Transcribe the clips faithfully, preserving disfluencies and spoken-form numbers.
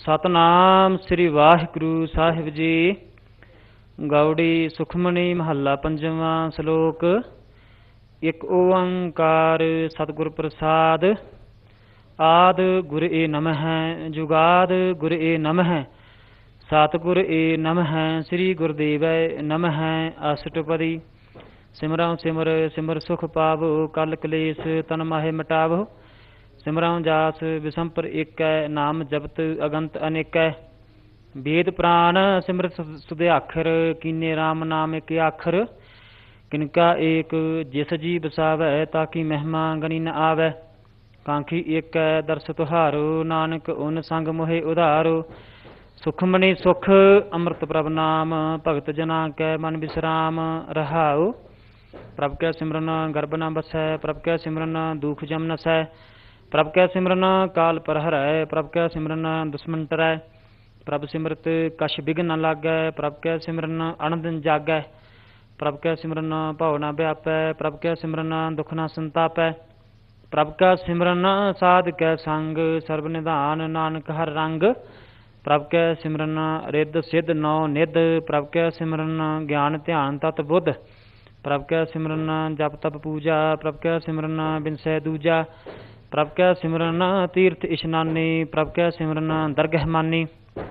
ਸਤਨਾਮ ਸ੍ਰੀ ਵਾਹਿਗੁਰੂ ਸਾਹਿਬ ਜੀ। ਗੌੜੀ ਸੁਖਮਨੀ ਮਹੱਲਾ ਪੰਜਵਾਂ। ਸ਼ਲੋਕ। ਇੱਕ ਓੰਕਾਰ ਸਤਿਗੁਰ ਪ੍ਰਸਾਦ। ਆਦ ਗੁਰ ਏ ਨਮਹਿ ਜੁਗਾਦ ਗੁਰ ਏ ਨਮਹਿ ਸਤਿਗੁਰ ਏ ਨਮਹਿ ਸ੍ਰੀ ਗੁਰਦੇਵੈ ਨਮਹਿ। ਅਸ਼ਟਪਦੀ। ਸਿਮਰਉ ਸਿਮਰ ਸਿਮਰ ਸੁਖ ਪਾਵੋ ਕਲ ਕਲੇਸ਼ ਤਨ ਮਾਹੇ ਮਿਟਾਵੋ। ਸਿਮਰਉ ਜਾਸ ਵਿਸੰਪਰ ਏਕੈ ਨਾਮ ਜਪਤ ਅਗੰਤ ਅਨੇਕੈ। ਵੇਦ ਪ੍ਰਾਨ ਸਿਮਰਤ ਸੁਧਿਆਖਰ ਕੀਨੇ ਰਾਮ ਨਾਮ ਏਕ ਆਖਰ। ਕਿਨਕਾ ਏਕ ਜਿਸ ਜੀ ਬਸਾਵੈ ਤਾਕੀ ਮਹਿਮਾ ਗਣੀ ਨ ਆਵੈ। ਕਾਂਖੀ ਏਕੈ ਦਰਸ ਤੁਹਾਰੋ ਨਾਨਕ ਓਨ ਸੰਗ ਮੋਹਿ ਉਧਾਰੋ। ਸੁਖਮਨੀ ਸੁਖ ਅੰਮ੍ਰਿਤ ਪ੍ਰਭ ਨਾਮ ਭਗਤ ਜਨਾ ਕੈ ਮਨ ਬਿਸਰਾਮ ਰਹਾਉ। ਪ੍ਰਭ ਕੈ ਸਿਮਰਨ ਗਰਭ ਨ ਬਸੈ ਪ੍ਰਭ ਕੈ ਸਿਮਰਨ ਦੁਖ ਜਮ ਨਸੈ। ਪ੍ਰਭ ਕੈ ਸਿਮਰਨ ਕਾਲ ਪਰ ਹਰੈ ਪ੍ਰਭ ਕੈ ਸਿਮਰਨ ਦੁਸ਼ਮਨ ਟਰੈ। ਪ੍ਰਭ ਸਿਮਰਤ ਕਛ ਬਿਘਨ ਨ ਲਾਗੈ ਪ੍ਰਭ ਕੈ ਸਿਮਰਨ ਅਨੰਦ ਜਾਗੈ। ਪ੍ਰਭ ਕੈ ਸਿਮਰਨ ਭਉ ਨ ਵਿਆਪੈ ਪ੍ਰਭ ਕੈ ਸਿਮਰਨ ਦੁਖ ਨ ਸੰਤਾਪੈ। ਪ੍ਰਭ ਕੈ ਸਿਮਰਨ ਸਾਧ ਕੈ ਸੰਗ ਸਰਬ ਨਿਧਾਨ ਨਾਨਕ ਹਰ ਰੰਗ। ਪ੍ਰਭ ਕੈ ਸਿਮਰਨ ਰਿੱਧ ਸਿੱਧ ਨੌ ਨਿਧ ਪ੍ਰਭ ਕੈ ਸਿਮਰਨ ਗਿਆਨ ਧਿਆਨ ਤਤ ਬੁੱਧ। ਪ੍ਰਭ ਕੈ ਸਿਮਰਨ ਜਪ ਤਪ ਪੂਜਾ ਪ੍ਰਭ ਕੈ ਸਿਮਰਨ ਬਿਨਸੈ ਦੂਜਾ। ਪ੍ਰਭ ਕੈ ਸਿਮਰਨ ਤੀਰਥ ਇਸ਼ਨਾਨੀ ਪ੍ਰਭ ਕੈ ਸਿਮਰਨ ਦਰਗਹਿ ਮਾਨੀ।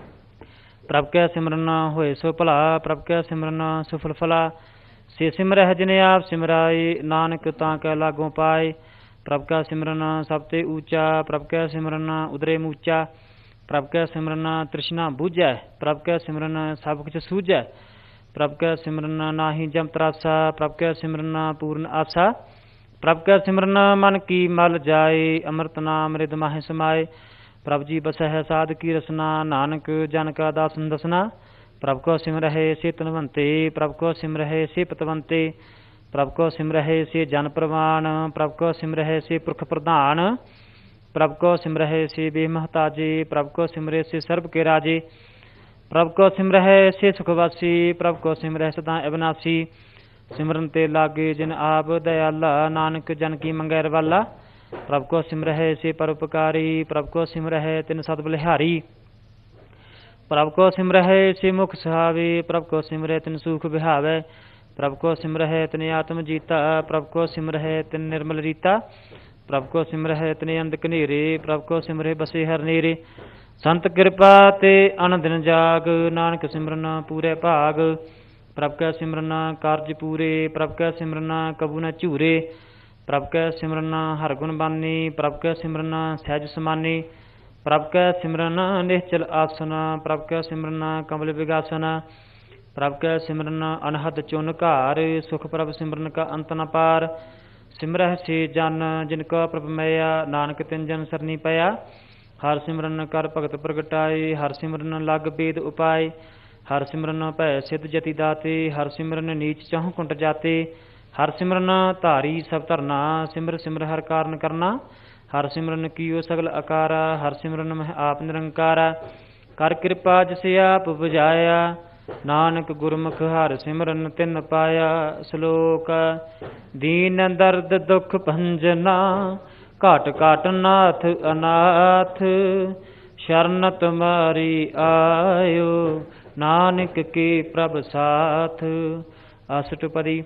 ਪ੍ਰਭ ਕੈ ਸਿਮਰਨ ਹੋਏ ਸੋ ਭਲਾ ਪ੍ਰਭ ਕੈ ਸਿਮਰਨ ਸੁਫਲ ਫਲਾ। ਸੇ ਸਿਮਰਹਿ ਜਿਨੇ ਆਪ ਸਿਮਰਾਏ ਨਾਨਕ ਤਾਂ ਕੈ ਲਾਗੋਂ ਪਾਏ। ਪ੍ਰਭ ਕੈ ਸਿਮਰਨ ਸਭ ਤੇ ਊਚਾ ਪ੍ਰਭ ਕੈ ਸਿਮਰਨ ਉਦਰੇ ਮੂਚਾ। ਪ੍ਰਭ ਕੈ ਸਿਮਰਨ ਤ੍ਰਿਸ਼ਨਾ ਬੂਝੈ ਪ੍ਰਭ ਕੈ ਸਿਮਰਨ ਸਭ ਕੁਛ ਸੂਝੈ। ਪ੍ਰਭ ਕੈ ਸਿਮਰਨ ਨਾਹੀ ਜਮ ਤਰਾਸਾ ਪ੍ਰਭ ਕੈ ਸਿਮਰਨ ਪੂਰਨ ਆਸਾ। ਪ੍ਰਭ ਕੈ ਸਿਮਰਨ ਮਨ ਕੀ ਮਲ ਜਾਏ ਅੰਮ੍ਰਿਤ ਨਾਮ ਰਿਦ ਮਾਹਿ ਸਮਾਏ। ਪ੍ਰਭ ਜੀ ਬਸਹਿ ਸਾਧ ਕੀ ਰਸਨਾ ਨਾਨਕ ਜਨ ਕਾ ਦਾਸਨ ਦਸਨਾ। ਪ੍ਰਭ ਕੋ ਸਿਮਰਹਿ ਸੇ ਤਨਵੰਤੇ ਪ੍ਰਭ ਕੋ ਸਿਮਰਹਿ ਸੇ ਪਤਵੰਤੇ। ਪ੍ਰਭ ਕੋ ਸਿਮਰਹਿ ਸੇ ਜਨ ਪ੍ਰਵਾਨ ਪ੍ਰਭ ਕੋ ਸਿਮਰਹਿ ਸੇ ਪੁਰਖ ਪ੍ਰਧਾਨ। ਪ੍ਰਭ ਕੋ ਸਿਮਰਹਿ ਸੇ ਬੇਮਹਤਾਜੇ ਪ੍ਰਭ ਕੋ ਸਿਮਰਹਿ ਸੇ ਸਰਬ ਕੇ ਰਾਜੇ। ਪ੍ਰਭ ਕੋ ਸਿਮਰਹਿ ਸੇ ਸੁਖਵਾਸੀ ਪ੍ਰਭ ਕੋ ਸਿਮਰਹਿ ਸਦਾ ਅਬਿਨਾਸੀ। ਸਿਮਰਨ ਤੇ ਲਾਗੇ ਜਿਨ ਆਪ ਦਇਆਲਾ ਨਾਨਕ ਜਨ ਕੀ ਮੰਗੈ ਰਵਾਲਾ। ਪ੍ਰਭ ਕੋ ਸਿਮਰਹਿ ਸੇ ਪਰਉਪਕਾਰੀ ਪ੍ਰਭ ਕੋ ਸਿਮਰਹਿ ਤਿਨ ਸਦ ਬਲਿਹਾਰੀ। ਪ੍ਰਭ ਕੋ ਸਿਮਰਹਿ ਸੇ ਮੁਖ ਸੁਹਾਵੇ ਪ੍ਰਭ ਕੋ ਸਿਮਰਹਿ ਤਿਨ ਸੂਖ ਬਿਹਾਵੈ। ਪ੍ਰਭ ਕੋ ਸਿਮਰਹਿ ਤਿਨ ਆਤਮ ਜੀਤਾ ਪ੍ਰਭ ਕੋ ਸਿਮਰਹਿ ਤਿਨ ਨਿਰਮਲ ਰੀਤਾ। ਪ੍ਰਭ ਕੋ ਸਿਮਰਹਿ ਤਿਨ ਅੰਧ ਕਨੇਰੇ ਪ੍ਰਭ ਕੋ ਸਿਮਰਹਿ ਬਸੇ ਹਰ ਨੇਰੇ। ਸੰਤ ਕਿਰਪਾ ਤੇ ਅਨ ਦਿਨ ਜਾਗ ਨਾਨਕ ਸਿਮਰਨ ਪੂਰੇ ਭਾਗ। ਪ੍ਰਭ ਕੈ ਸਿਮਰਨ ਕਾਰਜ ਪੂਰੇ ਪ੍ਰਭ ਕੈ ਸਿਮਰਨ ਕਬੂ ਨ ਝੂਰੇ। ਪ੍ਰਭ ਕੈ ਸਿਮਰਨ ਹਰ ਗੁਣ ਬਾਨੀ ਪ੍ਰਭ ਕੈ ਸਿਮਰਨ ਸਹਿਜ ਸਮਾਨੀ। ਪ੍ਰਭ ਕੈ ਸਿਮਰਨ ਨਿਹਚਲ ਆਸਨ ਪ੍ਰਭ ਕੈ ਸਿਮਰਨ ਕਮਲ ਵਿਗਾਸਨ। ਪ੍ਰਭ ਕੈ ਸਿਮਰਨ ਅਨਹਦ ਚੁਨ ਘਾਰ ਸੁਖ ਪ੍ਰਭ ਸਿਮਰਨ ਕਾ ਅੰਤ ਨ ਪਾਰ। ਸਿਮਰਹਿ ਸੇ ਜਨ ਜਿਨ ਕਾ ਪ੍ਰਭ ਮਇਆ ਨਾਨਕ ਤਿਨ ਜਨ ਸਰਨੀ ਪਿਆ। ਹਰ ਸਿਮਰਨ ਕਰ ਭਗਤ ਪ੍ਰਗਟਾਏ ਹਰ ਸਿਮਰਨ ਲਗ ਬੇਦ ਉਪਾਏ। ਹਰ ਸਿਮਰਨ ਭੈ ਸਿੱਧ ਜਤੀ ਦਾਤੇ ਹਰ ਸਿਮਰਨ ਨੀਚ ਚਾਹੁ ਕੁੰਟ ਜਾਤੇ। ਹਰ ਸਿਮਰਨ ਧਾਰੀ ਸਭ ਧਰਨਾ ਸਿਮਰ ਸਿਮਰ ਹਰ ਕਾਰਨ ਕਰਨਾ। ਹਰ ਸਿਮਰਨ ਕੀਓ ਸਗਲ ਅਕਾਰਾ ਹਰ ਸਿਮਰਨ ਮਹਿ ਆਪ ਨਿਰੰਕਾਰਾ। ਕਰ ਕਿਰਪਾ ਜਿਸ ਆਪ ਬੁਝਾਇਆ ਨਾਨਕ ਗੁਰਮੁਖ ਹਰ ਸਿਮਰਨ ਤਿਨ ਪਾਇਆ। ਸ਼ਲੋਕ। ਦੀਨ ਦਰਦ ਦੁਖ ਭੰਜਨਾ ਘਟ ਘਟ ਨਾਥ ਅਨਾਥ। ਸ਼ਰਨ ਤੁਮਾਰੀ ਆਇਓ ਨਾਨਕ ਕੀ ਪ੍ਰਭ ਸਾਥ। ਅਸ਼ਟਪਦੀ।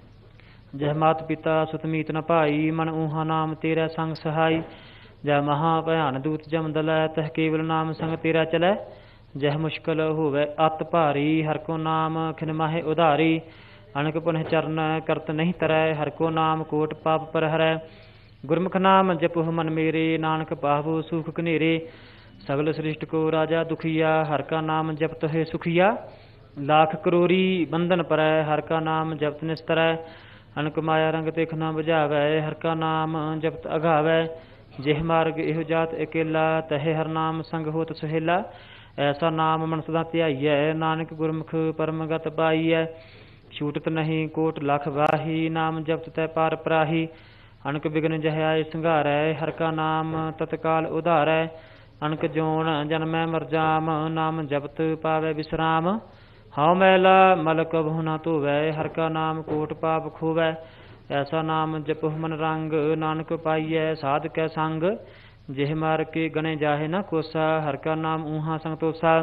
ਜਹ ਮਾਤ ਪਿਤਾ ਸੁਤ ਮੀਤ ਨ ਭਾਈ ਮਨ ਊਹਾ ਨਾਮ ਤੇਰਾ ਸੰਗ ਸਹਾਈ। ਜਹ ਮਹਾ ਭਿਆਨ ਦੂਤ ਜਮ ਦਲੈ ਤਹ ਕੇਵਲ ਨਾਮ ਸੰਗ ਤੇਰਾ ਚਲੈ। ਜਹ ਮੁਸ਼ਕਲ ਹੋਵੈ ਅਤ ਭਾਰੀ ਹਰ ਕੋ ਨਾਮ ਖਿਨ ਮਾਹੇ ਉਧਾਰੀ। ਅਣਖ ਪੁਨਹ ਚਰਨ ਕਰਤ ਨਹੀਂ ਤਰੈ ਹਰ ਕੋ ਨਾਮ ਕੋਟ ਪਾਪ ਪਰ ਹਰੈ। ਗੁਰਮੁਖ ਨਾਮ ਜਪੁ ਮਨ ਮੇਰੇ ਨਾਨਕ ਪਾਵੋ ਸੂਖ ਕਨੇਰੇ। ਸਗਲ ਸ੍ਰਿਸ਼ਟ ਕੋ ਰਾਜਾ ਦੁਖੀਆ ਹਰ ਕਾ ਨਾਮ ਜਪਤ ਹੈ ਸੁਖੀਆ। ਲਾਖ ਕਰੋੜੀ ਬੰਧਨ ਪਰੈ ਹਰ ਕਾ ਨਾਮ ਜਪਤ ਨਿਸਤਰੈ। ਅਨਕ ਮਾਇਆ ਰੰਗ ਤਿਖ ਨ ਬੁਝਾਵੈ ਹਰ ਕਾ ਨਾਮ ਜਪਤ ਅਗਾਵੈ। ਜਿਹ ਮਾਰਗ ਇਹੋ ਜਾਤ ਅਕੇਲਾ ਤਹੇ ਹਰ ਨਾਮ ਸੰਗ ਹੋਤ ਸੁਹੇਲਾ। ਐਸਾ ਨਾਮ ਮਨ ਸਦਾ ਧਿਆਈਐ ਨਾਨਕ ਗੁਰਮੁਖ ਪਰਮ ਗਤ ਪਾਈਐ। ਛੂਟਤ ਨਹੀਂ ਕੋਟ ਲਖ ਵਾਹੀ ਨਾਮ ਜਪਤ ਤੈ ਪਾਰ ਪਰਾਹੀ। ਅਣਕ ਬਿਗਨ ਜਹ ਆਏ ਸੰਘਾਰੈ ਹਰ ਕਾ ਨਾਮ ਤਤਕਾਲ ਉਧਾਰੈ। ਅਣਕ ਜੋਨ ਜਨਮੈ ਮਰ ਜਾਮ ਨਾਮ ਜਪਤ ਪਾਵੈ ਵਿਸਰਾਮ। ਹਉ ਮੈਲਾ ਮਲ ਕਬਹੁ ਨ ਧੋਵੈ ਹਰ ਕਾ ਨਾਮ ਕੋਟ ਪਾਪ ਖੋਵੈ। ਐਸਾ ਨਾਮ ਜਪੁ ਮਨ ਰੰਗ ਨਾਨਕ ਪਾਈਐ ਸਾਧ ਕੈ ਸੰਗ। ਜਿਹ ਮਾਰ ਕੇ ਗਣੇ ਜਾਹੇ ਨਾ ਕੋਸਾ, ਹਰ ਕਾ ਨਾਮ ਊਹਾ ਸੰਗ ਤੋਸਾ।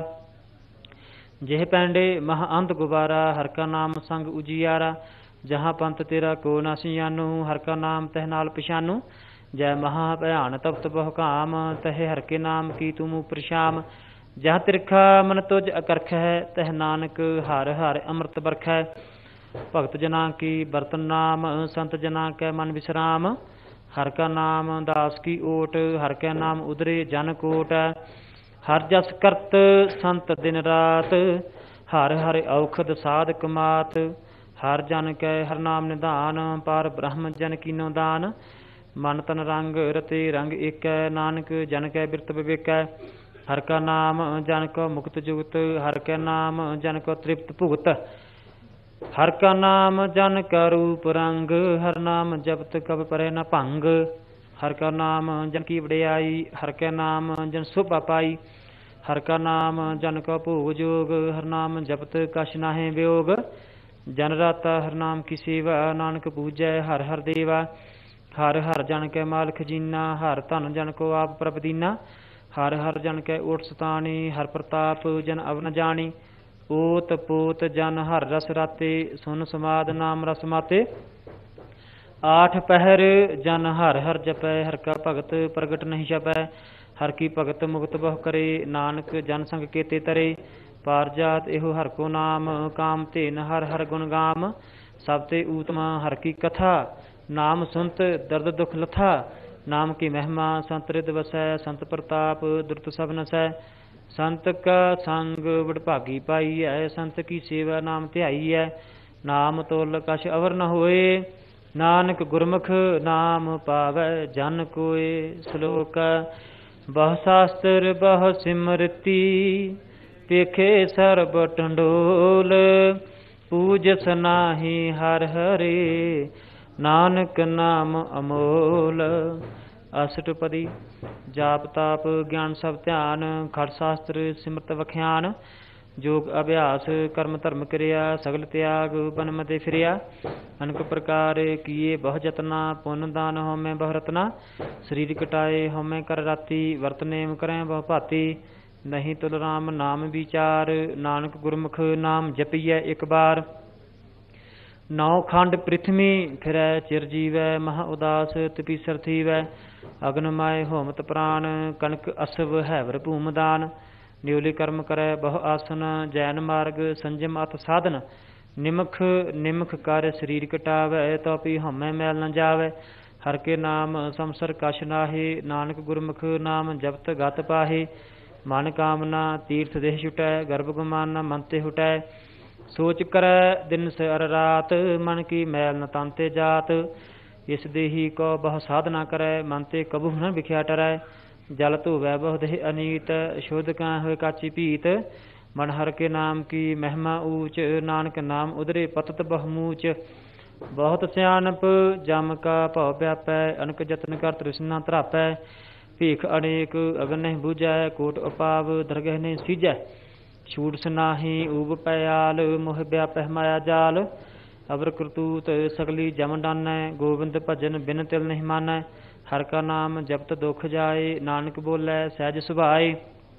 ਜਿਹ ਪੈਂਡੇ ਮਹ ਅੰਧ ਗੁਬਾਰਾ, ਹਰ ਕਾ ਨਾਮ ਸੰਗ ਉਜੀਆਰਾ। ਜਹਾਂ ਪੰਥ ਤੇਰਾ ਕੋ ਨਾ ਸਿਆਨੂ, ਹਰ ਕਾ ਨਾਮ ਤਹ ਨਾਲ ਪਛਾਨੂ। ਜੈ ਮਹਾ ਭਿਆਨ ਤਪਤ ਬਹੁ ਕਾਮ, ਤਹਿ ਹਰ ਕੇ ਨਾਮ ਕੀ ਤੁਮ ਉਪਰ ਸ਼ਾਮ। ਜਹ ਤਿਰਖਾ ਮਨ ਤੁਜ ਅਕਰਖ ਹੈ, ਤਹ ਨਾਨਕ ਹਰ ਹਰ ਅੰਮ੍ਰਿਤ ਬਰਖ ਹੈ। ਭਗਤ ਜਨਾ ਕੀ ਬਰਤਨ ਨਾਮ, ਸੰਤ ਜਨਾ ਕੈ ਮਨ ਵਿਸਰਾਮ। ਹਰ ਕਾ ਨਾਮ ਦਾਸ ਕੀ ਓਟ, ਹਰ ਕੈ ਨਾਮ ਉਦਰੇ ਜਨ ਕੋਟ। ਹਰ ਜਸ ਕਰਤ ਸੰਤ ਦਿਨ ਰਾਤ, ਹਰ ਹਰ ਔਖਦ ਸਾਧਕ ਮਾਤ। ਹਰ ਜਨ ਕੈ ਹਰ ਨਾਮ ਨਿਧਾਨ, ਪਰ ਬ੍ਰਹਮ ਜਨ ਕੀਨੋ ਦਾਨ। ਮਨ ਤਨ ਰੰਗ ਰਤੇ ਰੰਗ ਏਕੈ, ਨਾਨਕ ਜਨ ਕੈ ਬਿਰਤ ਵਿਵੇਕੈ। ਹਰ ਕਾ ਨਾਮ ਜਨ ਕੋ ਮੁਕਤ ਜੁਗਤ, ਹਰ ਕੈ ਨਾਮ ਜਨ ਕੋ ਤ੍ਰਿਪਤ ਭੁਗਤ। ਹਰ ਕਾ ਨਾਮ ਜਨ ਕਾ ਰੂਪ ਰੰਗ, ਹਰ ਨਾਮ ਜਪਤ ਕਬ ਪਰੈ ਨ ਭੰਗ। ਹਰ ਕਾ ਨਾਮ ਜਨ ਕੀ ਵਡਿਆਈ, ਹਰ ਕੈ ਨਾਮ ਜਨ ਸੋਭਾ ਪਾਈ। ਹਰ ਕਾ ਨਾਮ ਜਨ ਕਾ ਭੋਗ ਜੋਗ, ਹਰ ਨਾਮ ਜਪਤ ਕਛ ਨਾਹਿ ਵਿਯੋਗ। ਜਨ ਰਾਤਾ ਹਰ ਨਾਮ ਕੀ ਸੇਵਾ, ਨਾਨਕ ਪੂਜੈ ਹਰ ਹਰ ਦੇਵਾ। ਹਰ ਹਰ ਜਨ ਕੈ ਮਾਲ ਖਜੀਨਾ, ਹਰ ਧਨ ਜਨ ਕੋ ਆਪ ਪ੍ਰਭ ਦੀਨਾ। ਹਰ ਹਰ ਜਨ ਕੈ ਓਟ ਸਤਾਣੀ, ਹਰ ਪ੍ਰਤਾਪ ਜਨ ਅਵ ਨ ਜਾਣੀ। ਓਤ ਪੋਤ ਜਨ ਹਰ ਰਸ ਰਾਤੇ, ਸੁਨ ਸਮਾਦ ਨਾਮ ਰਸ ਮਾਤੇ। ਆਠ ਪਹਿਰ ਜਨ ਹਰ ਹਰ ਜਪੈ, ਹਰ ਕਾ ਭਗਤ ਪ੍ਰਗਟ ਨਹੀਂ ਛਪੈ। ਹਰ ਕੀ ਭਗਤ ਮੁਕਤ ਬਹੁ ਕਰੇ, ਨਾਨਕ ਜਨ ਸੰਗ ਕੇਤੇ ਤਰੇ। ਪਾਰ ਜਾਤ ਇਹੋ ਹਰ ਕੋ ਨਾਮ, ਕਾਮ ਧੇਨ ਹਰ ਹਰ ਗੁਣ ਗਾਮ। ਸਭ ਤੇ ਊਤਮ ਹਰ ਕੀ ਕਥਾ, ਨਾਮ ਸੁਨਤ ਦਰਦ ਦੁਖ ਲਥਾ। ਨਾਮ ਕੀ ਮਹਿਮਾ ਸੰਤ ਰਿਦ ਵਸੈ, ਸੰਤ ਪ੍ਰਤਾਪ ਦੁਰਤ ਸਭ ਨਸੈ। ਸੰਤ ਕਾ ਸੰਗ ਵਡਭਾਗੀ ਪਾਈਐ, ਸੰਤ ਕੀ ਸੇਵਾ ਨਾਮ ਧਿਆਈਐ। ਨਾਮ ਤੋਲ ਕਛ ਅਵਰ ਨ ਹੋਏ, ਨਾਨਕ ਗੁਰਮੁਖ ਨਾਮ ਪਾਵੈ ਜਨ ਕੋਏ। ਸ਼ਲੋਕ ਬਹੁ ਸ਼ਾਸਤਰ ਬਹੁ ਸਿਮਰਤੀ, ਪੇਖੇ ਸਰਬ ਟੰਡੋਲ। ਪੂਜਸ ਨਾਹੀ ਹਰ ਹਰੇ, ਨਾਨਕ ਨਾਮ ਅਮੋਲ। ਅਸ਼ਟਪਦੀ। ਜਾਪ ਤਾਪ ਗਿਆਨ ਸਭ ਧਿਆਨ, ਖੜ ਸ਼ਾਸਤਰ ਸਿਮਰਤ ਵਖਿਆਨ। ਜੋਗ ਅਭਿਆਸ ਕਰਮ ਧਰਮ ਕਿਰਿਆ, ਸਗਲ ਤਿਆਗ ਬਨ ਮਤੇ ਫਿਰਿਆ। ਅਨਕ ਪ੍ਰਕਾਰ ਕੀਏ ਬਹੁ ਜਤਨਾ, ਪੁੰਨ ਦਾਨ ਹਉਮੈ ਬਹੁ ਰਤਨਾ। ਸਰੀਰ ਕਟਾਏ ਹਉਮੈ ਕਰ ਰਾਤੀ, ਵਰਤ ਨੇਮ ਕਰੈ ਬਹੁ ਭਾਤੀ। ਨਹੀਂ ਤੁਲ ਰਾਮ ਨਾਮ ਵਿਚਾਰ, ਨਾਨਕ ਗੁਰਮੁਖ ਨਾਮ ਜਪੀਐ ਇਕ ਬਾਰ। ਨੌ ਖੰਡ ਪ੍ਰਿਥਵੀ ਫਿਰੈ ਚਿਰ ਜੀਵੈ, ਮਹਾ ਉਦਾਸ ਤਪੀਸਰ ਥੀਵੈ। ਅਗਨ ਮਾਏ ਹੋਮਤ ਪ੍ਰਾਨ, ਕਨਕ ਅਸਵ ਹੈਵਰ ਭੂਮ ਦਾਨ। ਨਿਉਲੀ ਕਰਮ ਕਰੈ ਬਹੁ ਆਸਨ, ਜੈਨ ਮਾਰਗ ਸੰਜਮ ਅਤ ਸਾਧਨ। ਨਿਮਖ ਨਿਮਖ ਕਰ ਸਰੀਰ ਕਟਾਵੈ, ਤਉ ਪੀ ਹਉਮੈ ਮੈਲ ਨ ਜਾਵੈ। ਹਰ ਕੇ ਨਾਮ ਸੰਸਰ ਕਛ ਨਾਹੀ, ਨਾਨਕ ਗੁਰਮੁਖ ਨਾਮ ਜਪਤ ਗਤ ਪਾਹੀ। ਮਨ ਕਾਮਨਾ ਤੀਰਥ ਦੇਹ ਛੁਟੈ, ਗਰਭ ਗੁਮਾਨਾ ਮਨ ਤੇ ਹੁਟੈ। ਸੋਚ ਕਰੈ ਦਿਨ ਸ ਅਰ ਰਾਤ, ਮਨ ਕੀ ਮੈਲ ਨ ਤਨ ਤੇ ਜਾਤ। ਇਸ ਦੇਹੀ ਕੋ ਬਹੁ ਸਾਧਨਾ ਕਰੈ, ਮਨ ਤੇ ਕਬੂ ਨ ਵਿਖਿਆ ਟਰੈ। ਜਲ ਧੋਵੈ ਬਹੁ ਦੇਹ ਅਨੀਤ, ਸ਼ੁੱਧ ਕੈ ਹੋਇ ਕਾਚੀ ਭੀਤ। ਮਨ ਹਰ ਕੇ ਨਾਮ ਕੀ ਮਹਿਮਾ ਊਚ, ਨਾਨਕ ਨਾਮ ਉਦਰੇ ਪਤਤ ਬਹੁ ਮੂਚ। ਬਹੁਤ ਸਿਆਣਪ ਜਮ ਕਾ ਭਉ ਵਿਆਪੈ, ਅਨਕ ਜਤਨ ਕਰ ਤ੍ਰਿਸ਼ਨਾ ਧਰਾਪੈ। ਭੀਖ ਅਨੇਕ ਅਗਨ ਨਹੀਂ ਬੂਝੈ, ਕੋਟ ਉਪਾਵ ਦਰਗਹਿ ਨਹੀਂ ਸੀਜੈ। ਛੂਟ ਸਨਾਹੀ ਊਬ ਪਇਆਲ, ਮੋਹ ਵਿਆਪਹਿ ਮਾਇਆ ਜਾਲ। ਅਵਰ ਕਰਤੂਤ ਸਗਲੀ ਜਮ ਡਾਨੈ, ਗੋਬਿੰਦ ਭਜਨ ਬਿਨ ਤਿਲ ਨਹੀਂ ਮਾਨੈ। ਹਰ ਕਾ ਨਾਮ ਜਪਤ ਦੁਖ ਜਾਏ, ਨਾਨਕ ਬੋਲੇ ਸਹਿਜ ਸੁਭਾਏ।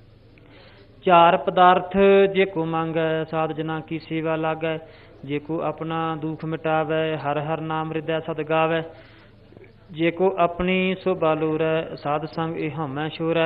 ਚਾਰ ਪਦਾਰਥ ਜੇ ਕੋ ਮੰਗੈ, ਸਾਧ ਜਨਾ ਕੀ ਸੇਵਾ ਲਾਗੈ। ਜੇ ਕੋ ਆਪਣਾ ਦੁਖ ਮਿਟਾਵੈ, ਹਰ ਹਰ ਨਾਮ ਹਿਰਦੈ ਸਦ ਗਾਵੈ। ਜੇ ਕੋ ਆਪਣੀ ਸੋਭਾ ਲੋਰੈ, ਸਾਧ ਸੰਗ ਇਹ ਹਉਮੈ ਛੋਰੈ।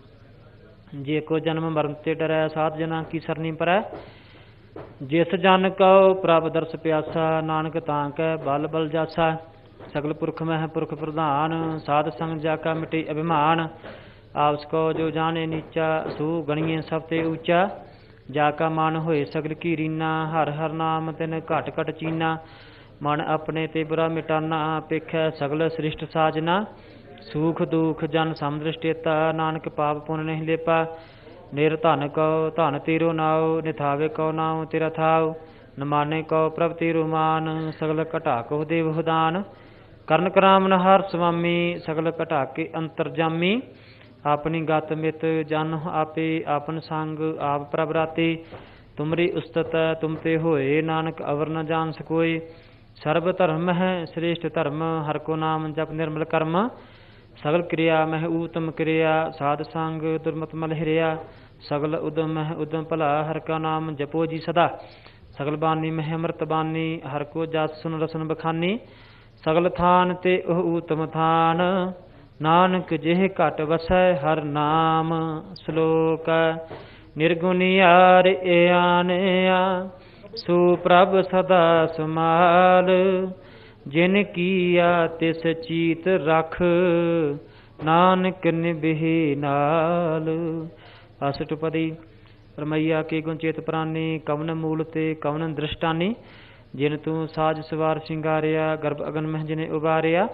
ਜੇ ਕੋ ਜਨਮ ਮਰਨ ਤੇ ਡਰੈ, ਸਾਧ ਜਨਾ ਕੀ ਸਰਨੀ ਪਰੈ। ਜਿਸ ਜਨ ਕਉ ਪ੍ਰਭ ਦਰਸ ਪਿਆਸਾ, ਨਾਨਕ ਤਾਂ ਕੈ ਬਲ ਬਲ ਜਾਸਾ। ਸਗਲ ਪੁਰਖ ਮਹਿ ਪੁਰਖ ਪ੍ਰਧਾਨ, ਸਾਧ ਸੰਗ ਜਾ ਕਾ ਮਿਟੇ ਅਭਿਮਾਨ। ਆਪਸ ਕੋ ਜੋ ਜਾਣੇ ਨੀਚਾ, ਸੋ ਗਣੀਏ ਸਭ ਤੇ ਊਚਾ। ਜਾ ਕਾ ਮਨ ਹੋਏ ਸਗਲ ਕੀ ਰੀਨਾ, ਹਰ ਹਰ ਨਾਮ ਤਿਨ ਘਟ ਘਟ ਚੀਨਾ। ਮਨ ਆਪਣੇ ਤੇ ਬੁਰਾ ਮਿਟਾਨਾ, ਪੇਖੈ ਸਗਲ ਸ੍ਰਿਸ਼ਟ ਸਾਜਨਾ। ਸੂਖ ਦੁਖ ਜਨ ਸਮਦ੍ਰਿਸ਼ਟੇਤਾ, ਨਾਨਕ ਪਾਪ ਪੁੰਨ ਨਹੀਂ ਲੇਪਾ। ਨਿਰ ਧਨ ਕਉ ਧਨ ਤੇਰੋ ਨਾਉ, ਨਿਥਾਵੇ ਕਉ ਨਾਉ ਤੇਰਾ ਥਾਉ। ਨਮਾਨੇ ਕਉ ਪ੍ਰਭ ਤੇਰੋ ਮਾਨ, ਸਗਲ ਘਟਾ ਕਉ ਦੇਵਹੁ ਦਾਨ। ਕਰਨ ਕਰਾਮਨ ਹਰ ਸੁਆਮੀ, ਸਗਲ ਘਟਾ ਕੇ ਅੰਤਰ ਜਾਮੀ। ਆਪਣੀ ਗਤ ਮਿਤ ਜਨ ਆਪੇ, ਆਪਨ ਸੰਗ ਆਪ ਪ੍ਰਭ ਰਾਤੇ। ਤੁਮਰੀ ਉਸਤਤ ਤੁਮ ਤੇ ਹੋਏ, ਨਾਨਕ ਅਵਰ ਨ ਜਾਣ ਸਕੋਏ। ਸਰਬ ਧਰਮ ਹੈ ਸ੍ਰੇਸ਼ਟ ਧਰਮ, ਹਰ ਕੋ ਨਾਮ ਜਪ ਨਿਰਮਲ ਕਰਮ। ਸਗਲ ਕਿਰਿਆ ਮਹਿ ਊਤਮ ਕਿਰਿਆ, ਸਾਧ ਸੰਗ ਦੁਰਮਤ ਮਲ ਹਿਰਿਆ। ਸਗਲ ਉਦਮ ਮਹਿ ਉਦਮ ਭਲਾ, ਹਰਿ ਕਾ ਨਾਮ ਜਪੋ ਜੀ ਸਦਾ। ਸਗਲ ਬਾਣੀ ਮਹਿ ਅੰਮ੍ਰਿਤ ਬਾਣੀ, ਹਰਿ ਕੋ ਜਸ ਸੁਨ ਰਸਨ ਬਖਾਨੀ। ਸਗਲ ਥਾਨ ਤੇ ਉਹ ਊਤਮ ਥਾਨ, ਨਾਨਕ ਜਿਹ ਘਟ ਵਸੈ ਹਰਿ ਨਾਮ। ਸ਼ਲੋਕ ਨਿਰਗੁਣਿਆਰ ਆਨਿਆ, ਸੋ ਪ੍ਰਭ ਸਦਾ ਸਮਾਲ। ਜਿਨ ਕੀਆ ਤਿਸ ਚੀਤ ਰਖ, ਨਾਨਕ ਨਿਭੇ ਨਾਲ। ਅਸ਼ਟਪਦੀ ਰਮਈਆ ਕੇ ਗੁਣ ਚੇਤ ਪ੍ਰਾਨੀ, ਕਵਨ ਮੂਲ ਤੇ ਕਵਨ ਦ੍ਰਿਸ਼ਟਾਨੀ। ਜਿਨ ਤੂੰ ਸਾਜ ਸਵਾਰ ਸ਼ਿੰਗਾਰਿਆ, ਗਰਭ ਅਗਨ ਮਹਿ ਜਿਨੇ ਉਬਾਰਿਆ।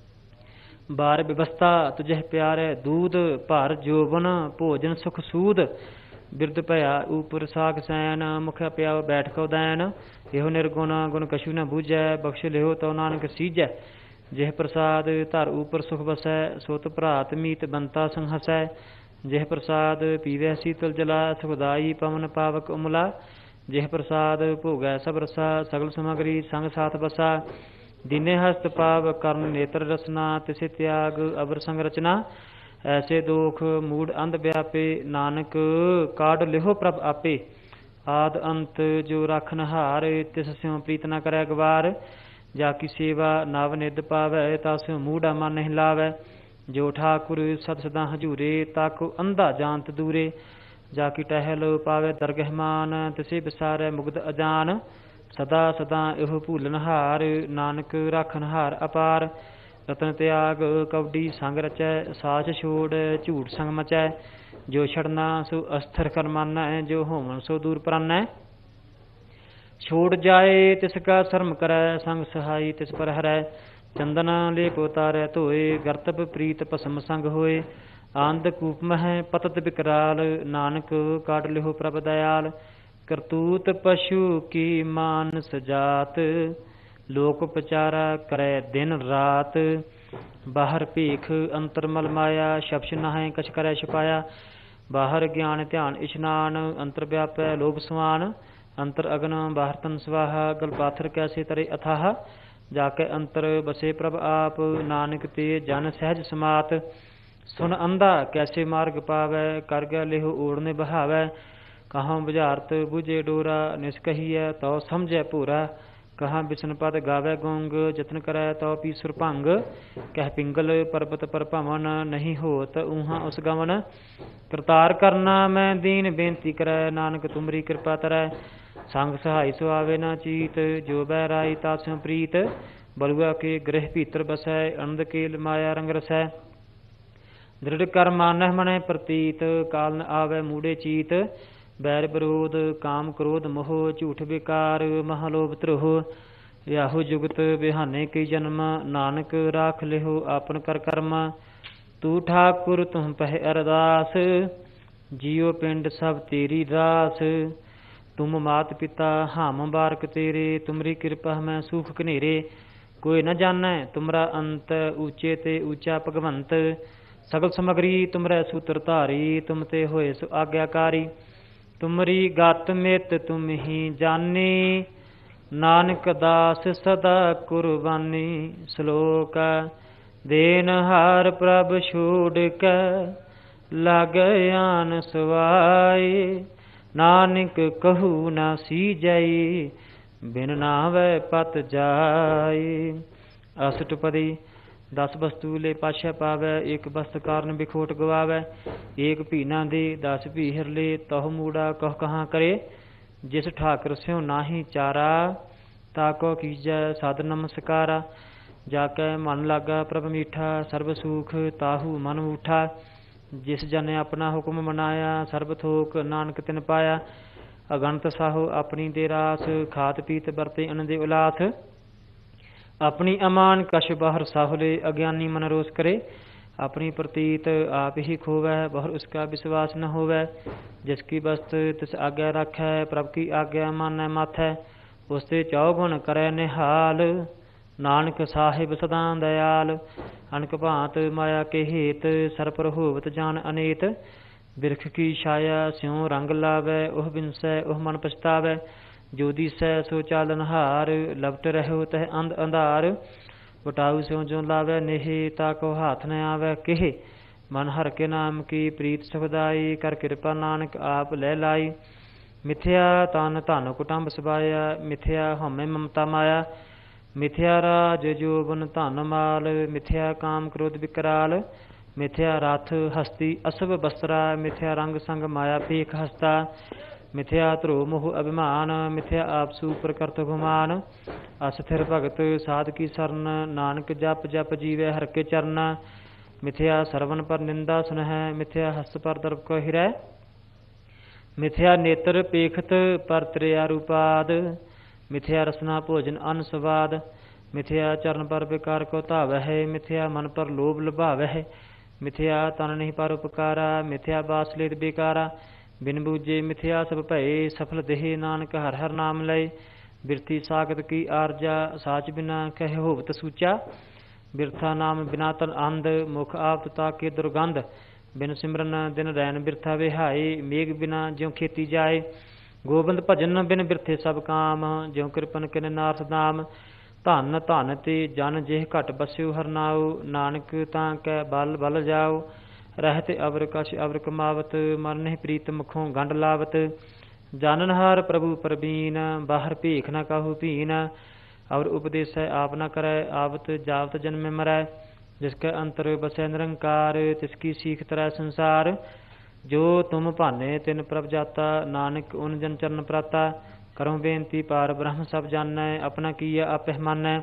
ਬਾਰ ਵਿਵਸਥਾ ਤੁਝੇ ਪਿਆਰੇ, ਦੂਧ ਭਰ ਜੋਬਨ ਭੋਜਨ ਸੁਖ ਸੂਦ। ਬਿਰਧ ਭਇਆ ਉਪਰ ਸਾਖ ਸੈਨ, ਮੁਖਿਆ ਪਿਆਉ ਬੈਠ ਕਉ ਦੈਨ। ਇਹੋ ਨਿਰਗੁਣ ਗੁਣ ਕਛੂ ਨ ਬੂਝੈ, ਬਖਸ਼ ਲਿਓ ਤਉ ਨਾਨਕ ਸੀਜੈ। ਜਿਹ ਪ੍ਰਸਾਦ ਧਰ ਉਪਰ ਸੁਖ ਵਸੈ, ਸੋਤ ਭਰਾਤ ਮੀਤ ਬੰਤਾ ਸੰਗ ਹਸੈ। ਜਿਹ ਪ੍ਰਸਾਦ ਪੀਵੈ ਸੀਤਲ ਜਲਾ, ਸੁਖਦਾਈ ਪਵਨ ਪਾਵਕ ਉਮਲਾ। ਜਿਹ ਪ੍ਰਸਾਦ ਭੋਗੈ ਸਭ ਰਸਾ, ਸਗਲ ਸਮਗਰੀ ਸੰਗ ਸਾਥ ਬਸਾ। ਦੀਨੇ ਹਸਤ ਪਾਵ ਕਰਨ ਨੇਤਰ ਰਸਨਾ, ਤਿਸੇ ਤਿਆਗ ਅਵਰ ਸੰਗ ਰਚਨਾ। ਐਸੇ ਦੋਖ ਮੂੜ ਅੰਧ ਵਿਆਪੇ, ਨਾਨਕ ਕਾਢ ਲਿਹੋ ਪ੍ਰਭ ਆਪੇ। ਆਦ ਅੰਤ ਜੋ ਰਖਨ ਹਾਰ, ਤਿਸ ਸਿਉ ਪ੍ਰੀਤ ਨ ਕਰੈ ਗਵਾਰ। ਜਾ ਕੀ ਸੇਵਾ ਨਵ ਨਿਧ ਪਾਵੈ, ਤਾ ਸਿਉ ਮੂੜਾ ਮਨ ਨਹੀਂ ਲਾਵੈ। ਜੋ ਠਾਕੁਰ ਸਦ ਸਦਾ ਹਜੂਰੇ, ਤਾਕੋ ਅੰਧਾ ਜਾਣਤ ਦੂਰੇ। ਜਾ ਕੀ ਟਹਿਲ ਪਾਵੈ ਦਰਗਹਿ ਮਾਨ, ਤਿਸੇ ਵਿਸਾਰੈ ਮੁਗਧ ਅਜਾਨ। ਸਦਾ ਸਦਾ ਇਹੋ ਭੂਲਨ ਹਾਰ, ਨਾਨਕ ਰਾਖਨ ਹਾਰ ਅਪਾਰ। ਰਤਨ ਤਿਆਗ ਕਉਡੀ ਸੰਗ ਰਚੈ, ਸਾਚ ਛੋੜ ਝੂਠ ਸੰਗ ਮਚੈ। ਜੋ ਛੜਨਾ ਸੋ ਅਸਥਿਰ ਕਰ ਮਾਨੈ, ਜੋ ਹੋਵਨ ਸੋ ਦੂਰ ਪਰਾਨੈ। ਛੋੜ ਜਾਏ ਤਿਸ ਕਾ ਸ਼ਰਮ ਕਰੈ, ਸੰਗ ਸਹਾਈ ਤਿਸ ਪਰ ਹਰੈ। ਚੰਦਨ ਲੇਪ ਉਤਾਰੈ ਧੋਏ, ਗਰਤਬ ਪ੍ਰੀਤ ਭਸਮ ਸੰਗ ਹੋਏ। ਆਨੰਦ ਕੂਪ ਮਹਿ ਪਤਤ ਵਿਕਰਾਲ, ਨਾਨਕ ਕਾਢ ਲਿਹੋ ਪ੍ਰਭ ਦਇਆਲ। ਕਰਤੂਤ ਪਸ਼ੂ ਕੀ ਮਾਨਸ ਜਾਤ, ਲੋਕ ਪਚਾਰਾ ਕਰੈ ਦਿਨ ਰਾਤ। ਬਾਹਰ ਭੀਖ ਅੰਤਰ ਮਲ ਮਾਇਆ, ਸ਼ਬਸ਼ ਨਾਹੈ ਕਛ ਕਰੈ ਛਪਾਇਆ। ਬਾਹਰ ਗਿਆਨ ਧਿਆਨ ਇਸ਼ਨਾਨ, ਅੰਤਰ ਵਿਆਪੈ ਲੋਭ ਸਮਾਨ। ਅੰਤਰ ਅਗਨ ਬਾਹਰ ਤਨ ਸਵਾਹਾ, ਗਲ ਪਾਥਰ ਕੈਸੇ ਤਰੇ ਅਥਾਹ। ਜਾ ਕੇ ਅੰਤਰ ਬਸੇ ਪ੍ਰਭ ਆਪ, ਨਾਨਕ ਤੇ ਜਨ ਸਹਿਜ ਸਮਾਤ। ਸੁਨ ਅੰਧਾ ਕੈਸੇ ਮਾਰਗ ਪਾਵੈ, ਕਰ ਗਿਆ ਲਿਹੋ ਓੜਨੇ ਬਹਾਵੈ। ਕਹਾਂ ਬੁਝਾਰਤ ਬੁਝੇ ਡੋਰਾ, ਨਿਸ ਕਹੀਐ ਤਉ ਸਮਝੈ ਭੋਰਾ। ਕਹਾਂ ਬਿਸ਼ਨ ਪਦ ਗਾਵੈ ਗੋਂਗ, ਜਤਨ ਕਰੈ ਤਉ ਪੀਸੁਰ ਭੰਗ। ਕਹਿ ਪਿੰਗਲ ਪਰਬਤ ਪਰ ਭਵਨ, ਨਹੀਂ ਹੋਤ ਊਹਾਂ ਉਸ ਗਵਨ। ਕਰਤਾਰ ਕਰਨਾ ਮੈਂ ਦੀਨ ਬੇਨਤੀ ਕਰੈ, ਨਾਨਕ ਤੁਮਰੀ ਕਿਰਪਾ ਤਰੈ। ਸੰਗ ਸਹਾਈ ਸੁਆਵੇ ਨਾ ਚੀਤ, ਜੋ ਬਹਿ ਰਾਈ ਤਾ ਸਿਉ ਪ੍ਰੀਤ। ਬਲੁਆ ਕੇ ਗ੍ਰਹਿ ਭੀਤਰ ਬਸੈ, ਅਨੰਦ ਕੇਲ ਮਾਇਆ ਰੰਗ ਰਸੈ। ਦ੍ਰਿੜ ਕਰ ਮਾਨਹਿ ਮਨੈ ਪ੍ਰਤੀਤ, ਕਾਲ ਨ ਆਵੈ ਮੂੜੇ ਚੀਤ। ਬੈਰ ਵਿਰੋਧ ਕਾਮ ਕ੍ਰੋਧ ਮੋਹ, ਝੂਠ ਵਿਕਾਰ ਮਹਾ ਲੋਭ ਧਰੋਹ। ਯਾਹੂ ਜੁਗਤ ਬਿਹਾਨੇ ਕਈ ਜਨਮ, ਨਾਨਕ ਰਾਖ ਲਿਹੋ ਆਪਨ ਕਰ ਕਰਮ। ਤੂੰ ਠਾਕੁਰ ਤੁਮ ਪਹਿ ਅਰਦਾਸ, ਜੀਉ ਪਿੰਡ ਸਭ ਤੇਰੀ ਰਾਸ। ਤੁਮ ਮਾਤ ਪਿਤਾ ਹਾਮ ਬਾਰਕ ਤੇਰੇ, ਤੁਮਰੀ ਕਿਰਪਾ ਮੈਂ ਸੂਖ ਕਨੇਰੇ। ਕੋਈ ਨ ਜਾਣੈ ਤੁਮਰਾ ਅੰਤ, ਊਚੇ ਤੇ ਊਚਾ ਭਗਵੰਤ। ਸਗਲ ਸਮਗਰੀ ਤੁਮਰੈ ਸੂਤਰ ਧਾਰੀ, ਤੁਮ ਤੇ ਹੋਏ ਸੋ ਆਗਿਆਕਾਰੀ। ਤੁਮਰੀ ਗਤ ਮਿਤ ਤੁਮ ਹੀ ਜਾਨੀ, ਨਾਨਕ ਦਾਸ ਸਦਾ ਕੁਰਬਾਨੀ। ਸ਼ਲੋਕ ਦੇਨ ਹਾਰ ਪ੍ਰਭ ਛੋੜ ਕੇ, ਲਾਗੈ ਆਨ ਸਵਾਏ। ਨਾਨਕ ਕਹੂ ਨਾ ਸੀਜੈ, ਬਿਨ ਨਾਵੈ ਪਤ ਜਾਏ। ਅਸ਼ਟਪਦੀ ਦਸ ਵਸਤੂ ਲੈ ਪਾਛੈ ਪਾਵੈ, ਇੱਕ ਵਸਤ ਕਾਰਨ ਬਿਖੋਟ ਗਵਾਵੈ। ਏਕ ਭੀਨਾ ਦੇ ਦਸ ਭੀ ਹਿਰਲੇ, ਤਹੁ ਮੂੜਾ ਕਹ ਕਹਾਂ ਕਰੇ। ਜਿਸ ਠਾਕੁਰ ਸਿਉ ਨਾਹੀ ਚਾਰਾ, ਤਾਕੋ ਕੀਜੈ ਸਾਧ ਨਮਸਕਾਰਾ। ਜਾ ਕੇ ਮਨ ਲਾਗਾ ਪ੍ਰਭ ਮੀਠਾ, ਸਰਬ ਸੂਖ ਤਾਹੂ ਮਨ ਊਠਾ। ਜਿਸ ਜਨ ਆਪਣਾ ਹੁਕਮ ਮਨਾਇਆ, ਸਰਬ ਥੋਕ ਨਾਨਕ ਤਿਨ ਪਾਇਆ। ਅਗਣਤ ਸਾਹੋ ਆਪਣੀ ਦੇ ਰਾਸ, ਖਾਤ ਪੀਤ ਵਰਤੇ ਅਨ ਦੇ ਉਲਾਸ। ਆਪਣੀ ਅਮਾਨ ਕਛ ਬਾਹਰ ਸਾਹੁਲੇ, ਅਗਿਆਨੀ ਮਨ ਰੋਸ ਕਰੇ। ਆਪਣੀ ਪ੍ਰਤੀਤ ਆਪ ਹੀ ਖੋਵੈ, ਬਹੁਰ ਉਸਕਾ ਵਿਸ਼ਵਾਸ ਨ ਹੋਵੈ। ਜਿਸ ਕੀ ਬਸਤ ਤਿਸ ਆਗਿਆ ਰਾਖੈ, ਪ੍ਰਭ ਕੀ ਆਗਿਆ ਮਾਨੈ ਮਾਥੈ। ਉਸ ਤੇ ਚੌਗੁਣ ਕਰੈ ਨਿਹਾਲ, ਨਾਨਕ ਸਾਹਿਬ ਸਦਾ ਦਇਆਲ। ਅਨਕ ਭਾਂਤ ਮਾਇਆ ਕੇ ਹੇਤ, ਸਰਪਰ ਹੋਵਤ ਜਾਨ ਅਨੇਤ। ਬਿਰਖ ਕੀ ਛਾਇਆ ਸਿਉ ਰੰਗ ਲਾਵੈ, ਉਹ ਬਿਨਸੈ ਉਹ ਮਨ ਪਛਤਾਵੈ। ਜੋ ਦੀਸੈ ਸੋ ਚਾਲਨ ਹਾਰ, ਲਪਟ ਰਹਿਓ ਤਹਿ ਅੰਧ ਅੰਧਾਰ। ਵਟਾਊ ਸਿਉ ਜੋ ਲਾਵੈ ਨੇਹੀ, ਤਾ ਕੋ ਹਾਥ ਨ ਆਵੈ ਕਿਹ। ਮਨ ਹਰਿ ਕੇ ਨਾਮ ਕੀ ਪ੍ਰੀਤ ਸੁਖਦਾਈ, ਕਰ ਕਿਰਪਾ ਨਾਨਕ ਆਪ ਲੈ ਲਾਈ। ਮਿਥਿਆ ਤਨ ਧਨ ਕੁਟੰਬ ਸਬਾਇਆ, ਮਿਥਿਆ ਹਉਮੈ ਮਮਤਾ ਮਾਇਆ। ਮਿਥਿਆ ਰਾਜ ਜੋਬਨ ਧਨ ਮਾਲ, ਮਿਥਿਆ ਕਾਮ ਕ੍ਰੋਧ ਵਿਕਰਾਲ। ਮਿਥਿਆ ਰਥ ਹਸਤੀ ਅਸਭ ਬਸਤਰਾ, ਮਿਥਿਆ ਰੰਗ ਸੰਗ ਮਾਇਆ ਪੀਖ ਹਸਤਾ। ਮਿਥਿਆ ਧਰੋ ਮੋਹ ਅਭਿਮਾਨ, ਮਿਥਿਆ ਆਪਸੂ ਪ੍ਰਕਰਤ ਗੁਮਾਨ। ਅਸਥਿਰ ਭਗਤ ਸਾਧ ਕੀ ਸਰਨ, ਨਾਨਕ ਜਪ ਜਪ ਜੀਵੈ ਹਰਿ ਕੇ ਚਰਨ। ਮਿਥਿਆ ਸਰਵਨ ਪਰ ਨਿੰਦਾ ਸੁਨਹਿ, ਮਿਥਿਆ ਹਸ ਪਰ ਦਰਪ ਕੋ ਹਿਰੈ। ਮਿਥਿਆ ਨੇਤਰ ਪੇਖਤ ਪਰ ਤ੍ਰਿਆ ਰੂਪਾਦ, ਮਿਥਿਆ ਰਸਨਾ ਭੋਜਨ ਅਨ ਸਵਾਦ। ਮਿਥਿਆ ਚਰਨ ਪਰ ਵਿਕਾਰ ਕੋ ਧਾਵਹਿ, ਮਿਥਿਆ ਮਨ ਪਰ ਲੋਭ ਲੁਭਾਵਹਿ। ਮਿਥਿਆ ਤਨ ਨਹੀਂ ਪਰ ਉਪਕਾਰਾ, ਮਿਥਿਆ ਬਾਸ ਲੇਤ ਬੇਕਾਰਾ। ਬਿਨ ਬੂਝੇ ਮਿਥਿਆ ਸਭ ਭਏ, ਸਫਲ ਦੇਹ ਨਾਨਕ ਹਰਿ ਹਰਿ ਨਾਮ ਲਏ। ਬਿਰਥੀ ਸਾਖਤ ਕੀ ਆਰਜਾ, ਸਾਚ ਬਿਨਾ ਕਹਿ ਹੋਵਤ ਸੂਚਾ। ਬਿਰਥਾ ਨਾਮ ਬਿਨਾ ਤਨ ਅੰਧ, ਮੁਖ ਆਪ ਤਾਕੇ ਦੁਰਗੰਧ। ਬਿਨ ਸਿਮਰਨ ਦਿਨ ਰੈਨ ਬਿਰਥਾ ਵਿਹਾਈ, ਮੇਘ ਬਿਨਾ ਜਿਉ ਖੇਤੀ ਜਾਏ। ਗੋਬਿੰਦ ਭਜਨ ਬਿਨ ਬਿਰਥੇ ਸਭ ਕਾਮ, ਜਿਉ ਕਿਰਪਨ ਕਿਨ ਨਾਰਥ ਨਾਮ। ਧਨ ਧਨ ਤੇ ਜਨ ਜਿਹ ਘਟ ਬਸਿਓ ਹਰਿ ਨਾਉ, ਨਾਨਕ ਤਾਂ ਕੈ ਬਲ ਬਲ ਜਾਓ। ਰਹਿਤ ਅਵਰ ਕਛ ਅਵਰ ਕਮਾਵਤ, ਮਨ ਨਹੀਂ ਪ੍ਰੀਤ ਮੁਖੋਂ ਗੰਢ ਲਾਵਤ। ਜਾਨਨ ਹਾਰ ਪ੍ਰਭੂ ਪਰਬੀਨ, ਬਾਹਰ ਭੇਖ ਨ ਕਾਹੂ ਭੀਨ। ਔਰ ਉਪਦੇਸੈ ਆਪ ਨ ਕਰੈ, ਆਵਤ ਜਾਵਤ ਜਨਮੈ ਮਰੈ। ਜਿਸ ਕੈ ਅੰਤਰ ਬਸੈ ਨਿਰੰਕਾਰ, ਤਿਸ ਕੀ ਸੀਖ ਤਰੈ ਸੰਸਾਰ। ਜੋ ਤੁਮ ਭਾਨੇ ਤਿਨ ਪ੍ਰਭ ਜਾਤਾ, ਨਾਨਕ ਉਨ ਜਨ ਚਰਨ ਪ੍ਰਾਤਾ। ਕਰੋ ਬੇਨਤੀ ਪਾਰ ਬ੍ਰਹਮ ਸਭ ਜਾਣੈ, ਆਪਣਾ ਕੀਆ ਆਪਹਿ ਮਾਨੈ।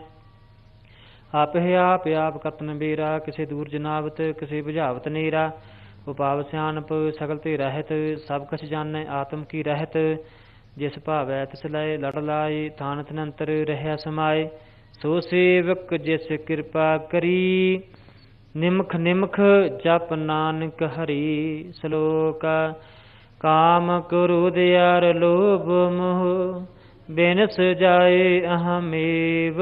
ਆਪਹਿ ਆਪ ਆਪ ਕਤਨ ਬੇਰਾ, ਕਿਸੇ ਦੂਰ ਜਨਾਵਤ ਕਿਸੇ ਬੁਝਾਵਤ ਨੇਰਾ। ਉਪਾਵ ਸਿਆਣਪ ਸਗਲ ਤੇ ਰਹਿਤ, ਸਭ ਕਛ ਜਾਣੈ ਆਤਮ ਕੀ ਰਹਿਤ। ਜਿਸ ਭਾਵੈ ਤਿਸ ਲਏ ਲੜ ਲਾਏ, ਥਾਨ ਤਨੰਤਰ ਰਹਿਆ ਸਮਾਏ। ਸੋ ਸੇਵਕ ਜਿਸ ਕਿਰਪਾ ਕਰੀ, ਨਿਮਖ ਨਿਮਖ ਜਪ ਨਾਨਕ ਹਰੀ। ਸਲੋਕ ਕਾਮ ਕ੍ਰੋਧ ਅਰ ਲੋਭ ਮੋਹ, ਬਿਨਸ ਜਾਏ ਅਹਮੇਵ।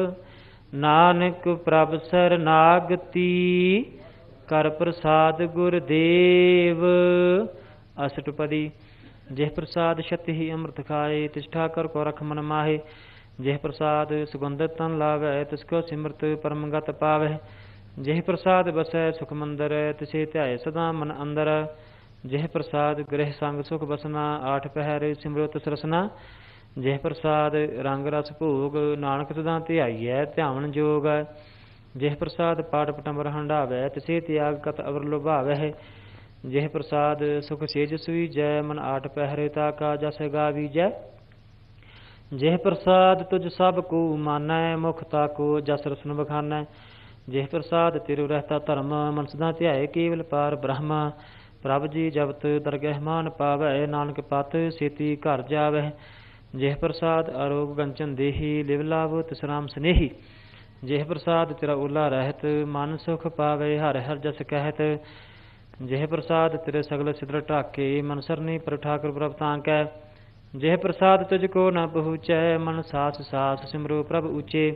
ਨਾਨਕ ਪ੍ਰਭ ਸਰਨਾਗਤੀ, ਕਰ ਪ੍ਰਸਾਦ ਗੁਰਦੇਵ। ਅਸ਼ਟਪਦੀ। ਜਿਹ ਪ੍ਰਸਾਦ ਛਤੀ ਅੰਮ੍ਰਿਤ ਖਾਏ, ਤਿਸ ਠਾਕਰ ਕੋ ਰਖ ਮਨ ਮਾਹੇ। ਜਿਹ ਪ੍ਰਸਾਦ ਸੁਗੰਧਿਤ ਤਨ ਲਾਵੈ, ਤਿਸ ਕੋ ਸਿਮਰਤ ਪਰਮ ਗਤ ਪਾਵੈ। ਜਿਹ ਪ੍ਰਸਾਦ ਬਸੈ ਸੁਖ ਮੰਦਰ, ਤਿਸੇ ਧਿਆਏ ਸਦਾ ਮਨ ਅੰਦਰ। ਜਿਹ ਪ੍ਰਸਾਦ ਗ੍ਰਹਿ ਸੰਗ ਸੁਖ ਬਸਨਾ, ਆਠ ਪਹਿਰ ਸਿਮਰੋ ਤਿਸ ਰਸਨਾ। ਜਿਹ ਪ੍ਰਸਾਦ ਰੰਗ ਰਸ ਭੋਗ, ਨਾਨਕ ਸਦਾ ਧਿਆਈਐ ਧਿਆਵਨ ਜੋਗ। ਜਿਹ ਪ੍ਰਸਾਦ ਪਾਟ ਪਟੰਬਰ ਹੰਢਾਵੈ, ਤਿਸੇ ਤਿਆਗ ਕਤ ਅਵਰ ਲੁਭਾਵੈ। ਜਿਹ ਪ੍ਰਸਾਦ ਸੁਖ ਸੇਜ ਸੁਈਜੈ, ਮਨ ਆਠ ਪਹਿਰ ਤਾਕਾ ਜਸ ਗਾਵੀਜੈ। ਜਿਹ ਪ੍ਰਸਾਦ ਤੁਝ ਸਭ ਕੋ ਮਾਨੈ, ਮੁਖ ਤਾਕੋ ਜਸ ਰਸਨ ਬਖਾਨੈ। ਜਿਹ ਪ੍ਰਸਾਦ ਤਿਰੁ ਰਹਿਤਾ ਧਰਮ, ਮਨ ਸਦਾ ਧਿਆਏ ਕੇਵਲ ਪਾਰ ਬ੍ਰਹਮ। ਪ੍ਰਭ ਜੀ ਜਬਤ ਦਰਗਹਿ ਮਾਨ ਪਾਵੈ, ਨਾਨਕ ਪਤ ਛੇਤੀ ਘਰ ਜਾਵੈ। ਜਿਹ ਪ੍ਰਸਾਦ ਅਰੋਗ ਗੰਚਨ ਦੇਹੀ, ਲਿਵ ਲਾਭ ਤਿਸ ਰਾਮ ਸਨੇਹੀ। ਜਿਹ ਪ੍ਰਸਾਦ ਤੇਰਾ ਓਲਾ ਰਹਿਤ, ਮਨ ਸੁਖ ਪਾਵੇ ਹਰਿ ਹਰਿ ਜਸ ਕਹਿਤ। ਜਿਹ ਪ੍ਰਸਾਦ ਤੇਰੇ ਸਗਲ ਸਿਦਰ ਢਾਕੇ, ਮਨ ਸਰਨੀ ਪਰ ਠਾਕੁਰ ਪ੍ਰਭ ਤਾਂ ਕੈ। ਜਿਹ ਪ੍ਰਸਾਦ ਤੁਝ ਕੋ ਨ ਪਹੁੰਚੈ, ਮਨ ਸਾਸ ਸਾਸ ਸਿਮਰੋ ਪ੍ਰਭ ਉੱਚੇ।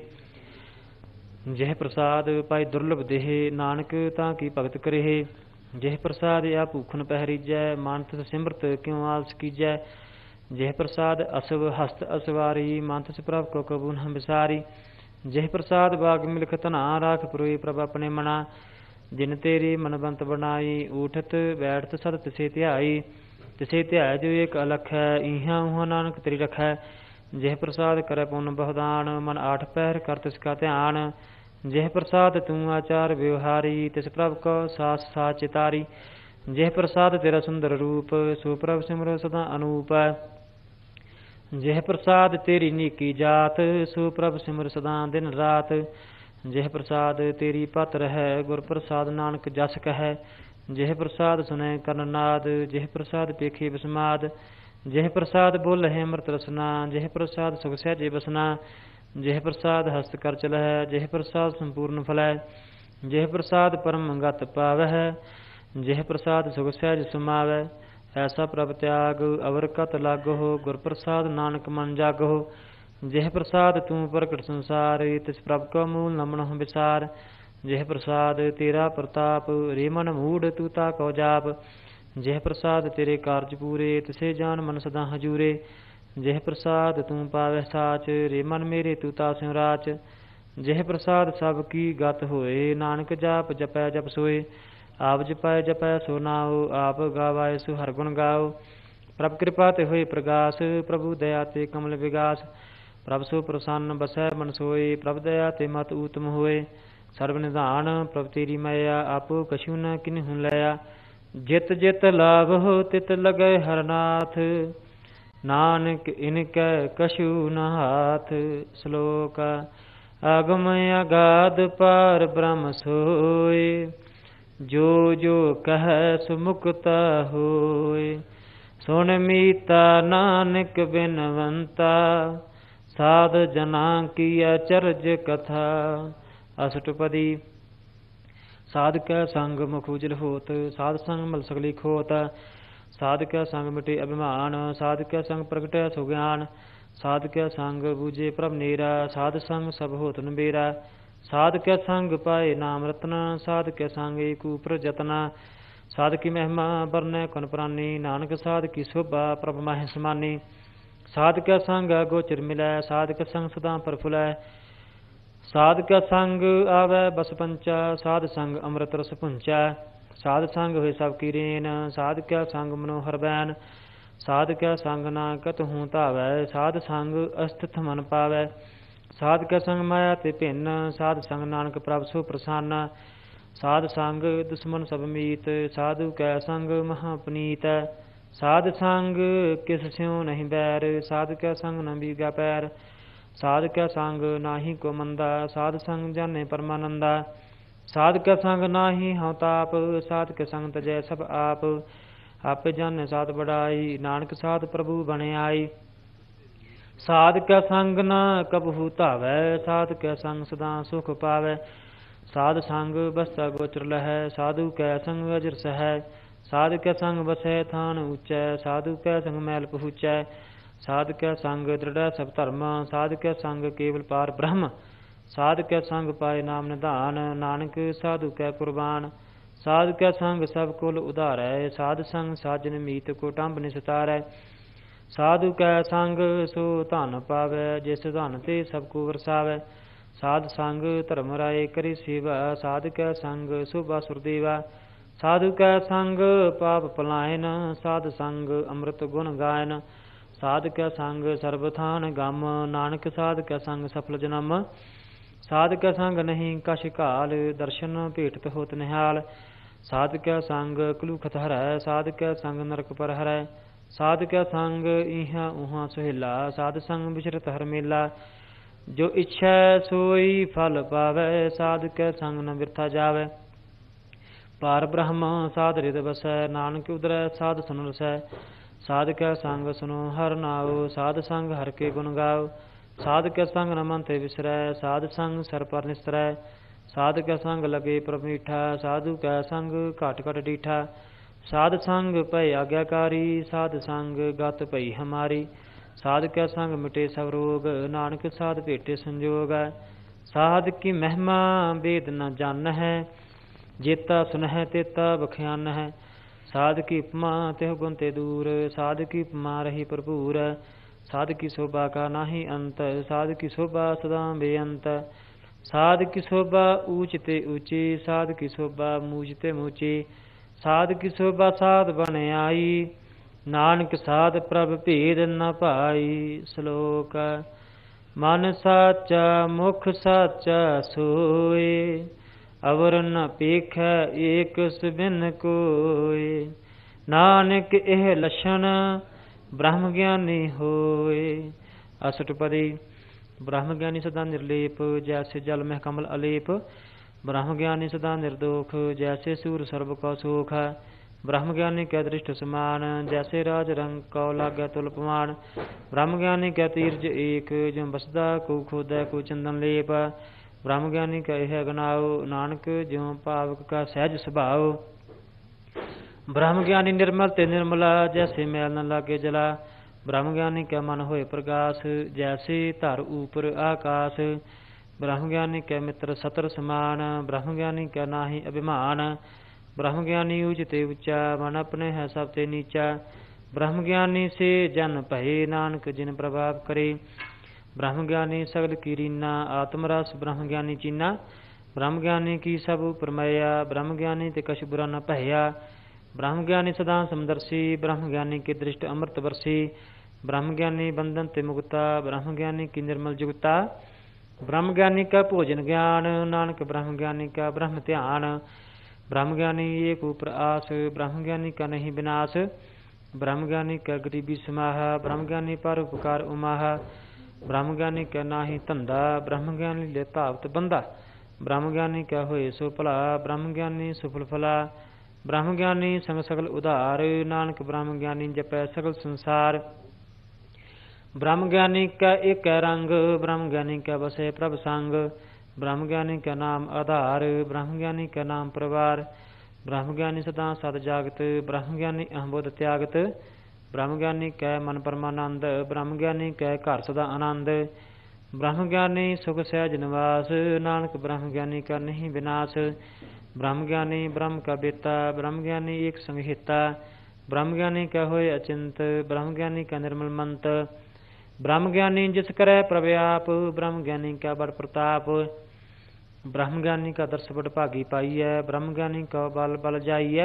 ਜਿਹ ਪ੍ਰਸਾਦ ਪਾਈ ਦੁਰਲਭ ਦੇਹ, ਨਾਨਕ ਤਾਂ ਕੀ ਭਗਤ ਕਰਹਿ। ਜਿਹ ਪ੍ਰਸਾਦ ਆ ਭੂਖਨ ਪਹਿਰੀਜੈ, ਮਨ ਤਿਸ ਸਿਮਰਤ ਕਿਉ ਆਲਸ ਕੀਜੈ। ਜਿਹ ਪ੍ਰਸਾਦ ਅਸਵ ਹਸਤ ਅਸਵਾਰੀ, ਮਨ ਤਿਸ ਪ੍ਰਭ ਕੋ ਕਬੂ ਨ ਵਿਸਾਰੀ। ਜਿਹ ਪ੍ਰਸਾਦ ਬਾਗ ਮਿਲਖ ਧਨਾ, ਰਾਖ ਪੁਰੋਈ ਪ੍ਰਭ ਆਪਣੇ ਮਨਾ। ਜਿਨ ਤੇਰੀ ਮਨਬੰਤ ਬਣਾਈ, ਊਠਤ ਬੈਠਤ ਸਦ ਤਿਸੇ ਧਿਆਈ। ਤਿਸੇ ਧਿਆਇ ਜੋ ਏਕ ਅਲਖ ਹੈ, ਇਹਾਂ ਉਹਾਂ ਨਾਨਕ ਤੇਰੀ ਰਖੈ। ਜਿਹ ਪ੍ਰਸਾਦ ਕਰੈ ਪੁੰਨ ਬਹੁਦਾਨ, ਮਨ ਆਠ ਪਹਿਰ ਕਰ ਤਿਸ ਕਾ ਧਿਆਨ। ਜਿਹ ਪ੍ਰਸਾਦ ਤੂੰ ਆਚਾਰ ਵਿਵਹਾਰੀ, ਤਿਸ ਪ੍ਰਭ ਕੋ ਸਾਸ ਸਾਚ ਚਿਤਾਰੀ। ਜਿਹ ਪ੍ਰਸਾਦ ਤੇਰਾ ਸੁੰਦਰ ਰੂਪ, ਸੋ ਪ੍ਰਭ ਸਿਮਰੋ ਸਦਾ ਅਨੂਪ। ਜਿਹ ਪ੍ਰਸਾਦ ਤੇਰੀ ਨੀਕੀ ਜਾਤ, ਸੋ ਪ੍ਰਭ ਸਿਮਰ ਸਦਾ ਦਿਨ ਰਾਤ। ਜਿਹ ਪ੍ਰਸਾਦ ਤੇਰੀ ਪਤ ਰਹਿ, ਗੁਰ ਪ੍ਰਸਾਦ ਨਾਨਕ ਜਸ ਕਹਿ। ਜਿਹ ਪ੍ਰਸਾਦ ਸੁਨੈ ਕਰਨ ਨਾਦ, ਜਿਹ ਪ੍ਰਸਾਦ ਪੇਖੇ ਬਿਸਮਾਦ। ਜਿਹ ਪ੍ਰਸਾਦ ਬੋਲਹਿ ਅੰਮ੍ਰਿਤ ਰਸਨਾ, ਜਿਹ ਪ੍ਰਸਾਦ ਸੁਖ ਸਹਿਜੇ ਬਸਨਾ। ਜਿਹ ਪ੍ਰਸਾਦ ਹਸਤ ਕਰ ਚਲਹਿ, ਜਿਹ ਪ੍ਰਸਾਦ ਸੰਪੂਰਨ ਫਲੈ। ਜਿਹ ਪ੍ਰਸਾਦ ਪਰਮ ਗਤ ਪਾਵਹਿ, ਜਿਹ ਪ੍ਰਸਾਦ ਸੁਖ ਸਹਿਜ ਸਮਾਵੈ। ਐਸਾ ਪ੍ਰਭ ਤਿਆਗ ਅਵਰ ਕਤ ਲਾਗੋ, ਗੁਰ ਪ੍ਰਸਾਦ ਨਾਨਕ ਮਨ ਜਾਗੋ। ਜਿਹ ਪ੍ਰਸਾਦ ਤੂੰ ਪ੍ਰਗਟ ਸੰਸਾਰ, ਤਿਸ ਪ੍ਰਭ ਕੋ ਮੂਲ ਨ ਮਨਹੁ ਵਿਸਾਰ। ਜਿਹ ਪ੍ਰਸਾਦ ਤੇਰਾ ਪ੍ਰਤਾਪ, ਰੇ ਮਨ ਮੂੜ ਤੂੰ ਤਾ ਕੋ ਜਾਪ। ਜਿਹ ਪ੍ਰਸਾਦ ਤੇਰੇ ਕਾਰਜ ਪੂਰੇ, ਤਿਸੇ ਜਾਨ ਮਨ ਸਦਾ ਹਜੂਰੇ। ਜਿਹ ਪ੍ਰਸਾਦ ਤੂੰ ਪਾਵੈ ਸਾਚ, ਰੇ ਮਨ ਮੇਰੇ ਤੂੰ ਤਾ ਸਿਉ ਰਾਚ। ਜਿਹ ਪ੍ਰਸਾਦ ਸਭ ਕੀ ਗਤ ਹੋਏ, ਨਾਨਕ ਜਾਪ ਜਪੈ ਜਪ ਸੋਏ। ਆਪ ਜਪੈ ਜਪੈ ਸੋ ਨਾਉ, ਆਪ ਗਾਵਾਏ ਸੋ ਹਰਿ ਗੁਣ ਗਾਓ। ਪ੍ਰਭ ਕਿਰਪਾ ਤੇ ਹੋਏ ਪ੍ਰਗਾਸ, ਪ੍ਰਭੂ ਦਇਆ ਤੇ ਕਮਲ ਵਿਗਾਸ। ਪ੍ਰਭ ਸੋ ਪ੍ਰਸੰਨ ਬਸੈ ਮਨ ਸੋਏ, ਪ੍ਰਭ ਦਇਆ ਤੇ ਮਤ ਊਤਮ ਹੋਏ। ਸਰਬ ਨਿਧਾਨ ਪ੍ਰਭ ਤੇਰੀ ਮਾਇਆ, ਆਪੋ ਕਛੂ ਨ ਕਿਨਹੂ ਲਿਆ। ਜਿਤ ਜਿਤ ਲਾਭਹੁ ਤਿਤ ਲਗੈ ਹਰਨਾਥ, ਨਾਨਕ ਇਨਕੈ ਕਛੂ ਨ ਹਾਥ। ਸ਼ਲੋਕ ਆਗਮ ਅਗਾਧ ਪਾਰ ਬ੍ਰਹਮ ਸੋਏ, ਜੋ ਜੋ ਕਹਿ ਸੋ ਮੁਕਤਾ ਹੋਏ। ਸੁਣ ਮੀਤਾ ਨਾਨਕ ਬਿਨਵੰਤਾ, ਸਾਧ ਜਨਾ ਕੀ ਅਚਰਜ ਕਥਾ। ਅਸ਼ਟਪਦੀ ਸਾਧ ਕੈ ਸੰਗ ਮੁਖ ਉਜਲ ਹੋਤ, ਸਾਧ ਸੰਗ ਮਲ ਸਗਲੀ ਖੋਤ। ਸਾਧ ਕੈ ਸੰਗ ਮਿਟੇ ਅਭਿਮਾਨ, ਸਾਧ ਕੈ ਸੰਗ ਪ੍ਰਗਟੈ ਸੋ ਗਿਆਨ। ਸਾਧ ਕੈ ਸੰਗ ਬੂਝੇ ਪ੍ਰਭ ਨੀਰਾ, ਸਾਧ ਸੰਗ ਸਭ ਹੋਤ ਨਬੇਰਾ। ਸਾਧ ਕੈ ਸੰਗ ਪਾਏ ਨਾਮ ਰਤਨਾ, ਸਾਧ ਕੈ ਸੰਗ ਏਕ ਊਪਰ ਜਤਨਾ। ਸਾਧ ਕੀ ਮਹਿਮਾ ਬਰਨੈ ਕਨ ਪ੍ਰਾਨੀ, ਨਾਨਕ ਸਾਧ ਕੀ ਸੋਭਾ ਪ੍ਰਭ ਮਾਹਿ ਸਮਾਨੀ। ਸਾਧ ਕੈ ਸੰਗ ਗੋਚਰ ਮਿਲੈ, ਸਾਧ ਕੈ ਸੰਗ ਸਦਾ ਪ੍ਰਫੁਲੈ। ਸਾਧ ਕੈ ਸੰਗ ਆਵੈ ਬਸ ਪੰਚਾ, ਸਾਧ ਸੰਗ ਅੰਮ੍ਰਿਤ ਰਸ ਪੁੰਚੈ। ਸਾਧ ਸੰਗ ਹੋਏ ਸਭ ਕੀ ਰੇਨ, ਸਾਧ ਕੈ ਸੰਗ ਮਨੋਹਰ ਬੈਨ। ਸਾਧ ਕੈ ਸੰਗ ਨਾ ਕਤਹੂ ਧਾਵੈ, ਸਾਧ ਸੰਗ ਅਸਥਿਤ ਮਨ ਪਾਵੈ। ਸਾਧ ਕੈ ਸੰਗ ਮਾਇਆ ਤੇ ਭਿੰਨ, ਸਾਧ ਸੰਗ ਨਾਨਕ ਪ੍ਰਭ ਸੋ ਪ੍ਰਸੰਨ। ਸਾਧ ਸੰਗ ਦੁਸ਼ਮਨ ਸਭ ਮੀਤ, ਸਾਧੂ ਕੈ ਸੰਗ ਮਹਾ ਪਨੀਤ। ਸਾਧ ਸੰਗ ਕਿਸ ਸਿਉ ਨਹੀਂ ਬੈਰ, ਸਾਧ ਕੈ ਸੰਗ ਨ ਬੀਗਾ ਪੈਰ। ਸਾਧ ਕੈ ਸੰਗ ਨਾਹੀ ਕੋ ਮੰਦਾ, ਸਾਧ ਸੰਗ ਜਾਣੇ ਪਰਮਾਨੰਦਾ। ਸਾਧ ਕੈ ਸੰਗ ਨਾਹੀ ਹਉ ਤਾਪ, ਸਾਧ ਕੈ ਸੰਗ ਤਜੈ ਸਭ ਆਪ। ਆਪੇ ਜਾਣੈ ਸਾਧ ਬੜਾਈ, ਨਾਨਕ ਸਾਧ ਪ੍ਰਭੂ ਬਣੇ ਆਈ। ਸਾਧ ਕੈ ਸੰਗ ਨ ਕਬਹੂ ਧਾਵੈ, ਸਾਧ ਕੈ ਸੰਗ ਸਦਾ ਸੁਖ ਪਾਵੈ। ਸਾਧ ਸੰਗ ਬਸਤਾ ਗੋਚਰ ਲਹੈ, ਸਾਧੂ ਕੈ ਸੰਗ ਅਜਰ ਸਹੈ। ਸਾਧ ਕੈ ਸੰਗ ਬਸੈ ਥਾਨ ਊਚੈ, ਸਾਧੂ ਕੈ ਸੰਗ ਮੈਲ ਪਹੁੰਚੈ। ਸਾਧ ਕੈ ਸੰਗ ਦ੍ਰਿੜੈ ਸਭ ਧਰਮ, ਸਾਧ ਕੈ ਸੰਗ ਕੇਵਲ ਪਾਰ ਬ੍ਰਹਮ। ਸਾਧ ਕੈ ਸੰਗ ਪਾਏ ਨਾਮ ਨਿਧਾਨ, ਨਾਨਕ ਸਾਧੂ ਕੈ ਕੁਰਬਾਨ। ਸਾਧ ਕੈ ਸੰਗ ਸਭ ਕੁਲ ਉਧਾਰੈ, ਸਾਧ ਸੰਗ ਸਾਜਨ ਮੀਤ ਕੋ ਟੰਬ ਨਿਸਤਾਰੈ। ਸਾਧੂ ਕੈ ਸੰਗ ਸੋ ਧਨ ਪਾਵੈ, ਜਿਸ ਧਨ ਤੇ ਸਭ ਕੋ ਵਰਸਾਵੈ। ਸਾਧ ਸੰਗ ਧਰਮ ਰਾਏ ਕਰੀ ਸੇਵਾ, ਸਾਧ ਕੈ ਸੰਗ ਸੋਭਾ ਸੁਰਦੇਵਾ। ਸਾਧੂ ਕੈ ਸੰਗ ਪਾਪ ਪਲਾਇਨ, ਸਾਧ ਸੰਗ ਅੰਮ੍ਰਿਤ ਗੁਣ ਗਾਇਨ। ਸਾਧ ਕੈ ਸੰਗ ਸਰਬ ਥਾਨ ਗਮ, ਨਾਨਕ ਸਾਧ ਕੈ ਸੰਗ ਸਫਲ ਜਨਮ। ਸਾਧ ਕੈ ਸੰਗ ਨਹੀਂ ਕਛ ਘਾਲ, ਦਰਸ਼ਨ ਭੇਟਤ ਹੋਤ ਨਿਹਾਲ। ਸਾਧ ਕੈ ਸੰਗ ਕਲੂਖਤ ਹਰੈ, ਸਾਧ ਕੈ ਸੰਗ ਨਰਕ ਪਰ ਹਰੈ। ਸਾਧ ਕੈ ਸੰਗ ਇਹਾਂ ਉਹਾਂ ਸੁਹੇਲਾ, ਸਾਧ ਸੰਗ ਵਿਚਰਤ ਹਰ ਮੇਲਾ। ਜੋ ਇੱਛੈ ਸੋਈ ਫਲ ਪਾਵੈ, ਸਾਧ ਕੈ ਸੰਗ ਨ ਬਿਰਥਾ ਜਾਵੈ। ਪਾਰ ਬ੍ਰਹਮ ਸਾਧ ਰਿਦ ਵਸੈ, ਨਾਨਕ ਉਦਰੈ ਸਾਧ ਸੁਨ ਰਸੈ। ਸਾਧ ਕੈ ਸੰਗ ਸੁਨੋ ਹਰਿ ਨਾਉ, ਸਾਧ ਸੰਗ ਹਰਿ ਕੇ ਗੁਣ ਗਾਓ। ਸਾਧ ਕੈ ਸੰਗ ਨ ਮਨ ਤੇ ਵਿਸਰੈ, ਸਾਧ ਸੰਗ ਸਰ ਪਰ ਨਿਸਰੈ। ਸਾਧ ਕੈ ਸੰਗ ਲਗੇ ਪ੍ਰਭ ਮੀਠਾ, ਸਾਧੂ ਕੈ ਸੰਗ ਘਟ ਘਟ ਡੀਠਾ। ਸਾਧ ਸੰਗ ਭਏ ਆਗਿਆਕਾਰੀ, ਸਾਧ ਸੰਗ ਗਤ ਭਈ ਹਮਾਰੀ। ਸਾਧ ਕੈ ਸੰਗ ਮਿਟੇ ਸਭ ਰੋਗ, ਨਾਨਕ ਸਾਧ ਭੇਟੇ ਸੰਜੋਗ। ਸਾਧ ਕੀ ਮਹਿਮਾ ਵੇਦ ਨ ਜਾਣਹਿ, ਜੇਤਾ ਸੁਨਹਿ ਤੇਤਾ ਬਖਿਆਨ ਹੈ। ਸਾਧ ਕੀ ਉਪਮਾ ਤਿਹੁ ਗੁਣ ਤੇ ਦੂਰ, ਸਾਧ ਕੀ ਉਪਮਾ ਰਹੀ ਭਰਪੂਰ। ਸਾਧ ਕੀ ਸ਼ੋਭਾ ਕਾ ਨਾਹੀ ਅੰਤ, ਸਾਧ ਕੀ ਸ਼ੋਭਾ ਸਦਾ ਬੇਅੰਤ। ਸਾਧ ਕੀ ਸ਼ੋਭਾ ਊਚ ਤੇ ਊਚੀ, ਸਾਧ ਕੀ ਸ਼ੋਭਾ ਮੂਚ ਤੇ ਮੂਚੀ। ਸਾਧ ਕੀ ਸ਼ੋਭਾ ਸਾਧ ਬਨ ਆਈ, ਨਾਨਕ ਸਾਧ ਪ੍ਰਭ ਭੇਦ ਨ ਭਾਈ। ਸ਼ਲੋਕ ਮਨ ਸਾਚਾ ਮੁਖ ਸਾਚਾ ਸੋਏ, ਅਵਰ ਨ ਪੇਖੈ ਏਕ ਸਬਿਨ ਕੋਇ। ਨਾਨਕ ਇਹ ਲਛਣ ਬ੍ਰਹਮ ਗਿਆਨੀ ਹੋਏ। ਅਸ਼ਟਪਦੀ ਬ੍ਰਹਮ ਗਿਆਨੀ ਸਦਾ ਨਿਰਲੇਪ, ਜੈਸੇ ਜਲ ਮਹਿ ਕਮਲ ਅਲੇਪ। ਬ੍ਰਹਮ ਗਿਆਨੀ ਸਦਾ ਨਿਰਦੋਖ, ਜੈਸੇ ਸੂਰ ਸਰਬ ਕਉ ਸੋਖ। ਬ੍ਰਹਮ ਗਿਆਨੀ ਕੈ ਦ੍ਰਿਸ਼ਟ ਸਮਾਨ, ਜੈਸੇ ਰਾਜ ਰੰਗ ਕਉ ਲਾਗੈ ਤੁਲ ਪਮਾਨ। ਬ੍ਰਹਮ ਗਿਆਨੀ ਕੈ ਤੀਰਜ ਏਕ, ਜਿਉ ਬਸਦਾ ਕੋ ਖੋਦੈ ਕੋ ਚੰਦਨ ਲੇਪ। ਬ੍ਰਹਮ ਗਿਆਨੀ ਕੈ ਇਹ ਗਨਾਉ, ਨਾਨਕ ਜਿਉ ਭਾਵਕ ਕਾ ਸਹਿਜ ਸੁਭਾਉ। ਬ੍ਰਹਮ ਗਿਆਨੀ ਨਿਰਮਲ ਤੇ ਨਿਰਮਲਾ, ਜੈਸੇ ਮੈਲ ਨ ਲਾਗੇ ਜਲਾ। ਬ੍ਰਹਮ ਗਿਆਨੀ ਕੈ ਮਨ ਹੋਏ ਪ੍ਰਗਾਸ, ਜੈਸੇ ਧਰ ਊਪਰ ਆਕਾਸ। ਬ੍ਰਹਮ ਗਿਆਨੀ ਕੈ ਮਿੱਤਰ ਸਤਰ ਸਮਾਨ, ਬ੍ਰਹਮ ਗਿਆਨੀ ਕੈ ਨਾਹੀ ਅਭਿਮਾਨ। ਬ੍ਰਹਮ ਗਿਆਨੀ ਊਚ ਤੇ ਉੱਚਾ, ਮਨ ਆਪਣੇ ਹੈ ਸਭ ਤੇ ਨੀਚਾ। ਬ੍ਰਹਮ ਗਿਆਨੀ ਸੇ ਜਨ ਭਏ, ਨਾਨਕ ਜਿਨ ਪ੍ਰਭਾਵ ਕਰੇ। ब्रह्म ज्ञानी सगल की रीना, आत्म रस ब्रह्म ज्ञानी चीना। ब्रह्म ज्ञानी की सब प्रमया, ब्रह्म ज्ञानी ते कछ बुरा न भया। ब्रह्म ज्ञानी सदा समदर्शी, ब्रह्म ज्ञानी की दृष्ट अमृत वर्षी। ब्रह्म ज्ञानी बंधन ते मुक्ता, ब्रह्म ज्ञानी की निर्मल जुगता। ब्रह्म ज्ञानी का भोजन ज्ञान, नानक ब्रह्म ज्ञानी का ब्रह्म ध्यान। ब्रह्म ज्ञानी एक ऊपर आस, ब्रह्म ज्ञानी का नहीं विनाश। ब्रह्म ज्ञानी का गरीबी समाह, ब्रह्म ज्ञानी पर उपकार उमाह। ब्रह्म ज्ञानी का नाही धंधा, ब्रह्म ज्ञानी ले धावत बंदा। ब्रह्म ज्ञानी का होए सो भला, ब्रह्म ज्ञानी सुफल फला। ब्रह्म ज्ञानी संग सगल उधार, नानक ब्रह्म ज्ञानी जपै सगल संसार। ब्रह्म ज्ञानी का एक रंग, ब्रह्म ज्ञानी का बसे प्रभ संग। ब्रह्म ज्ञानी का नाम आधार, ब्रह्म ज्ञानी का नाम परिवार। ब्रह्म ज्ञानी सदा सद जागत, ब्रह्म ज्ञानी अहबोध त्यागत। ब्रह्म ज्ञानी कै मन परमानंद, ब्रह्म ज्ञानी कै घर सदा आनंद। ब्रह्म ज्ञानी सुख सहज निवास, नानक ब्रह्म ज्ञानी का नहीं विनाश। ब्रह्म ज्ञानी ब्रह्म का बेता, ब्रह्म ज्ञानी एक संहिता। ब्रह्म ज्ञानी का होए अचिंत, ब्रह्म ज्ञानी का निर्मल मंत। ब्रह्म ज्ञानी जिस करे प्रव्याप, ब्रह्म ज्ञानी का बड़ प्रताप। ब्रह्म ज्ञानी का दर्श बड़ भागी पाइय, ब्रह्म ज्ञानी का बल बल जाइय।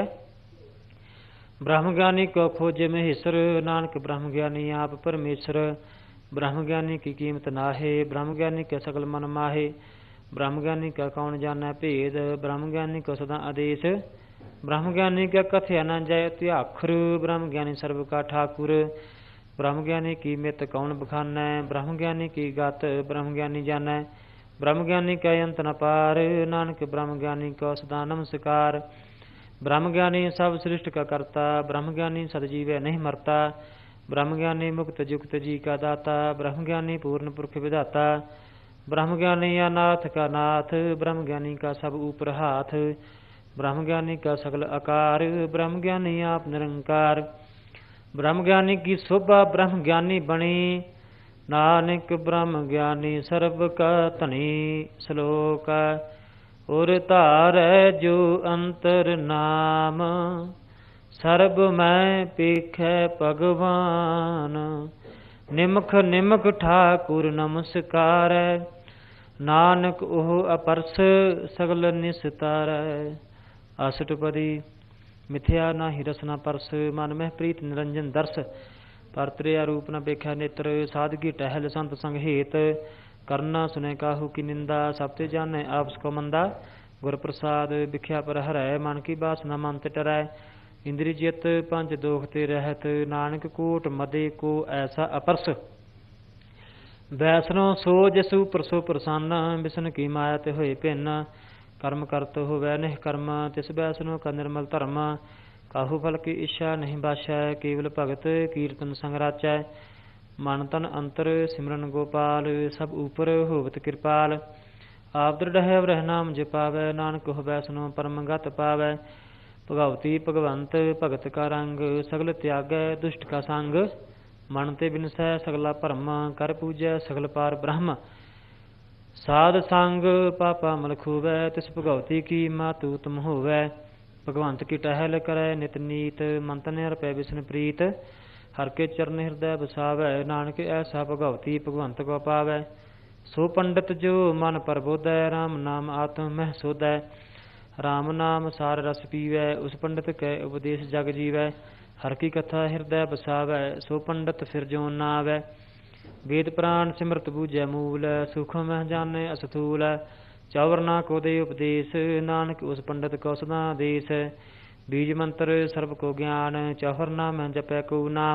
ब्रह्म ज्ञानी को खोजे महेश्वर, नानक ब्रह्म ज्ञानी आप परमेश्वर। ब्रह्म ज्ञानी की कीमत नाहे, ब्रह्म ज्ञानी के सकल मन माहे। ब्रह्म ज्ञानी का कौन जाने भेद, ब्रह्म ज्ञानी को सदा आदेश। ब्रह्म ज्ञानी का कथया न जाय त्याखुर, ब्रह्म ज्ञानी सर्व का ठाकुर। ब्रह्म ज्ञानी की मित कौन बखानै, ब्रह्म ज्ञानी की गत ब्रह्म ज्ञानी जानै। ब्रह्म ज्ञानी का अंत न पार, नानक ब्रह्म ज्ञानी को सदा नमस्कार। ब्रह्म ज्ञानी सब सृष्टि का करता, ब्रह्म ज्ञानी सदजीवै नहीं मरता। ब्रह्म ज्ञानी मुक्त जुक्त जी का दाता, ब्रह्म ज्ञानी पूर्ण पुरख विधाता। ब्रह्म ज्ञानी अनाथ का नाथ, ब्रह्म ज्ञानी का सब ऊपर हाथ। ब्रह्म ज्ञानी का सकल आकार, ब्रह्म ज्ञानी आप निरंकार। ब्रह्म ज्ञानी की शोभा ब्रह्म ज्ञानी बनी, नानक ब्रह्म ज्ञानी सर्व का धनी। श्लोक उर धारै जो अंतर नाम, सर्ब मैं पेखै भगवान। निमख निमख ठाकुर नमस्कार, नानक ओह अपरस सगल निस्तारै। अष्टपदी मिथ्या ना ही रसना परस, मन मह प्रीत निरंजन दर्श। परत्रिया रूप न बेख्या नेत्र, सादगी टहल संत संग हेत। करना सुने काहू की निंदा, सबते जाने आपस को मंदा। गुर प्रसाद बिख्या पर हरै, मन की बासना मन ते टरै। इंद्री जित पंच दोख ते रहत, नानक कोट मदे को ऐसा अपरस। वैसनो सो जसु परसो प्रसन्न, बिसन की माया ते होए भिन्न। कर्म करत होवै निह कर्म, तिस वैसनो का निर्मल धर्म। काहू फल की इच्छा नहीं बाशै, केवल भगत कीर्तन संग राचै। मन तन अंतर सिमरन गोपाल, सब ऊपर होवत कृपाल। आप दृढ़ है वह नाम जपावै, नानक होवै सुनो परम गत पावै। भगवती भगवंत भगत का रंग, सगल त्यागै दुष्ट का संग। मन ते बिनसै सगला भरम, कर पूजै सगल पार ब्रह्म। साध संग पापा मल खूवै, तिस भगवती की मातु तुम होवै। भगवंत की टहल करै नित नीत, मन तन हरपै बिसन प्रीत। हर के चरण हृदय बसावै, नानक ऐसा भगवती भगवंत को पावै। सो पंडित जो मन प्रबोधै, राम नाम आत्म मह सोधै। राम नाम सार रस पीवै, उस पंडित कै उपदेश जग जीवै। हर की कथा हृदय बसावै, सो पंडित फिर जो न आवै। वेद प्राण सिमरत बूझै मूल, सुख मह जाने असथूल। चौवरना को दे उपदेश, नानक उस पंडित को सदा देश। बीज मंत्र सर्व को ज्ञान, चौहर नाम जपै को नाम।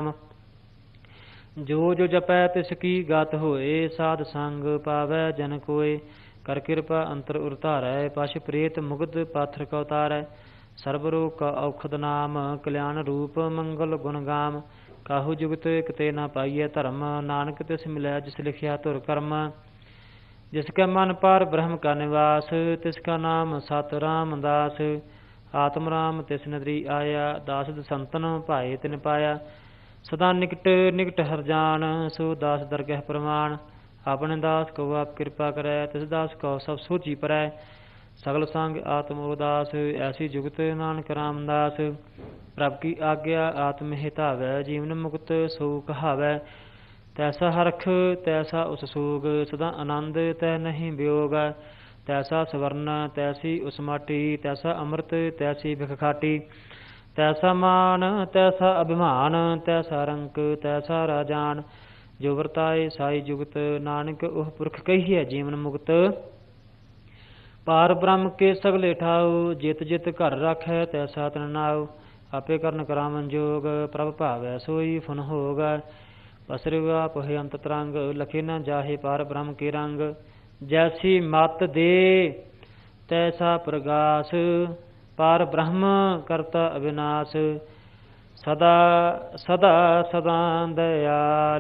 जो जो जपै तिसकी गात होए, साध संग पावै जन कोय। कर कृपा अंतर उरतारै, पश प्रेत मुग्ध पाथर का उतारै। सर्व रोग का औखद नाम, कल्याण रूप मंगल गुण गाम। काहू जुगत किते न पाइय धर्म, नानक तिस मिलै जिस लिखिया तुर कर्म। जिसका मन पार ब्रह्म का निवास, तिसका नाम सत रामदास। आत्म राम तिस नदरी आया, दास संतन भाए तिन पाया। सदा निकट निकट हर जान, सो दास दरगह प्रमाण। अपने दास को आप कृपा करै, तिस दास को सब सोची परै। सगल संग आत्म उदास, ऐसी जुगत नानक रामदास। प्रभ की आज्ञा आत्म हितावै, जीवन मुक्त सो कहावै। ਤੈਸਾ ਹਰਖ ਤੈਸਾ ਉਸ ਸੂਗ, ਸਦਾ ਆਨੰਦ ਤੈ ਨਹੀਂ ਵਿਯੋਗ। ਤੈਸਾ ਸਵਰਨ ਤੈਸੀ ਉਸ ਮਾਟੀ, ਤੈਸਾ ਅੰਮ੍ਰਿਤ ਤੈਸੀ ਬਿਖ ਖਾਟੀ। ਤੈਸਾ ਮਾਨ ਤੈਸਾ ਅਭਿਮਾਨ, ਤੈਸਾ ਰੰਕ ਤੈਸਾ ਰਾਜਾਨ। ਜੋ ਵਰਤਾਏ ਸਾਈ ਜੁਗਤ, ਨਾਨਕ ਉਹ ਪੁਰਖ ਕਹੀਐ ਜੀਵਨ ਮੁਕਤ। ਪਾਰ ਬ੍ਰਹਮ ਕੇ ਸਗਲੇ ਠਾਉ, ਜਿਤ ਜਿਤ ਘਰ ਰਾਖੈ ਤੈਸਾ ਤਨ ਨਾਉ। ਆਪੇ ਕਰਨ ਕਰਾਵਨ ਜੋਗ, ਪ੍ਰਭ ਭਾਵੈ ਸੋਈ ਫੁਨ ਹੋਗ। ਪਸਰਿਵਾ ਪੋਹਿ ਅੰਤ ਤਰੰਗ, ਲਖੇ ਨ ਜਾਹੇ ਪਾਰ ਬ੍ਰਹਮ ਕੇ ਰੰਗ। ਜੈਸੀ ਮਤ ਦੇ ਤੈਸਾ ਪ੍ਰਗਾਸ, ਪਾਰ ਬ੍ਰਹਮ ਕਰਤਾ ਅਵਿਨਾਸ਼। ਸਦਾ ਸਦਾ ਸਦਾ ਦਇਆਲ,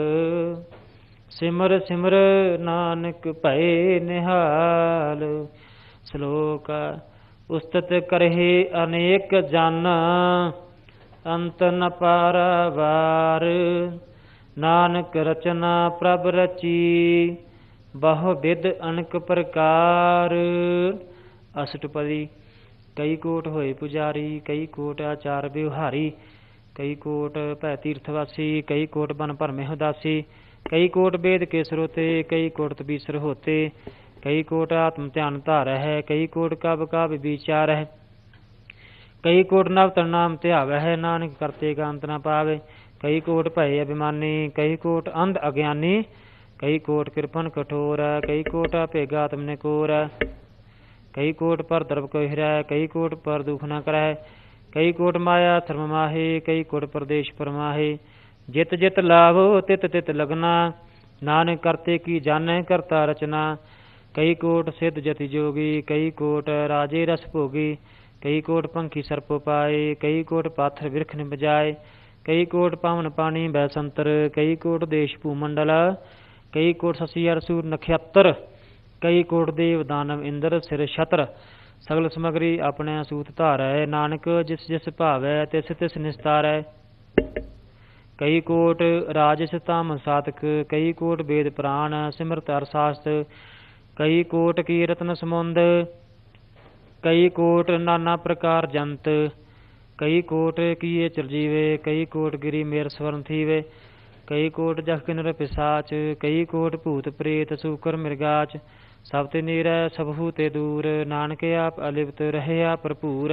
ਸਿਮਰ ਸਿਮਰ ਨਾਨਕ ਭਏ ਨਿਹਾਲ। ਸ਼ਲੋਕ ਉਸਤਤ ਕਰਹਿ ਅਨੇਕ ਜਨ, ਅੰਤ ਨ ਪਾਰਾਵਾਰ। ਨਾਨਕ ਰਚਨਾ ਪ੍ਰਭ ਰਚੀ, ਬਹੁ ਬਿਧ ਅਨਕ ਪ੍ਰਕਾਰ। ਅਸ਼ਟਪਦੀ। ਕਈ ਕੋਟ ਹੋਏ ਪੁਜਾਰੀ, ਕਈ ਕੋਟ ਆਚਾਰ ਵਿਵਹਾਰੀ। ਕਈ ਕੋਟ ਭੈ ਤੀਰਥਵਾਸੀ, ਕਈ ਕੋਟ ਬਨ ਭਰਮੇ ਉਦਾਸੀ। ਕਈ ਕੋਟ ਵੇਦ ਕੇ ਸਰੋਤੇ, ਕਈ ਕੋਟ ਤਬੀਸਰ ਹੋਤੇ। ਕਈ ਕੋਟ ਆਤਮ ਧਿਆਨ ਧਾਰੈ ਹੈ, ਕਈ ਕੋਟ ਕਬ ਕਬ ਵਿਚਾਰ ਹੈ। ਕਈ ਕੋਟ ਨਵ ਤਨ ਨਾਮ ਧਿਆਵੈ ਹੈ, ਨਾਨਕ ਕਰਤੇ ਕਾ ਅੰਤ ਨ ਪਾਵੇ। ਕਈ ਕੋਟ ਭਏ ਅਭਿਮਾਨੀ, ਕਈ ਕੋਟ ਅੰਧ ਅਗਿਆਨੀ। ਕਈ ਕੋਟ ਕਿਰਪਨ ਕਠੋਰ, ਕਈ ਕੋਟ ਭੇਗਾ ਆਤਮ ਨਿਕੋਰ। ਕਈ ਕੋਟ ਪਰ ਦਰਬ ਕੋ ਹਿਰੈ, ਕਈ ਕੋਟ ਪਰ ਦੁਖ ਨ ਕਰੈ। ਕਈ ਕੋਟ ਮਾਇਆ ਧਰਮ ਮਾਹੇ, ਕਈ ਕੋਟ ਪਰਦੇਸ਼ ਪਰਮਾਹੇ। ਜਿਤ ਜਿਤ ਲਾਭੋ ਤਿਤ ਤਿਤ ਲਗਨਾ, ਨਾਨਕ ਕਰਤੇ ਕੀ ਜਾਣੈ ਕਰਤਾ ਰਚਨਾ। ਕਈ ਕੋਟ ਸਿੱਧ ਜਤੀ ਜੋਗੀ, ਕਈ ਕੋਟ ਰਾਜੇ ਰਸ ਭੋਗੀ। ਕਈ ਕੋਟ ਪੰਖੀ ਸਰਪ ਪਾਏ, ਕਈ ਕੋਟ ਪਾਥਰ ਬਿਰਖ ਨ ਬਜਾਏ। ਕਈ ਕੋਟ ਪਾਵਨ ਪਾਣੀ ਬੈ ਸੰਤਰ, ਕਈ ਕੋਟ ਦੇਸ਼ ਭੂਮੰਡਲ। ਕਈ ਕੋਟ ਸਸੀ ਅਰ ਸੂਰ ਨਖਿਅਤਰ, ਕਈ ਕੋਟ ਦੇਵ ਦਾਨਵ ਇੰਦਰ ਸਿਰ ਛਤਰ। ਸਗਲ ਸਮਗਰੀ ਆਪਣੇ ਸੂਤ ਧਾਰੈ, ਨਾਨਕ ਜਿਸ ਜਿਸ ਭਾਵੈ ਤਿਸ ਤਿਸ ਨਿਸਤਾਰੈ। ਕਈ ਕੋਟ ਰਾਜਸ ਤਾਮ ਸਾਤਕ, ਕਈ ਕੋਟ ਵੇਦ ਪ੍ਰਾਨ ਸਿਮਰਤ ਅਰ ਸਾਸਤ। ਕਈ ਕੋਟ ਕੀ ਰਤਨ ਸਮੁੰਦ, ਕਈ ਕੋਟ ਨਾਨਾ ਪ੍ਰਕਾਰ ਜੰਤ। ਕਈ ਕੋਟ ਕੀਏ ਚਰਜੀਵੇ, ਕਈ ਕੋਟ ਗਿਰੀ ਮੇਰ ਸਵਰਨ ਥੀਵੇ। ਕਈ ਕੋਟ ਜਖ ਕਿਨਰ ਪਿਸਾਚ, ਕਈ ਕੋਟ ਭੂਤ ਪ੍ਰੇਤ ਸੂਕਰ ਮਿਰਗਾਚ। ਸਭ ਤੇ ਨੀਰੈ ਸਭੂ ਤੇ ਦੂਰ, ਨਾਨਕ ਆਪ ਅਲਿਪਤ ਰਹਿਆ ਭਰਪੂਰ।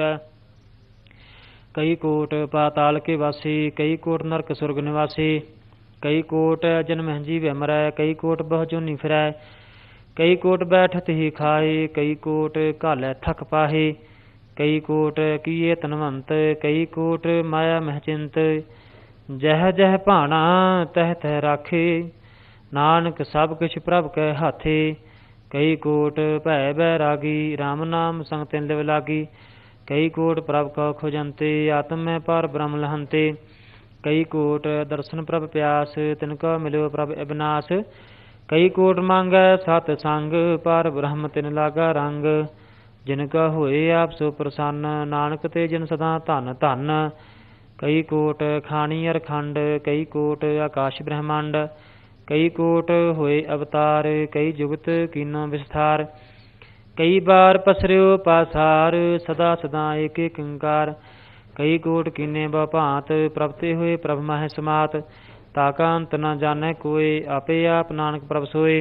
ਕਈ ਕੋਟ ਪਾਤਾਲ ਕੇ ਵਾਸੀ, ਕਈ ਕੋਟ ਨਰਕ ਸੁਰਗ ਨਿਵਾਸੀ। ਕਈ ਕੋਟ ਜਨਮ ਜੀਵੈ ਮਰੈ, ਕਈ ਕੋਟ ਬਹੁ ਜੋਨੀ ਫਿਰੈ। ਕਈ ਕੋਟ ਬੈਠਤ ਹੀ ਖਾਏ, ਕਈ ਕੋਟ ਘਾਲੈ ਥਕ ਪਾਹੇ। ਕਈ ਕੋਟ ਕੀਏ ਧਨਵੰਤ, ਕਈ ਕੋਟ ਮਾਇਆ ਮਹਿ ਚਿੰਤ। ਜਹ ਜਹ ਭਾਣਾ ਤਹ ਤਹ ਰਾਖੇ, ਨਾਨਕ ਸਭ ਕਿਛ ਪ੍ਰਭ ਕੈ ਹਾਥੇ। ਕਈ ਕੋਟ ਭੈ ਬੈਰਾਗੀ, ਰਾਮ ਨਾਮ ਸੰਗ ਤਿਨ ਲਿਵ ਲਾਗੀ। ਕਈ ਕੋਟ ਪ੍ਰਭ ਕਉ ਖੋਜੰਤੇ, ਆਤਮ ਮੈਂ ਪਰ ਬ੍ਰਹਮ ਲਹੰਤੇ। ਕਈ ਕੋਟ ਦਰਸ਼ਨ ਪ੍ਰਭ ਪਿਆਸ, ਤਿਨ ਕਉ ਮਿਲਿਓ ਪ੍ਰਭ ਅਬਿਨਾਸ਼। ਕਈ ਕੋਟ ਮੰਗੈ ਸਤ ਸੰਗ, ਪਰ ਬ੍ਰਹਮ ਤਿਨ ਲਾਗਾ ਰੰਗ। ਜਿਨ ਕਾ ਹੋਏ ਆਪ ਸੋ ਪ੍ਰਸੰਨ, ਨਾਨਕ ਤੇ ਜਿਨ ਸਦਾ ਧਨ ਧਨ। ਕਈ ਕੋਟ ਖਾਣੀ ਅਰ ਖੰਡ, ਕਈ ਕੋਟ ਆਕਾਸ਼ ਬ੍ਰਹਮੰਡ। ਕਈ ਕੋਟ ਹੋਏ ਅਵਤਾਰ, ਕਈ ਜੁਗਤ ਕੀਨੋ ਵਿਸਥਾਰ। ਕਈ ਬਾਰ ਪਸਰਿਓ ਪਾਸਾਰ, ਸਦਾ ਸਦਾ ਏਕ ਏਕ ਓੰਕਾਰ। ਕਈ ਕੋਟ ਕੀਨੇ ਬਹੁ ਭਾਂਤ, ਪ੍ਰਭ ਤੇ ਹੋਏ ਪ੍ਰਭ ਮਾਹਿ ਸਮਾਤ। ਤਾਕਾ ਅੰਤ ਨ ਜਾਣੈ ਕੋਇ, ਆਪੇ ਆਪ ਨਾਨਕ ਪ੍ਰਭ ਸੋਏ।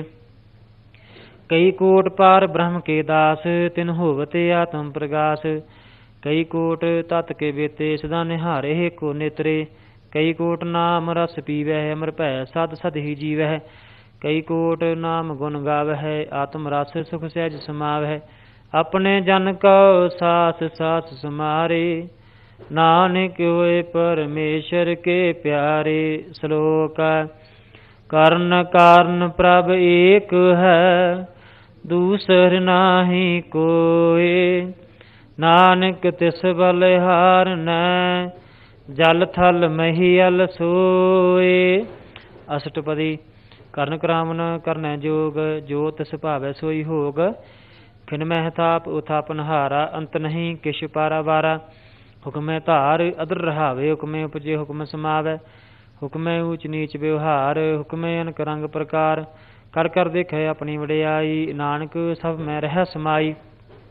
ਕਈ ਕੋਟ ਪਾਰ ਬ੍ਰਹਮ ਕੇ ਦਾਸ, ਤਿਨ ਹੋਵਤੇ ਆਤਮ ਪ੍ਰਗਾਸ। ਕਈ ਕੋਟ ਤਤ ਕੇ ਬੇਤੇ, ਸਦਾ ਨਿਹਾਰੇ ਕੋ ਨੇਤਰੇ। ਕਈ ਕੋਟ ਨਾਮ ਰਸ ਪੀਵੈ, ਅਮਰ ਭੈ ਸਦ ਸਦ ਹੀ ਜੀਵੈ। ਕਈ ਕੋਟ ਨਾਮ ਗੁਣ ਗਾਵਹਿ, ਆਤਮ ਰਸ ਸੁਖ ਸਹਿਜ ਸਮਾਵਹਿ। ਆਪਣੇ ਜਨ ਕਉ ਸਾਸ ਸਾਸ ਸਮਾਰੇ, ਨਾਨਕ ਹੋਏ ਪਰਮੇਸ਼ਰ ਕੇ ਪਿਆਰੇ। ਸ਼ਲੋਕ ਕਰਨ ਕਾਰਨ ਪ੍ਰਭ ਏਕ ਹੈ, ਦੂਸਰ ਨਾਹੀ ਕੋਇ। ਨਾਨਕ ਤਿਸ ਬਲਿਹਾਰਨੈ, ਜਲ ਥਲ ਮਹੀਅਲ ਸੋਏ। ਅਸ਼ਟਪਦੀ। ਕਰਨ ਕਰਾਵਨ ਕਰਨੈ ਜੋਗ, ਜੋ ਤਿਸ ਭਾਵੈ ਸੋਈ ਹੋਗ। ਖਿਨ ਮਹਿ ਥਾਪ ਉਥਾਪਨ ਹਾਰਾ, ਅੰਤ ਨਹੀਂ ਕਿਛ ਪਾਰਾਵਾਰਾ। ਹੁਕਮੈ ਧਾਰ ਅਦਰ ਰਹਾਵੇ, ਹੁਕਮੈ ਉਪਜੇ ਹੁਕਮ ਸਮਾਵੈ। ਹੁਕਮੈ ਊਚ ਨੀਚ ਵਿਵਹਾਰ, ਹੁਕਮੈ ਅਨਕ ਰੰਗ ਪ੍ਰਕਾਰ। ਕਰ ਕਰ ਦੇਖੈ ਆਪਣੀ ਵਡਿਆਈ, ਨਾਨਕ ਸਭ ਮੈਂ ਰਹਿ ਸਮਾਈ।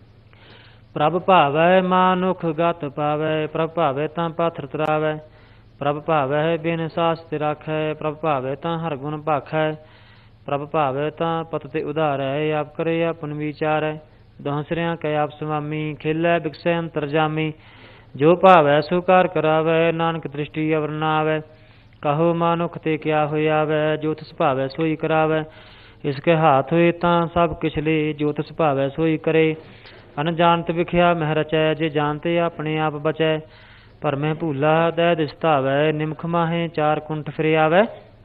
ਪ੍ਰਭ ਭਾਵੈ ਮਾਨੁਖ ਗਤ ਪਾਵੈ, ਪ੍ਰਭ ਭਾਵੈ ਤਾਂ ਪਾਥਰ ਤਰਾਵੈ। ਪ੍ਰਭ ਭਾਵੈ ਬਿਨ ਸਾਸ ਤੇ ਰਾਖੈ, ਪ੍ਰਭ ਭਾਵੈ ਤਾਂ ਹਰ ਗੁਣ ਭਾਖੈ, ਪ੍ਰਭ ਭਾਵੈ ਤਾਂ ਪਤ ਤੇ ਉਧਾਰੈ, ਆਪ ਕਰੇ ਆਪਨ ਵਿਚਾਰੈ, ਦੋਹਾਂ ਸਿਰਿਆਂ ਕੈ ਆਪ ਸੁਆਮੀ, ਖੇਲੈ ਬਿਕਸੈ ਅੰਤਰ ਜਾਮੀ, ਜੋ ਭਾਵੈ ਸੋ ਕਾਰ ਕਰਾਵੈ, ਨਾਨਕ ਦ੍ਰਿਸ਼ਟੀ ਅਵਰ ਨਾ ਆਵੈ, ਕਹੋ ਮਾਨੁਖ ਤੇ ਕਿਆ ਹੋਇਆ ਵੈ, ਜੋ ਤਿਸ ਭਾਵੈ ਸੋਈ ਕਰਾਵੈ, ਇਸ ਕੇ ਹਾਥ ਹੋਏ ਤਾਂ ਸਭ ਕਿਛ ਲੇ, ਜੋ ਤਿਸ ਭਾਵੈ ਸੋਈ ਕਰੇ, ਅਨਜਾਨਤ ਵਿਖਿਆ ਮਹਿ ਰਚੈ, ਜੇ ਜਾਣਤੇ ਆਪਣੇ ਆਪ ਬਚੈ, ਪਰ ਮੈਂ ਭੂਲਾ ਦੈ ਦਿਸ ਧਾਵੈ, ਨਿਮਖ ਮਾਹੇ ਚਾਰ ਕੁੰਠ ਫਿਰ ਆਵੈ,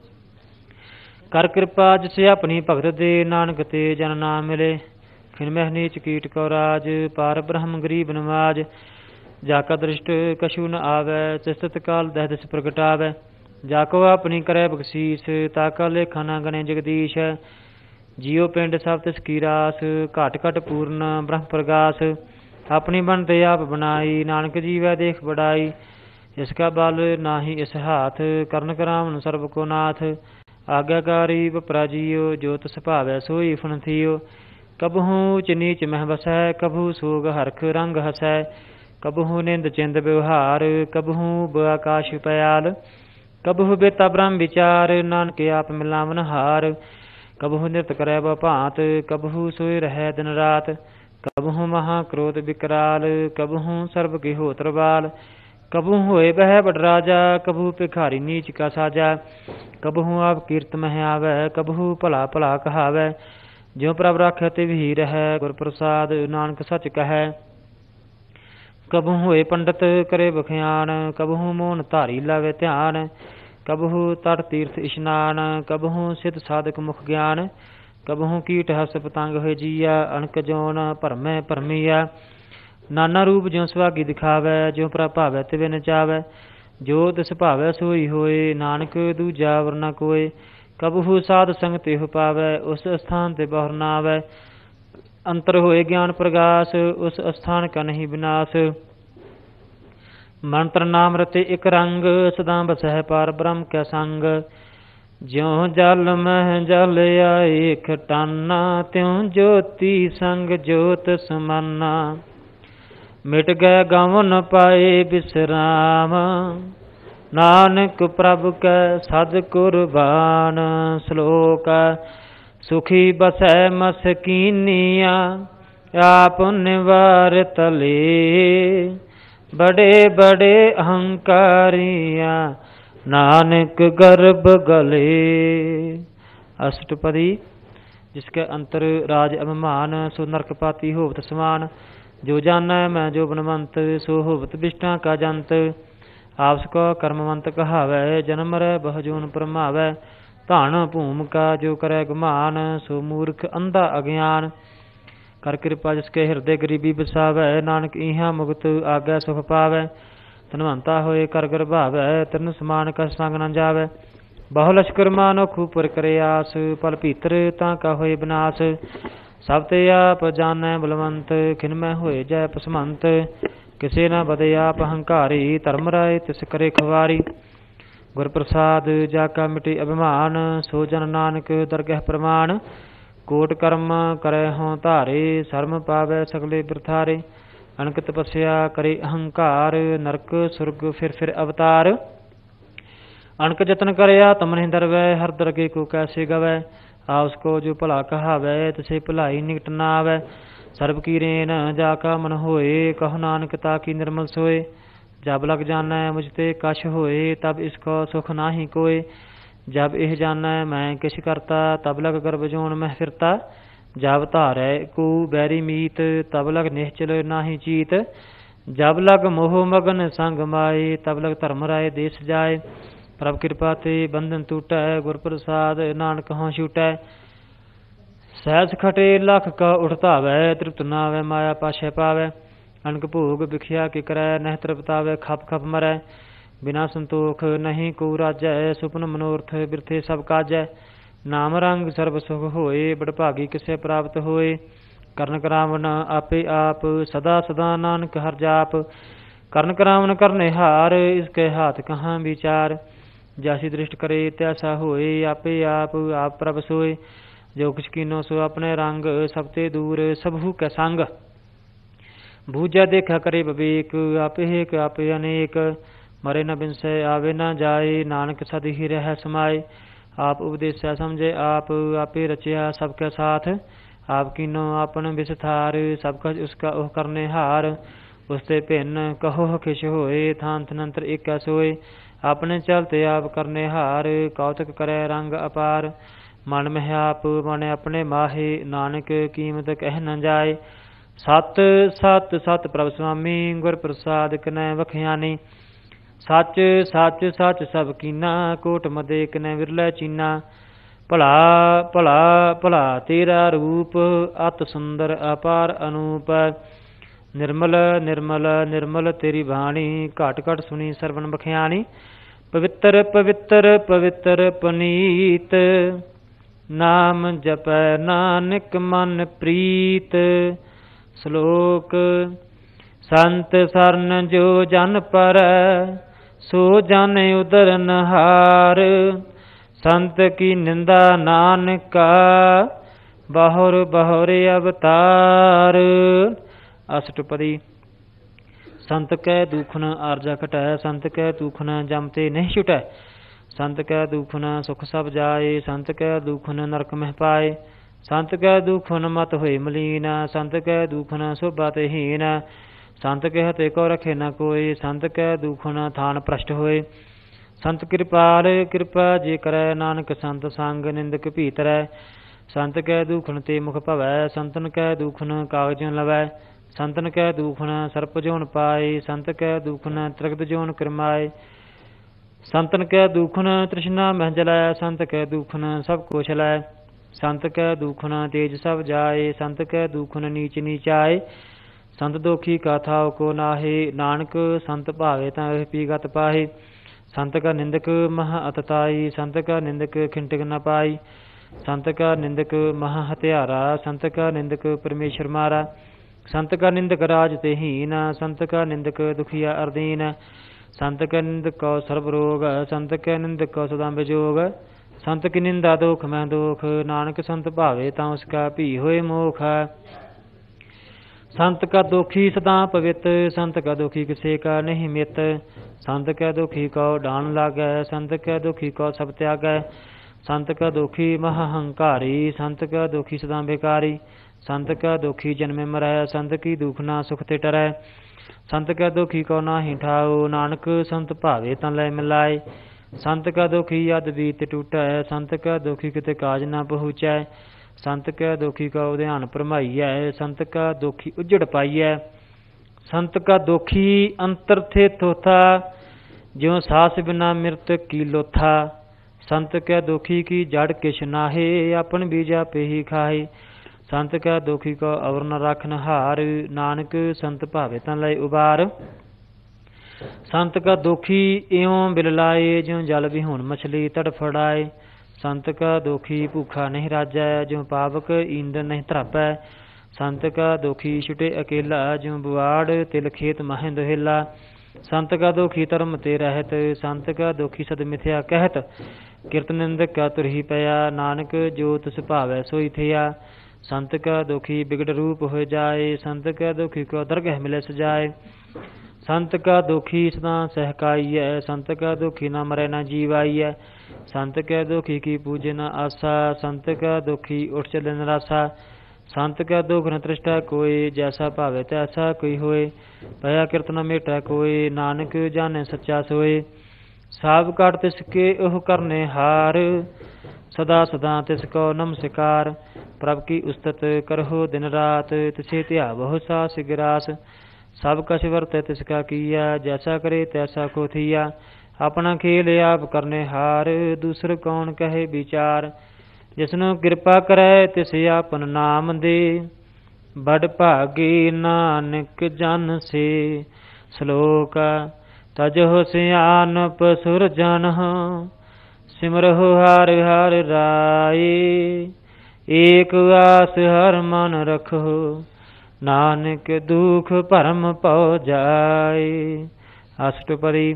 ਕਰ ਕਿਰਪਾ ਜਿਸ ਆਪਣੀ ਭਗਤ ਦੇ, ਨਾਨਕ ਤੇ ਜਨ ਨਾਮ ਮਿਲੇ, ਖਿਨ ਮਹਿ ਨੀਚ ਕੀਟ ਕੋ ਰਾਜ, ਪਾਰ ਬ੍ਰਹਮ ਗਰੀਬ ਨਵਾਜ, ਜਾ ਕਾ ਦ੍ਰਿਸ਼ਟ ਕਛੂ ਨ ਆਵੈ, ਤਿਸ ਤਿਤ ਕਾਲ ਦਹਿ ਦਿਸ ਪ੍ਰਗਟਾਵੈ, ਜਾ ਕੋ ਆਪਣੀ ਕਰੈ ਬਖਸ਼ੀਸ, ਤਾ ਕਾ ਲੇਖਾ ਨਾ ਗਣੇ ਜਗਦੀਸ਼, ਜੀਉ ਪਿੰਡ ਸਭ ਤਿਸ ਕੀ ਰਾਸ, ਘਟ ਘਟ ਪੂਰਨ ਬ੍ਰਹਮ ਪ੍ਰਗਾਸ, ਆਪਣੀ ਬਣਤੇ ਆਪ ਬਣਾਈ, ਨਾਨਕ ਜੀਵੈ ਦੇਖ ਬੜਾਈ, ਇਸ ਕਾ ਬਲ ਨਾਹੀ ਇਸ ਹਾਥ, ਕਰਨ ਕਰਾਵਨ ਸਰਬ ਕੋ ਨਾਥ, ਆਗਿਆਕਾਰੀ ਬਪਰਾ ਜੀਉ, ਜੋ ਤਿਸ ਭਾਵੈ ਸੋਈ ਫਨ ਥੀਉ, ਕਬਹੂ ਉਚ ਨੀਚ ਮਹਿ ਵਸੈ, ਕਬਹੂ ਸੋਗ ਹਰਖ ਰੰਗ ਹਸੈ, ਕਬਹੂ ਨਿੰਦ ਚਿੰਦ ਵਿਵਹਾਰ, ਕਬਹੂ ਬਆਕਾਸ਼ ਪਿਆਲ, ਕਬਹੂ ਬੇਤਾ ਬ੍ਰਹਮ ਵਿਚਾਰ, ਨਾਨਕ ਆਪ ਮਿਲਾਵਨ ਹਾਰ, ਕਬਹੂ ਨਿਰਤ ਕਰੈ ਬਭਾਂਤ, ਕਬਹੂ ਸੋਇ ਰਹਿ ਦਿਨ ਰਾਤ, ਕਬਹੂ ਮਹਾ ਕ੍ਰੋਧ ਵਿਕਰਾਲ, ਕਬਹੂ ਸਰਬ ਕੀ ਹੋਤਰ ਬਾਲ, ਕਬਹੂ ਹੋਏ ਬਹਿ ਬੜ ਰਾਜਾ, ਕਬਹੂ ਭਿਖਾਰੀ ਨੀਚ ਕਾ ਸਾਜਾ, ਕਬਹੂ ਆਪ ਕੀਰਤ ਮਹਿ ਆਵੈ, ਕਬਹੂ ਭਲਾ ਭਲਾ ਕਹਾਵੈ, ਜਿਉ ਪ੍ਰਭ ਰਾਖੈ ਤੇ ਵੀ ਰਹੈ, ਗੁਰ ਪ੍ਰਸਾਦ ਨਾਨਕ ਸੱਚ ਕਹੈ, ਕਬਹੂ ਹੋਏ ਪੰਡਤ ਕਰੇ ਬਖਿਆਨ, ਕਬਹੂ ਮੋਨ ਧਾਰੀ ਲਾਵੇ ਧਿਆਨ, ਕਬਹੂ ਤਟ ਤੀਰਥ ਇਸ਼ਨਾਨ, ਕਬਹੂ ਸਿਧ ਸਾਧਕ ਮੁਖ ਗਿਆਨ, ਕਬਹੂ ਕੀਟ ਹਸ ਪਤੰਗ ਹੋਏ ਜੀਆ, ਅਣਕ ਜੋਨ ਭਰਮੈ ਭਰਮੀਆ, ਨਾਨਾ ਰੂਪ ਜਿਉ ਸੁਹਾਗੀ ਦਿਖਾਵੈ, ਜਿਉ ਪ੍ਰਭ ਭਾਵੈ ਤਿਵੇਂ ਨਚਾਵੈ, ਜੋ ਤਿਸ ਭਾਵੈ ਸੋਈ ਹੋਏ, ਨਾਨਕ ਦੂਜਾ ਵਰ ਨ ਕੋਇ, ਕਬਹੂ ਸਾਧ ਸੰਗ ਤਿਹੁ ਪਾਵੈ, ਉਸ ਅਸਥਾਨ ਤੇ ਬਹੁਰ ਨ ਆਵੈ, ਅੰਤਰ ਹੋਏ ਗਿਆਨ ਪ੍ਰਗਾਸ, ਉਸ ਅਸਥਾਨ ਕਾ ਨਹੀਂ ਵਿਨਾਸ਼, ਮੰਤਰ ਨਾਮ ਰਤੇ ਇਕ ਰੰਗ, ਸਦਾ ਬਸਹਿ ਪਾਰ ਬ੍ਰਹਮ ਕੈ ਸੰਗ, ਜਿਉ ਜਲ ਮਹਿ ਜਲ ਆਏ ਖਟਾਨਾ, ਤਿਉ ਜੋਤੀ ਸੰਗ ਜੋਤ ਸਮਾਨਾ, ਮਿਟ ਗਏ ਗਾਵ ਨ ਪਾਏ ਬਿਸਰਾਮ, ਨਾਨਕ ਪ੍ਰਭ ਕੈ ਸਦ ਕੁਰਬਾਨ, ਸ਼ਲੋਕ ਸੁਖੀ ਬਸੈ ਮਸਕੀਨੀਆ, ਆਪ ਨਿਵਾਰ ਤਲੇ, ਬੜੇ ਬੜੇ ਅਹੰਕਾਰੀਆ, ਨਾਨਕ ਗਰਭ ਗਲੇ। ਅਸ਼ਟਪਦੀ। ਜਿਸਕੇ ਅੰਤਰ ਰਾਜ ਅਭਿਮਾਨ, ਸੋ ਨਰਕ ਪਾਤੀ ਹੋਵਤ ਸਮਾਨ, ਜੋ ਜਾਨੈ ਮੈਂ ਜੋ ਬਨਵੰਤ, ਸੋ ਹੋਵਤ ਬਿਸ਼ਟਾਂ ਕਾ ਜੰਤ, ਆਪਸ ਕੋ ਕਰਮਵੰਤ ਕਹਾਵੈ, ਜਨਮ ਰਹਿ ਬਹੁ ਜੂਨ ਭਰਮਾਵੈ, ਧਨ ਭੂਮ ਕਾ ਜੋ ਕਰੈ ਗੁਮਾਨ, ਸੋ ਮੂਰਖ ਅੰਧਾ ਅਗਿਆਨ, ਕਰ ਕਿਰਪਾ ਜਿਸਕੇ ਹਿਰਦੇ ਗਰੀਬੀ ਬਸਾਵੈ, ਨਾਨਕ ਇਹਾਂ ਮੁਕਤ ਆਗੈ ਸੁਖ ਪਾਵੈ, ਧਨਵੰਤਾ ਹੋਏ ਕਰ ਗਰਭਾਵੈ, ਤਿਨ ਸਮਾਨ ਕਛ ਸੰਗ ਨ ਜਾਵੈ, ਬਹੁ ਲਸ਼ਕਰ ਮਾਨੋ ਖੂਪਰ ਕਰੇ ਆਸ, ਪਲ ਭੀਤਰ ਤਾਂ ਕਾ ਹੋਏ ਬਿਨਾਸ਼, ਸਭ ਤੇ ਆਪ ਜਾਣੈ ਬਲਵੰਤ, ਖਿਨ ਮੈਂ ਹੋਏ ਜੈ ਪਸਮੰਤ, ਕਿਸੇ ਨਾ ਬਦੇ ਆਪ ਹੰਕਾਰੀ, ਧਰਮ ਰਾਏ ਤਿਸ ਕਰੇ ਖਵਾਰੀ, ਗੁਰ ਪ੍ਰਸਾਦ ਜਾ ਕਾ ਮਿਟੇ ਅਭਿਮਾਨ, ਸੋ ਜਨ ਨਾਨਕ ਦਰਗਹਿ ਪ੍ਰਮਾਣ, ਕੋਟ ਕਰਮ ਕਰੈ ਹੋਂ ਧਾਰੇ, ਸ਼ਰਮ ਪਾਵੈ ਸਗਲੇ ਬਿਰਥਾਰੇ, ਅਣਕ ਤਪੱਸਿਆ ਕਰੇ ਅਹੰਕਾਰ, ਨਰਕ ਸੁਰਗ ਫਿਰ ਫਿਰ ਅਵਤਾਰ, ਅਣਕ ਜਤਨ ਕਰਿਆ ਤਮ ਨਹੀਂ ਦਰਵੈ, ਹਰ ਦਰਗੇ ਕੋ ਕੈਸੇ ਗਵੈ, ਆਪਸ ਕੋ ਜੋ ਭਲਾ ਕਹਾਵੈ, ਤਿਸੇ ਭਲਾਈ ਨਿਕਟ ਨਾ ਆਵੈ, ਸਰਬ ਕੀ ਰੇਨ ਜਾ ਕਾ ਮਨ ਹੋਏ, ਕਹੋ ਨਾਨਕ ਤਾ ਕੀ ਨਿਰਮਲ ਸੋਏ, ਜਬ ਲਗ ਜਾਨੈ ਮੁਝ ਤੇ ਕਛ ਹੋਏ, ਤਬ ਇਸ ਕੋ ਸੁਖ ਨਾਹੀ ਕੋਏ, ਜਬ ਇਹ ਜਾਨੈ ਮੈਂ ਕਿਛ ਕਰਤਾ, ਤਬ ਲਗ ਗਰਭ ਜੋਨ ਮਹਿ ਫਿਰਤਾ, ਜਬ ਧਾਰੈ ਕੋ ਬੈਰੀ ਮੀਤ, ਤਬ ਲਗ ਨਿਹਚਲ ਨਾਹੀ ਚੀਤ, ਜਬ ਲਗ ਮੋਹ ਮਗਨ ਸੰਗ ਮਾਏ, ਤਬ ਲਗ ਧਰਮ ਰਾਏ ਦੇਸ ਜਾਏ, ਪ੍ਰਭ ਕਿਰਪਾ ਤੇ ਬੰਧਨ ਟੂਟੈ, ਗੁਰ ਪ੍ਰਸਾਦ ਨਾਨਕ ਹੋਂ ਛੂਟੈ, ਸਹਿਜ ਖਟੇ ਲੱਖ ਕਾ ਉਠਤਾਵੈ, ਤ੍ਰਿਪਤ ਨਾ ਆਵੈ ਮਾਇਆ ਪਾਛੈ ਪਾਵੈ, ਅਣਕ ਭੋਗ ਵਿਖਿਆ ਕਿ ਕਰੈ, ਨਹਿ ਤ੍ਰਿਪਤਾਵੈ ਖਪ ਖਪ ਮਰੈ, ਬਿਨਾ ਸੰਤੋਖ ਨਹੀਂ ਕੋ ਰਾਜੈ, ਸੁਪਨ ਮਨੋਰਥ ਬਿਰਥੇ ਸਭ ਕਾਜੈ, ਨਾਮ ਰੰਗ ਸਰਬ ਸੁਖ ਹੋਏ, ਬੜਭਾਗੀ ਕਿਸੇ ਪ੍ਰਾਪਤ ਹੋਏ, ਕਰਨ ਕਰਾਵਨ ਆਪੇ ਆਪ, ਸਦਾ ਸਦਾ ਨਾਨਕ ਹਰ ਜਾਪ, ਕਰਨ ਕਰਾਵਨ ਕਰਨੇ ਹਾਰ, ਇਸਕੇ ਹਾਥ ਕਹਾਂ ਵਿਚਾਰ, ਜਾਸੀ ਦ੍ਰਿਸ਼ਟ ਕਰੇ ਤੈਸਾ ਹੋਏ, ਆਪੇ ਆਪ ਆਪ ਪ੍ਰਭ ਸੋਏ, ਜੋ ਕੁਛ ਕੀਨੋ ਸੋ ਆਪਣੇ ਰੰਗ, ਸਭ ਤੇ ਦੂਰ ਸਭੂ ਕੈ ਸੰਗ, ਬੂਝਾ ਦੇਖਾ ਕਰੇ ਬਵੇਕ, ਆਪੇ ਏਕ ਆਪੇ ਅਨੇਕ, ਮਰੇ ਨ ਬਿਨਸੈ ਆਵੇ ਨ ਜਾਏ, ਨਾਨਕ ਸਦ ਹੀ ਰਹਿ ਸਮਾਏ। ਆਪ ਉਪਦੇਸੈ ਸਮਝੇ ਆਪ, ਆਪੇ ਰਚਿਆ ਸਭ ਕੈ ਸਾਥ। ਆਪ ਕੀਨੋ ਆਪਨ ਵਿਸਥਾਰ, ਸਭ ਕੁਛ ਉਸਕਾ ਉਹ ਕਰਨੇ ਹਾਰ। ਉਸਤੇ ਭਿੰਨ ਕਹੋ ਖਿਸ਼ ਹੋਏ, ਥਾਨ ਤਨੰਤਰ ਏਕੈ ਸੋਏ। ਆਪਣੇ ਚਲਤੇ ਆਪ ਕਰਨੇ ਹਾਰ, ਕੌਤਕ ਕਰੈ ਰੰਗ ਅਪਾਰ। ਮਨ ਮਹਿ ਆਪ ਮਨ ਆਪਣੇ ਮਾਹੇ, ਨਾਨਕ ਕੀਮਤ ਕਹਿ ਨ ਜਾਏ। ਸਤ ਸਤ ਸਤ ਪ੍ਰਭ ਸੁਆਮੀ, ਗੁਰ ਪ੍ਰਸਾਦ ਕਨੈ ਵਖਿਆਨੀ। ਸੱਚ ਸੱਚ ਸੱਚ ਸਭ ਕੀਨਾ, ਕੋਟ ਮਦੇ ਕਨੈ ਵਿਰਲੇ ਚੀਨਾ। ਭਲਾ ਭਲਾ ਭਲਾ ਤੇਰਾ ਰੂਪ, ਅਤ ਸੁੰਦਰ ਅਪਾਰ ਅਨੂਪ। ਨਿਰਮਲ ਨਿਰਮਲ ਨਿਰਮਲ ਤੇਰੀ ਬਾਣੀ, ਘਟ ਘਟ ਸੁਣੀ ਸਰਵਨ ਬਖਿਆਣੀ। ਪਵਿੱਤਰ ਪਵਿੱਤਰ ਪਵਿੱਤਰ ਪੁਨੀਤ, ਨਾਮ ਜਪੈ ਨਾਨਕ ਮਨ ਪ੍ਰੀਤ। ਸ਼ਲੋਕ। ਸੰਤ ਸਰਨ ਜੋ ਜਨ ਪਰੈ, ਸੋ ਜਨ ਉਦਰਨ ਹਾਰ। ਸੰਤ ਕੀ ਨਿੰਦਾ ਨਾਨਕਾ, ਬਹੁਰ ਬਹੁਰ ਅਵਤਾਰ। ਅਸ਼ਟਪਦੀ। ਸੰਤ ਕੈ ਦੁਖਨ ਆਰਜਾ ਘਟੈ, ਸੰਤ ਕੈ ਦੁਖਨ ਜਮ ਤੇ ਨਹੀਂ ਛੁਟੈ। ਸੰਤ ਕੈ ਦੁਖਨ ਸੁਖ ਸਭ ਜਾਏ, ਸੰਤ ਕੈ ਦੁਖਨ ਨਰਕ ਮਹਿ ਪਾਏ। ਸੰਤ ਕੈ ਦੁਖਨ ਮਤ ਹੋਏ ਮਲੀਨ, ਸੰਤ ਕੈ ਦੁਖਨ ਸੋਭਾ ਤੇ ਹੀਨ। ਸੰਤ ਕਹਿ ਤੇ ਕੋ ਰਖੇ ਨ ਕੋਇ, ਸੰਤ ਕੈ ਦੁਖਨ ਥਾਨ ਭ੍ਰਸ਼ਟ ਹੋਏ। ਸੰਤ ਕਿਰਪਾਲ ਕਿਰਪਾ ਜੇ ਕਰੈ, ਨਾਨਕ ਸੰਤ ਸੰਗ ਨਿੰਦਕ ਭੀਤਰੈ। ਸੰਤ ਕੈ ਦੁਖਨ ਤੇ ਮੁਖ ਭਵੈ, ਸੰਤਨ ਕੈ ਦੁਖਨ ਕਾਗਜ ਲਵੈ। ਸੰਤਨ ਕੈ ਦੁਖਨ ਸਰਪ ਜੋਨ ਪਾਏ, ਸੰਤ ਕੈ ਦੁਖਨ ਤ੍ਰਿਗਦ ਜੋਨ ਕਰਮਾਏ। ਸੰਤਨ ਕੈ ਦੁਖਨ ਤ੍ਰਿਸ਼ਨਾ ਮਹਿ ਜਲੈ, ਸੰਤ ਕੈ ਦੁਖਨ ਸਭ ਕੁਛ ਲੈ। ਸੰਤ ਕੈ ਦੁਖਨ ਤੇਜ ਸਭ ਜਾਏ, ਸੰਤ ਕੈ ਦੁਖਨ ਨੀਚ ਨੀਚਾਏ। ਸੰਤ ਦੋਖੀ ਕਾ ਥਾਉ ਕੋ ਨਾਹੇ, ਨਾਨਕ ਸੰਤ ਭਾਵੇ ਤਾਂ ਇਹ ਪੀਗਤ ਪਾਹੇ। ਸੰਤ ਕਾ ਨਿੰਦਕ ਮਹਾ ਅਤਤਾਈ, ਸੰਤ ਕਾ ਨਿੰਦਕ ਖਿੰਟਕ ਨ ਪਾਈ। ਸੰਤ ਕਾ ਨਿੰਦਕ ਮਹਾ ਹਤਿਆਰਾ, ਸੰਤ ਕਾ ਨਿੰਦਕ ਪਰਮੇਸ਼ਰ ਮਾਰਾ। ਸੰਤ ਕਾ ਨਿੰਦਕ ਰਾਜ ਤੇ ਹੀਨ, ਸੰਤ ਕਾ ਨਿੰਦਕ ਦੁਖੀਆ ਅਰਦੀਨ। ਸੰਤ ਕੈ ਨਿੰਦਕ ਕਉ ਸਰਬ ਰੋਗ, ਸੰਤ ਕੈ ਨਿੰਦਕ ਕਉ ਸਦਾ ਵਿਜੋਗ। ਸੰਤ ਕੀ ਨਿੰਦਾ ਦੋਖ ਮੈਂ ਦੋਖ, ਨਾਨਕ ਸੰਤ ਭਾਵੇ ਤਾਂ ਉਸਕਾ ਭੀ ਹੋਏ ਮੋਖ। ਸੰਤ ਕਾ ਦੋਖੀ ਸਦਾ ਪਵਿੱਤ, ਸੰਤ ਕਾ ਦੋਖੀ ਕਿਸੇ ਕਾ ਨਹੀਂ ਮਿੱਤ। ਸੰਤ ਕੈ ਦੋਖੀ ਕਉ ਡਾਣ ਲਾਗੈ, ਸੰਤ ਕੈ ਦੋਖੀ ਕਉ ਸਭ ਤਿਆਗੈ। ਸੰਤ ਕਾ ਦੋਖੀ ਮਹਾ ਹੰਕਾਰੀ, ਸੰਤ ਕਾ ਦੋਖੀ ਸਦਾ ਬੇਕਾਰੀ। ਸੰਤ ਕਾ ਦੋਖੀ ਜਨਮੇ ਮਰੈ, ਸੰਤ ਕੀ ਦੁਖ ਨਾ ਸੁਖ ਤੇ ਟਰੈ। ਸੰਤ ਕੈ ਦੋਖੀ ਕਉ ਨਾਹੀ ਠਾਉ, ਨਾਨਕ ਸੰਤ ਭਾਵੇ ਤਾਂ ਲੈ ਮਿਲਾਏ। ਸੰਤ ਕਾ ਦੋਖੀ ਅਦ ਬੀਤ ਟੂਟੈ, ਸੰਤ ਕਾ ਦੋਖੀ ਕਿਤੇ ਕਾਜ ਨਾ ਪਹੁੰਚੈ। ਸੰਤ ਕੈ ਦੋਖੀ ਕਉ ਧਿਆਨ ਭਰਮਾਈਐ, ਸੰਤ ਕਾ ਦੋਖੀ ਉਜੜ ਪਾਈਐ। ਸੰਤ ਕਾ ਦੋਖੀ ਅੰਤਰ ਥੇ ਥੋਥਾ, ਜਿਉ ਸਾਸ ਬਿਨਾ ਮਿਰਤ ਕੀ ਲੋਥਾ। ਸੰਤ ਕੈ ਦੋਖੀ ਕੀ ਜੜ ਕਿਛ ਨਾਹੇ, ਆਪਨ ਬੀਜਾ ਪੇਹੀ ਖਾਹੇ। ਸੰਤ ਕੈ ਦੋਖੀ ਕਉ ਅਵਰ ਨ ਰਖਨ ਹਾਰ, ਨਾਨਕ ਸੰਤ ਭਾਵੇ ਤਾਂ ਲੈ ਉਬਾਰ। ਸੰਤ ਕਾ ਦੋਖੀ ਇਉਂ ਬਿਲ ਲਾਏ, ਜਿਉ ਜਲ ਵਿਹੂਣ ਮਛਲੀ ਤੜਫੜਾਏ। ਸੰਤ ਕਾ ਦੋਖੀ ਭੂਖਾ ਨਹੀਂ ਰਾਜੈ, ਜਿਉ ਪਾਵਕ ਈਂਦਨ ਨਹੀਂ ਧਰਾਪੈ। ਸੰਤ ਕਾ ਦੋਖੀ ਛੁਟੇ ਅਕੇਲਾ, ਜਿਉ ਬੁਆੜ ਤਿਲ ਖੇਤ ਮਹਿ ਦੁਹੇਲਾ। ਸੰਤ ਕਾ ਦੋਖੀ ਧਰਮ ਤੇ ਰਹਿਤ, ਸੰਤ ਕਾ ਦੋਖੀ ਸਦ ਮਿਥਿਆ ਕਹਿਤ। ਕਿਰਤ ਨਿੰਦਕ ਕਾ ਤੁਰਹੀ ਪਿਆ, ਨਾਨਕ ਜੋ ਤਿਸ ਭਾਵੈ ਸੋਈ ਥਿਆ। ਸੰਤ ਕਾ ਦੋਖੀ ਬਿਗੜ ਰੂਪ ਹੋ ਜਾਏ, ਸੰਤ ਕਾ ਦੋਖੀ ਕੋ ਦਰਗਹਿ ਮਿਲੇ ਸਜਾਏ। ਸੰਤ ਕਾ ਦੋਖੀ ਸਦਾ ਸਹਿਕਾਈਐ, ਸੰਤ ਕਾ ਦੋਖੀ ਨਾ ਮਰੈ ਨਾ ਜੀਵਾਈਐ। ਸੰਤ ਕੈ ਦੋਖੀ ਕੀ ਪੂਜੇ ਨ ਆਸਾ, ਸੰਤ ਕਾ ਦੋਖੀ ਉਠ ਚਲੇ ਨਰਾਸਾ। ਸੰਤ ਕੈ ਦੁਖ ਨ ਤ੍ਰਿਸ਼ਟਾ ਕੋਇ, ਜੈਸਾ ਭਾਵੇ ਤੈਸਾ ਕੋਈ ਹੋਏ। ਭਇਆ ਕਿਰਤ ਨ ਮੇਟੈ ਕੋਇ, ਨਾਨਕ ਜਾਣੈ ਸੱਚਾ ਸੋਏ। ਸਭ ਕਟ ਤਿਸ ਕੇ ਉਹ ਕਰਨੇ ਹਾਰ, ਸਦਾ ਸਦਾ ਤਿਸ ਕੋ ਨਮਸਕਾਰ। ਪ੍ਰਭ ਕੀ ਉਸਤਤ ਕਰਹੁ ਦਿਨ ਰਾਤ, ਤਿਸੇ ਧਿਆਵਹੁ ਸਾਸ ਗਿਰਾਸ। ਸਭ ਕਛ ਵਰਤੈ ਤਿਸ ਕਾ ਕੀਆ, ਜੈਸਾ ਕਰੇ ਤੈਸਾ ਕੋ ਥੀਆ। ਆਪਣਾ ਖੇਲ ਆਪ ਕਰਨੇ ਹਾਰ, ਦੂਸਰ ਕੌਣ ਕਹੇ ਵਿਚਾਰ। ਜਿਸਨੂੰ ਕਿਰਪਾ ਕਰੈ ਤਿਸ ਆਪਨ ਨਾਮ ਦੇ, ਬੜ ਭਾਗੀ ਨਾਨਕ ਜਨ ਸੇ। ਸ਼ਲੋਕ। ਤਜਹੁ ਸਿਆਨਪ ਸੁਰ ਜਨ, ਸਿਮਰਹੁ ਹਰਿ ਹਰਿ ਰਾਏ। ਏਕ ਆਸ ਹਰ ਮਨ ਰਖਹੁ, ਨਾਨਕ ਦੁਖ ਭਰਮ ਭਉ ਜਾਏ। ਅਸ਼ਟਪਦੀ।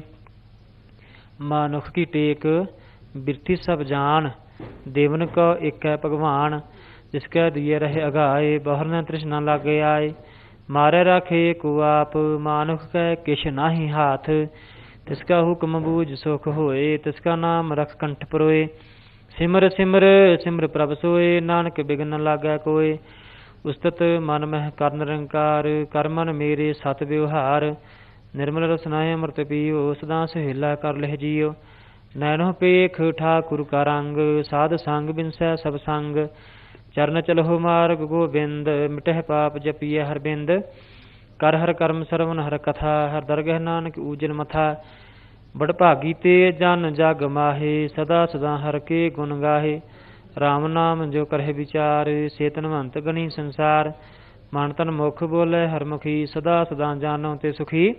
ਮਾਨੁਖ ਕੀ ਟੇਕ ਬਿਰਥੀ ਸਭ ਜਾਨ, ਦੇਵਨ ਕੋ ਇੱਕ ਹੈ ਭਗਵਾਨ। ਜਿਸ ਕੈ ਦੀਏ ਰਹੇ ਅਗਾਏ, ਬਹੁਰ ਨ ਤ੍ਰਿਸ਼ਨਾ ਲਾਗੇ ਆਏ। ਮਾਰੇ ਰਾਖੇ ਕੋ ਆਪ, ਮਾਨੁਖ ਕੈ ਕਿਛ ਨਾਹੀ ਹਾਥ। ਤਿਸਕਾ ਹੁਕਮ ਬੂਝ ਸੁਖ ਹੋਏ, ਤਿਸਕਾ ਨਾਮ ਰਖ ਕੰਠ ਪਰੋਏ। ਸਿਮਰ ਸਿਮਰ ਸਿਮਰ ਪ੍ਰਭ ਸੋਏ, ਨਾਨਕ ਬਿਗਨ ਨ ਲਾਗੈ ਕੋਏ। ਉਸਤਤ ਮਨ ਮਹਿ ਕਰ ਨਿਰੰਕਾਰ, ਕਰ ਮਨ ਮੇਰੇ ਸਤ ਵਿਵਹਾਰ। ਨਿਰਮਲ ਰਸਨਾਏ ਅੰਮ੍ਰਿਤ ਪੀਓ, ਸਦਾ ਸੁਹੇਲਾ ਕਰ ਲਹਿ ਜੀਓ। ਨੈਣੋ ਪੇਖ ਠਾਕੁਰ ਕਾ ਰੰਗ, ਸਾਧ ਸੰਗ ਬਿਨਸੈ ਸਭ ਸੰਗ। ਚਰਨ ਚਲਹੁ ਮਾਰਗ ਗੋਬਿੰਦ, ਮਿਟਹਿ ਪਾਪ ਜਪੀਐ ਹਰ ਬਿੰਦ। ਕਰ ਹਰ ਕਰਮ ਸਰਵਨ ਹਰ ਕਥਾ, ਹਰ ਦਰਗਹਿ ਨਾਨਕ ਊਜਲ ਮਥਾ। ਬੜ ਭਾਗੀ ਤੇ ਜਨ ਜਗ ਮਾਹੇ, ਸਦਾ ਸਦਾ ਹਰ ਕੇ ਗੁਣ ਗਾਹੇ। ਰਾਮ ਨਾਮ ਜੋ ਕਰਹਿ ਵਿਚਾਰ, ਸੇ ਧਨਵੰਤ ਗਣੀ ਸੰਸਾਰ। ਮਨ ਤਨ ਮੁਖ ਬੋਲੇ ਹਰਮੁਖੀ, ਸਦਾ ਸਦਾ ਜਾਨੋ ਤੇ ਸੁਖੀ।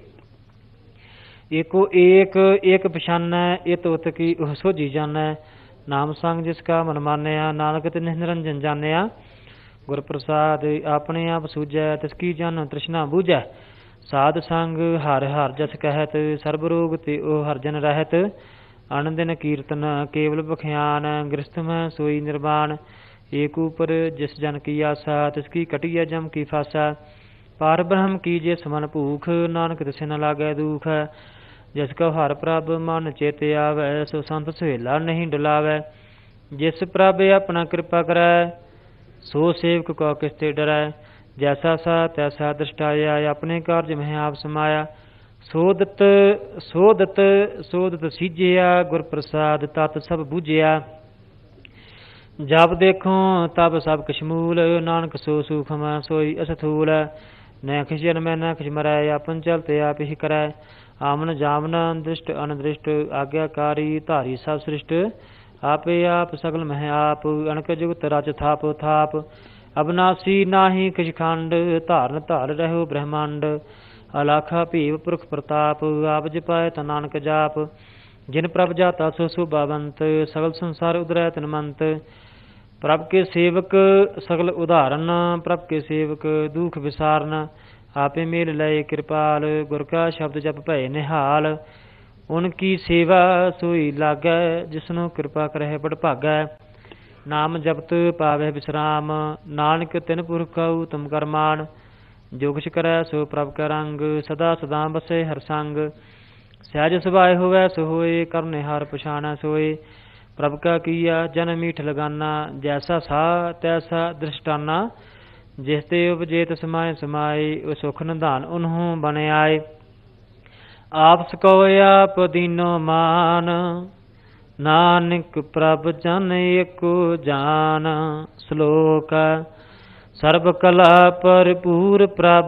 ਏਕੋ ਏਕ ਏਕ ਪਛਾਨੈ, ਇਤ ਉਤ ਕੀ ਉਹ ਸੋਝੀ ਜਾਣੈ। ਨਾਮ ਸੰਗ ਜਿਸ ਕਾ ਮਨ ਮਾਨਿਆ, ਨਾਨਕ ਤਿਨਿ ਨਿਰੰਜਨ ਜਾਣਿਆ। ਗੁਰ ਪ੍ਰਸਾਦ ਆਪਣੇ ਆਪ ਸੂਝੈ, ਤਿਸ ਕੀ ਜਨ ਤ੍ਰਿਸ਼ਨਾ ਬੂਝੈ। ਸਾਧ ਸੰਗ ਹਰ ਹਰ ਜਸ ਕਹਿਤ, ਸਰਬ ਰੋਗ ਤੇ ਉਹ ਹਰ ਜਨ ਰਹਿਤ। ਅਨ ਦਿਨ ਕੀਰਤਨ ਕੇਵਲ ਬਖਿਆਨ, ਗ੍ਰਸਥ ਮੈਂ ਸੋਈ ਨਿਰਵਾਣ। ਏਕ ਊਪਰ ਜਿਸ ਜਨ ਕੀ ਆਸਾ, ਤਿਸ ਕੀ ਕਟਿਐ ਜਮ ਕੀ ਫਾਸਾ। ਪਾਰ ਬ੍ਰਹਮ ਕੀ ਜਿਸ ਮਨ ਭੂਖ, ਨਾਨਕ ਤਿਸੈ ਨ ਲਾਗੈ ਦੁਖ। ਜਿਸ ਕਉ ਹਰ ਪ੍ਰਭ ਮਨ ਚਿਤ ਆਵੈ, ਸੋ ਸੰਤ ਸੁਹੇਲਾ ਨਹੀਂ ਡੁਲਾਵੈ। ਜਿਸ ਪ੍ਰਭ ਆਪਣਾ ਕਿਰਪਾ ਕਰੈ, ਸੋ ਸੇਵਕ ਕੋ ਕਿਸ ਤੇ ਡਰੈ। ਜੈਸਾ ਸਾ ਤੈਸਾ ਦ੍ਰਿਸ਼ਟਾਇਆ, ਆਪਣੇ ਕਾਰਜ ਮਹਿ ਆਪ ਸਮਾਇਆ। ਸੋਦਤ ਸੋਦਤ ਸੋਦਤ ਸੀਜਿਆ, ਗੁਰ ਪ੍ਰਸਾਦ ਤਤ ਸਭ ਬੂਝਿਆ। ਜਬ ਦੇਖੋ ਤਬ ਸਭ ਕਿਛ ਮੂਲ, ਨਾਨਕ ਸੋ ਸੂਖਮ ਸੋਈ ਅਸਥੂਲ। ਨੈ ਖਿਛ ਜਨਮੈ ਨੈ ਖਿਛ ਮਰੈ, ਆਪਨ ਚਲਤੇ ਆਪ ਹੀ ਕਰੈ। ਆਮਨ ਜਾਮਨ ਦ੍ਰਿਸ਼ਟ ਅਨਦ੍ਰਿਸ਼ਟ, ਆਗਿਆਕਾਰੀ ਧਾਰੀ ਸਭ ਸ੍ਰਿਸ਼ਟ। ਆਪੇ ਆਪ ਸਗਲ ਮਹਿ ਆਪ, ਅਣਕ ਜੁਗਤ ਰਚ ਥਾਪ ਥਾਪ। ਅਬਨਾਸੀ ਨਾਹੀ ਕਿਛ ਖੰਡ, ਧਾਰਨ ਧਾਰ ਰਹਿਓ ਬ੍ਰਹਮੰਡ। ਅਲਾਖਾ ਭੀਵ ਪੁਰਖ ਪ੍ਰਤਾਪ, ਆਪ ਜਪਾਏ ਤਾ ਨਾਨਕ ਜਾਪ। ਜਿਨ ਪ੍ਰਭ ਜਾਤਾ ਸੋ ਸੋਭਾਵੰਤ, ਸਗਲ ਸੰਸਾਰ ਉਦਰੈ ਤਨਮੰਤ। ਪ੍ਰਭ ਕੇ ਸੇਵਕ ਸਗਲ ਉਦਾਹਰਨ, ਪ੍ਰਭ ਕੇ ਸੇਵਕ ਦੁਖ ਵਿਸਾਰਨ। ਆਪੇ ਮੇਲ ਲਏ ਕਿਰਪਾਲ, ਗੁਰ ਕਾ ਸ਼ਬਦ ਜਪ ਭਏ ਨਿਹਾਲ। ਉਨ ਕੀ ਸੇਵਾ ਸੋਈ ਲਾਗੈ, ਜਿਸਨੂੰ ਕਿਰਪਾ ਕਰਹਿ ਬੜ ਭਾਗੈ। ਨਾਮ ਜਪਤ ਪਾਵਹਿ ਵਿਸਰਾਮ, ਨਾਨਕ ਤਿਨ ਪੁਰਖ ਉਤਮ ਕਰਮਾਨ। ਜੋ ਕਿਛ ਕਰੈ ਸੋ ਪ੍ਰਭ ਕਾ ਰੰਗ, ਸਦਾ ਸਦਾ ਬਸੈ ਹਰ ਸੰਗ। ਸਹਿਜ ਸੁਭਾਏ ਹੋਵੈ ਸੋ ਹੋਏ, ਕਰਨੇ ਹਾਰ ਪਛਾਣੈ ਸੋਏ। ਪ੍ਰਭ ਕਾ ਕੀਆ ਜਨ ਮੀਠ ਲਗਾਨਾ, ਜੈਸਾ ਸਾ ਤੈਸਾ ਦ੍ਰਿਸ਼ਟਾਨਾ। ਜਿਸ ਤੇ ਉਪਜੇ ਤਿਸ ਸਮਾਏ ਸਮਾਏ, ਉਹ ਸੁਖ ਨਿਧਾਨ ਉਨਹੂ ਬਨ ਆਏ। ਆਪ ਸਕੋ ਆਪ ਦੀਨੋ ਮਾਨ, ਨਾਨਕ ਪ੍ਰਭ ਜਨ ਏਕੋ ਜਾਨ। ਸ਼ਲੋਕ ਸਰਬ ਕਲਾ ਭਰਪੂਰ ਪ੍ਰਭ,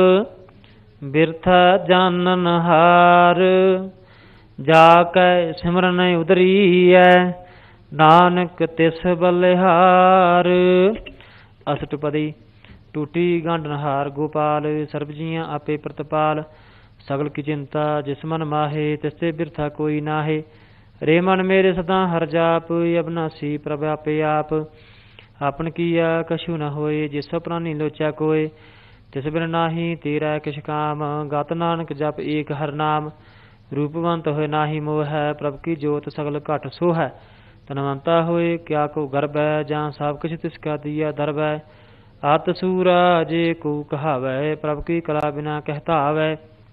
ਬਿਰਥਾ ਜਾਨਨ ਹਾਰ। ਜਾ ਕੈ ਸਿਮਰਨ ਉਦਰੀਐ, ਨਾਨਕ ਤਿਸ ਬਲਿਹਾਰ। ਅਸ਼ਟਪਦੀ। ਟੂਟੀ ਗਾਂਡਨਹਾਰ ਗੋਪਾਲ, ਸਰਬ ਜੀਆਂ ਆਪੇ ਪ੍ਰਤਪਾਲ। ਸਗਲ ਕੀ ਚਿੰਤਾ ਜਿਸ ਮਨ ਮਾਹੇ, ਤਿਸ ਤੇ ਬਿਰਥਾ ਕੋਈ ਨਾਹੇ। ਰੇ ਮਨ ਮੇਰੇ ਸਦਾ ਹਰ ਜਾਪ, ਅਬਨਾਸੀ ਪ੍ਰਭ ਆਪੇ ਆਪ। ਆਪਨ ਕੀਆ ਕਛੂ ਨ ਹੋਏ, ਜਿਸ ਪ੍ਰਾਨੀ ਲੋਚਾ ਕੋਏ। ਤਿਸ ਬਿਨ ਨਾਹੀ ਤੇਰਾ ਕਿਛ ਕਾਮ, ਗਤ ਨਾਨਕ ਜਪ ਏਕ ਹਰ ਨਾਮ। ਰੂਪਵੰਤ ਹੋਏ ਨਾਹੀ ਮੋਹ ਹੈ, ਪ੍ਰਭ ਕੀ ਜੋਤ ਸਗਲ ਘਟ ਸੋ ਹੈ। ਧਨਵੰਤਾ ਹੋਏ ਕਿਆ ਕੋ ਗਰਬੈ, ਜਾਂ ਸਭ ਕਿਛ ਤਿਸ ਕਾ ਦੀਆ ਦਰਬੈ। ਅਤ ਸੂਰਾ ਜੇ ਕੋ ਕਹਾਵੈ, ਪ੍ਰਭ ਕੀ ਕਲਾ ਬਿਨਾ ਕਹਿਤਾਵੈ।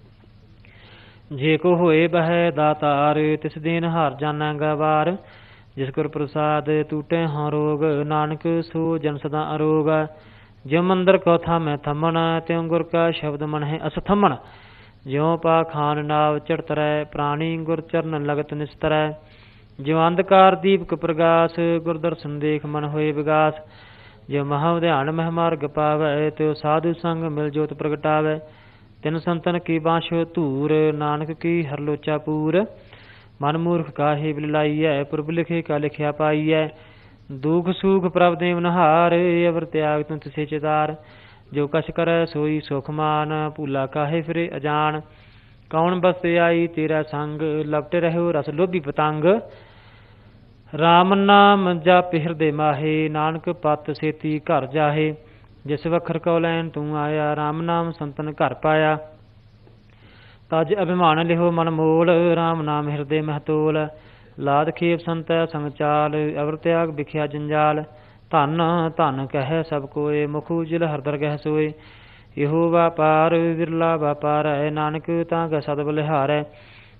ਜੇ ਕੋ ਹੋਏ ਬਹਿ ਦਾਤਾਰ, ਤਿਸ ਦੇਨ ਹਾਰ ਜਾਨਾ ਗਵਾਰ। ਜਿਸ ਗੁਰ ਪ੍ਰਸਾਦ ਟੂਟੇ ਹਾਂ ਰੋਗ, ਨਾਨਕ ਸੋ ਜਨ ਸਦਾ ਅਰੋਗ। ਜਿਉ ਮੰਦਰ ਕੋ ਥਾਮੈ ਥੰਮਣ, ਤਿਉ ਗੁਰ ਕਾ ਸ਼ਬਦ ਮਨ ਹੈ ਅਸਥੰਮਣ। ਜਿਉ ਪਾ ਖਾਨ ਨਾਵ ਚੜਤਰੈ, ਪ੍ਰਾਣੀ ਗੁਰ ਚਰਨ ਲਗਤ ਨਿਸਤਰੈ। ਜਿਉ ਅੰਧਕਾਰ ਦੀਪਕ ਪ੍ਰਗਾਸ, ਗੁਰ ਦਰਸ਼ਨ ਦੇਖ ਮਨ ਹੋਏ ਵਿਗਾਸ। ਜਿਉ ਮਹਾ ਧਿਆਨ ਮਹਿ ਮਾਰਗ ਪਾਵੈ, ਤਿਉ ਸਾਧੂ ਸੰਗ ਮਿਲ ਜੋਤ ਪ੍ਰਗਟਾਵੈ। ਤਿਨ ਸੰਤਨ ਕੀ ਬਾਂਛੋ ਧੂਰ, ਨਾਨਕ ਕੀ ਹਰ ਲੋਚਾ ਪੂਰ। ਮਨ ਮੂਰਖ ਕਾਹੇ ਬਿਲ ਲਾਈਐ, ਪੁਰਬ ਲਿਖੇ ਕਾ ਲਿਖਿਆ ਪਾਈਐ। ਦੁਖ ਸੂਖ ਪ੍ਰਭ ਦੇਵ ਨਹਾਰ, ਅਵਰ ਤਿਆਗ ਤੁ ਤਿਸੇ ਚਿਤਾਰ। ਜੋ ਕਛ ਕਰੈ ਸੋਈ ਸੁਖ ਮਾਨ, ਭੂਲਾ ਕਾਹੇ ਫਿਰੇ ਅਜਾਨ। ਕੌਣ ਬਸ ਆਈ ਤੇਰਾ ਸੰਗ, ਲਪਟੇ ਰਹਿਓ ਰਸ ਲੋਭੀ ਪਤੰਗ। ਰਾਮ ਨਾਮ ਜਪਿ ਹਿਰਦੇ ਮਾਹੇ, ਨਾਨਕ ਪਤ ਸੇਤੀ ਘਰ ਜਾਹੇ। ਜਿਸ ਵਖਰ ਕਉ ਲੈਣ ਤੂੰ ਆਇਆ, ਰਾਮ ਨਾਮ ਸੰਤਨ ਘਰ ਪਾਇਆ। ਤਜ ਅਭਿਮਾਨ ਲਿਹੋ ਮਨ ਮੋਲ, ਰਾਮ ਨਾਮ ਹਿਰਦੇ ਮਹਿ ਤੋਲ। ਲਾਦ ਖੇਪ ਸੰਤੈ ਸੰਗ ਚਾਲ, ਅਵਰ ਤਿਆਗ ਵਿਖਿਆ ਜੰਜਾਲ। ਧਨ ਧਨ ਕਹਿ ਸਭ ਕੋਏ, ਮੁਖ ਉਜਲ ਹਰ ਦਰਗਹਿ ਸੋਏ। ਇਹੋ ਵਾਪਾਰ ਵਿਰਲਾ ਵਾਪਾਰੈ, ਨਾਨਕ ਤਾਂ ਕੈ ਸਦ ਬਲਿਹਾਰੈ।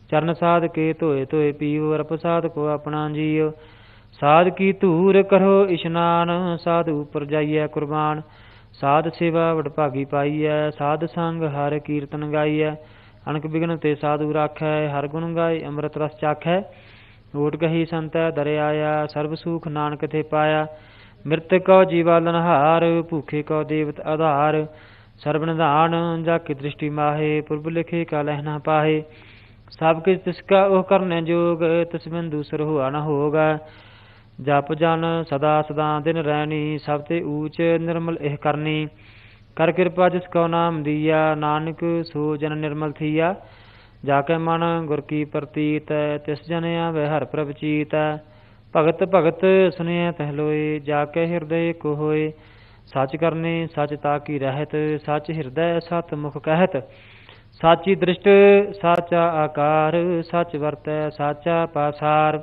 ਚਰਨ ਸਾਧ ਕੇ ਧੋਏ ਧੋਏ ਪੀਵ, ਰਪ ਸਾਧ ਕੋ ਆਪਣਾ ਜੀਵ। ਸਾਧ ਕੀ ਧੂਰ ਕਰੋ ਇਸ਼ਨਾਨ, ਸਾਧ ਉਪਰ ਜਾਈਐ ਕੁਰਬਾਨ। ਸਾਧ ਸੇਵਾ ਵਡਭਾਗੀ ਪਾਈਐ, ਸਾਧ ਸੰਗ ਹਰ ਕੀਰਤਨ ਗਾਈਐ। ਅਣਖ ਬਿਗਨ ਤੇ ਸਾਧੂ ਰਾਖੈ, ਹਰ ਗੁਣ ਗਾਏ ਅੰਮ੍ਰਿਤ ਰਸ ਚਾਖੈ। ਓਟ ਕਹੀ ਸੰਤੈ ਦਰ ਆਇਆ, ਸਰਬ ਸੁਖ ਨਾਨਕ ਤੇ ਪਾਇਆ। ਮ੍ਰਿਤਕ ਕਉ ਜੀਵਾਲਨਹਾਰ, ਭੂਖੇ ਕਉ ਦੇਵਤ ਆਧਾਰ। ਸਰਬ ਨਿਧਾਨ ਜਾ ਕੀ ਦ੍ਰਿਸ਼ਟੀ ਮਾਹੇ, ਪੁਰਬ ਲਿਖੇ ਕਾ ਲਹਿ ਨਾ ਪਾਹੇ। ਸਭ ਕਿਛ ਤਿਸ ਕਾ ਉਹ ਕਰਨੈ ਜੋਗ, ਤਿਸ ਬਿਨ ਦੂਸਰ ਹੋਆ ਨ ਹੋਗ। ਜਪ ਜਨ ਸਦਾ ਸਦਾ ਦਿਨ ਰੈਣੀ, ਸਭ ਤੇ ਊਚ ਨਿਰਮਲ ਇਹ ਕਰਨੀ। ਕਰ ਕਿਰਪਾ ਜਿਸ ਕਉ ਨਾਮ ਦੀਆ, ਨਾਨਕ ਸੋ ਜਨ ਨਿਰਮਲ ਥੀਆ। ਜਾ ਕੇ ਮਨ ਗੁਰ ਕੀ ਪ੍ਰਤੀਤ, ਤਿਸ ਜਨ ਆਵੈ ਹਰਿ ਪ੍ਰਭ ਚੀਤ। ਭਗਤ ਭਗਤ ਸੁਨਿਐ ਤਹਿ ਲੋਏ, ਜਾ ਕੇ ਹਿਰਦੈ ਕੋ ਹੋਏ। ਸੱਚ ਕਰਨੇ ਸੱਚ ਤਾ ਕੀ ਰਹਿਤ, ਸੱਚ ਹਿਰਦੈ ਸਤ ਮੁਖ ਕਹਿਤ। ਸਾਚੀ ਦ੍ਰਿਸ਼ਟ ਸਾਚਾ ਆਕਾਰ, ਸੱਚ ਵਰਤੈ ਸਾਚਾ ਪਾਸਾਰ।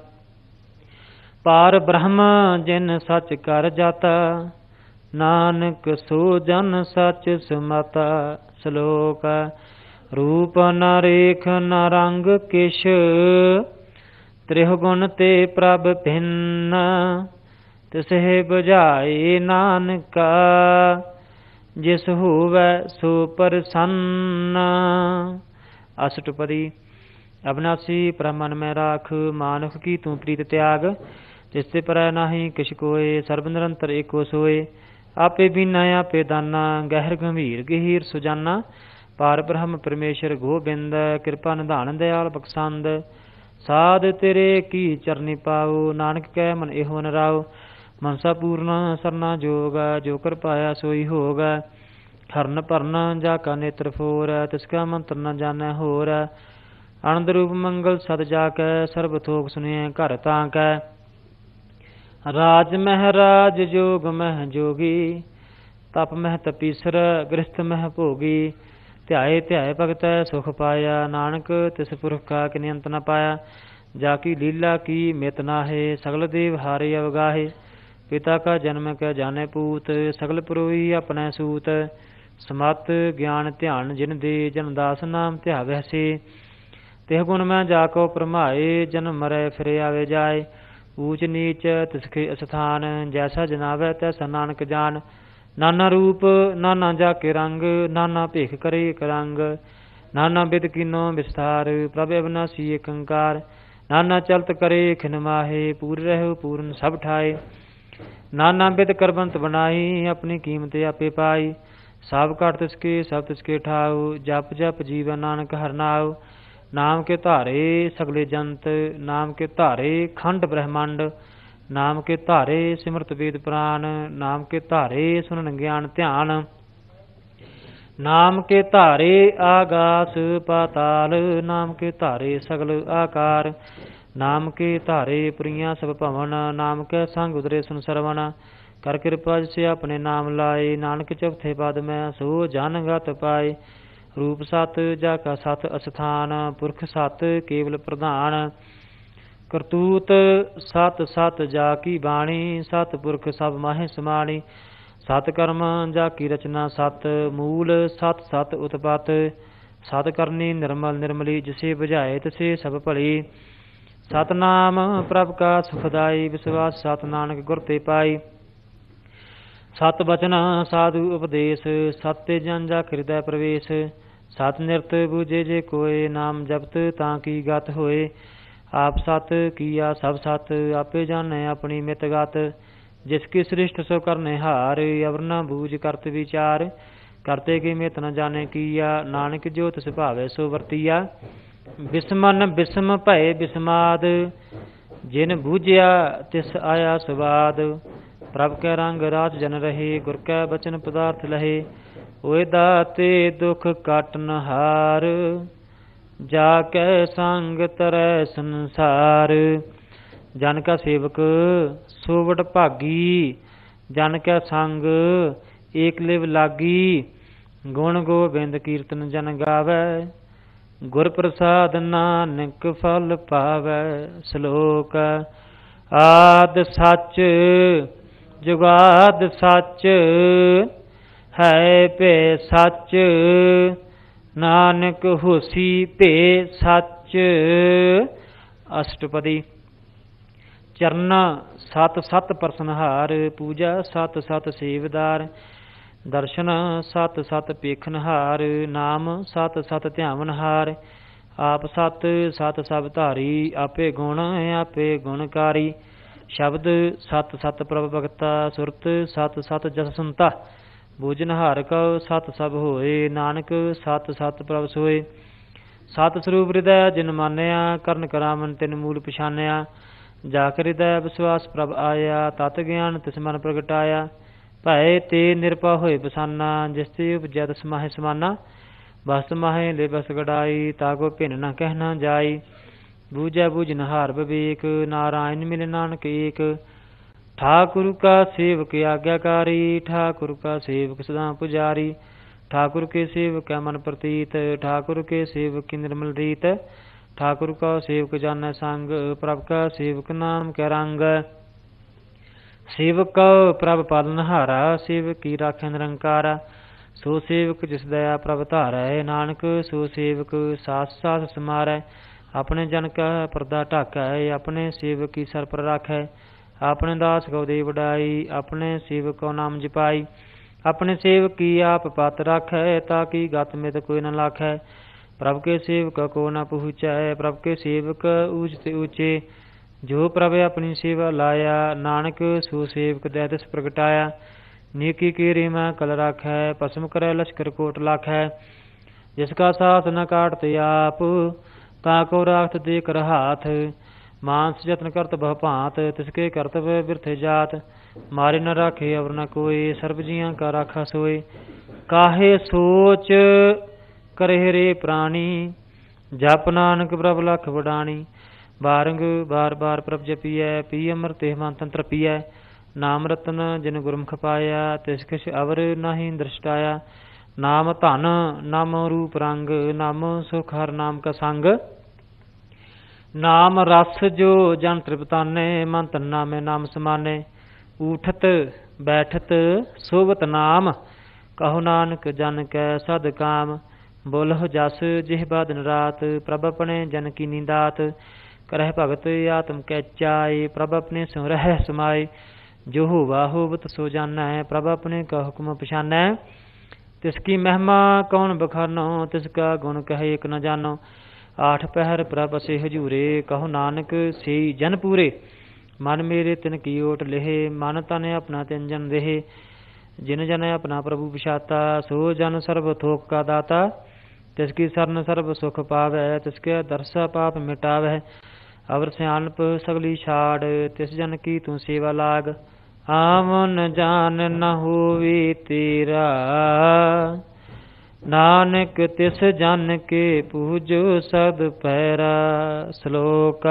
ਪਾਰ ਬ੍ਰਹਮ ਜਿਨ ਸੱਚ ਕਰ ਜਾਤਾ, ਨਾਨਕ ਸੋ ਜਨ ਸੱਚ ਸਮਾਤਾ। ਸ਼ਲੋਕ ਰੂਪ ਨ ਰੇਖ ਨ ਰੰਗ ਕਿਛ, ਤ੍ਰਿਹ ਗੁਣ ਤੇ ਪ੍ਰਭ ਭਿੰਨ। ਤਿਸਹਿ ਬੁਝਾਏ ਨਾਨਕਾ, ਜਿਸ ਹੋਵੈ ਸੋ ਪ੍ਰਸੰਨ। ਅਸ਼ਟਪਦੀ। ਅਬਨਾਸੀ ਪ੍ਰਮਨ ਮੈਂ ਰਾਖ, ਮਾਨੁਖ ਕੀ ਤੂੰ ਪ੍ਰੀਤ ਤਿਆਗ। ਜਿਸ ਤੇ ਪਰੈ ਨਾਹੀ ਕਿਛ ਕੋਇ, ਸਰਬ ਨਿਰੰਤਰ ਏਕੋ ਸੋਏ। ਆਪੇ ਬੀਨਾ ਆਪੇ ਦਾਨਾ, ਗਹਿਰ ਗੰਭੀਰ ਗਹੀਰ ਸੁਜਾਨਾ। ਪਾਰ ਬ੍ਰਹਮ ਪਰਮੇਸ਼ਰ ਗੋਬਿੰਦ, ਕਿਰਪਾ ਨਿਧਾਨ ਦਿਆਲ ਬਖਸ਼ੰਦ। ਸਾਧ ਤੇਰੇ ਕੀ ਚਰਨੀ ਪਾਉ, ਨਾਨਕ ਕੈ ਮਨ ਇਹੋ ਨ ਰਾਉ। ਮਨਸਾ ਪੂਰਨ ਸਰਨਾ ਜੋਗ, ਜੋ ਕਰ ਪਾਇਆ ਸੋਈ ਹੋਗ। ਹਰਨ ਭਰਨ ਜਾ ਕਾ ਨੇਤਰ ਫੋਰ, ਤਿਸ ਕਾ ਮੰਤਰ ਨ ਜਾਣੈ ਹੋਰ। ਆਨੰਦ ਰੂਪ ਮੰਗਲ ਸਦ ਜਾ ਕੈ, ਸਰਬ ਥੋਕ ਸੁਣਿਐ ਘਰ ਤਾਂ ਕੈ। ਰਾਜ ਮਹਿ ਰਾਜ ਜੋਗ ਮਹਿ ਜੋਗੀ, ਤਪ ਮਹਿ ਤਪੀਸਰ ਗ੍ਰਸਥ ਮਹਿ ਭੋਗੀ। ਧਿਆਏ ਧਿਆਏ ਭਗਤੈ ਸੁਖ ਪਾਇਆ, ਨਾਨਕ ਤਿਸ ਪੁਰਖ ਕਾ ਕਿਨਿ ਅੰਤ ਨ ਪਾਇਆ। ਜਾ ਕੀ ਲੀਲਾ ਕੀ ਮਿਤ ਨਾਹੇ, ਸਗਲ ਦੇਵ ਹਾਰੇ ਅਵਗਾਹੇ। ਪਿਤਾ ਕਾ ਜਨਮ ਕੈ ਜਾਣੈ ਪੂਤ, ਸਗਲ ਪੁਰੋਈ ਆਪਣੈ ਸੂਤ। ਸਮਤ ਗਿਆਨ ਧਿਆਨ ਜਿਨ ਦੇ, ਜਨ ਦਾਸ ਨਾਮ ਧਿਆਵੈ ਸੇ। ਤਿਹ ਗੁਣ ਮੈਂ ਜਾ ਕੋ ਭਰਮਾਏ, ਜਨਮ ਮਰੈ ਫਿਰ ਆਵੇ ਜਾਏ। ਊਚ ਨੀਚ ਤਿਸਕੇ ਅਸਥਾਨ, ਜੈਸਾ ਜਨਾਵੈ ਤੈਸਾ ਨਾਨਕ ਜਾਨ। ਨਾਨਾ ਰੂਪ ਨਾਨਾ ਜਾ ਕੇ ਰੰਗ, ਨਾਨਾ ਭੇਖ ਕਰੇ ਇਕ ਰੰਗ। ਨਾਨਾ ਬਿਦ ਕੀਨੋ ਵਿਸਥਾਰ, ਪ੍ਰਭ ਅਬਿਨਾਸੀ ਏਕ ਓੰਕਾਰ। ਨਾਨਾ ਚਲਤ ਕਰੇ ਖਿਨ ਮਾਹੇ, ਪੂਰ ਰਹਿਓ ਪੂਰਨ ਸਭ ਠਾਏ। ਨਾਨਾ ਬਿਦ ਕਰਬੰਤ ਬਣਾਈ, ਆਪਣੀ ਕੀਮਤ ਆਪੇ ਪਾਈ। ਸਭ ਘਟ ਤਿਸਕੇ ਸਭ ਤਿਸਕੇ ਠਾਉ, ਜਪ ਜਪ ਜੀਵਨ ਨਾਨਕ ਹਰਿ ਨਾਉ। ਨਾਮ ਕੇ ਧਾਰੇ ਸਗਲੇ ਜੰਤ, ਨਾਮ ਕੇ ਧਾਰੇ ਖੰਡ ਬ੍ਰਹਮੰਡ। ਨਾਮ ਕੇ ਧਾਰੇ ਸਿਮਰਤ ਵੇਦ ਪੁਰਾਨ, ਨਾਮ ਕੇ ਧਾਰੇ ਸੁਨਨ ਗਿਆਨ ਧਿਆਨ। ਨਾਮ ਕੇ ਧਾਰੇ ਆਗਾਸ ਪਾਤਾਲ, ਨਾਮ ਕੇ ਧਾਰੇ ਸਗਲ ਆਕਾਰ। ਨਾਮ ਕੇ ਧਾਰੇ ਪੁਰੀਆਂ ਸਭ ਭਵਨ, ਨਾਮ ਕੇ ਸੰਗ ਉਦਰੇ ਸੁਨ ਸਰਵਨ। ਕਰ ਕਿਰਪਾ ਜਿਸ ਆਪਣੇ ਨਾਮ ਲਾਏ, ਨਾਨਕ ਚੌਥੇ ਪਦ ਮੈਂ ਸੋ ਜਨ ਗਤ ਪਾਏ। ਰੂਪ ਸਤ ਜਾ ਕਾ ਸਤ ਅਸਥਾਨ, ਪੁਰਖ ਸਤ ਕੇਵਲ ਪ੍ਰਧਾਨ। ਕਰਤੂਤ ਸਤ ਸਤ ਜਾ ਕੀ ਬਾਣੀ, ਸਤ ਪੁਰਖ ਸਭ ਮਾਹੇ ਸਮਾਣੀ। ਸਤ ਕਰਮ ਜਾ ਕੀ ਰਚਨਾ ਸਤ, ਮੂਲ ਸਤ ਸਤ ਉਤਪਤ। ਸਤ ਕਰਨੀ ਨਿਰਮਲ ਨਿਰਮਲੀ, ਜਿਸੇ ਬੁਝਾਏ ਤਿਸੇ ਸਭ ਭਲੀ। ਸਤਨਾਮ ਪ੍ਰਭ ਕਾ ਸੁਖਦਾਈ, ਵਿਸ਼ਵਾਸ ਸਤ ਨਾਨਕ ਗੁਰ ਤੇ ਪਾਈ। ਸਤ ਬਚਨ ਸਾਧੂ ਉਪਦੇਸ਼, ਸਤ ਤੇ ਜਨ ਜਾ ਹਿਰਦੈ ਪ੍ਰਵੇਸ਼। ਸਤ ਨਿਰਤ ਬੂਝੇ ਜੇ ਕੋਏ, ਨਾਮ ਜਪਤ ਤਾਂ ਕੀ ਗਤ ਹੋਏ। ਆਪ ਸਤ ਕੀਆ ਸਭ ਸਤ, ਆਪੇ ਜਾਣੈ ਆਪਣੀ ਮਿਤ ਗਤ। ਜਿਸ ਕੀ ਸ੍ਰਿਸ਼ਟ ਸੋ ਕਰਨੇ ਹਾਰ, ਅਵਰ ਨ ਬੂਝ ਕਰਤ ਵਿਚਾਰ। ਕਰਤੇ ਕੀ ਮਿਤ ਨ ਜਾਣੇ ਕੀਆ, ਨਾਨਕ ਜੋ ਤਿਸ ਭਾਵੈ ਸੋ ਵਰਤੀਆ। ਬਿਸਮਨ ਬਿਸਮ ਭਏ ਬਿਸਮਾਦ, ਜਿਨ ਬੂਝਿਆ ਤਿਸ ਆਇਆ ਸਵਾਦ। ਪ੍ਰਭ ਕੈ ਰੰਗ ਰਾਤ ਜਨ ਰਹੇ, ਗੁਰ ਕੈ ਬਚਨ ਪਦਾਰਥ ਲਹੇ। ਹੋਏ ਦਾਤੇ ਦੁਖ ਕਾਟਨ ਹਾਰ, ਜਾ ਕੈ ਸੰਗ ਤਰੈ ਸੰਸਾਰ। ਜਨ ਕਾ ਸੇਵਕ ਸੋ ਵਡ ਭਾਗੀ, ਜਨ ਕੈ ਸੰਗ ਏਕ ਲਿਵ ਲਾਗੀ। ਗੁਣ ਗੋਬਿੰਦ ਕੀਰਤਨ ਜਨ ਗਾਵੈ, ਗੁਰ ਪ੍ਰਸਾਦ ਨਾਨਕ ਫਲ ਪਾਵੈ। ਸ਼ਲੋਕ ਆਦਿ ਸੱਚ ਜੁਗਾਦ ਸੱਚ, ਹੈ ਭੇ ਸੱਚ। ਨਾਨਕ ਹੋਸੀ ਭੇ ਸੱਚ, ਪੰਚ ਅਸ਼ਟਪਦੀ। ਚਰਨ ਸਤ ਸਤ ਪਰਸਨਹਾਰ, ਪੂਜਾ ਸਤ ਸਤ ਸੇਵਦਾਰ, ਦਰਸ਼ਨ ਸਤ ਸਤ ਪੇਖਨਹਾਰ, ਨਾਮ ਸਤ ਸਤ ਧਿਆਵਨਹਾਰ, ਆਪ ਸਤ ਸਤ ਸਭ ਧਾਰੀ, ਆਪੇ ਗੁਣ ਆਪੇ ਗੁਣਕਾਰੀ, ਸ਼ਬਦ ਸਤ ਸਤ ਪ੍ਰਭ ਭਗਤਾ, ਸੁਰਤ ਸਤ ਸਤ ਜਸ ਸੰਤਾ, ਬੂਝਨਹਾਰ ਕਉ ਸਤ ਸਭ ਹੋਏ, ਨਾਨਕ ਸਤ ਸਤ ਪ੍ਰਭ ਸੋਏ। ਸਤ ਸਰੂਪ ਹਿਰਦੈ ਜਿਨ ਮਾਨਿਆ, ਕਰਨ ਕਰਾਵਨ ਤਿਨ ਮੂਲ ਪਛਾਨਿਆ, ਜਾ ਕੇ ਹਿਰਦੈ ਵਿਸ਼ਵਾਸ ਪ੍ਰਭ ਆਇਆ, ਤਤ ਗਿਆਨ ਤਿਸ ਮਨ ਪ੍ਰਗਟਾਇਆ, ਭਏ ਤੇ ਨਿਰਭਉ ਹੋਏ ਬਸਾਨਾ, ਜਿਸ ਤੇ ਉਪਜੈ ਤਿਸ ਮਾਹੇ ਸਮਾਨਾ, ਬਸ ਮਾਹੇ ਲੈ ਬਸ ਗੜਾਈ, ਤਾ ਕੋ ਭਿੰਨ ਨ ਕਹਿ ਨ ਜਾਈ, ਬੂਝੈ ਬੂਝਨਹਾਰ ਵਿਵੇਕ, ਨਾਰਾਇਣ ਮਿਲ ਨਾਨਕ ਏਕ, ਠਾकुर का सेवक आज्ञाकारी, ठाकुर का सेवक सदा पुजारी, ठाकुर के सेवक का मन प्रतीत, ठाकुर के सेवक की निर्मल रीत, ठाकुर का सेवक जान संग, प्रभ का सेवक नाम कै रंग, सेवक प्रभ पालनहारा, सेवक की राखै निरंकारा, सो सेवक जिस दया प्रभ धारै, नानक सो सेवक सास सास समारै, अपने जन का परदा ढाकै, अपने सेवक की सर पर राखै, अपने दास को दे वडाई, अपने सेवक को नाम जपाई, अपने सेवक की आप पत राखै, ताकि गत मित कोई न लाखै, प्रभ के सेवक को न पहुँचै, प्रभ के सेवक ऊंच ते ऊँचे, जो प्रभ अपनी सेवा लाया, नानक सो सेवक दै तिस प्रगटाया, नेकी केरी में कल राखै, पसम करै लश्कर कोट लाखै, जिसका साथ न काटते आप, ताको राखत दे कर हाथ, मानस जतन करत बहु भांत, तिसके कर्तव्य बिरथे जात, मारे न राखे अवर न कोई, सर्ब जियां का राखा सोए, काहे सोच करे रे प्राणी, जप नानक प्रभ लख वडानी, बारंग बार बार प्रभ जपियै, पी अमृत मन तंत्र पियै, नाम रतन जिन गुरमुख पाया, तिस किछ अवर नाही दृष्टाया, नाम धन नाम रूप रंग, नाम सुख हर नाम का संग, नाम रस जो जन तृप्ताने, मन तन्ना में नाम समाने, उठत बैठत सोवत नाम, कहो नानक जन कै सद काम, बोलह जस जिह्वा दिन रात, प्रभ अपने जन की नींदात, करह भगत आत्म कैचाए, प्रभ अपने सो रह समाए, जो होवा होवत सो जाना है, प्रभ अपने का हुक्म पछानै, तिसकी महिमा कौन बखानो, तिसका गुण कहे एक न जानो, आठ पहर प्रभ से हजूरे, कहो नानक से जन पूरे, मन मेरे तिन की ओट लेहे, मन तन अपना तिन जन देहे, जिन जन अपना प्रभु पछाता, सो जन सर्व थोक का दाता, तिसकी सरन सर्व सुख पावै, तिसके दरसा पाप मिटावै, अवर सियानप सगली छाड़, तिस जन की तू सेवा लाग, आवन जान न होवी तेरा, नानक तिस जन के पूजो सद पैरा। श्लोक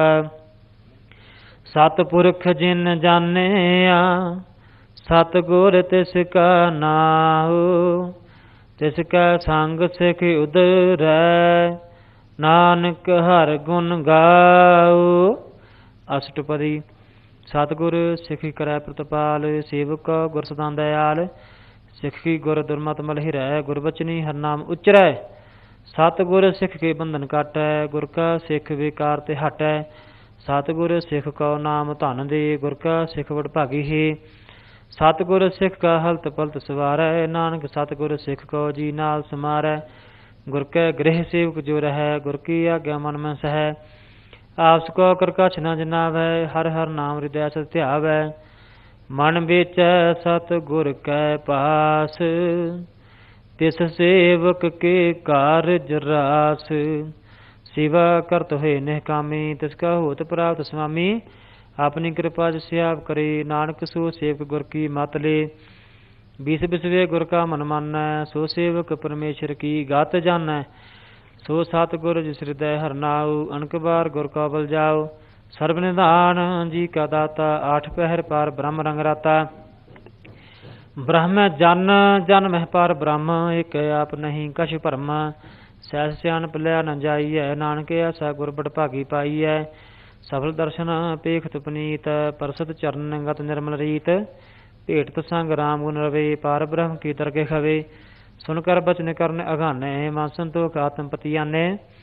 सतपुरख जिन जानिया, सतगुर तिसका नाहु, तिसका संग सिख उदरै, नानक हर गुण गाओ। अष्टपदी। सतगुर सिख करै प्रतपाल, सेवक गुर सदा दयाल, सिखी गुर दुर्मत मलहिरै, गुरबचनी हर नाम उचरै, सतगुर सिख के बंधन काटै, गुर का सिख बेकार ते हटै, सतगुर सिख को नाम धन दे, गुर का सिख वडभागी है, सतगुर सिख का हलत पलत सवारै, नानक सतगुर सिख को जी नाल समारै, गुर कै गृह सेवक जो रहै, गुर की आज्ञा मन में सहै, आपस को कर कछ न जनावै, हर हर नाम हृदय सत ध्यावै, मन बेचै सतगुर कै पास, तिस सेवक के कारज रास, सेवा करत होए निहकामी, तिसका होत प्राप्त स्वामी, अपनी कृपा जिस आप करे, नानक सो सेवक गुर की मत ले, बीस बिसवे गुर का मन मानै, सो सेवक परमेश्वर की गात जानै, सो सतगुर जिस हृदय हर नाऊ, अनक बार गुर का बल जाओ, सर्व निधान जी का दाता, आठ पहर पार ब्रह्म रंग राता, ब्रह्म जन जन मह पार ब्रह्म, एक आप नहीं कछ भरम, सहस सियानप लिया न जाइए, नानक ऐसा गुर बडभागी पाइए, सफल दर्शन पेखत पुनीत, परसत चरण गत निर्मल रीत, भेट संग राम गुण रवे, पार ब्रह्म की तरके खवे, सुन कर बचन करन अघाने, मन संतोख आत्म पति आने,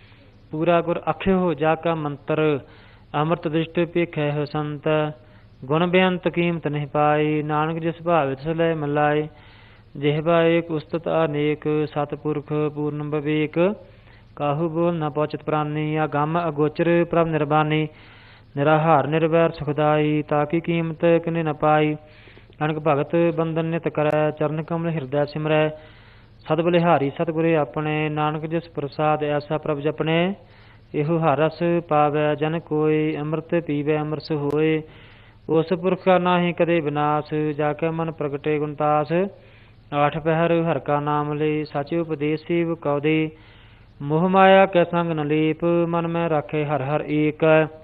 ਪੂਰਾ ਗੁਰ ਅਖਿਓ ਜਾ ਕਾ ਮੰਤਰ, ਅੰਮ੍ਰਿਤ ਦ੍ਰਿਸ਼ਟ ਭੇਖੈ ਹੋ ਸੰਤ। ਗੁਣ ਬੇਅੰਤ ਕੀਮਤ ਨਹੀਂ ਪਾਈ, ਨਾਨਕ ਜਿਸ ਭਾਵੇ ਤਿਸ ਲੈ ਮਲਾਏ। ਜਿਹਵਾ ਏਕ ਉਸਤਤ ਅਨੇਕ, ਸਤਿਪੁਰਖ ਪੂਰਨ ਵਿਵੇਕ। ਕਾਹੂ ਬੋਲ ਨ ਪਹੁੰਚਤ ਪ੍ਰਾਨੀ, ਅਗੰਮ ਅਗੋਚਰ ਪ੍ਰਭ ਨਿਰਬਾਨੀ। ਨਿਰਾਹਾਰ ਨਿਰਵੈਰ ਸੁਖਦਾਈ, ਤਾਕੀ ਕੀਮਤ ਕਿਨੇ ਨ ਪਾਈ। ਅਣਖ ਭਗਤ ਬੰਧਨ ਨਿਤ ਕਰੈ, ਚਰਨ ਕਮਲ ਹਿਰਦੈ ਸਿਮਰੈ। ਸਦ ਬਲਿਹਾਰੀ ਸਤਿਗੁਰੇ ਆਪਣੇ, ਨਾਨਕ ਜਿਸ ਪ੍ਰਸਾਦ ਐਸਾ ਪ੍ਰਭ ਜਪਣੇ। ਇਹੋ ਹਰ ਰਸ ਪਾਵੈ ਜਨ ਕੋਇ, ਅੰਮ੍ਰਿਤ ਪੀਵੈ ਅੰਮ੍ਰਿਤ ਹੋਏ। ਉਸ ਪੁਰਖ ਕਾ ਨਾਹੀ ਕਦੇ ਵਿਨਾਸ਼, ਜਾ ਕੇ ਮਨ ਪ੍ਰਗਟੇ ਗੁਣਤਾਸ। ਆਠ ਪਹਿਰ ਹਰ ਕਾ ਨਾਮ ਲਈ, ਸਚ ਉਪਦੇਸੀ ਕਉ ਦੇ। ਮੋਹ ਮਾਇਆ ਕੈ ਸੰਗ ਨ ਲੀਪ, ਮਨ ਮੈਂ ਰਾਖੇ ਹਰ ਹਰ ਏਕ।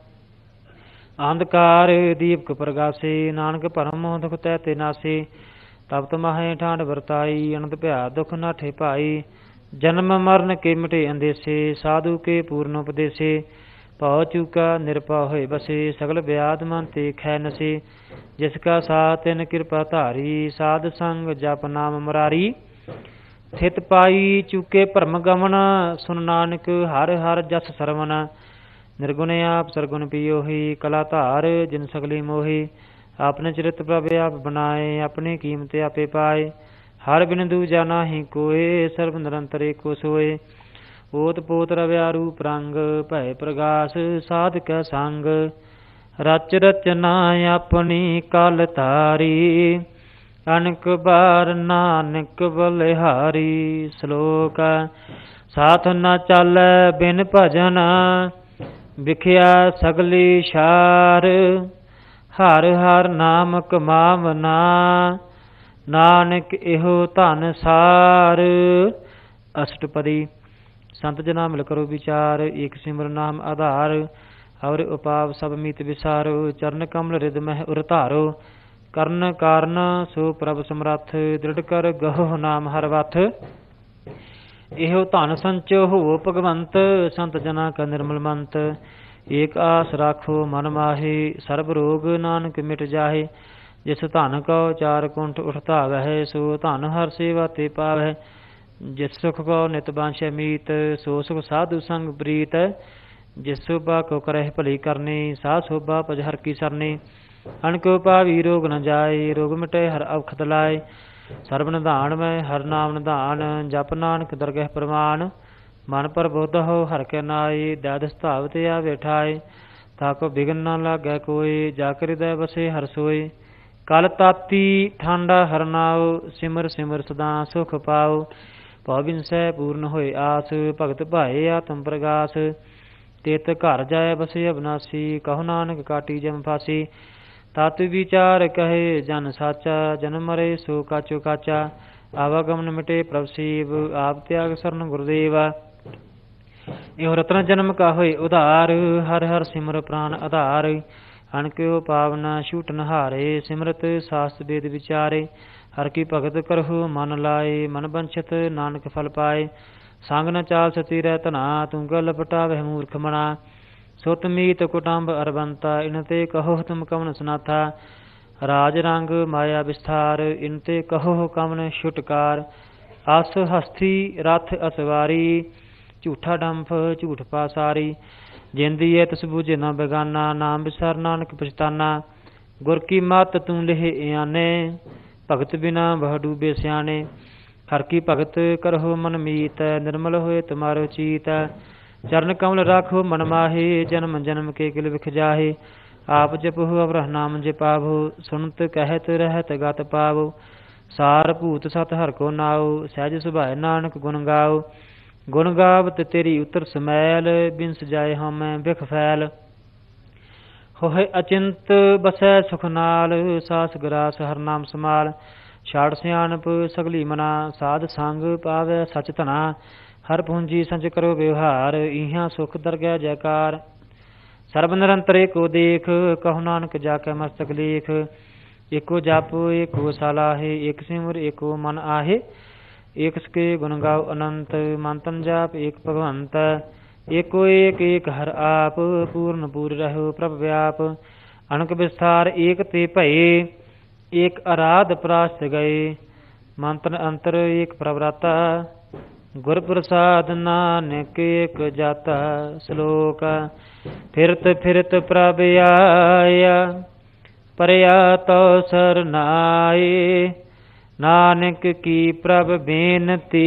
ਅੰਧਕਾਰ ਦੀਪਕ ਪ੍ਰਗਾਸੇ, ਨਾਨਕ ਭਰਮ ਮੋਹ ਦੁਖ ਤੈ ਤੇ ਨਾਸੇ। ਤਪਤ ਮਾਹੇ ਠਾਂਡ ਵਰਤਾਈ, ਅਨੰਦ ਭਿਆ ਦੁਖ ਨਾਠੇ ਭਾਈ। ਜਨਮ ਮਰਨ ਕੇ ਮਿਟੇ ਅੰਦੇਸੇ, ਸਾਧੂ ਕੇ ਪੂਰਨ ਉਪਦੇਸੇ। ਭਉ ਚੂਕਾ ਨਿਰਭਉ ਹੋਏ ਬਸੇ, ਸਗਲ ਵਿਆਦ ਮਨ ਤੇ ਖੈ ਨਸੇ। ਜਿਸ ਕਾ ਸਾਥ ਤਿਨ ਕਿਰਪਾ ਧਾਰੀ, ਸਾਧ ਸੰਗ ਜਪ ਨਾਮ ਮੁਰਾਰੀ। ਥਿਤ ਪਾਈ ਚੁਕੇ ਭਰਮ ਗਮਨ, ਸੁਨ ਨਾਨਕ ਹਰ ਹਰ ਜਸ ਸਰਵਨ। ਨਿਰਗੁਣ ਆਪ ਸਰਗੁਣ ਪਿਓਹੀ, ਕਲਾ ਧਾਰ ਜਿਨ ਸਗਲੀ ਮੋਹੀ। ਆਪਣੇ ਚਰਿਤ ਪ੍ਰਭ ਆਪ ਬਣਾਏ, ਆਪਣੀ ਕੀਮਤ ਆਪੇ ਪਾਏ। ਹਰ ਬਿਨ ਦੂਜਾ ਨਾਹੀ ਕੋਏ, ਸਰਬ ਨਿਰੰਤਰ ਏਕੋ ਸੋਏ। ਓਤ ਪੋਤ ਰਵਿਆ ਰੂਪ ਰੰਗ, ਭੈ ਪ੍ਰਗਾਸ ਸਾਧ ਕੈ ਸੰਗ। ਰਚ ਰਚਨਾ ਆਪਣੀ ਕਲ ਧਾਰੀ, ਅਨਕ ਬਾਰ ਨਾਨਕ ਬਲਿਹਾਰੀ। ਸ਼ਲੋਕ ਸਾਥ ਨ ਚਾਲੈ ਬਿਨ ਭਜਨ, ਵਿਖਿਆ ਸਗਲੀ ਸ਼ਾਰ। ਹਰ ਹਰ ਨਾਮ ਕਮਾਵਨਾ, ਨਾਨਕ ਇਹੋ ਧਨ ਸਾਰ। ਅਸ਼ਟਪਦੀ। ਸੰਤ ਜਨਾ ਮਿਲ ਕਰੋ ਵਿਚਾਰ, ਏਕ ਸਿਮਰ ਨਾਮ ਆਧਾਰ। ਔਰ ਉਪਾਵ ਸਭ ਮੀਤ ਵਿਸਾਰੋ, ਚਰਨ ਕਮਲ ਰਿਦ ਮਹਿ ਉਰ ਧਾਰੋ। ਕਰਨ ਕਾਰਨ ਸੋ ਪ੍ਰਭ ਸਮਰੱਥ, ਦ੍ਰਿੜ ਕਰ ਗਹੁ ਨਾਮ ਹਰ ਵਥ। ਇਹੋ ਧਨ ਸੰਚੋ ਹੋ ਭਗਵੰਤ, ਸੰਤ ਜਨਾ ਕਾ ਨਿਰਮਲ ਮੰਤ। ਏਕ ਆਸ ਰਾਖੋ ਮਨ ਮਾਹੀ, ਸਰਬ ਰੋਗ ਨਾਨਕ ਮਿਟ ਜਾਹੇ। ਜਿਸ ਧਨ ਕਉ ਚਾਰ ਕੁੰਠ ਉਠ ਧਾਵਹਿ, ਸੋ ਧਨ ਹਰ ਸੇਵਾ ਤੇ ਪਾਵਹਿ। ਜਿਸ ਸੁਖ ਕਉ ਨਿਤ ਬਾਂਛੈ ਮੀਤ, ਸੋ ਸੁਖ ਸਾਧੂ ਸੰਗ ਪ੍ਰੀਤ। ਜਿਸ ਸੋਭਾ ਕੋ ਕਰਹਿ ਭਲੀ ਕਰਨੀ, ਸਾ ਸੋਭਾ ਭਜ ਹਰ ਕੀ ਸਰਨੀ। ਅਣਕੋ ਪਾਵੀ ਰੋਗ ਨ ਜਾਏ, ਰੋਗ ਮਿਟੇ ਹਰ ਅਵਖਤ ਲਾਏ। ਸਰਬ ਨਿਧਾਨ ਮੈਂ ਹਰ ਨਾਮ ਨਿਧਾਨ, ਜਪ ਨਾਨਕ ਦਰਗਹਿ ਪ੍ਰਵਾਨ। ਮਨ ਪ੍ਰਬੁੱਧ ਹੋ ਹਰ ਕੇ ਨਾਏ, ਦੈਦ ਸਥਾਵਤ ਆਵੇ ਠਾਏ। ਤਾਕੋ ਬਿਗਨ ਨ ਲਾਗੈ ਕੋਇ, ਜਾ ਕੇ ਹਿਰਦੈ ਵਸੇ ਹਰ ਸੋਇ। ਕਲ ਤਾਤੀ ਠਾਂਡਾ ਹਰ ਨਾਉ, ਸਿਮਰ ਸਿਮਰ ਸਦਾ ਸੁਖ ਪਾਉ। ਭਉ ਬਿਨਸੈ ਪੂਰਨ ਹੋਏ ਆਸ, ਭਗਤ ਭਾਏ ਆਤਮ ਪ੍ਰਗਾਸ। ਤਿਤ ਘਰ ਜਾਏ ਬਸੇ ਅਬਨਾਸੀ, ਕਹੋ ਨਾਨਕ ਕਾਟੀ ਜਮ ਫਾਸੀ। ਤਤ ਵਿਚਾਰ ਕਹੇ ਜਨ ਸਾਚਾ, ਜਨਮ ਮਰੇ ਸੋ ਕਾਚੋ ਕਾਚਾ। ਆਵਾਗਮਨ ਮਿਟੇ ਪ੍ਰਭ ਸੀਵ, ਆਪ ਤਿਆਗ ਸਰਨ ਗੁਰਦੇਵਾ। ਇਹੋ ਰਤਨ ਜਨਮ ਕਾ ਹੋਏ ਉਧਾਰ, ਹਰ ਹਰ ਸਿਮਰ ਪ੍ਰਾਨ ਆਧਾਰ। ਅਣਕਿਓ ਪਾਵਨਾ ਛੂਟ ਨਹਾਰੇ, ਸਿਮਰਤ ਸਾਸਤ ਵੇਦ ਵਿਚਾਰੇ। ਹਰ ਕੀ ਭਗਤ ਕਰਹੁ ਮਨ ਲਾਏ, ਮਨ ਬੰਛਤ ਨਾਨਕ ਫਲ ਪਾਏ। ਸੰਗ ਨ ਚਾਲ ਸਤੀ ਰਹਿ ਧਨਾ, ਤੂੰ ਗਲ ਪਟਾਵਹਿ ਮੂਰਖ ਮਨਾ। ਸੁਤ ਮੀਤ ਕੁਟੰਬ ਅਰਬੰਤਾ, ਇਨ ਤੇ ਕਹੋ ਤੁਮ ਕਵਨ ਸਨਾਥਾ। ਰਾਜ ਰੰਗ ਮਾਇਆ ਵਿਸਥਾਰ, ਇਨ ਤੇ ਕਹੋ ਕਵਨ ਛੁਟਕਾਰ। ਅਸ ਹਸਤੀ ਰਥ ਅਸਵਾਰੀ, ਝੂਠਾ ਡੰਫ ਝੂਠ ਪਾਸਾਰੀ। ਜਿੰਦੀ ਹੈ ਤਿਸ ਬੂਝੇ ਨਾ ਬੇਗਾਨਾ, ਨਾਮ ਵਿਸਾਰ ਨਾਨਕ ਪਛਤਾਨਾ। ਗੁਰ ਕੀ ਮਤ ਤੂੰ ਲਿਹ ਇਆਨੇ, ਭਗਤ ਬਿਨਾ ਬਹੁ ਡੂਬੇ ਸਿਆਣੇ। ਹਰ ਕੀ ਭਗਤ ਕਰਹੁ ਮਨ ਮੀਤ, ਨਿਰਮਲ ਹੋਏ ਤੁਮਾਰੋ ਚੀਤ। ਚਰਨ ਕਮਲ ਰਾਖੋ ਮਨ ਮਾਹੇ, ਜਨਮ ਜਨਮ ਕੇ ਕਿਲ ਵਿਖ ਜਾਹੇ। ਆਪ ਜਪਹੁ ਅਵਰਹ ਨਾਮ ਜਪਾਵੋ, ਸੁਣਤ ਕਹਿਤ ਰਹਿਤ ਗਤ ਪਾਵੋ। ਸਾਰ ਭੂਤ ਸਤ ਹਰ ਕੋ ਨਾਉ, ਸਹਿਜ ਸੁਭਾਏ ਨਾਨਕ ਗੁਣ ਗਾਓ। ਗੁਣ ਗਾਵਤ ਤੇਰੀ ਉਤਰ ਸਮੈਲ, ਬਿਨਸ ਜਾਏ ਹਉਮੈ ਬਿਖ ਫੈਲ। ਹੋਏ ਅਚਿੰਤ ਬਸੈ ਸੁਖ ਨਾਲ, ਸਾਸ ਗਰਾਸ ਹਰ ਨਾਮ ਸਮਾਲ। ਛਾੜ ਸਿਆਣਪ ਸਗਲੀ ਮਨਾ, ਸਾਧ ਸੰਗ ਪਾਵੈ ਸਚ ਧਨਾ। ਹਰ ਪੂੰਜੀ ਸੰਚ ਕਰੋ ਵਿਵਹਾਰ, ਇਹਾਂ ਸੁਖ ਦਰਗਹਿ ਜੈਕਾਰ। ਸਰਬ ਨਿਰੰਤਰ ਏਕੋ ਦੇਖ, ਕਹੋ ਨਾਨਕ ਜਾ ਕੇ ਮਸਤਕ ਲੇਖ। ਏਕੋ ਜਪ ਏਕੋ ਸਲਾਹੇ, ਏਕ ਸਿਮਰ ਏਕੋ ਮਨ ਆਹੇ। ਏਕ ਸਕੇ ਗੁਣ ਗਾਓ ਅਨੰਤ, ਮਨ ਤਨ ਜਾਪ ਏਕ ਭਗਵੰਤ। ਏਕੋ ਏਕ ਏਕ ਹਰ ਆਪ, ਪੂਰਨ ਪੂਰ ਰਹਿਓ ਪ੍ਰਭ ਵਿਆਪ। ਅਣਕ ਵਿਸਥਾਰ ਏਕ ਤੇ ਭਏ, ਏਕ ਅਰਾਧ ਪ੍ਰਾਸ਼ਤ ਗਏ। ਮੰਤਨ ਅੰਤਰ ਏਕ ਪ੍ਰਭ ਰਾਤਾ, ਗੁਰ ਪ੍ਰਸਾਦ ਨਾਨਕ ਇਕ ਜਾਤਾ। ਸ਼ਲੋਕ ਫਿਰਤ ਫਿਰਤ ਪ੍ਰਭ ਆਇਆ, ਪਰਿਆ ਤੋ ਸਰਨਾਏ। ਨਾਨਕ ਕੀ ਪ੍ਰਭ ਬੇਨਤੀ,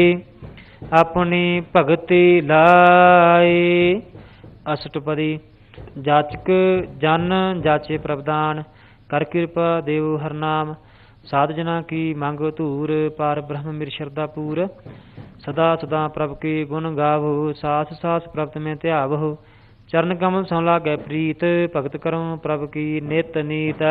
ਆਪਣੀ ਭਗਤੀ ਲਾਏ। ਅਸ਼ਟਪਦੀ। ਜਾਚਕ ਜਨ ਜਾਚੇ ਪ੍ਰਭਦਾਨ, ਕਰ ਕਿਰਪਾ ਦੇਵ ਹਰਨਾਮ। ਸਾਧ ਜਨਾ ਕੀ ਮੰਗ ਧੂਰ, ਪਾਰ ਬ੍ਰਹਮ ਮੇਰੀ ਸ਼ਰਧਾ ਪੂਰ। ਸਦਾ ਸਦਾ ਪ੍ਰਭ ਕੇ ਗੁਣ ਗਾਵੋ, ਸਾਸ ਸਾਸ ਪ੍ਰਭ ਮੈਂ ਧਿਆਵੋ। ਚਰਨ ਕਮਲ ਸੋ ਲਾਗੈ ਪ੍ਰੀਤ, ਭਗਤ ਕਰੋ ਪ੍ਰਭ ਕੀ ਨਿਤ ਨੀਤ।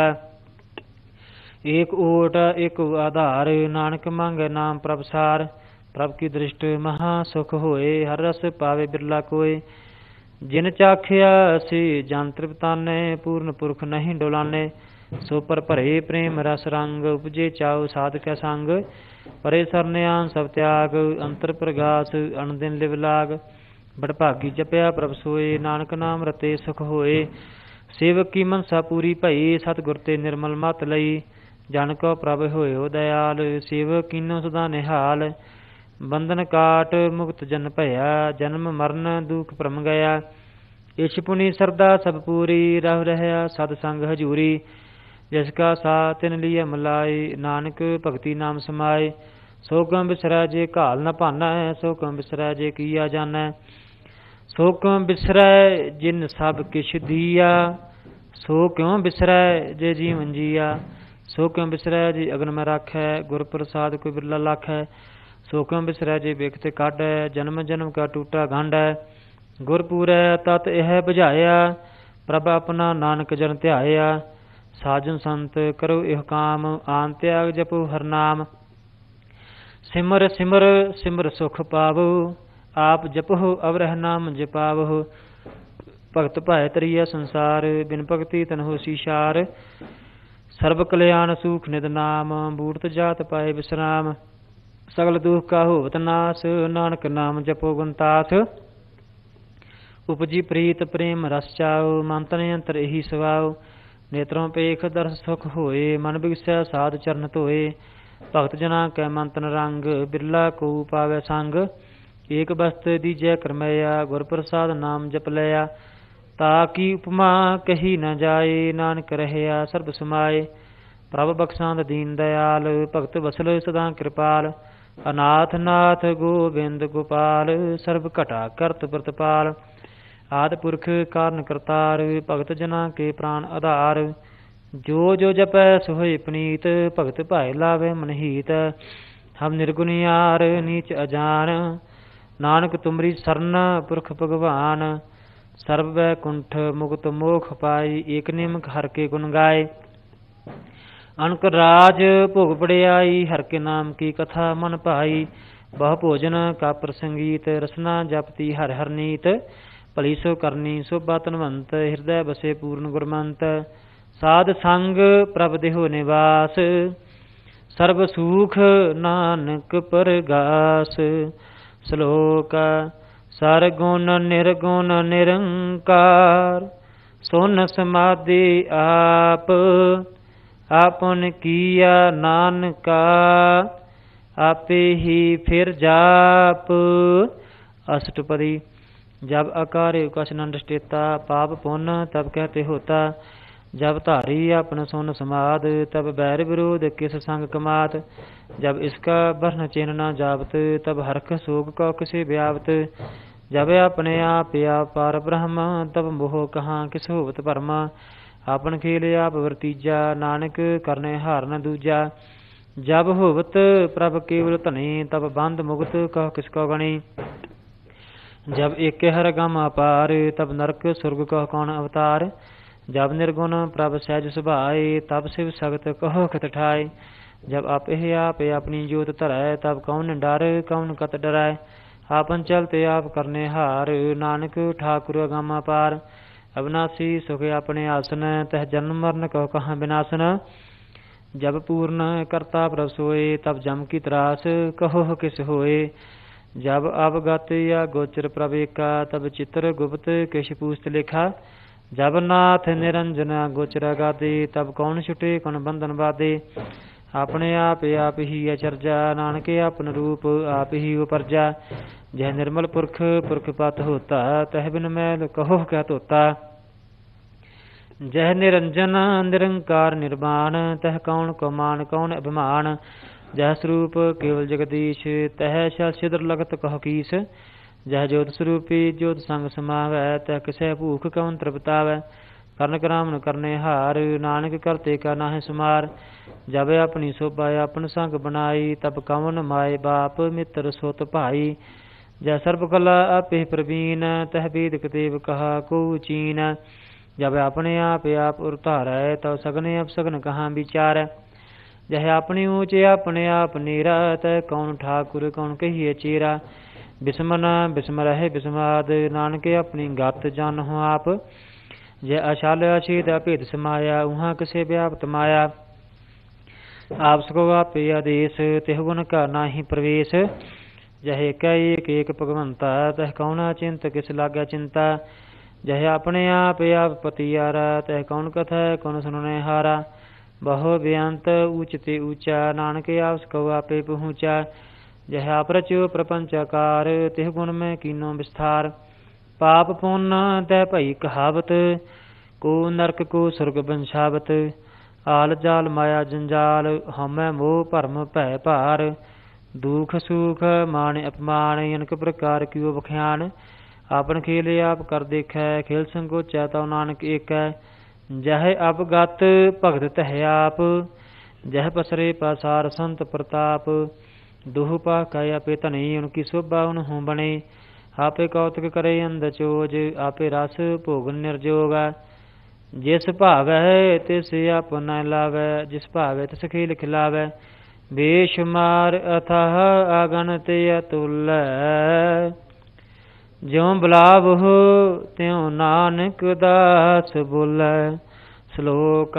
ਏਕ ਓਟ ਏਕ ਆਧਾਰ, ਨਾਨਕ ਮੰਗੈ ਨਾਮ ਪ੍ਰਭ ਸਾਰ। ਪ੍ਰਭ ਕੀ ਦ੍ਰਿਸ਼ਟ ਮਹਾ ਸੁਖ ਹੋਏ, ਹਰ ਰਸ ਪਾਵੇ ਬਿਰਲਾ ਕੋਏ। ਜਿਨ ਚਾਖਿਆ ਸੇ ਜਨ ਤ੍ਰਿਪਤਾਨੇ, ਪੂਰਨ ਪੁਰਖ ਨਹੀਂ ਡੋਲਾਨੇ। ਸੋ ਪਰ ਭਰੇ ਪ੍ਰੇਮ ਰਸ ਰੰਗ, ਉਪਜੇ ਚਾਉ ਸਾਧ ਕੈ ਸੰਗ। ਪਰੇ ਸਰਨਿਆਨ ਸਭ ਤਿਆਗ, ਅੰਤਰ ਪ੍ਰਗਾਸ ਅਨਦਿਨ ਲਿਵ ਲਾਗ। ਬੜਭਾਗੀ ਜਪਿਆ ਪ੍ਰਭ ਸੋਏ, ਨਾਨਕ ਨਾਮ ਰਤੇ ਸੁਖ ਹੋਏ। ਸੇਵਕ ਕੀ ਮਨਸਾ ਪੂਰੀ ਭਈ, ਸਤਿਗੁਰ ਤੇ ਨਿਰਮਲ ਮਤ ਲਈ। ਜਨ ਕੋ ਪ੍ਰਭ ਹੋਇਓ ਦਇਆਲ, ਸੇਵਕ ਕੀਨੋ ਸਦਾ ਨਿਹਾਲ। ਬੰਧਨ ਕਾਟ ਮੁਕਤ ਜਨ ਭਇਆ, ਜਨਮ ਮਰਨ ਦੁਖ ਭਰਮ ਗਿਆ। ਇਛ ਪੁਨੀ ਸਰਦਾ ਸਭ ਪੂਰੀ, ਰਹਿ ਰਹਿਆ ਸਦ ਸੰਗ ਹਜੂਰੀ। ਜਿਸ ਕਾ ਸਾ ਤਿਨ ਲਿਆ ਮਲਾਈ, ਨਾਨਕ ਭਗਤੀ ਨਾਮ ਸਮਾਏ। ਸੋ ਕਮ ਬਿਸਰੈ ਜੇ ਘਾਲ ਨ ਭਾਨੈ, ਸੋ ਕਮ ਬਿਸਰੈ ਜੇ ਕੀਆ ਜਾਨੈ। ਸੋ ਕਮ ਬਿਸਰੈ ਜਿਨ ਸਭ ਕਿਛ ਦੀਆ, ਸੋ ਕਿਉ ਬਿਸਰੈ ਜੇ ਜੀਵਨ ਜੀਆ। ਸੋ ਕਿਉ ਬਿਸਰੈ ਜੇ ਅਗਨ ਮੈਂ ਰਾਖੈ, ਗੁਰ ਪ੍ਰਸਾਦ ਕੋਈ ਬਿਰਲਾ ਲਾਖੈ। ਸੋ ਕਿਉ ਬਿਸਰੈ ਜੇ ਬਿਖਤ ਕਾਢੈ, ਜਨਮ ਜਨਮ ਕਾ ਟੂਟਾ ਗੰਢੈ। ਗੁਰ ਪੂਰੈ ਤਤ ਇਹ ਬੁਝਾਇਆ, ਪ੍ਰਭ ਆਪਣਾ ਨਾਨਕ ਜਨ ਧਿਆਇਆ। ਸਾਜਨ ਸੰਤ ਕਰੋ ਇਹ ਕਾਮ, ਆਨ ਤਿਆਗ ਜਪੋ ਹਰ ਨਾਮ। ਸਿਮਰ ਸਿਮਰ ਸਿਮਰ ਸੁਖ ਪਾਵੋ, ਆਪ ਜਪੋ ਅਵਰਹ ਨਾਮ ਜਪਾਵੋ। ਭਗਤ ਭਾਇ ਤਰੀਆ ਸੰਸਾਰ, ਬਿਨ ਭਗਤੀ ਤਨ ਹੋਸੀ ਸ਼ਾਰ। ਸਰਬ ਕਲਿਆਣ ਸੂਖ ਨਿਦ ਨਾਮ, ਬੂੜਤ ਜਾਤ ਪਾਏ ਵਿਸਰਾਮ। ਸਗਲ ਦੁਖ ਕਾ ਹੋਵਤ ਨਾਸ, ਨਾਨਕ ਨਾਮ ਜਪੋ ਗੁਣਤਾਸ। ਉਪਜੀ ਪ੍ਰੀਤ ਪ੍ਰੇਮ ਰਸ ਚਾਓ, ਮਨ ਤਨ ਅੰਤਰ ਇਹੀ ਸਵਾਓ। ਨੇਤਰੋਂ ਪੇਖ ਦਰਸ ਸੁਖ ਹੋਏ, ਮਨ ਬਿਗਸੈ ਸਾਧ ਚਰਨ ਧੋਏ। ਭਗਤ ਜਨਾ ਕੈ ਮਨ ਤਨ ਰੰਗ, ਬਿਰਲਾ ਕੋ ਪਾਵੈ ਸੰਗ। ਏਕ ਬਸਤ ਦੀਜੈ ਕਰਮਇਆ, ਗੁਰ ਪ੍ਰਸਾਦ ਨਾਮ ਜਪ ਲਿਆ। ਤਾ ਕੀ ਉਪਮਾ ਕਹੀ ਨ ਜਾਏ, ਨਾਨਕ ਰਹਿਆ ਸਰਬ ਸਮਾਏ। ਪ੍ਰਭ ਬਖਸ਼ਾਂਦ ਦੀਨ ਦਇਆਲ, ਭਗਤ ਵਸਲ ਸਦਾ ਕਿਰਪਾਲ। ਅਨਾਥ ਨਾਥ ਗੋਬਿੰਦ ਗੋਪਾਲ, ਸਰਬ ਘਟਾ ਕਰਤ ਪ੍ਰਤਪਾਲ। ਆਦਿ ਪੁਰਖ ਕਾਰਨ ਕਰਤਾਰ, ਭਗਤ ਜਨਾ ਕੇ ਪ੍ਰਾਨ ਆਧਾਰ। ਜੋ ਜੋ ਜਪੈ ਸੋਹਿ ਪਨੀਤ, ਭਗਤ ਭਾਇ ਲਾਵੇ ਮਨਹੀਤ। ਹਮ ਨਿਰਗੁਣਿਆਰ ਨੀਚ ਅਜਾਨ, ਨਾਨਕ ਤੁਮਰੀ ਸਰਨ ਪੁਰਖ ਭਗਵਾਨ। ਸਰਬ ਵੈਕੁੰਠ ਮੁਕਤ ਮੋਖ ਪਾਈ, ਏਕ ਨਿਮਕ ਹਰ ਕੇ ਗੁਣ ਗਾਏ। ਅਨਕ ਰਾਜ ਭੋਗ ਬੜਿਆਈ, ਹਰ ਕੇ ਨਾਮ ਕੀ ਕਥਾ ਮਨ ਭਾਈ। ਬਹੁ ਭੋਜਨ ਕਾ ਪ੍ਰਸੰਗੀਤ, ਰਸਨਾ ਜਪਤੀ ਹਰਿ ਹਰਿ ਨੀਤ। ਭਲੀ ਸੋ ਕਰਨੀ ਸੋਭਾ ਧਨਵੰਤ, ਹਿਰਦੈ ਬਸੇ ਪੂਰਨ ਗੁਰਮੰਤ। ਸਾਧ ਸੰਗ ਪ੍ਰਭ ਦੇਹੋ ਨਿਵਾਸ, ਸਰਬ ਸੂਖ ਨਾਨਕ ਪਰਗਾਸ। ਸ਼ਲੋਕ ਸਰਗੁਣ ਨਿਰਗੁਣ ਨਿਰੰਕਾਰ, ਸੁਨ ਸਮਾਧੀ ਆਪ। ਆਪਨ ਕੀਆ ਨਾਨਕਾ, ਆਪੇ ਹੀ ਫਿਰ ਜਾਪ। ਅਸ਼ਟਪਦੀ। जब अकारे कछ न दृष्टेता, पाप पुण्य तब कहते होता। जब धारी अपन सुन समाद, तब बैर विरोध किस संग कमात। जब इसका बरन चिन्ह न जावत, तब हरख सोग को किसे व्यावत। जब अपने आप या पार ब्रह्म, तब मोह कहाँ किस होवत भरमा। आपन खेल आप वरतीजा, नानक करने हार न दूजा। जब होवत प्रभ केवल धनी, तब बंद मुगत कह किसको गणी। जब एक हर गम अपार, तब नरक सुर्ग कह कौन अवतार। जब निर्गुण प्रभ सहज सुभाए, तब शिव सगत कहो खत ठाए। जब आप आप अपनी जोत धरै, तब कौन डर कौन कत डरै। आपन चलते आप करने हार, नानक ठाकुर अगम अपार। अविनाशी सुख अपने आसन, तह जन्म मरण कहो कहाँ विनाशन। जब पूर्ण करता प्रभ सोए, तब जम की त्रास कहो किस होए। जब अवगत या गोचर प्रवेका, तब चित्र गुप्त किश पूस्त लिखा। जब नाथ निरंजन गोचर गादे, तब कौन छुटे कौन बंधन बाधे। ਆਪਣੇ ਆਪ ਆਪ ਹੀ ਅਚਰਜਾ, ਨਾਨਕੇ ਆਪਨ ਰੂਪ ਆਪ ਹੀ ਉਪਰਜਾ। ਜਹ ਨਿਰਮਲ ਪੁਰਖ ਪੁਰਖ ਪਤ ਹੋਤਾ, ਤਹ ਬਿਨ ਮੈਲ ਕਹੋ ਕਿਆ ਧੋਤਾ। ਜਹ ਨਿਰੰਜਨ ਨਿਰੰਕਾਰ ਨਿਰਵਾਣ, ਤਹ ਕੌਣ ਕੋ ਮਾਨ ਕੌਣ ਅਭਿਮਾਨ। ਜਹ ਸਰੂਪ ਕੇਵਲ ਜਗਦੀਸ਼, ਤਹ ਸ਼ਲ ਸਿਦਰ ਲਗਤ ਕਹੋ ਕੀਸ। ਜਹ ਜੋਤ ਸਰੂਪੀ ਜੋਤ ਸੰਗ ਸਮਾਵੈ, ਤਹ ਕਿਸੇ ਭੂਖ ਕਉਨ ਤ੍ਰਿਪਤਾਵੈ। ਕਰਨ ਕਰਾਮਨ ਕਰਨੇ ਹਾਰ, ਨਾਨਕ ਕਰਤੇ ਕਾ ਨਾਹਿ ਸੁਮਾਰ। ਜਬ ਆਪਣੀ ਸੋਭਾ ਆਪਨ ਸੰਗ ਬਣਾਈ, ਤਬ ਕਵਨ ਮਾਏ ਬਾਪ ਮਿੱਤਰ ਸੁਤ ਭਾਈ। ਜੈ ਸਰਬ ਕਲਾ ਆਪੇ ਪ੍ਰਵੀਨ, ਤਹ ਬੇਦ ਕਤੇਬ ਕਹਾ ਕੋ ਚੀਨ। ਜਬ ਆਪਣੇ ਆਪ ਆਪ ਉਰਤਾਰੈ, ਤਉ ਸਗਨੇ ਅਪ ਸਗਨ ਕਹਾਂ ਵਿਚਾਰੈ। ਜਹ ਆਪਣੀ ਊਚ ਆਪਣੇ ਆਪ ਨੀਰਾ, ਤਹ ਕੌਣ ਠਾਕੁਰ ਕੌਣ ਕਹੀਏ ਚੇਰਾ। ਬਿਸਮਨ ਬਿਸਮ ਰਹਿ ਬਿਸਮਾਦ, ਨਾਨਕੇ ਆਪਣੀ ਗਤ ਜਾਨਹੁ ਆਪ। ਜੈ ਅਸ਼ਾਲ ਅਛੇਦ ਅਭੇਦ ਸਮਾਇਆ, ਉਹਾਂ ਕਿਸੇ ਵਿਆਪਤ ਮਾਇਆ। ਆਪ ਸਕੋ ਆਪੇ ਆਦੇਸ, ਤਿਹ ਗੁਣ ਕਾ ਨਾਹੀ ਪ੍ਰਵੇਸ਼। ਜਹ ਏਕੈ ਏਕ ਏਕ ਭਗਵੰਤਾ, ਤਹ ਕੌਣ ਅਚਿੰਤ ਕਿਸ ਲਾਗਾ ਚਿੰਤਾ। ਜਹ ਆਪਣੇ ਆਪ ਆਪ ਪਤੀਆਰਾ, ਤਹ ਕੌਣ ਕਥੈ ਕੌਣ ਸੁਣਨੇ ਹਾਰਾ। ਬਹੁ ਬੇਅੰਤ ਊਚ ਤੇ ਊਚਾ, ਨਾਨਕੇ ਆਪ ਸਕੋ ਆਪੇ ਪਹੁੰਚਾ। ਜਹ ਆਪ ਰਚਿਓ ਪ੍ਰਪੰਚ ਆਕਾਰ, ਤਿਹ ਗੁਣ ਮੈਂ ਕੀਨੋ ਵਿਸਥਾਰ। ਪਾਪ ਪੁੰਨ ਤੈ ਭਈ ਕਹਾਵਤ, ਕੋ ਨਰਕ ਕੋ ਸੁਰਗ ਬੰਛਾਵਤ। ਆਲ ਜਾਲ ਮਾਇਆ ਜੰਜਾਲ, ਹਉਮੈ ਮੋਹ ਭਰਮ ਭੈ ਭਾਰ। ਦੁਖ ਸੁਖ ਮਾਨ ਅਪਮਾਨ, ਅਨਕ ਪ੍ਰਕਾਰ ਕਿਉ ਬਖਿਆਨ। ਆਪਨ ਖੇਲ ਆਪ ਕਰ ਦੇਖੈ, ਖੇਲ ਸੰਗੋਚੈ ਤਉ ਨਾਨਕ ਏਕੈ। ਜਹ ਅਬ ਗਤ ਭਗਤ ਤਹ ਆਪ, ਜਹ ਪਸਰੇ ਪਾਸਾਰ ਸੰਤ ਪ੍ਰਤਾਪ। ਦੁਹ ਪਾ ਕੈ ਆਪੇ ਧਨੀ, ਉਨਕੀ ਸੋਭਾ ਉਨਹੂ ਬਣੇ। ਆਪੇ ਕੌਤਕ ਕਰੇ ਅੰਧ ਚੋਜ, ਆਪੇ ਰਸ ਭੋਗਨ ਨਿਰਜੋਗ। ਜਿਸ ਭਾਵੈ ਤਿਸ ਆਪਨ ਲਾਵੈ, ਜਿਸ ਭਾਵੈ ਤਿਸ ਖੇਲ ਖਿਲਾਵੈ। ਬੇਸ਼ੁਮਾਰ ਅਥਾਹ ਅਗਨਿਤ ਅਤੁਲੈ, ਜਿਉ ਬੁਲਾਵਹੁ ਤਿਉ ਨਾਨਕ ਦਾਸ ਬੋਲੈ। ਸ਼ਲੋਕ।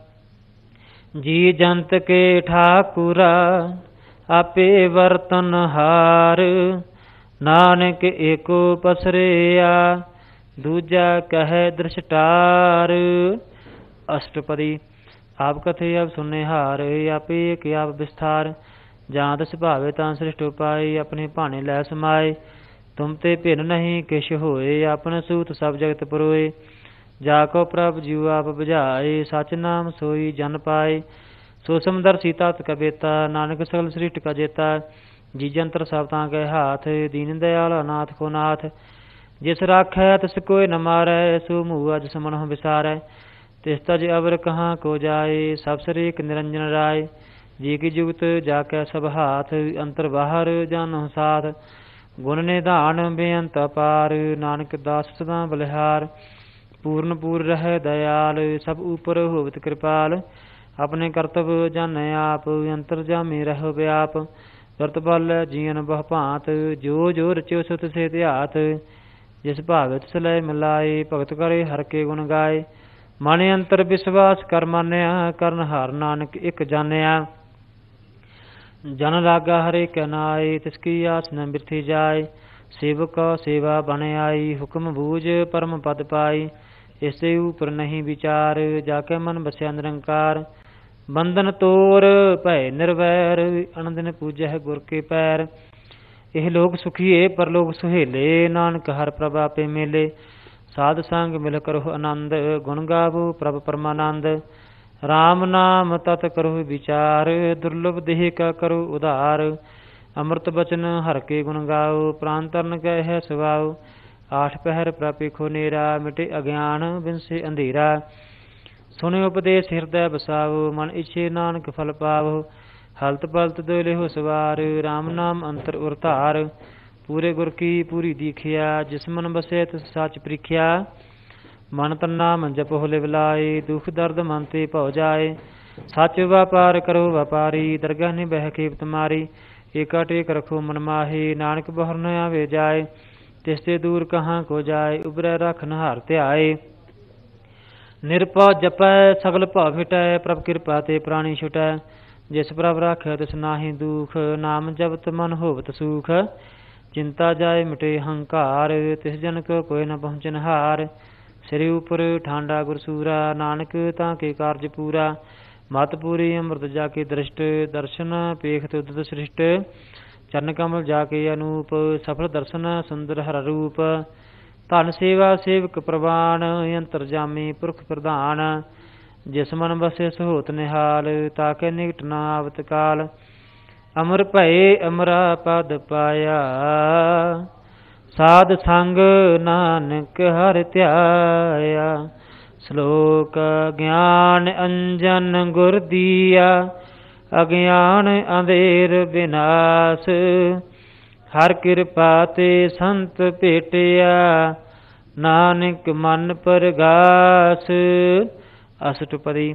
ਜੀ ਜੰਤ ਕੇ ਠਾਕੁਰਾ, ਆਪੇ ਵਰਤਨ ਹਾਰ। ਨਾਨਕ ਏਕੋ ਪਸਰਿਆ, ਦੂਜਾ ਕਹਿ ਦ੍ਰਿਸ਼ਟਾਰ। ਅਸ਼ਟਪਦੀ। ਆਪ ਕਥੇ ਆਪ ਸੁਨੇ ਹਾਰ, ਆਪੇ ਏਕ ਆਪ ਵਿਸਥਾਰ। ਜਾਂ ਦਸ ਭਾਵੇ ਤਾਂ ਸ੍ਰਿਸ਼ਟ ਉਪਾਏ, ਆਪਣੇ ਭਾਣੇ ਲੈ ਸਮਾਏ। ਤੁਮ ਤੇ ਭਿੰਨ ਨਹੀਂ ਕਿਛ ਹੋਏ, ਆਪਨ ਸੂਤ ਸਭ ਜਗਤ ਪਰੋਏ। ਜਾ ਕੋ ਪ੍ਰਭ ਜੀਉ ਆਪ ਬੁਝਾਏ, ਸਚ ਨਾਮ ਸੋਈ ਜਨ ਪਾਏ। ਸੋ ਸਮਦਰਸੀ ਤਤ ਕਬੇਤਾ, ਨਾਨਕ ਸਗਲ ਸ੍ਰਿਸ਼ਟ ਕਾ ਜੇਤਾ। ਜੀ ਜੰਤਰ ਸਭ ਤਾਂ ਕੇ ਹਾਥ, ਦੀਨ ਦਇਆਲ ਅਨਾਥ ਕੋ ਨਾਥ। ਜਿਸ ਰਾਖੈ ਤਿਸ ਕੋਇ ਨ ਮਾਰੈ, ਸੋ ਮੂਹ ਅਜ ਸਮਨਹੁ ਵਿਸਾਰੈ। ਤਿਸ ਤਜ ਅਵਰ ਕਹਾਂ ਕੋ ਜਾਏ, ਸਭ ਸਰੀਕ ਨਿਰੰਜਨ ਰਾਏ। ਜੀ ਕੀ ਜੁਗਤ ਜਾ ਕੈ ਸਭ ਹਾਥ, ਅੰਤਰ ਬਾਹਰ ਜਾਨਹੁ ਸਾਥ। ਗੁਣ ਨਿਧਾਨ ਬੇਅੰਤ ਅਪਾਰ, ਨਾਨਕ ਦਾਸ ਸਦਾ ਬਲਿਹਾਰ। ਪੂਰਨ ਪੂਰ ਰਹਿ ਦਇਆਲ, ਸਭ ਉਪਰ ਹੋਵਤ ਕਿਰਪਾਲ। ਆਪਣੇ ਕਰਤਵ ਜਾਣੈ ਆਪ, ਅੰਤਰ ਜਾਮੇ ਰਹਿ ਵਿਆਪ। ਕਰਤ ਬਲ ਜੀਵਨ ਬਹੁ ਭਾਂਤ, ਜੋ ਜੋ ਰਚਿਓ ਸੋ ਤਿਸੇ ਧਿਆਤ। ਜਿਸ ਭਾਵੇ ਤਿਸ ਲੈ ਮਿਲਾਏ, ਭਗਤ ਕਰੇ ਹਰ ਕੇ ਗੁਣ ਗਾਏ। ਮਨ ਅੰਤਰ ਵਿਸ਼ਵਾਸ ਕਰ ਮਾਨਿਆ, ਕਰਨ ਹਾਰ ਨਾਨਕ ਇੱਕ ਜਾਣਿਆ। ਜਨ ਲਾਗਾ ਹਰੇ ਕੈ ਨਾਏ, ਤਿਸ ਕੀ ਆਸ ਨ ਬਿਰਥੀ ਜਾਏ। ਸੇਵਕ ਸੇਵਾ ਬਣ ਆਈ, ਹੁਕਮ ਬੂਝ ਪਰਮ ਪਦ ਪਾਈ। ਇਸੇ ਉਪਰ ਨਹੀਂ ਵਿਚਾਰ, ਜਾ ਕੇ ਮਨ ਬਸਿਆ ਨਿਰੰਕਾਰ। ਬੰਧਨ ਤੋਰ ਭੈ ਨਿਰਵੈਰ, ਅਨੰਦਿਨ ਪੂਜੈ ਗੁਰ ਕੇ ਪੈਰ। ਇਹ ਲੋਕ ਸੁਖੀਏ ਪਰਲੋਕ ਸੁਹੇਲੇ, ਨਾਨਕ ਹਰ ਪ੍ਰਭ ਆਪੇ ਮੇਲੇ। ਸਾਧ ਸੰਗ ਮਿਲ ਕਰੋ ਆਨੰਦ, ਗੁਣ ਗਾਵੋ ਪ੍ਰਭ ਪਰਮਾਨੰਦ। ਰਾਮ ਨਾਮ ਤਤ ਕਰੋ ਵਿਚਾਰ, ਦੁਰਲਭ ਦੇਹ ਕਾ ਕਰੋ ਉਧਾਰ। ਅੰਮ੍ਰਿਤ ਬਚਨ ਹਰ ਕੇ ਗੁਣ ਗਾਓ, ਪ੍ਰਾਨ ਤਰਨ ਕੈ ਹੈ ਸਵਾਓ। ਆਠ ਪਹਿਰ ਪ੍ਰਾਪਿਖੋ ਨੇਰਾ, ਮਿਟੇ ਅਗਿਆਨ ਬਿਨਸੇ ਅੰਧੇਰਾ। ਸੁਣਿ ਉਪਦੇਸ਼ ਹਿਰਦੈ ਬਸਾਵੋ, ਮਨ ਇਛੇ ਨਾਨਕ ਫਲ ਪਾਵੋ। ਹਲਤ ਪਲਤ ਦੋ ਲਿਹੋ ਸਵਾਰ, ਰਾਮ ਨਾਮ ਅੰਤਰ ਉਰ ਧਾਰ। ਪੂਰੇ ਗੁਰ ਕੀ ਪੂਰੀ ਦੀਖਿਆ, ਜਿਸ ਮਨ ਬਸੇ ਤਿਸ ਸੱਚ ਪ੍ਰੀਖਿਆ। ਮਨ ਤਨ ਨਾਮ ਜਪੋ ਲਿਵ ਲਾਏ, ਦੁਖ ਦਰਦ ਮਨ ਤੇ ਭਉ ਜਾਏ। ਸੱਚ ਵਪਾਰ ਕਰੋ ਵਪਾਰੀ, ਦਰਗਾਹ ਨਿਬਹਿ ਖੇਪ ਤੁਮਾਰੀ। ਏਕਾ ਟੇਕ ਰਖੋ ਮਨ ਮਾਹੀ, ਨਾਨਕ ਬਹੁਰ ਨ ਆਵੇ ਜਾਏ। ਤਿਸ ਤੇ ਦੂਰ ਕਹਾਂ ਕੋ ਜਾਏ, ਉਬਰੈ ਰਖ ਨਿਹਾਰ ਧਿਆਏ। ਨਿਰਭਉ ਜਪੈ ਸਗਲ ਭਉ ਮਿਟੈ, ਪ੍ਰਭ ਕਿਰਪਾ ਤੇ ਪ੍ਰਾਣੀ ਛੁਟੈ। ਜਿਸ ਪ੍ਰਭ ਰਾਖੈ ਤਿਸ ਨਾਹੀ ਦੁਖ, ਨਾਮ ਜਪਤ ਮਨ ਹੋਵਤ ਸੂਖ। ਚਿੰਤਾ ਜਾਏ ਮਿਟੇ ਹੰਕਾਰ, ਤਿਸ ਜਨ ਕੋ ਕੋਈ ਨ ਪਹੁੰਚਨ ਹਾਰ। ਸਿਰੇ ਉਪਰ ਠਾਂਡਾ ਗੁਰਸੂਰਾ, ਨਾਨਕ ਤਾਂ ਕੇ ਕਾਰਜ ਪੂਰਾ। ਮਤ ਪੂਰੀ ਅੰਮ੍ਰਿਤ ਜਾ ਕੇ ਦ੍ਰਿਸ਼ਟ, ਦਰਸ਼ਨ ਪੇਖਤ ਉਦਤ ਸ੍ਰਿਸ਼ਟ, ਚਰਨ ਕਮਲ ਜਾ ਕੇ ਅਨੂਪ, ਸਫਲ ਦਰਸ਼ਨ ਸੁੰਦਰ ਹਰ ਰੂਪ, ਧਨ ਸੇਵਾ ਸੇਵਕ ਪ੍ਰਵਾਨ, ਅੰਤਰ ਜਾਮੀ ਪੁਰਖ ਪ੍ਰਧਾਨ, ਜਿਸ ਮਨ ਬਸੇ ਸਹੋਤ ਨਿਹਾਲ, ਤਾਕੇ ਨਿਕਟ ਨਾ ਆਵਤ ਕਾਲ, ਅਮਰ ਭਏ ਅਮਰਾ ਪਦ ਪਾਇਆ, ਸਾਧ ਸੰਗ ਨਾਨਕ ਹਰਿ ਧਿਆਇਆ, ਸ਼ਲੋਕ ਗਿਆਨ ਅੰਜਨ ਗੁਰ ਦੀਆ, ਅਗਿਆਨ ਅੰਧੇਰ ਬਿਨਾਸ਼, ਹਰ ਕਿਰਪਾ ਤੇ ਸੰਤ ਭੇਟਿਆ, ਨਾਨਕ ਮਨ ਪਰਗਾਸ। ਅਸ਼ਟਪਦੀ।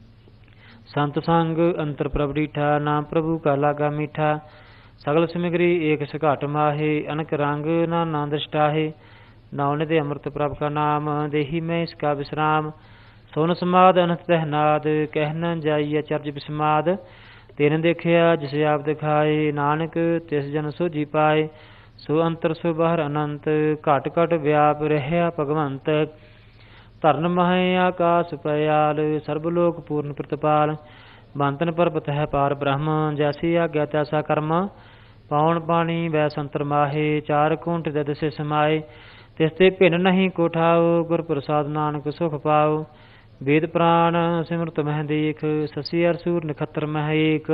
ਸੰਤ ਸੰਗ ਅੰਤਰ ਪ੍ਰਭ ਡੀਠਾ, ਨਾਮ ਪ੍ਰਭੂ ਕਾ ਲਾਗਾ ਮੀਠਾ, ਸਗਲ ਸਮਗਰੀ ਏਕ ਸਘਾਟ ਮਾਹੇ, ਅਨਕ ਰੰਗ ਨਾਨਾ ਦ੍ਰਿਸ਼ਟਾਹੇ, ਨਾਉ ਨਿਧਿ ਅੰਮ੍ਰਿਤ ਪ੍ਰਭ ਕਾ ਨਾਮ, ਦੇਹੀ ਮੈਂ ਇਸਕਾ ਵਿਸਰਾਮ, ਸੋਨ ਸਮਾਦ ਅਨੰਤ ਤਹਿਨਾਦ, ਕਹਿ ਨ ਜਾਈਐ ਚਰਜ ਬਿਸਮਾਦ, ਤੈਨ ਦੇਖਿਆ ਜਿਸ ਆਪ ਦਿਖਾਏ, ਨਾਨਕ ਤਿਸ ਜਨ ਸੋਝੀ ਪਾਏ, ਸੋ ਅੰਤਰ ਸੋ ਬਾਹਰ ਅਨੰਤ, ਘਟ ਘਟ ਵਿਆਪ ਰਹਿਆ ਭਗਵੰਤ, ਧਰਨ ਮਹਿ ਆਕਾਸ ਪਇਆਲ, ਸਰਬ ਲੋਕ ਪੂਰਨ ਪ੍ਰਤਪਾਲ, ਬੰਤਨ ਪਰਬਤ ਹੈ ਪਾਰ ਬ੍ਰਹਮ, ਜੈਸੀ ਆਗਿਆ ਤੈਸਾ ਕਰਮ, ਪਾਉਣ ਪਾਣੀ ਵੈ ਸੰਤਰ ਮਾਹੇ, ਚਾਰ ਕੁੰਠ ਦੇ ਦਸੇ ਸਮਾਏ, ਤਿਸ ਤੇ ਭਿੰਨ ਨਹੀਂ ਕੋਠਾਓ, ਗੁਰ ਪ੍ਰਸਾਦ ਨਾਨਕ ਸੁਖ ਪਾਓ, ਵੇਦ ਪ੍ਰਾਣ ਸਿਮਰਤ ਮਹਿ ਦੇਖ, ਸਸੀ ਅਰ ਸੂਰ ਨਖੱਤਰ ਮਹਿ ਏਕ,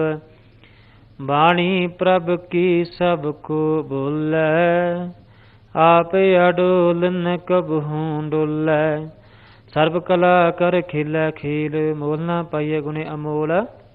ਬਾਣੀ ਪ੍ਰਭ ਕੀ ਸਭ ਕੋ ਬੋਲੇ, ਆਪ ਅਡੋਲ ਨ ਕਬਹੂ ਡੋਲੇ, ਸਰਬ ਕਲਾ ਕਰ ਖੇਲੇ ਖੇਲ, ਮੋਲ ਨਾ ਪਾਈਏ ਗੁਣੇ ਅਮੋਲ,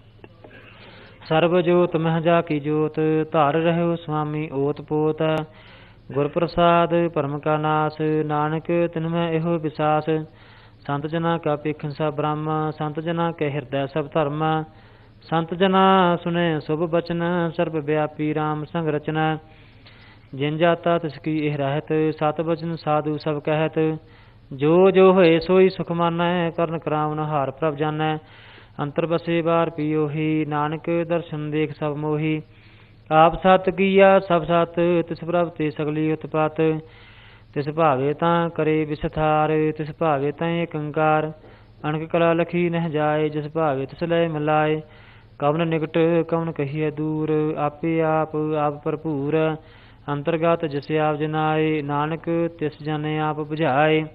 ਸਰਬ ਜੋਤ ਮਹਿ ਜਾ ਕੀ ਜੋਤ, ਧਾਰ ਰਹਿਓ ਸੁਆਮੀ ਓਤ ਪੋਤ, ਗੁਰ ਪ੍ਰਸਾਦ ਭਰਮ ਕਾ ਨਾਸ, ਨਾਨਕ ਤਿਨ ਮੈਂ ਇਹੋ ਵਿਸਾਸ, ਸੰਤ ਜਨਾ ਕਾ ਪੇਖਨ ਸਭ ਬ੍ਰਹਮ, ਸੰਤ ਜਨਾ ਕੇ ਹਿਰਦੈ ਸਭ ਧਰਮ, ਸੰਤ ਜਨਾ ਸੁਨੇ ਸੁਭ ਬਚਨ, ਸਰਬ ਵਿਆਪੀ ਰਾਮ ਸੰਗ ਰਚਨਾ, ਜਿਨ ਜਾਤਾ ਤਿਸ ਕੀ ਇਹ ਰਹਿਤ, ਸਤ ਬਚਨ ਸਾਧੂ ਸਭ ਕਹਿਤ, ਜੋ ਜੋ ਹੋਏ ਸੋਈ ਸੁਖ ਮਾਨੈ, ਕਰਨ ਕਰਾਵਨ ਹਾਰ ਪ੍ਰਭ ਜਾਨੈ, ਅੰਤਰ ਬਸੇ ਬਾਰ ਪੀਓਹੀ, ਨਾਨਕ ਦਰਸ਼ਨ ਦੇਖ ਸਭ ਮੋਹੀ, ਆਪ ਸਤ ਕੀਆ ਸਭ ਸਤ, ਤਿਸ ਪ੍ਰਭ ਤੇ ਸਗਲੀ ਉਤਪਾਤ, ਤਿਸ ਭਾਵੇ ਤਾਂ ਕਰੇ ਵਿਸਥਾਰ, ਤਿਸ ਭਾਵੇ ਤਾਂ ਏਕ ਓੰਕਾਰ, ਅਣਖ ਕਲਾ ਲਖੀ ਨਹਿ ਜਾਏ, ਜਿਸ ਭਾਵੇ ਤਿਸ ਲੈ ਮਿਲਾਏ, ਕਵਨ ਨਿਕਟ ਕਵਨ ਕਹੀਏ ਦੂਰ, ਆਪੇ ਆਪ ਆਪ ਭਰਪੂਰ, ਅੰਤਰਗਤ ਜਿਸ ਆਪ ਜਨਾਏ, ਨਾਨਕ ਤਿਸ ਜਨ ਆਪ ਬੁਝਾਏ,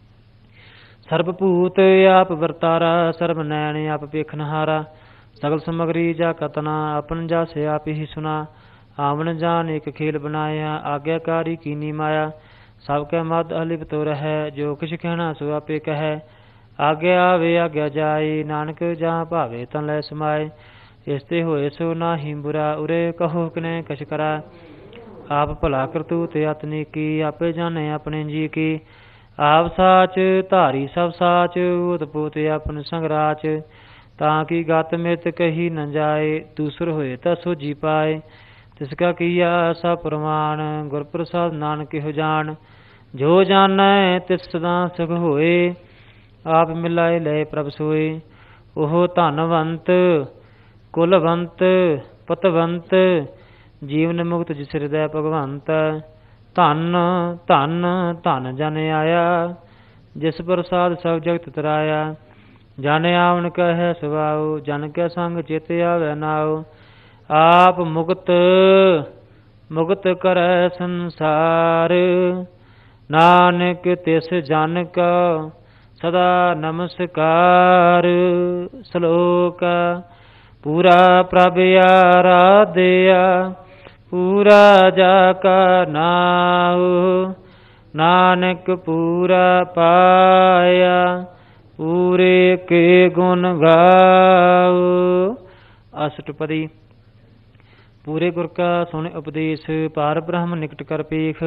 ਸਰਬ ਭੂਤ ਆਪ ਵਰਤਾਰਾ, ਸਰਬ ਨੈਣ ਆਪ ਵੇਖਨਹਾਰਾ, ਸਗਲ ਸਮਗਰੀ ਜਾ ਕਤਨਾ, ਆਪਨ ਜਾਸ ਆਪ ਹੀ ਸੁਨਾ, ਆਵਨ ਜਾਨ ਇੱਕ ਖੇਲ ਬਨਾਇਆ, ਆਗਿਆਕਾਰੀ ਕੀਨੀ ਮਾਇਆ, ਸਭ ਕੈ ਮਦ ਅਲਿਪਤ ਰਹਿ, ਜੋ ਕਿਛ ਕਹਿਣਾ ਸੋ ਆਪੇ ਕਹੈ, ਆਗਿਆ ਆਵੇ ਆਗਿਆ ਜਾਏ, ਨਾਨਕ ਜਾਂ ਭਾਵੇ ਤਾਂ ਲੈ ਸਮਾਏ, ਇਸ ਤੇ ਹੋਏ ਸੋ ਨਾਹੀ ਬੁਰਾ, ਉਰੇ ਕਹੋ ਕਿਨੇ ਕਛ ਕਰਾ, ਆਪ ਭਲਾ ਕਰਤੂਤ ਅਤਨੀ ਕੀ, ਆਪੇ ਜਾਣੇ ਆਪਣੇ ਜੀ ਕੀ, ਆਪ ਸਾਚ ਧਾਰੀ ਸਭ ਸਾਚ, ਉਤਪੋਤ ਆਪਨ ਸੰਗਰਾਚ, ਤਾਂ ਕੀ ਗਤ ਮਿਤ ਕਹੀ ਨ ਜਾਏ, ਦੂਸਰ ਹੋਏ ਤਾਂ ਸੋਝੀ ਪਾਏ, ਤਿਸ ਕਾ ਕੀਆ ਸਭ ਪ੍ਰਮਾਣ, ਗੁਰ ਪ੍ਰਸਾਦ ਨਾਨਕ ਇਹੋ ਜਾਣ, ਜੋ ਜਾਣੈ ਤਿਸ ਸਦਾ ਸੁਖ ਹੋਏ, ਆਪ ਮਿਲਾਏ ਲੈ ਪ੍ਰਭ ਸੋਏ, ਉਹ ਧਨਵੰਤ ਕੁਲਵੰਤ ਪਤਵੰਤ, ਜੀਵਨ ਮੁਕਤ ਜਿਸ ਹਿਰਦੈ ਭਗਵੰਤ, ਧਨ ਧਨ ਧਨ ਜਨ ਆਇਆ, ਜਿਸ ਪ੍ਰਸਾਦ ਸਭ ਜਗਤ ਤਰਾਇਆ, ਜਨ ਆਵਨ ਕਹੈ ਸੁਭਾਉ, ਜਨ ਕੈ ਸੰਗ ਚਿਤ ਆਵੈ ਨਾਉ, ਆਪ ਮੁਕਤ ਮੁਕਤ ਕਰੈ ਸੰਸਾਰ, ਨਾਨਕ ਤਿਸ ਜਨ ਕਾ ਸਦਾ ਨਮਸਕਾਰ। ਸ਼ਲੋਕ ਪੂਰਾ ਪ੍ਰਭ ਆਰਾਧਿਆ, ਪੂਰਾ ਜਾ ਕਾ ਨਾਉ, ਨਾਨਕ ਪੂਰਾ ਪਾਇਆ, ਪੂਰੇ ਕੇ ਗੁਣ ਗਾਉ। ਅਸ਼ਟਪਦੀ। ਪੂਰੇ ਗੁਰ ਕਾ ਸੁਣ ਉਪਦੇਸ਼, ਪਾਰ ਬ੍ਰਹਮ ਨਿਕਟ ਕਰ ਪੇਖ,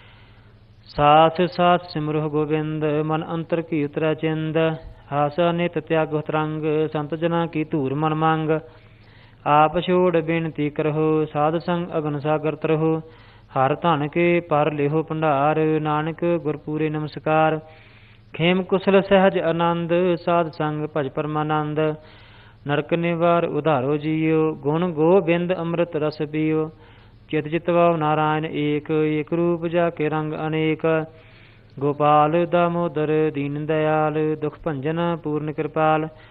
ਸਾਸ ਸਾਸ ਸਿਮਰੋ ਗੋਬਿੰਦ, ਮਨ ਅੰਤਰ ਕੀ ਉਤਰੈ ਚਿੰਦ, ਹਾਸਾ ਨਿਤ ਤਿਆਗੋ ਤਰੰਗ, ਸੰਤ ਜਨਾ ਕੀ ਧੂਰ ਮਨ ਮੰਗ, ਆਪ ਛੋੜ ਬੇਨਤੀ ਕਰਹੁ, ਸਾਧ ਸੰਗ ਅਗਨ ਸਾਗਰ ਤਰਹੁ, ਹਰ ਧਨ ਕੇ ਪਰ ਲਿਹੋ ਭੰਡਾਰ, ਨਾਨਕ ਗੁਰ ਪੂਰੇ ਨਮਸਕਾਰ। ਖੇਮ ਕੁਸਲ ਸਹਿਜ ਆਨੰਦ, ਸਾਧ ਸੰਗ ਭਜ ਪਰਮਾਨੰਦ, ਨਰਕ ਨਿਵਾਰ ਉਧਾਰੋ ਜੀਓ, ਗੁਣ ਗੋਬਿੰਦ ਅੰਮ੍ਰਿਤ ਰਸ ਪੀਓ, ਚਿਤ ਚਿਤਵਾਉ ਨਾਰਾਇਣ ਏਕ, ਏਕ ਰੂਪ ਜਾ ਕੇ ਰੰਗ ਅਨੇਕ, ਗੋਪਾਲ ਦਾਮੋਦਰ ਦੀਨ ਦਇਆਲ, ਦੁਖ ਭੰਜਨ ਪੂਰਨ ਕਿਰਪਾਲ,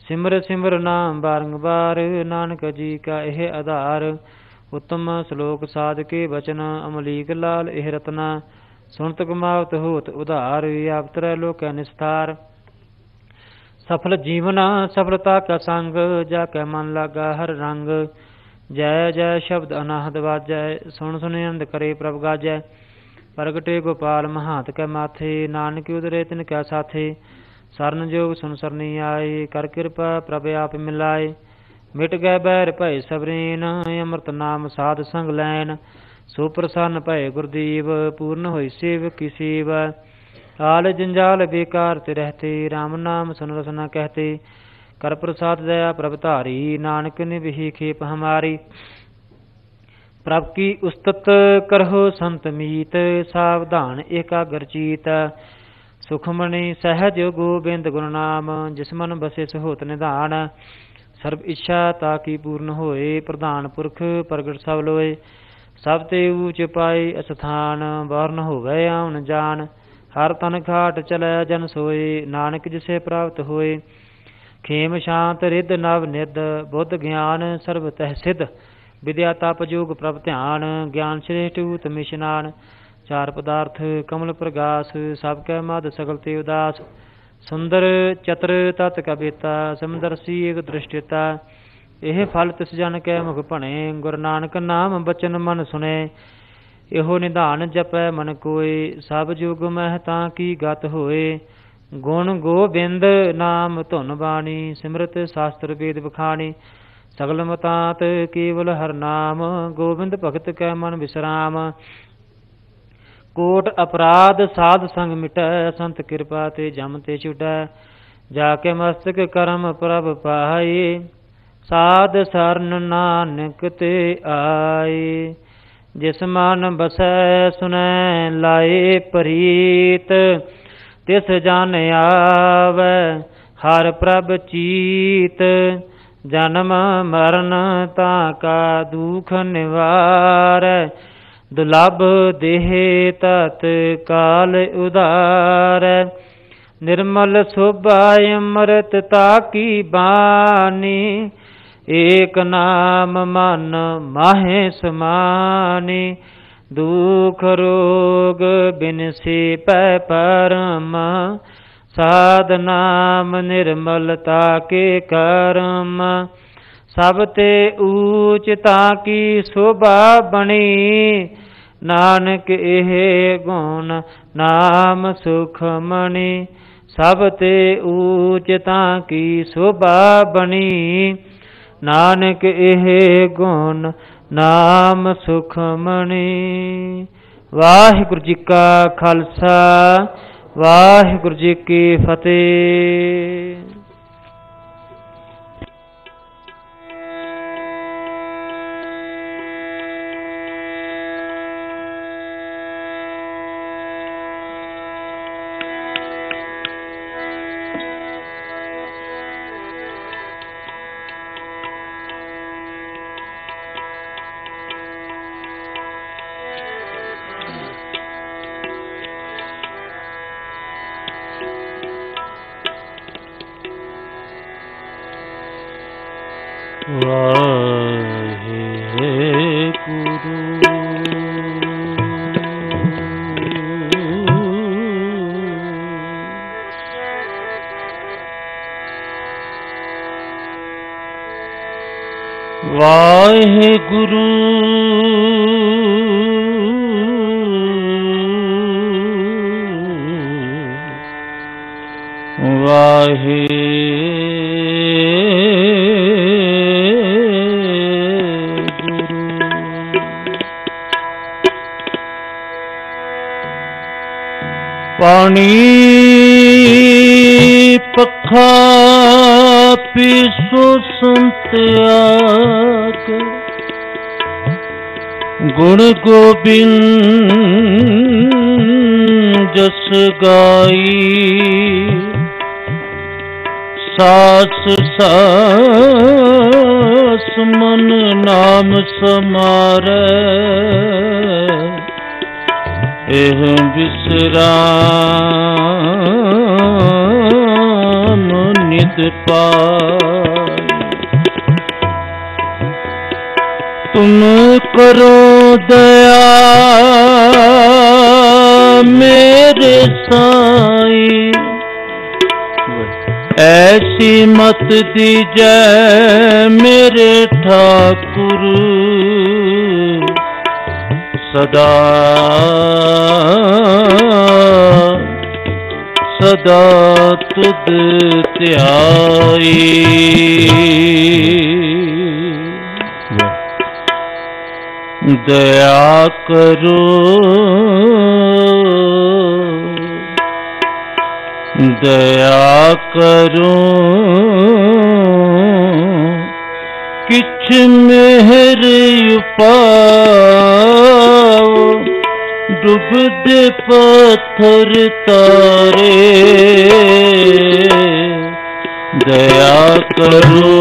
ਸਿਮਰ ਸਿਮਰ ਨਾਮ ਬਾਰੰਬਾਰ, ਨਾਨਕ ਜੀ ਕਾ ਇਹ ਆਧਾਰ। ਉੱਤਮ ਸ਼ਲੋਕ ਸਾਧ ਕੇ ਬਚਨ, ਅਮਲੀਕ ਲਾਲ ਇਹ ਰਤਨਾ। ਸੁਨਤ ਕਮਾਵਤ ਹੋਤ ਉਧਾਰ, ਆਪ ਤਰੈ ਲੋਕੈ ਨਿਸਤਾਰ। ਸਫਲ ਜੀਵਨ ਸਫਲਤਾ ਕਾ ਸੰਗ, ਜਾ ਕੈ ਮਨ ਲਾਗਾ ਹਰ ਰੰਗ। ਜੈ ਜੈ ਸ਼ਬਦ ਅਨਾਹਦ ਵਾਜੈ, ਸੁਣ ਸੁਣ ਅਨੰਦ ਕਰੇ ਪ੍ਰਭ ਗਾਜੈ। ਪ੍ਰਗਟੇ ਗੋਪਾਲ ਮਹਾਤ ਕੈ ਮਾਥੇ, ਨਾਨਕ ਉਦਰੇ ਤਿਨ ਕੈ ਸਾਥੇ। ਸਰਨ ਜੋਗ ਸੁਨ ਸਰਨੀ ਆਏ, ਕਰ ਕਿਰਪਾ ਪ੍ਰਭ ਆਪ ਮਿਲਾਏ। ਮਿਟ ਗਏ ਬੈਰ ਭਏ ਸਬਰੇਨ, ਅੰਮ੍ਰਿਤ ਨਾਮ ਸਾਧ ਸੰਗ ਲੈਨ। ਸੋ ਪ੍ਰਸੰਨ ਭਏ ਗੁਰਦੀਵ, ਪੂਰਨ ਹੋਈ ਸੇਵ ਕੀ ਸੇਵ। ਆਲ ਜੰਜਾਲ ਬੇਕਾਰ ਤੇ ਰਹਤੇ, ਰਾਮ ਨਾਮ ਸੁਨ ਰਸਨਾ ਕਹਤੇ। ਕਰ ਪ੍ਰਸਾਦ ਦਇਆ ਪ੍ਰਭ ਧਾਰੀ, ਨਾਨਕ ਨਿਭੀ ਖੇਪ ਹਮਾਰੀ। ਪ੍ਰਭ ਕੀ ਉਸਤਤ ਕਰਹੁ ਸੰਤ ਮੀਤ, ਸਾਵਧਾਨ ਏਕਾਗਰ ਚੀਤ। ਸੁਖਮਣੀ ਸਹਿਜ ਗੋਬਿੰਦ ਗੁਰੂ ਨਾਮ, ਜਿਸ ਮਨ ਬਸੇ ਸੋ ਹੋਤ ਨਿਧਾਨ। ਸਰਬ ਇੱਛਾ ਤਾ ਕੀ ਪੂਰਨ ਹੋਏ, ਪ੍ਰਧਾਨ ਪੁਰਖ ਪ੍ਰਗਟ ਸਭ ਲੋਏ। ਸਭ ਤੇ ਊਚ ਪਾਏ ਅਸਥਾਨ, ਬਾਹਰ ਨ ਹੋਵੇ ਆਉਣ ਜਾਨ। ਹਰ ਤਨ ਘਾਟ ਚਲੈ ਜਨ ਸੋਏ, ਨਾਨਕ ਜਿਸੇ ਪ੍ਰਾਪਤ ਹੋਏ। ਖੇਮ ਸ਼ਾਂਤ ਰਿੱਧ ਨਵ ਨਿਧ, ਬੁੱਧ ਗਿਆਨ ਸਰਬ ਤਹਿ ਸਿਧ। ਵਿਦਿਆ ਤਪ ਜੋਗ ਪ੍ਰਭ ਧਿਆਨ, ਗਿਆਨ ਸ੍ਰੇਸ਼ਟ ਊਤਮ ਇਸ਼ਨਾਨ। ਚਾਰ ਪਦਾਰਥ ਕਮਲ ਪ੍ਰਗਾਸ, ਸਭ ਕੈ ਮਦ ਸਗਲ ਤੇ ਉਦਾਸ। ਸੁੰਦਰ ਚਤਰ ਤਤ ਕਾ ਬੇਤਾ, ਸਮਦਰਸੀ ਏਕ ਦ੍ਰਿਸ਼ਟਿਤਾ। ਇਹ ਫਲ ਤਿਸ ਜਨ ਕੈ ਮੁਖ ਭਣੇ, ਗੁਰੂ ਨਾਨਕ ਨਾਮ ਬਚਨ ਮਨ ਸੁਣੇ। ਇਹੋ ਨਿਧਾਨ ਜਪੈ ਮਨ ਕੋਏ, ਸਭ ਜੁਗ ਮਹਿ ਤਾਂ ਕੀ ਗਤ ਹੋਏ। ਗੁਣ ਗੋਬਿੰਦ ਨਾਮ ਧੁਨ ਬਾਣੀ, ਸਿਮਰਤ ਸ਼ਾਸਤਰ ਵੇਦ ਬਖਾਣੀ। ਸਗਲ ਮਤਾਂਤ ਕੇਵਲ ਹਰ ਨਾਮ, ਗੋਬਿੰਦ ਭਗਤ ਕੈ ਮਨ ਵਿਸਰਾਮ। ਕੋਟ ਅਪਰਾਧ ਸਾਧ ਸੰਗ ਮਿਟੈ, ਸੰਤ ਕਿਰਪਾ ਤੇ ਜਮ ਤੇ ਛੁਟੈ। ਜਾ ਕੇ ਮਸਤਕ ਕਰਮ ਪ੍ਰਭ ਪਾਏ, ਸਾਧ ਸਰਨ ਨਾਨਕ ਤੇ ਆਏ। ਜਿਸ ਮਨ ਬਸੈ ਸੁਨੈ ਲਾਏ ਪ੍ਰੀਤ, ਤਿਸ ਜਨ ਆਵੈ ਹਰ ਪ੍ਰਭ ਚੀਤ। ਜਨਮ ਮਰਨ ਤਾਂ ਕਾ ਦੁਖ ਨਿਵਾਰੈ, ਦੁਲਭ ਦੇਹ ਤਤ ਕਾਲ ਉਧਾਰੈ। ਨਿਰਮਲ ਸੋਭਾ ਅੰਮ੍ਰਿਤ ਤਾ ਕੀ ਬਾਣੀ, ਏਕ ਨਾਮ ਮਨ ਮਾਹੇ ਸਮਾਨੀ। ਦੁਖ ਰੋਗ ਬਿਨਸੀ ਪੈ ਪਰਮ, ਸਾਧ ਨਾਮ ਨਿਰਮਲਤਾ ਕੇ ਕਰਮ। ਸਭ ਤੇ ਊਚ ਤਾਂ ਕੀ ਸ਼ੋਭਾ ਬਣੀ, ਨਾਨਕ ਇਹ ਗੁਣ ਨਾਮ ਸੁਖਮਣੀ। ਸਭ ਤੇ ਊਚ ਤਾਂ ਕੀ ਸ਼ੋਭਾ ਬਣੀ, ਨਾਨਕ ਇਹ ਗੁਣ ਨਾਮ ਸੁਖਮਣੀ। ਵਾਹਿਗੁਰੂ ਜੀ ਕਾ ਖਾਲਸਾ, ਵਾਹਿਗੁਰੂ ਜੀ ਕੀ ਫਤਿਹ। ਵਾਹਿਗੁਰੂ ਪਾਣੀ ਪੱਖਾ ਪੀਸੋ ਸੰਤਿਆ ਕੇ, ਗੁਣ ਗੋਬਿੰਦ ਜਸ ਗਾਈ। ਸਾਸ ਸਾਸ ਮਨ ਨਾਮ ਸਮਾਰੈ, ਇਹ ਵਿਸਰਾਮ ਨਿ नित पाई। तुम करो दया मेरे साईं, ऐसी मत दीजै मेरे ठाकुर, सदा सदा तुद ध्याई। दया करो दया करो किछ मेहर उपाओ, डूबदे पत्थर तारे। दया करो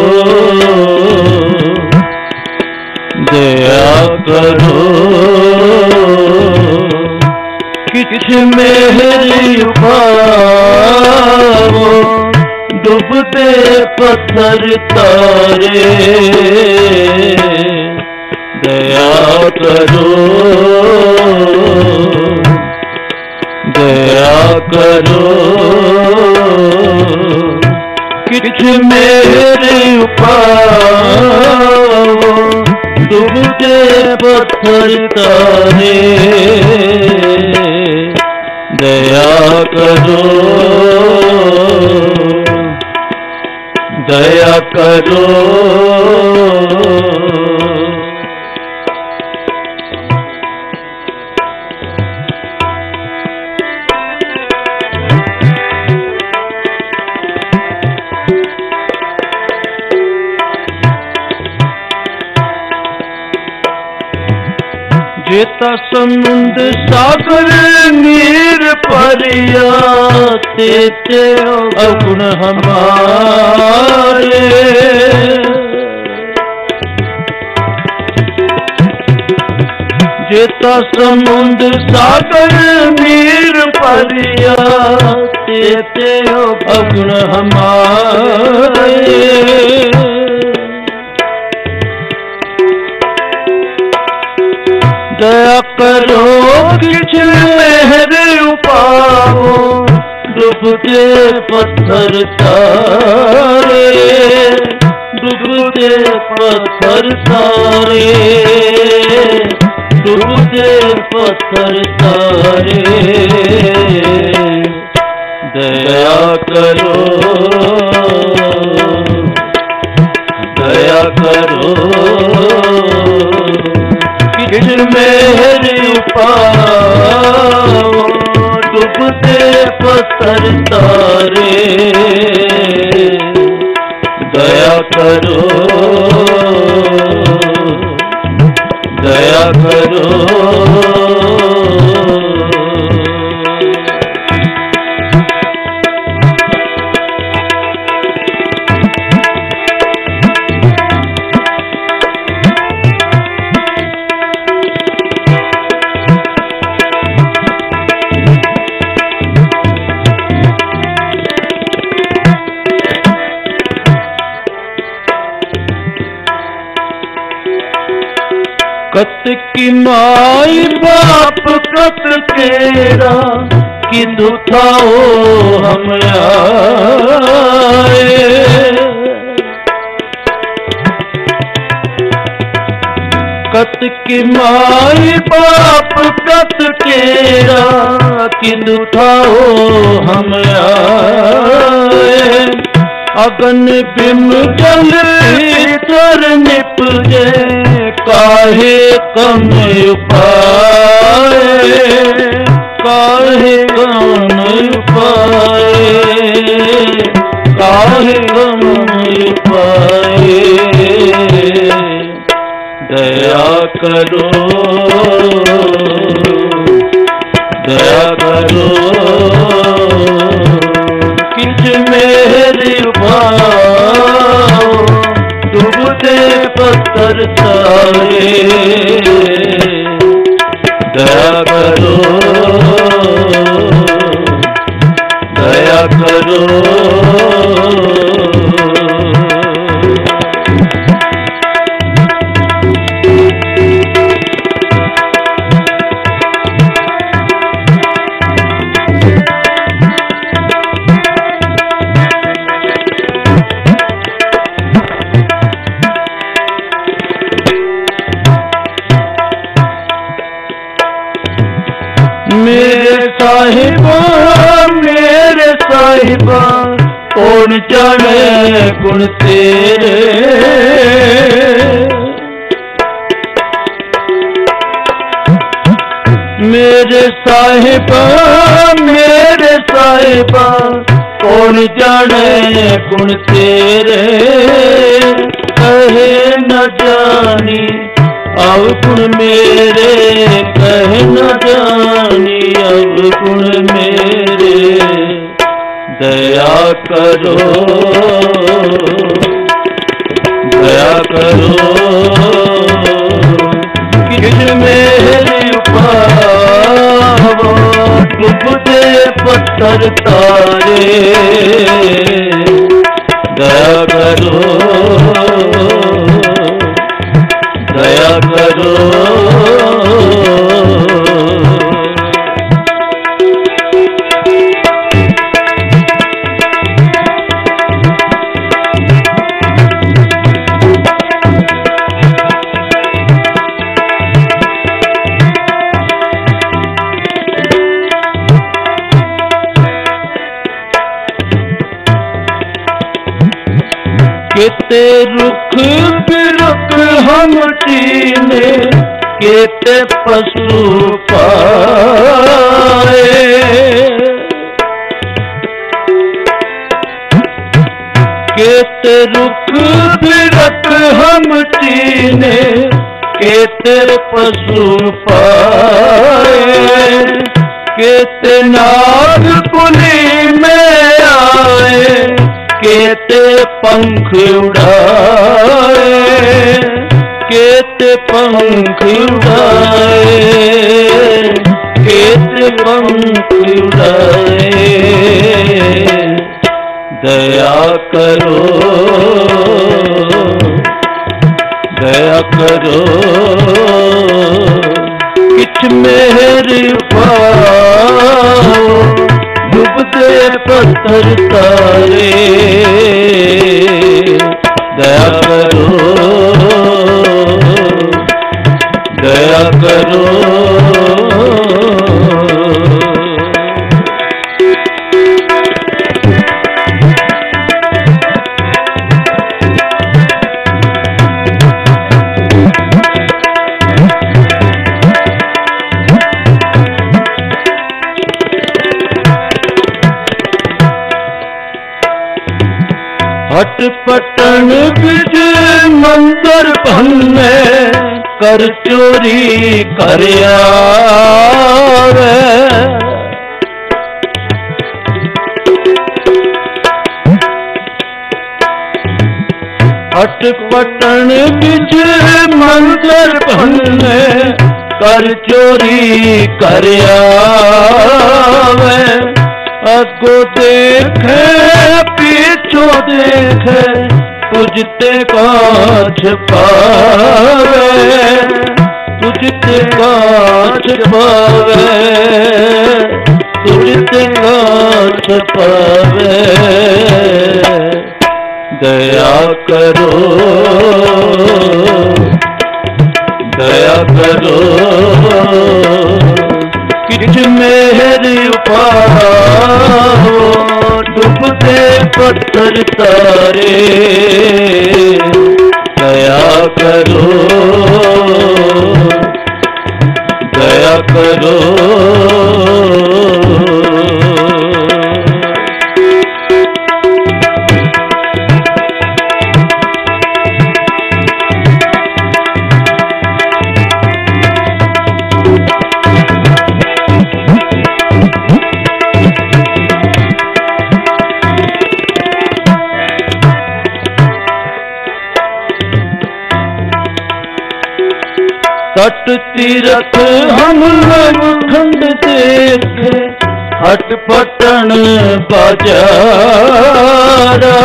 दया करो किछ मेहर उपाओ, डूबते पत्थर तारे। दया करो दया करो किछ मेहर उपाओ, डूबते पत्थर तारे। दया करो दया करो जेता समुंद सागर नीर परिया, तेते अवगुण हमारे। जेता समुंद सागर नीर परिया, तेते अवगुण हमारे। दया करो किछ मेहर उपाओ, डूबते पत्थर तारे। डूबते पत्थर तारे डूबते पत्थर तारे। दया करो दया करो किछ मेहर उपाओ, डूबते पत्थर तारे। दया करो दया करो कत की माई बाप कत केरा, कि दुखाओ हम आए। कत की माई बाप कत केरा, कि दुखाओ हम आए। अगन बिम जल भीतर निपजे, काहे कम उपाए। काहे कम उपाए काहे कम उपाए। दया करो दया करो किछ मेरी उपाओ, डूबते पत्थर तारे। दया करो दया करो साहिबा कौन जाने गुण तेरे। मेरे साहिबा मेरे साहिबा कौन जाने गुण तेरे। कहे न जानी अवगुण मेरे, कहे न जानी अवगुण मेरे। दया करो दया करो किस मेरी उपावो। डूबते पत्थर तारे दया करो दया करो। केते रुख बिरुख हम चीने, केते पशु पाए। केते रुख बिरुख हम चीने, केते पशु पाए। केते नाग कुली में आए, केते पंख उड़ाए। केते पंख उड़ाए, केते पंख उड़ाए। दया करो दया करो किछ मेरी पाओ। डूबते पत्थर तारे दया करो दया करो। हट पटन बिच मंदिर भन्ने, कर चोरी कर आवे। हट पटन बिच मंदिर भन्ने, कर चोरी कर आवे। अगो देखे पीछो देखे, तुझते काछ पावे। तुझते काछ पावे, तुझते काछ पावे। दया करो दया करो किछ मेरी पाओ। डूबते पत्थर तारे दया करो दया करो। तट तीरथ हम लोग खंड देखे, हट पटन बाजारा।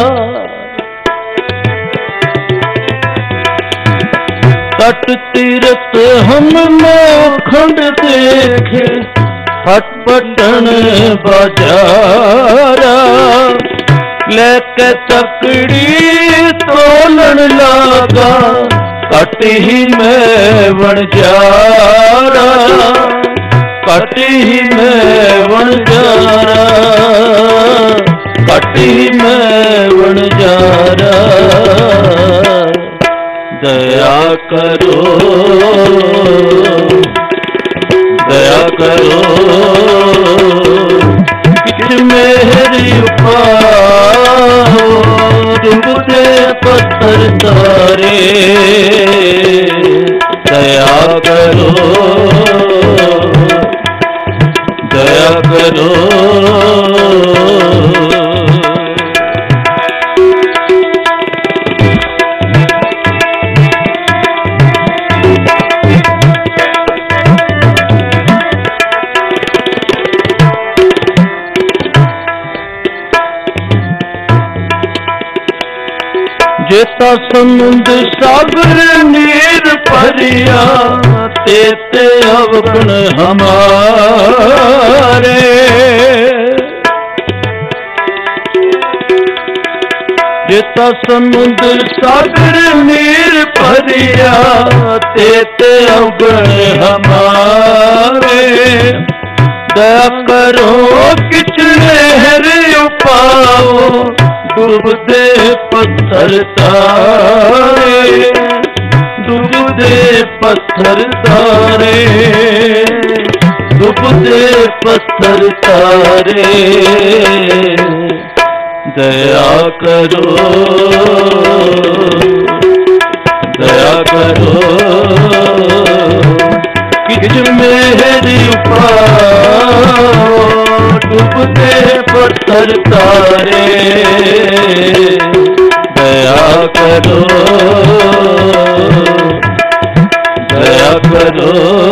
तट तीरथ हम लोग खंड देखे, हट पटन बाजारा। लेके तकड़ी तोलन लागा, कट ही में बन जारा। घट ही मैं वणजारा, घट ही मैं वणजारा। दया करो दया करो किछ मेरी उपाओ, डूबते पत्थर तारे। दया करो दया करो जेता समुंद सागर नीर भरिया, तेते अवगुण हमारे। जेता समुंद सागर नीर भरिया, तेते अवगुण हमारे। दया करो किछ लहर उपाओ, डूबते पत्थर तारे। डूबते पत्थर तारे, डूबते पत्थर तारे। दया करो दया करो किछ मेरी उपाओ, डूबते पत्थर तारे। दया करो दया करो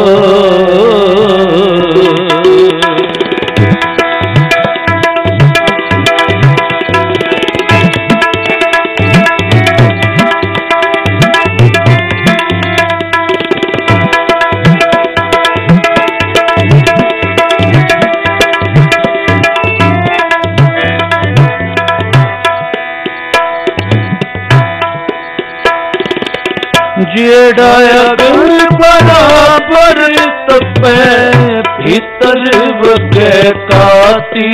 जेड़ा अगन बराबर तपे, भीतर वगे काती।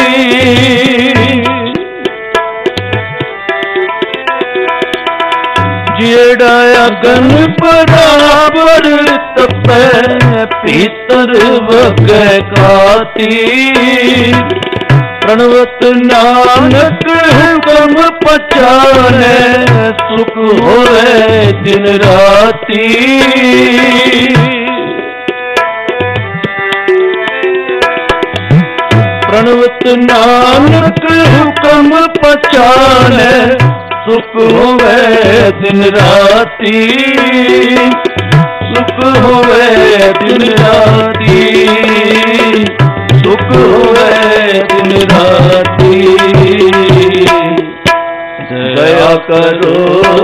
जेड़ा अगन बराबर तपे, भीतर वगे काती। प्रणवत नानक हुक्म पचाने, सुख होए दिन राती। प्रणवत नानक हुक्म पचाने, सुख होए दिन राती। सुख होए दिन राती, सुख होए दिन राती। दया करो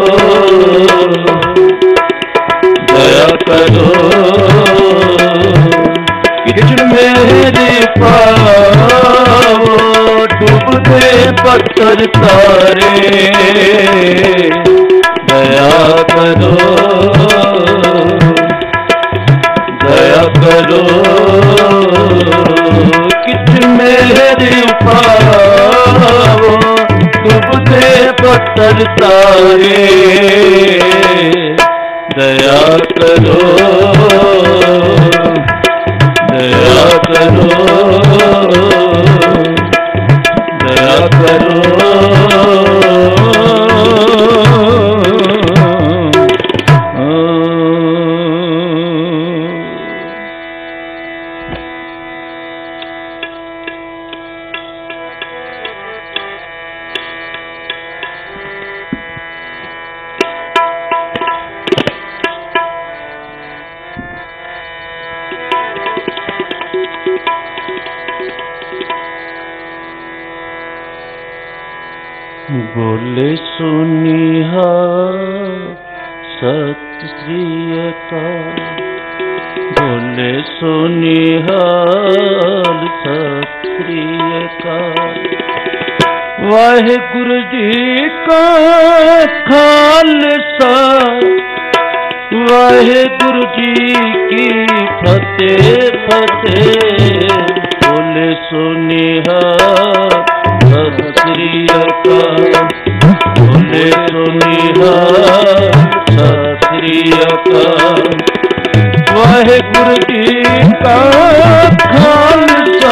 दया करो किछ मेरे पाओ, डूबते पत्थर तारे। दया करो दया करो किछ मेरे पाओ, डूबते पत्थर तारे। दया करो दया करो दया करो। बोले सुनिहा सत श्री अकाल, बोले सुनिहाल सत श्री अकाल। वाहिगुरु जी का खालसा वाहेगुरु जी की फतेह फतेह। बोले सुनिहा सत श्री अकाल। बोले सुनिहा सत श्री अकाल। वाहेगुरु जी का खालसा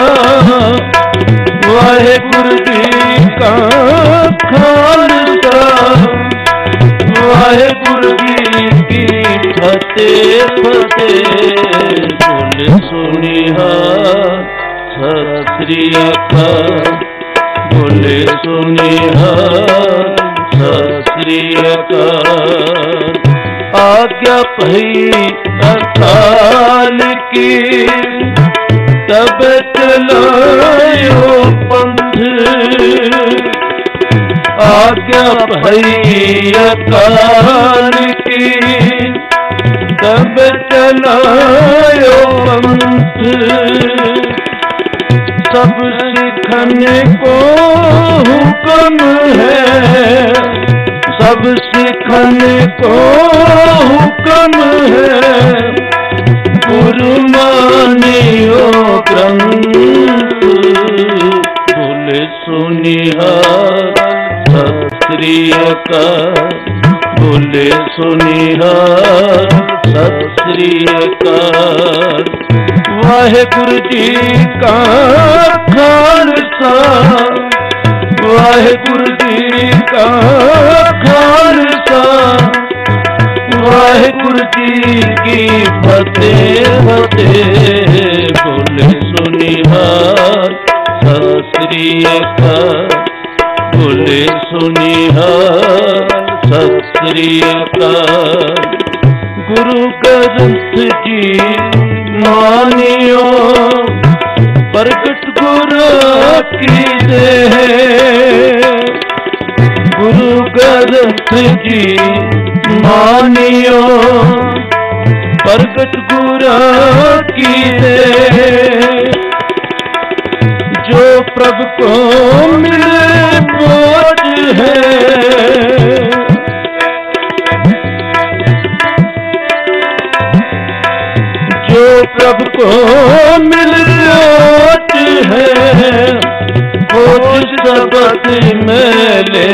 वाहेगुरु जी का खालसा वाहेगुरु जी की फतेह फतेह। बोले सुनिहा सत श्री अकाल। बोले सुनिहा सत श्री अकाल। आज्ञा भई अकाल की तब चलायो पंथ। आज्ञा भई अकाल की तब चलायो पंथ। सब सिखने को हुक्म है सब सिखने को हुक्म है। गुरु मानियो ग्रंथ। बोले सुनिहा सत श्री अकाल। बोले सुनिहा सत श्री अकाल। वाहेगुरु जी का खालसा वाहेगुरु जी का खालसा वाहेगुरु जी की फतेह फतेह। बोले सुनिहा सत श्री अकाल। बोले सुनिहा सत श्री अकाल। गुरु ग्रंथ जी मानियो प्रगट गुरु की देह। गुरु ग्रंथ जी मानियो प्रगट गुरु की देह। जो प्रभु को मिले बोझ है जो प्रभु को मिल है बोझ सबद में ले।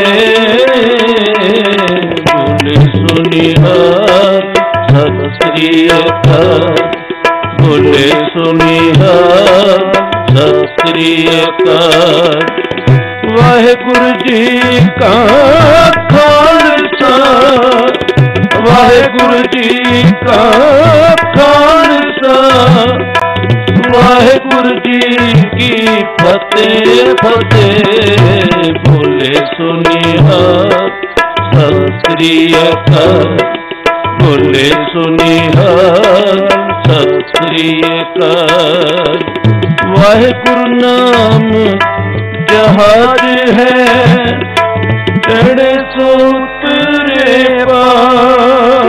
बोले सुनिहा सत श्री अकाल। बोले सुनिहा सत श्री अकाल। वाहेगुरु जी का खालसा वाहेगुरु जी का खालसा वाहेगुरु जी की फतेह फतेह। बोले सुनिहा सत श्री अकाल। बोले सुनिहा सत श्री अकाल। वाहेगुरु नाम जहाज है चढ़े सो उतरे पार।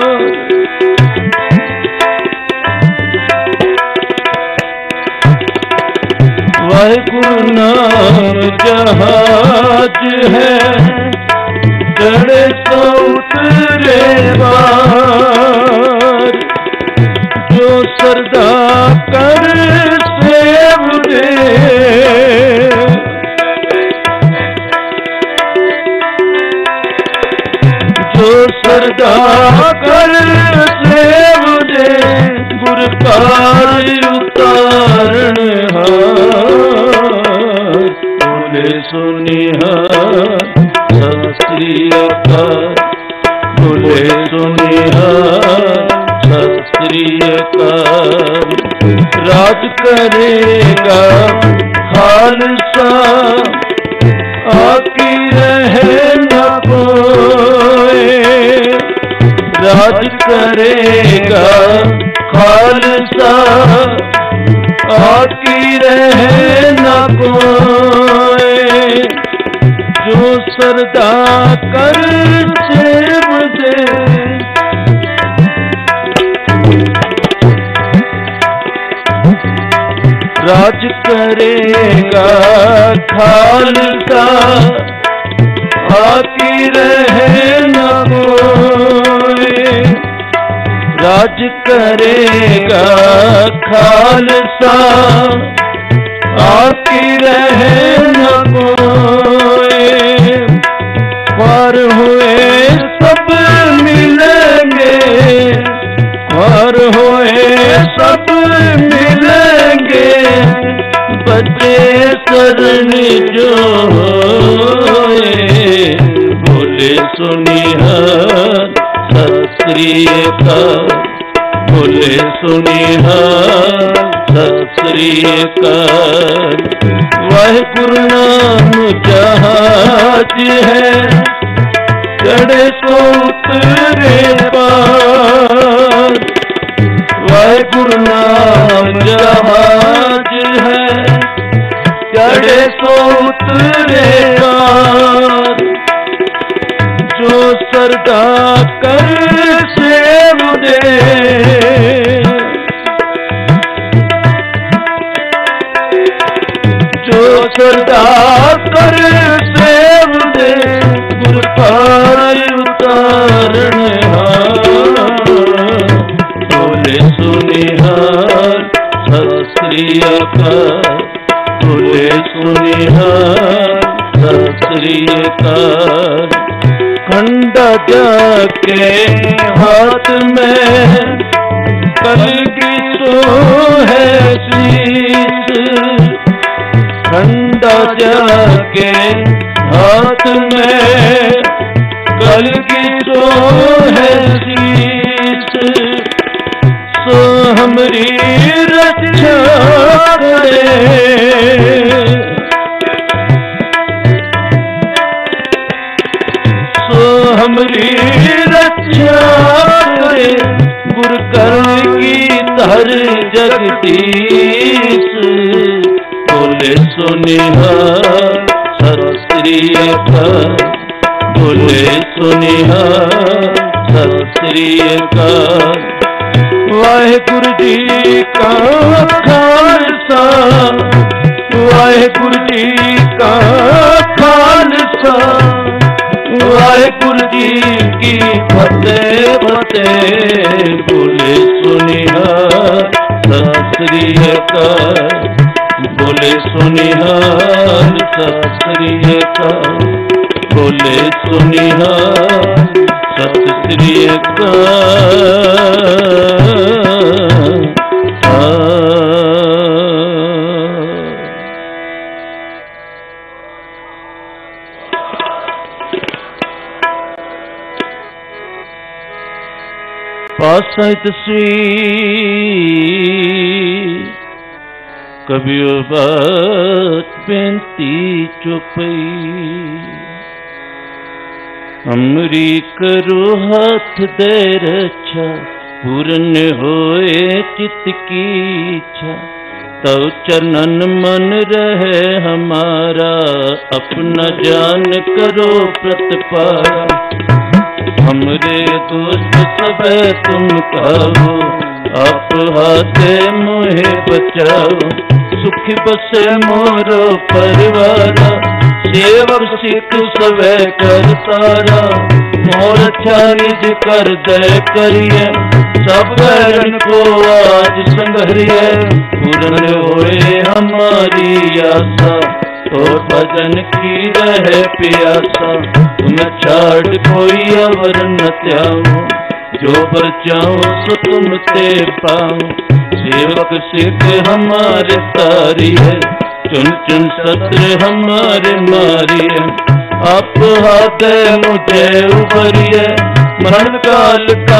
वाहेगुरु नाम जहाज है चढ़े सो उतरे पार। जो सरदा कर सेव दे जो सरदा कर सेव दे गुर कार्य उतारण हार। बोले सुनिहा सत श्री अकाल। बोले सुनिहा सत श्री अकाल। राज करेगा खालसा आकी रहे न कोई। राज करेगा खालसा आकी रहे न कोई। जो सरदा कर सेव दे राज करेगा खालसा आकी रहे न कोई। राज करेगा खालसा, आकी रहे न कोई। ख्वार हुए सब मिलेंगे, ख्वार हुए सब मिलेंगे, बचे शरण जो होए। बोले सुनिहार सत श्री अकाल, बोले सुनिहार सत श्री अकाल। वाहिगुरु नाम जहाज है, चढ़े सो उतरे पार। वाहिगुरु नाम जहाज है, चढ़े सो उतरे पार। जो सरदा कर सेव दे, जो सरदा कर सेव दे, गुर पार उतारण हार। बोले सुनिहार सत श्री अकाल, बोले सुनिहार सत श्री अकाल। खंडा जाके हाथ में कलगी सो है शीश, खंडा जाके हाथ में कलगी सो है शीश। सो हमरी रक्षा करे, हमरी रक्षा करे, गुरु कर की धर जगदीश। बोले सुनिहार सत श्री अकाल, बोले सुनिहार सत श्री अकाल। वाहिगुरु जी का खालसा, वाहिगुरु जी का खालसा, वाहिगुरु जी की फतेह फतेह। बोले सुनिहार सत श्री अकाल, बोले सुनिहार सत श्री अकाल, बोले सुनिहार सत श्री अकाल। पासा तस्वीर कबियो बात बेनती चुपई। हमरी करो हाथ दे रक्षा, पूर्ण होए चित्त की इच्छा। तव चरणन मन रहे हमारा, अपना जान करो प्रतिपारा। हमरे दोस्त सब तुम कहो, आप हाथे मोहे बचाओ। सुख बसे मोरो परिवारा, सेवक सिख सवे कर तारा। मोर अच्छा निज कर दे करिए, सब बैरन को आज संघरिए। पूर्ण होए हमारी आशा, तो भजन की रहे प्यासा। तुम छाड़ कोई अवर न त्याओ, जो पर चाहो सो तुम ते पाओ। सेवक सिख हमारे तारी है, चुन चुन सत्र हमारे मारी है। आप हाथ मुझे उभरिए, मरण काल का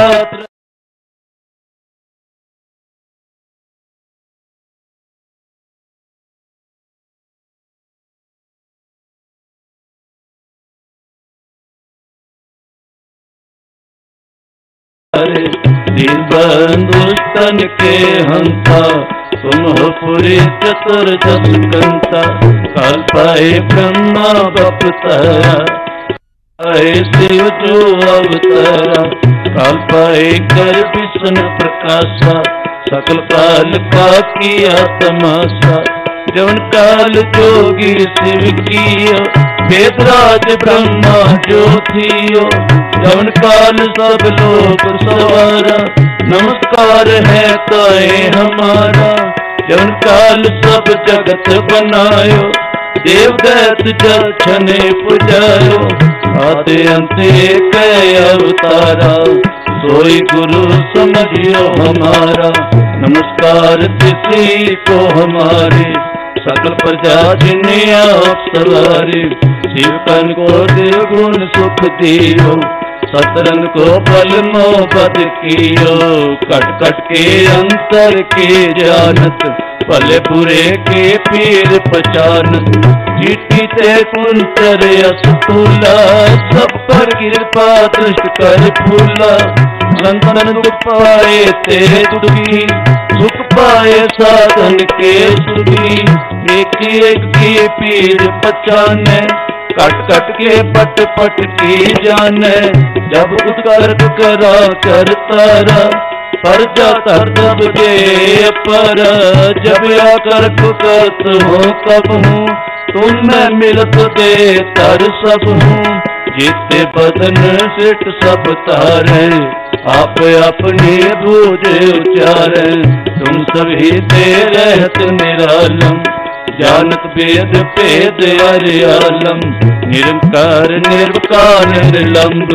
दीन बंधुस्तन के हंता। तुम हो पुरी चतुर्दश कंता, काल पाए ब्रह्मा बपतारा। आए शिव जो अवतारा, काल पाए कर विष्णु प्रकाशा। सकल काल का किया तमाशा, जवन काल जोगी शिव कियो। वेदराज ब्रह्मा जो थियो, जवन काल सब लोग सवारा। नमस्कार है ताए हमारा, जौन काल सब जगत बनायो, देव दैत जल छने पुजायो, आदि अंत एक अवतारा, सोई गुरु समझियो हमारा। नमस्कार तिसी को हमारे, सकल प्रजा जिन्हें आप सवारे, शिवकन को देव गुण सुख दियो, सतरन को बल मोहब्बत कियो, कट कट के अंतर के जानत, भले बुरे के पीर पहचानत, चीटी ते कुंतर असतुला, सब पर कृपा दृष्ट कर फूला, संतन दुख पाए ते दुखी, सुख पाए साधन के सुखी, एक एक की पीर पहचाने, कट कट के पट पट की जाने, जब उत्कर्क करा कर तारा, पर जाता तब जे पर, जब आकर करत हो कब हूँ, तुम मैं मिलत दे तर सब हूँ, जीते बदन सिट सब तारे, आप अपने बूझे उचारे, तुम सभी दे रहत निरालम, जानत वेद भेद अर्यालम, निरंकार निर्विकार निर्लंब,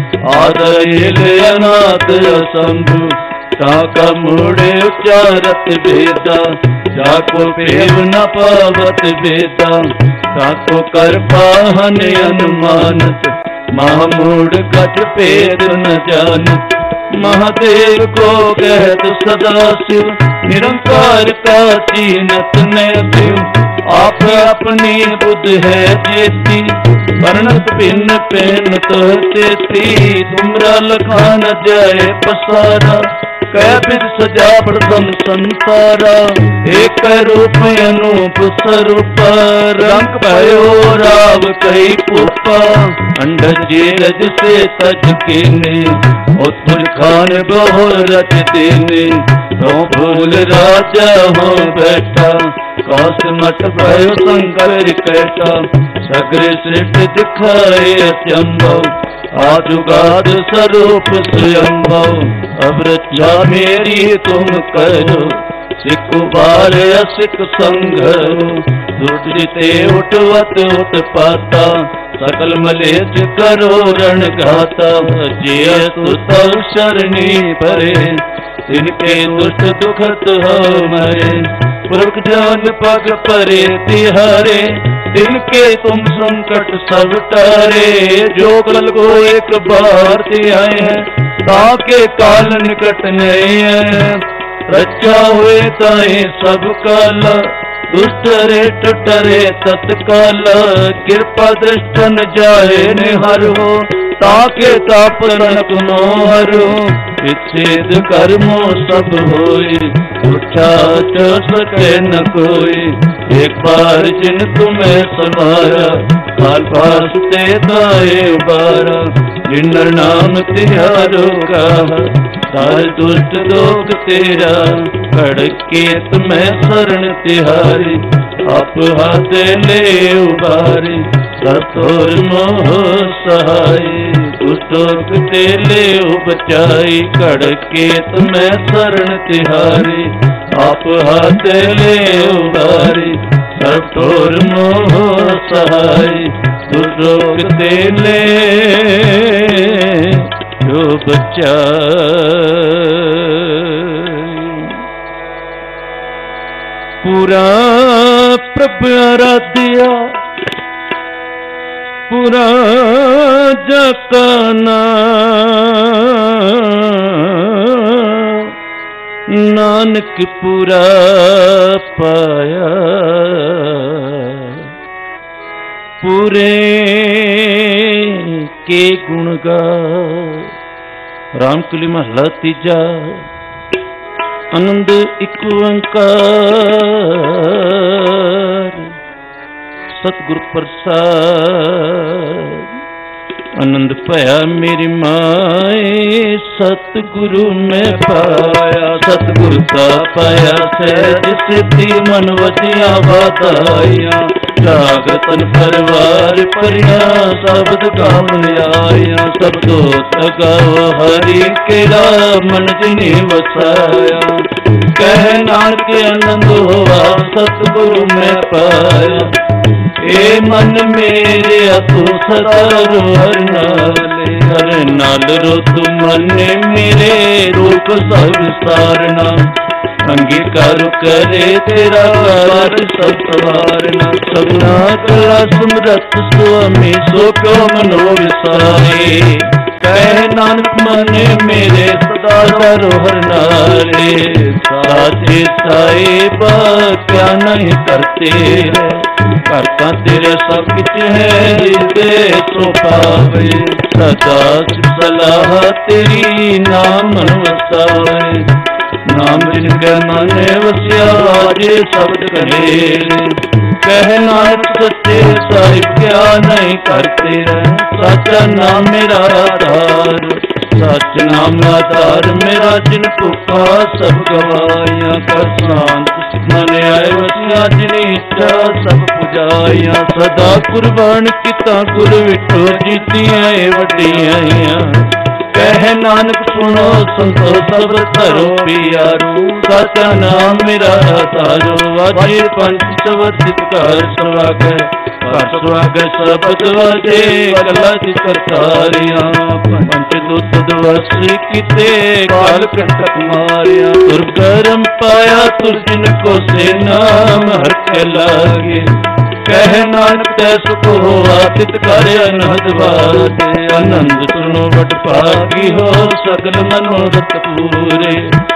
आदर अनाथ असंभु, ताका मूढ़े उच्चारत वेदा, जाको पेव न पावत वेदा, ताको कर पाहन अनुमानत, महामूढ़ कछ भेद न जानत, महादेव को कहत सदा शिव, निरंकार का चीनत न शिव, आप अपनी बुद्ध है जेती, वर्णत भिन्न पेन तो तेती, तुमरा लखान जाए पसारा, कै विध सजा प्रथम संसारा, एक रूप अनूप स्वरूप, रंग भयो राव कई पूपा, अंडज जेरज से तज केने, उत्तुल खान बहु रच देने, तो भूल राजा हो बैठा, काश मठ भयो शंकर कैटा, सगरे सृष्ट दिखाए अत्यंभव, आजुगाद स्वरूप स्वयंभव, अब रक्षा मेरी तुम करो, सिख बार असिख संघरो, दुष्ट जिते उठवत उत्पाता, सकल मलेच करो रण घाता, जिय तुत शरणी परे, तिनके दुष्ट दुखत हो मरे, पुरख जान पग परे तिहारे, तिनके तुम संकट सब टारे, जो कल को एक बार ते आए हैं, ताके काल निकट नहीं है, रक्षा हुए ताए सब काला, दुष्ट रे टरे तत्काल, कृपा दृष्ट न जाए निहर हो, ताके ताप रणक नो हरो, विच्छेद कर्मो सब होई, उठा च सके न कोई, एक बार जिन तुम्हें समारा, काल पास ते दाए बारा, जिन नाम तिहारो कहा, सारे दुष्ट लोग तेरा, खड़के तुम्हें शरण तिहारी, आप हाथ ले उबारी, सतोर मोह सहाय, दुष्टोक ते ले बचाई, खड़के तुम्हें शरण तिहारी, आप हाथ ले उबारी, सतोर मोह सहाय, दुष्टोक ते ले जो बचाई। पूरा प्रभु आराध्या, पूरा जकाना, नानक पूरा पाया, पूरे के गुण गा। रामकली महला तीजा। आनंद एक ओंकार, सतगुर प्रसाद। आनंद पाया मेरी माए, सतगुरु में पाया। सतगुरु ता पाया सहज सिद्धि, मन वजिया वाधाइया। ਜਾਗਤਨ ਪਰਵਾਰ ਪਰਿਆ ਸ਼ਬਦ ਗਾਵਨ ਆਇਆ ਸਬਦੋ ਤਗਾਓ ਹਰੀ ਕੇਰਾ ਮਨ ਜਿਨੇ ਵਸਾਇਆ ਕਹਿ ਨਾਨਕ ਆਨੰਦ ਹੋਆ ਸਤਿਗੁਰੂ ਮੈਂ ਪਾਇਆ ਏ ਮਨ ਮੇਰੇ ਤੂੰ ਸਦਾ ਹਰ ਨਾਲੇ ਹਰ ਨਾਲ ਰੋ ਤੂੰ ਮਨ ਮੇਰੇ ਰੂਪ ਸਭ ਸਾਰਨਾ ਅੰਗੀਕਾਰ ਕਰੇ ਤੇਰਾ ਕਾਰ ਸਭ ਸਵਾਰਨਾ ਸਭਨਾ ਕਲਾ ਸਮਰੱਥ ਸੁਆਮੀ ਸੋ ਕਿਉ ਮਨੋ ਵਿਸਾਰੇ ਕਹਿ ਨਾਨਕ ਮਨ ਮੇਰੇ ਸਦਾ ਹਰ ਨਾਲੇ ਸਾਚੇ ਸਾਹਿਬਾ ਕਿਆ ਨਹੀਂ ਕਰਤੇ ਕਰਤਾ ਤੇਰੇ ਸਭ ਕਿਛ ਹੈ ਜਿਤੇ ਸੋ ਪਾਵੇ ਸਦਾ ਸਲਾਹ ਤੇਰੀ ਨਾਮ ਮਨ ਵਸਾਵੇ ਨਾਮ ਜਿਨ ਕੈ ਮਨ ਵਸਿਆ ਜੇ ਸ਼ਬਦ ਕਹੇ ਕਹਿ ਨਾਨਕ ਸੱਚੇ ਸਾਹਿਬ ਕਿਆ ਨਹੀਂ ਕਰਤੇ ਸੱਚਾ ਨਾਮ ਮੇਰਾ ਆਧਾਰ ਸੱਚ ਨਾਮ ਆਧਾਰ ਮੇਰਾ ਜਿਨ ਭੁੱਖਾ ਸਭ ਗਵਾਇਆ ਕਰ ਸ਼ਾਂਤ ਮਨ ਆਏ ਵਸਿਆ ਜਿਨ ਇੱਛਾ ਸਭ ਪੁਜਾਇਆ ਸਦਾ ਕੁਰਬਾਨ ਕੀਤਾ ਗੁਰ ਵਿਟੋ ਜੀਤੀਆਂ ਏ ਵੱਡੀਆਂ ਕਹਿ ਨਾਨਕ ਸੁਣੋ ਸੰਤੋ ਸਭ ਧਰੋ ਪਿਆਰੂ ਸੱਚਾ ਨਾਮ ਮੇਰਾ ਆਧਾਰੋ ਵਾਜੇ ਪੰਜ ਸਵਰਤਿਤ ਘਰ ਸਵਾਗੈ ਘਰ ਸਵਾਗੈ ਸਬਦ ਵਾਜੇ ਕਲਾ ਦੀ ਕਰਤਾਰਿਆ ਪੰਜ ਦੁੱਤ ਦਵਸ ਕੀਤੇ ਕਾਲ ਕੰਟਕ ਮਾਰਿਆ ਦੁਰਗਰਮ ਪਾਇਆ ਤੁਰ ਜਿਨ ਕੋ ਸੇ ਨਾਮ ਹਰ ਕੇ ਲਾਗੇ ਕਹਿ ਨਾਨਕ ਤੈ ਸੁਖ ਹੋਆ ਤਿਤ ਕਰ ਅਨਹਦ ਵਾਦੇ ਆਨੰਦ ਸੁਨੋ ਵਡ ਭਾਗੀ ਹੋ ਸਗਲ ਮਨੋਰਥ ਪੂਰੇ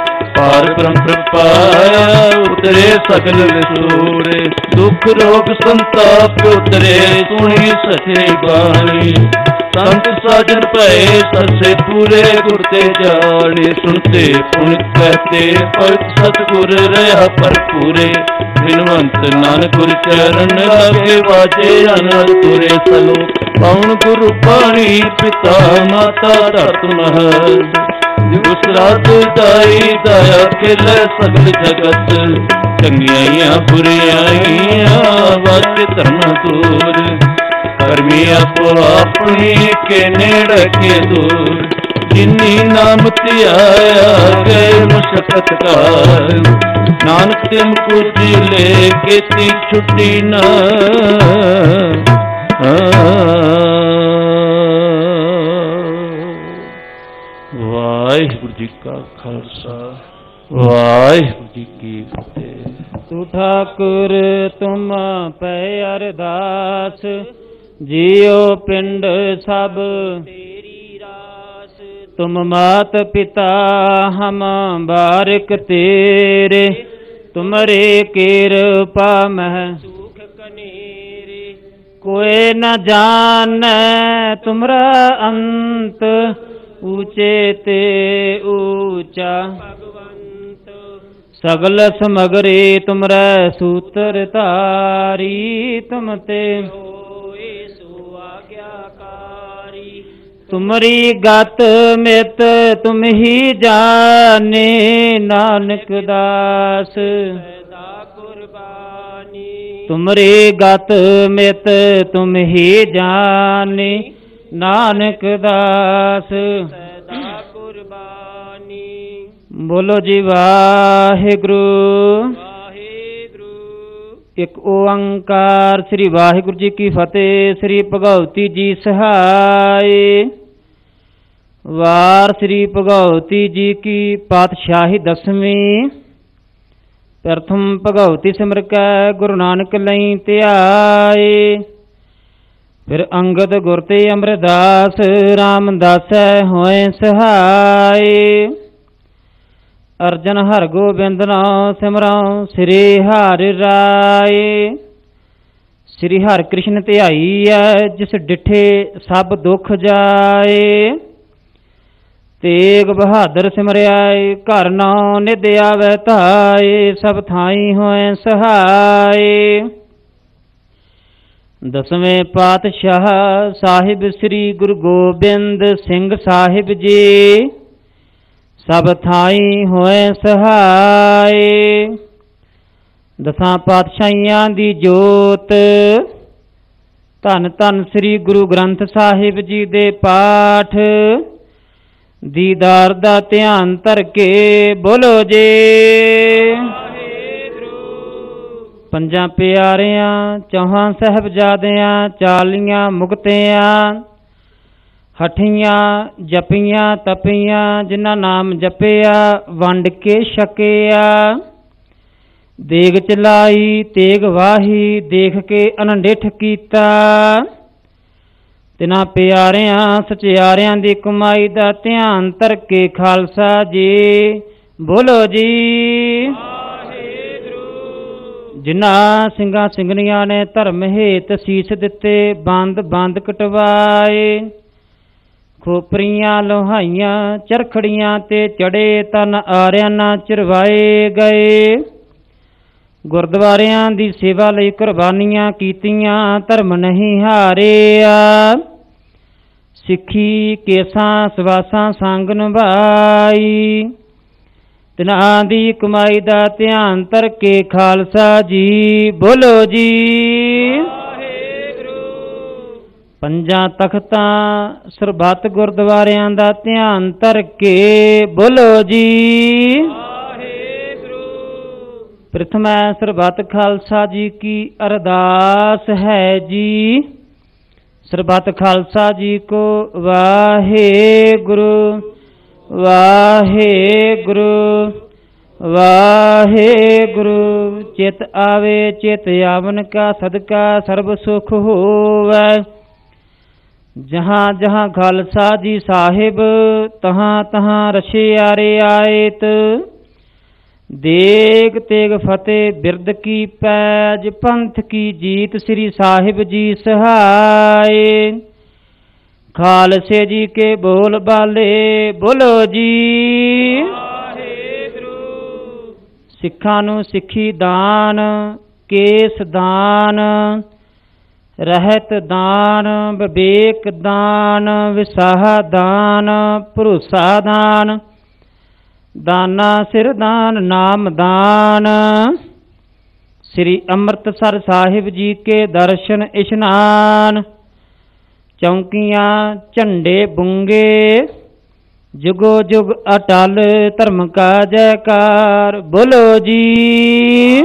ਪਾਰ ਬ੍ਰਹਮ ਪ੍ਰਪਾਇਆ ਉਤਰੇ ਸਗਲ ਵਿਸੂਰੇ ਦੁਖ ਰੋਗ ਸੰਤਾਪ ਉਤਰੇ ਸੁਣੀ ਸਚੇ ਬਾਣੀ ਸੰਤ ਸਾਜਨ ਭਏ ਸਰਸੇ ਪੂਰੇ ਗੁਰ ਤੇ ਜਾਣੇ ਸੁਣਤੇ ਪੁਨਿਤ ਕਹਤੇ ਪਵਿੱਤ ਸਤਿਗੁਰ ਰਹਾ ਭਰਪੂਰੇ ਬਿਨਵੰਤ ਨਾਨਕ ਗੁਰ ਚਰਨ ਲਾਗੇ ਵਾਜੇ ਅਨੰਦ ਤੁਰੇ ਸਲੋ ਪਉਣ ਗੁਰੂ ਪਾਣੀ ਪਿਤਾ ਮਾਤਾ ਧਰਤ ਮਹਲ ਜਿਸ ਰਾਤ ਦਾਈ ਦਇਆ ਖੇਲੇ ਸਗਲ ਜਗਤ ਚੰਗਿਆਈਆਂ ਬੁਰਿਆਈਆਂ ਵਾਜੇ ਧਰਮ ਦੂਰ ਕਰਮੀ ਆਪੋ ਆਪਣੀ ਕੇ ਨੇੜੇ ਕੇ ਦੂਰ ਜਿਨੀ ਨਾਮ ਧਿਆਇਆ ਗਏ ਮੁਸ਼ਕਤ ਕਾਰ ਨਾਨਕ ਤੇ ਮੁਕੁਰ ਲੈ ਕੇ ਤੀ ਛੁੱਟੀ ਨਾ ਵਾਹਿਗੁਰੂ ਜੀ ਕਾ ਖਾਲਸਾ ਵਾਹਿਗੁਰੂ ਜੀ ਕੀ ਫਤਿਹ। ਤੂੰ ਠਾਕੁਰ ਤੁਮ ਪੈ ਅਰਦਾਸ ਜਿਉ ਪਿੰਡ ਸਭ ਤੇਰੀ ਰਾਸ ਤੁਮ ਮਾਤ ਪਿਤਾ ਹਮ ਬਾਰਿਕ ਤੇਰੇ ਤੁਮਰੇ ਕਿਰਪਾ ਮਹਿ ਸੁਖ ਕਨੇਰੇ ਕੋਇ ਨ ਜਾਣੈ ਤੁਮਰਾ ਅੰਤ ਊਚੇ ਤੇ ਊਚਾ ਭਗਵੰਤ ਸਗਲ ਸਮਗਰੇ ਤੁਮਰੈ ਸੂਤਰ ਧਾਰੀ ਤੁਮ ਤੇ ਤੁਮਰੀ ਗਤ ਮਿਤ ਤੁਮ ਹੀ ਜਾਣੇ ਨਾਨਕ ਦਾਸ ਸਦਾ ਕੁਰਬਾਨੀ ਤੁਮਰੀ ਗਤ ਮਿਤ ਤੁਮ ਹੀ ਜਾਣੇ ਨਾਨਕ ਦਾਸ ਸਦਾ ਕੁਰਬਾਨੀ। ਬੋਲੋ ਜੀ ਵਾਹਿਗੁਰੂ ਵਾਹਿਗੁਰੂ। ਇੱਕ ਓੰਕਾਰ ਸ੍ਰੀ ਵਾਹਿਗੁਰੂ ਜੀ ਕੀ ਫਤਿਹ। ਸ੍ਰੀ ਭਗਉਤੀ ਜੀ ਸਹਾਈ। ਵਾਰ ਸ੍ਰੀ ਭਗਉਤੀ ਜੀ ਕੀ ਪਾਤਸ਼ਾਹੀ ਦਸਵੀਂ। ਪ੍ਰਥਮ ਭਗਉਤੀ ਸਿਮਰ ਕੈ ਗੁਰੂ ਨਾਨਕ ਲਈ ਧਿਆਏ। ਫਿਰ ਅੰਗਦ ਗੁਰ ਤੇ ਅਮਰਦਾਸ ਰਾਮਦਾਸੈ ਹੋਏ ਸਹਾਈ। ਅਰਜਨ ਹਰ ਗੋਬਿੰਦ ਨਾਮ ਸਿਮਰਉ ਸ੍ਰੀ ਹਰਿ ਰਾਏ। ਸ੍ਰੀ ਹਰਿ ਕ੍ਰਿਸ਼ਨ ਧਿਆਈ ਹੈ ਜਿਸ ਡਿਠੇ ਸਭ ਦੁੱਖ ਜਾਏ। ਤੇਗ ਬਹਾਦਰ ਸਿਮਰਿਆਏ ਘਰ ਨਾਉ ਨਿਧ ਆਵੈ ਧਾਏ। ਸਭ ਥਾਈ ਹੋਏ ਸਹਾਏ। ਦਸਵੇਂ ਪਾਤਸ਼ਾਹ ਸਾਹਿਬ ਸ੍ਰੀ ਗੁਰੂ ਗੋਬਿੰਦ ਸਿੰਘ ਸਾਹਿਬ ਜੀ ਸਭ ਥਾਈ ਹੋਏ ਸਹਾਏ। ਦਸਾਂ ਪਾਤਸ਼ਾਹੀਆਂ ਦੀ ਜੋਤ। ਧੰਨ ਧੰਨ ਸ੍ਰੀ ਗੁਰੂ ਗ੍ਰੰਥ ਸਾਹਿਬ ਜੀ ਦੇ ਪਾਠ। ਦੀਦਾਰ ਦਾ ਧਿਆਨ ਧਰ ਕੇ ਬੋਲੋ ਜੀ। ਪੰਜਾਂ ਪਿਆਰਿਆਂ ਚੌਹਾਂ ਸਾਹਿਬਜ਼ਾਦਿਆਂ ਚਾਲੀਆਂ ਮੁਕਤਿਆਂ ਹਠੀਆਂ ਜਪੀਆਂ ਤਪੀਆਂ ਜਿਨ੍ਹਾਂ ਨਾਮ ਜਪਿਆ ਵੰਡ ਕੇ ਛਕਿਆ। ਦੇਗ ਚਲਾਈ ਤੇਗ ਵਾਹੀ ਦੇਖ ਕੇ ਅਨੰਡਿਠ ਕੀਤਾ। ਤਿਨਾਂ ਪਿਆਰਿਆਂ ਸਚਿਆਰਿਆਂ ਦੀ ਕਮਾਈ ਦਾ ਧਿਆਨ ਧਰ ਕੇ ਖਾਲਸਾ ਜੀ ਬੋਲੋ ਜੀ। ਜਿਨ੍ਹਾਂ ਸਿੰਘਾਂ ਸਿੰਘਣੀਆਂ ਨੇ ਧਰਮ ਹੇਤ ਸੀਸ ਦਿੱਤੇ ਬੰਦ ਬੰਦ ਕਟਵਾਏ। ਖੋਪਰੀਆਂ ਲੋਹਾਈਆਂ ਚਰਖੜੀਆਂ ਤੇ ਚੜੇ ਤਨ ਆਰਿਆਂ ਨਾ ਚਰਵਾਏ ਗਏ। ਗੁਰਦੁਆਰਿਆਂ ਦੀ ਸੇਵਾ ਲਈ ਕੁਰਬਾਨੀਆਂ ਕੀਤੀਆਂ ਧਰਮ ਨਹੀਂ ਹਾਰਿਆ। ਸਿੱਖੀ ਕੇਸਾਂ ਸਵਾਸਾਂ ਸੰਗ ਨਿਭਾਈ। ਤਿਨਾਂ ਦੀ ਕਮਾਈ ਦਾ ਧਿਆਨ ਧਰ ਕੇ ਖਾਲਸਾ ਜੀ ਬੋਲੋ ਜੀ। ਪੰਜਾਂ ਤਖਤਾਂ ਸਰਬੱਤ ਗੁਰਦੁਆਰਿਆਂ ਦਾ ਧਿਆਨ ਧਰ ਕੇ ਬੋਲੋ ਜੀ। ਪ੍ਰਥਮੈ ਸਰਬੱਤ ਖਾਲਸਾ ਜੀ ਕੀ ਅਰਦਾਸ ਹੈ ਜੀ। ਸਰਬੱਤ ਖਾਲਸਾ ਜੀ ਕੋ ਵਾਹਿਗੁਰੂ ਵਾਹਿਗੁਰੂ ਵਾਹਿਗੁਰੂ। ਚਿਤ ਆਵੇ ਚਿਤ ਆਵਨ ਕਾ ਸਦਕਾ ਸਰਬ ਸੁਖ ਹੋਵੈ। ਜਹਾਂ ਜਹਾਂ ਖਾਲਸਾ ਜੀ ਸਾਹਿਬ ਤਹਾਂ ਤਹਾਂ ਰਛਿਆਰੇ ਆਇਤ। ਦੇਗ ਤੇਗ ਫਤਿਹ ਬਿਰਦ ਕੀ ਪੈਜ ਪੰਥ ਕੀ ਜੀਤ ਸ੍ਰੀ ਸਾਹਿਬ ਜੀ ਸਹਾਏ। ਖਾਲਸੇ ਜੀ ਕੇ ਬੋਲ ਬਾਲੇ ਬੋਲੋ ਜੀ। ਸਿੱਖਾਂ ਨੂੰ ਸਿੱਖੀ ਦਾਨ ਕੇਸ ਦਾਨ ਰਹਿਤ ਦਾਨ ਵਿਵੇਕ ਦਾਨ ਵਿਸਾਹ ਦਾਨ ਭਰੋਸਾ ਦਾਨ ਦਾਨਾ ਸਿਰ ਦਾਨ ਨਾਮ ਦਾਨ। ਸ੍ਰੀ ਅੰਮ੍ਰਿਤਸਰ ਸਾਹਿਬ ਜੀ ਕੇ ਦਰਸ਼ਨ ਇਸ਼ਨਾਨ। ਚੌਂਕੀਆਂ ਝੰਡੇ ਬੁੰਗੇ ਜੁਗੋ ਜੁਗ ਅਟਲ ਧਰਮ ਕਾ ਜੈਕਾਰ ਬੋਲੋ ਜੀ।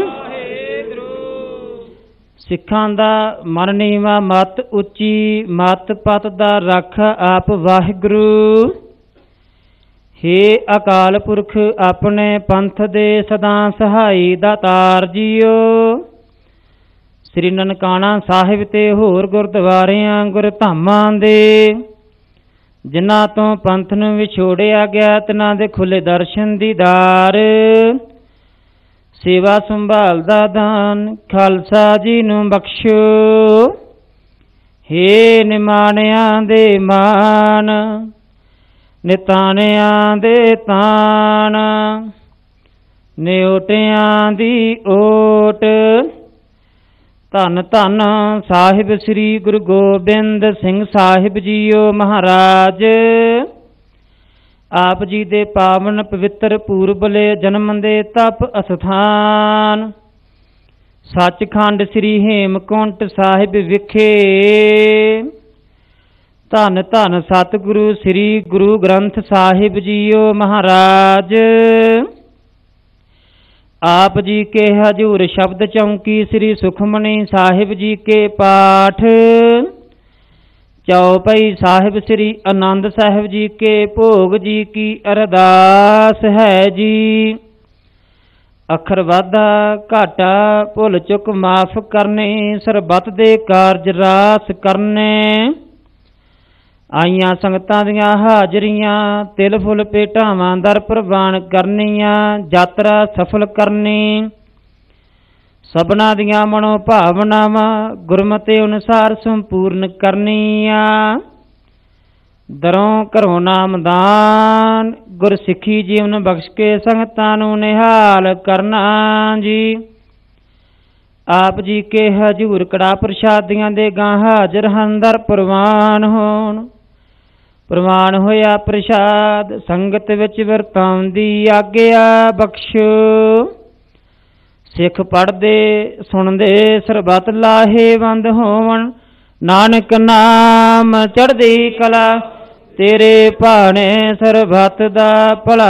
ਸਿੱਖਾਂ ਦਾ ਮਨ ਨੀਵਾਂ ਮਤ ਉੱਚੀ ਮਤ ਪਤ ਦਾ ਰੱਖ ਆਪ ਵਾਹਿਗੁਰੂ। ਹੇ ਅਕਾਲ ਪੁਰਖ ਆਪਣੇ ਪੰਥ ਦੇ ਸਦਾ ਸਹਾਈ ਦਾਤਾਰ ਜੀਓ। ਸ੍ਰੀ ਨਨਕਾਣਾ ਸਾਹਿਬ ਤੇ ਹੋਰ ਗੁਰਦੁਆਰਿਆਂ ਗੁਰਧਾਮਾਂ ਦੇ ਜਿਨ੍ਹਾਂ ਤੋਂ ਪੰਥ ਨੂੰ ਵਿਛੋੜਿਆ ਗਿਆ ਤਿਨਾਂ ਦੇ ਖੁੱਲੇ ਦਰਸ਼ਨ ਦੀਦਾਰ। ਸੇਵਾ ਸੰਭਾਲ ਦਾ ਦਾਨ ਖਾਲਸਾ ਜੀ ਨੂੰ ਬਖਸ਼ੋ। ਹੇ ਨਿਮਾਣਿਆਂ ਦੇ ਮਾਨ ਨਿਤਾਣਿਆਂ ਦੇ ਤਾਣ ਨਿਓਟਿਆਂ ਦੀ ਓਟ। ਧੰਨ ਧੰਨ ਸਾਹਿਬ ਸ੍ਰੀ ਗੁਰੂ ਗੋਬਿੰਦ ਸਿੰਘ ਸਾਹਿਬ ਜੀਓ ਮਹਾਰਾਜ। ਆਪ ਜੀ ਦੇ ਪਾਵਨ ਪਵਿੱਤਰ ਪੂਰਬਲੇ ਜਨਮ ਦੇ ਤਪ ਅਸਥਾਨ ਸੱਚਖੰਡ ਸ੍ਰੀ ਹੇਮਕੁੰਟ ਸਾਹਿਬ ਵਿਖੇ ਧੰਨ ਧੰਨ ਸਤਿਗੁਰੂ ਸ੍ਰੀ ਗੁਰੂ ਗ੍ਰੰਥ ਸਾਹਿਬ ਜੀਓ ਮਹਾਰਾਜ। ਆਪ ਜੀ ਕੇ ਹਜੂਰ ਸ਼ਬਦ ਚੌਂਕੀ ਸ੍ਰੀ ਸੁਖਮਨੀ ਸਾਹਿਬ ਜੀ ਕੇ ਪਾਠ। ਚੌਪਈ ਸਾਹਿਬ ਸ੍ਰੀ ਆਨੰਦ ਸਾਹਿਬ ਜੀ ਕੇ ਭੋਗ ਜੀ ਕੀ ਅਰਦਾਸ ਹੈ ਜੀ। ਅੱਖਰ ਵਾਧਾ ਘਾਟਾ ਭੁੱਲ ਚੁੱਕ ਮਾਫ ਕਰਨੇ ਸਰਬੱਤ ਦੇ ਕਾਰਜ ਰਾਸ ਕਰਨੇ। ਆਈਆਂ ਸੰਗਤਾਂ ਦੀਆਂ ਹਾਜ਼ਰੀਆਂ ਤਿਲ ਫੁੱਲ ਭੇਟਾਵਾਂ ਦਰ ਪ੍ਰਵਾਨ ਕਰਨੀਆਂ ਯਾਤਰਾ ਸਫਲ ਕਰਨੀ। ਸਭਨਾ ਦੀਆਂ ਮਨੋ ਭਾਵਨਾਵਾਂ ਗੁਰਮਤਿ ਅਨੁਸਾਰ ਸੰਪੂਰਨ ਕਰਨੀਆਂ। ਦਰੋਂ ਘਰੋਂ ਨਾਮਦਾਨ ਗੁਰ ਸਿੱਖੀ ਜੀਵਨ ਬਖਸ਼ ਕੇ ਸੰਗਤਾਂ ਨੂੰ ਨਿਹਾਲ ਕਰਨਾ ਜੀ। ਆਪ ਜੀ ਕੇ ਹਜੂਰ ਕੜਾ ਪ੍ਰਸ਼ਾਦੀਆਂ ਦੇ ਗਾਂ ਹਾਜ਼ਰ ਹਨ ਦਰ ਪ੍ਰਵਾਨ ਹੋਣ। ਪ੍ਰਵਾਨ ਹੋਇਆ ਪ੍ਰਸ਼ਾਦ ਸੰਗਤ ਵਿੱਚ ਵਰਤਾਉਣ ਦੀ ਆਗਿਆ ਬਖਸ਼ੋ। ਸਿੱਖ ਪੜ੍ਹਦੇ ਸੁਣਦੇ ਸਰਬਤ ਲਾਹੇਵੰਦ ਹੋਵਣ। ਨਾਨਕ ਨਾਮ ਚੜ੍ਹਦੀ ਕਲਾ, ਤੇਰੇ ਭਾਣੇ ਸਰਬਤ ਦਾ ਭਲਾ।